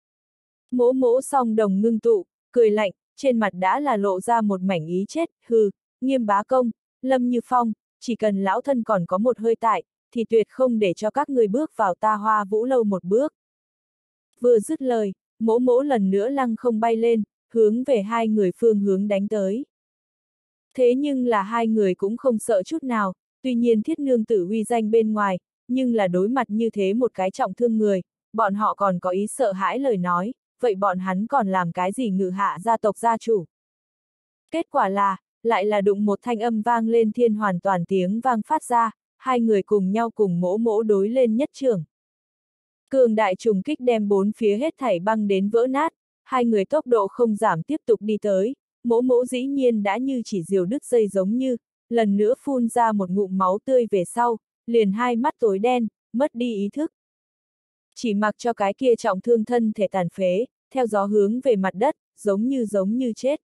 Mỗ mỗ song đồng ngưng tụ, cười lạnh, trên mặt đã là lộ ra một mảnh ý chết, hừ, Nghiêm Bá Công, Lâm Như Phong, chỉ cần lão thân còn có một hơi tại, thì tuyệt không để cho các người bước vào ta Hoa Vũ Lâu một bước. Vừa dứt lời, mỗ mỗ lần nữa lăng không bay lên, hướng về hai người phương hướng đánh tới. Thế nhưng là hai người cũng không sợ chút nào, tuy nhiên thiết nương tử uy danh bên ngoài, nhưng là đối mặt như thế một cái trọng thương người, bọn họ còn có ý sợ hãi lời nói, vậy bọn hắn còn làm cái gì ngự hạ gia tộc gia chủ. Kết quả là, lại là đụng một thanh âm vang lên thiên hoàn toàn tiếng vang phát ra, hai người cùng nhau cùng mỗ mỗ đối lên nhất trường. Cường đại trùng kích đem bốn phía hết thảy băng đến vỡ nát, hai người tốc độ không giảm tiếp tục đi tới, mỗ mỗ dĩ nhiên đã như chỉ diều đứt dây giống như, lần nữa phun ra một ngụm máu tươi về sau, liền hai mắt tối đen, mất đi ý thức. Chỉ mặc cho cái kia trọng thương thân thể tàn phế, theo gió hướng về mặt đất, giống như chết.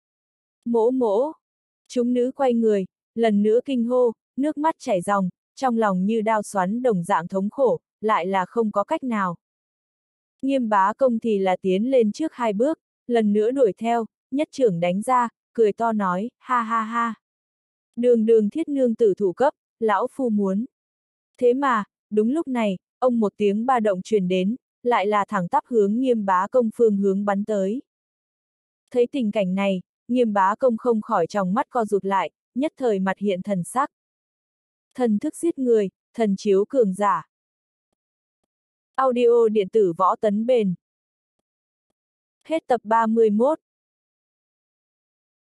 Mỗ mỗ! Chúng nữ quay người, lần nữa kinh hô, nước mắt chảy ròng, trong lòng như đao xoắn đồng dạng thống khổ, lại là không có cách nào. Nghiêm Bá Công thì là tiến lên trước hai bước, lần nữa đuổi theo, nhất trưởng đánh ra, cười to nói, ha ha ha. Đường đường thiết nương tử thủ cấp, lão phu muốn. Thế mà, đúng lúc này, ông một tiếng ba động truyền đến, lại là thẳng tắp hướng Nghiêm Bá Công phương hướng bắn tới. Thấy tình cảnh này, Nghiêm Bá Công không khỏi trong mắt co rụt lại, nhất thời mặt hiện thần sắc. Thần thức giết người, thần chiếu cường giả. Audio điện tử võ tấn bền. Hết tập 31.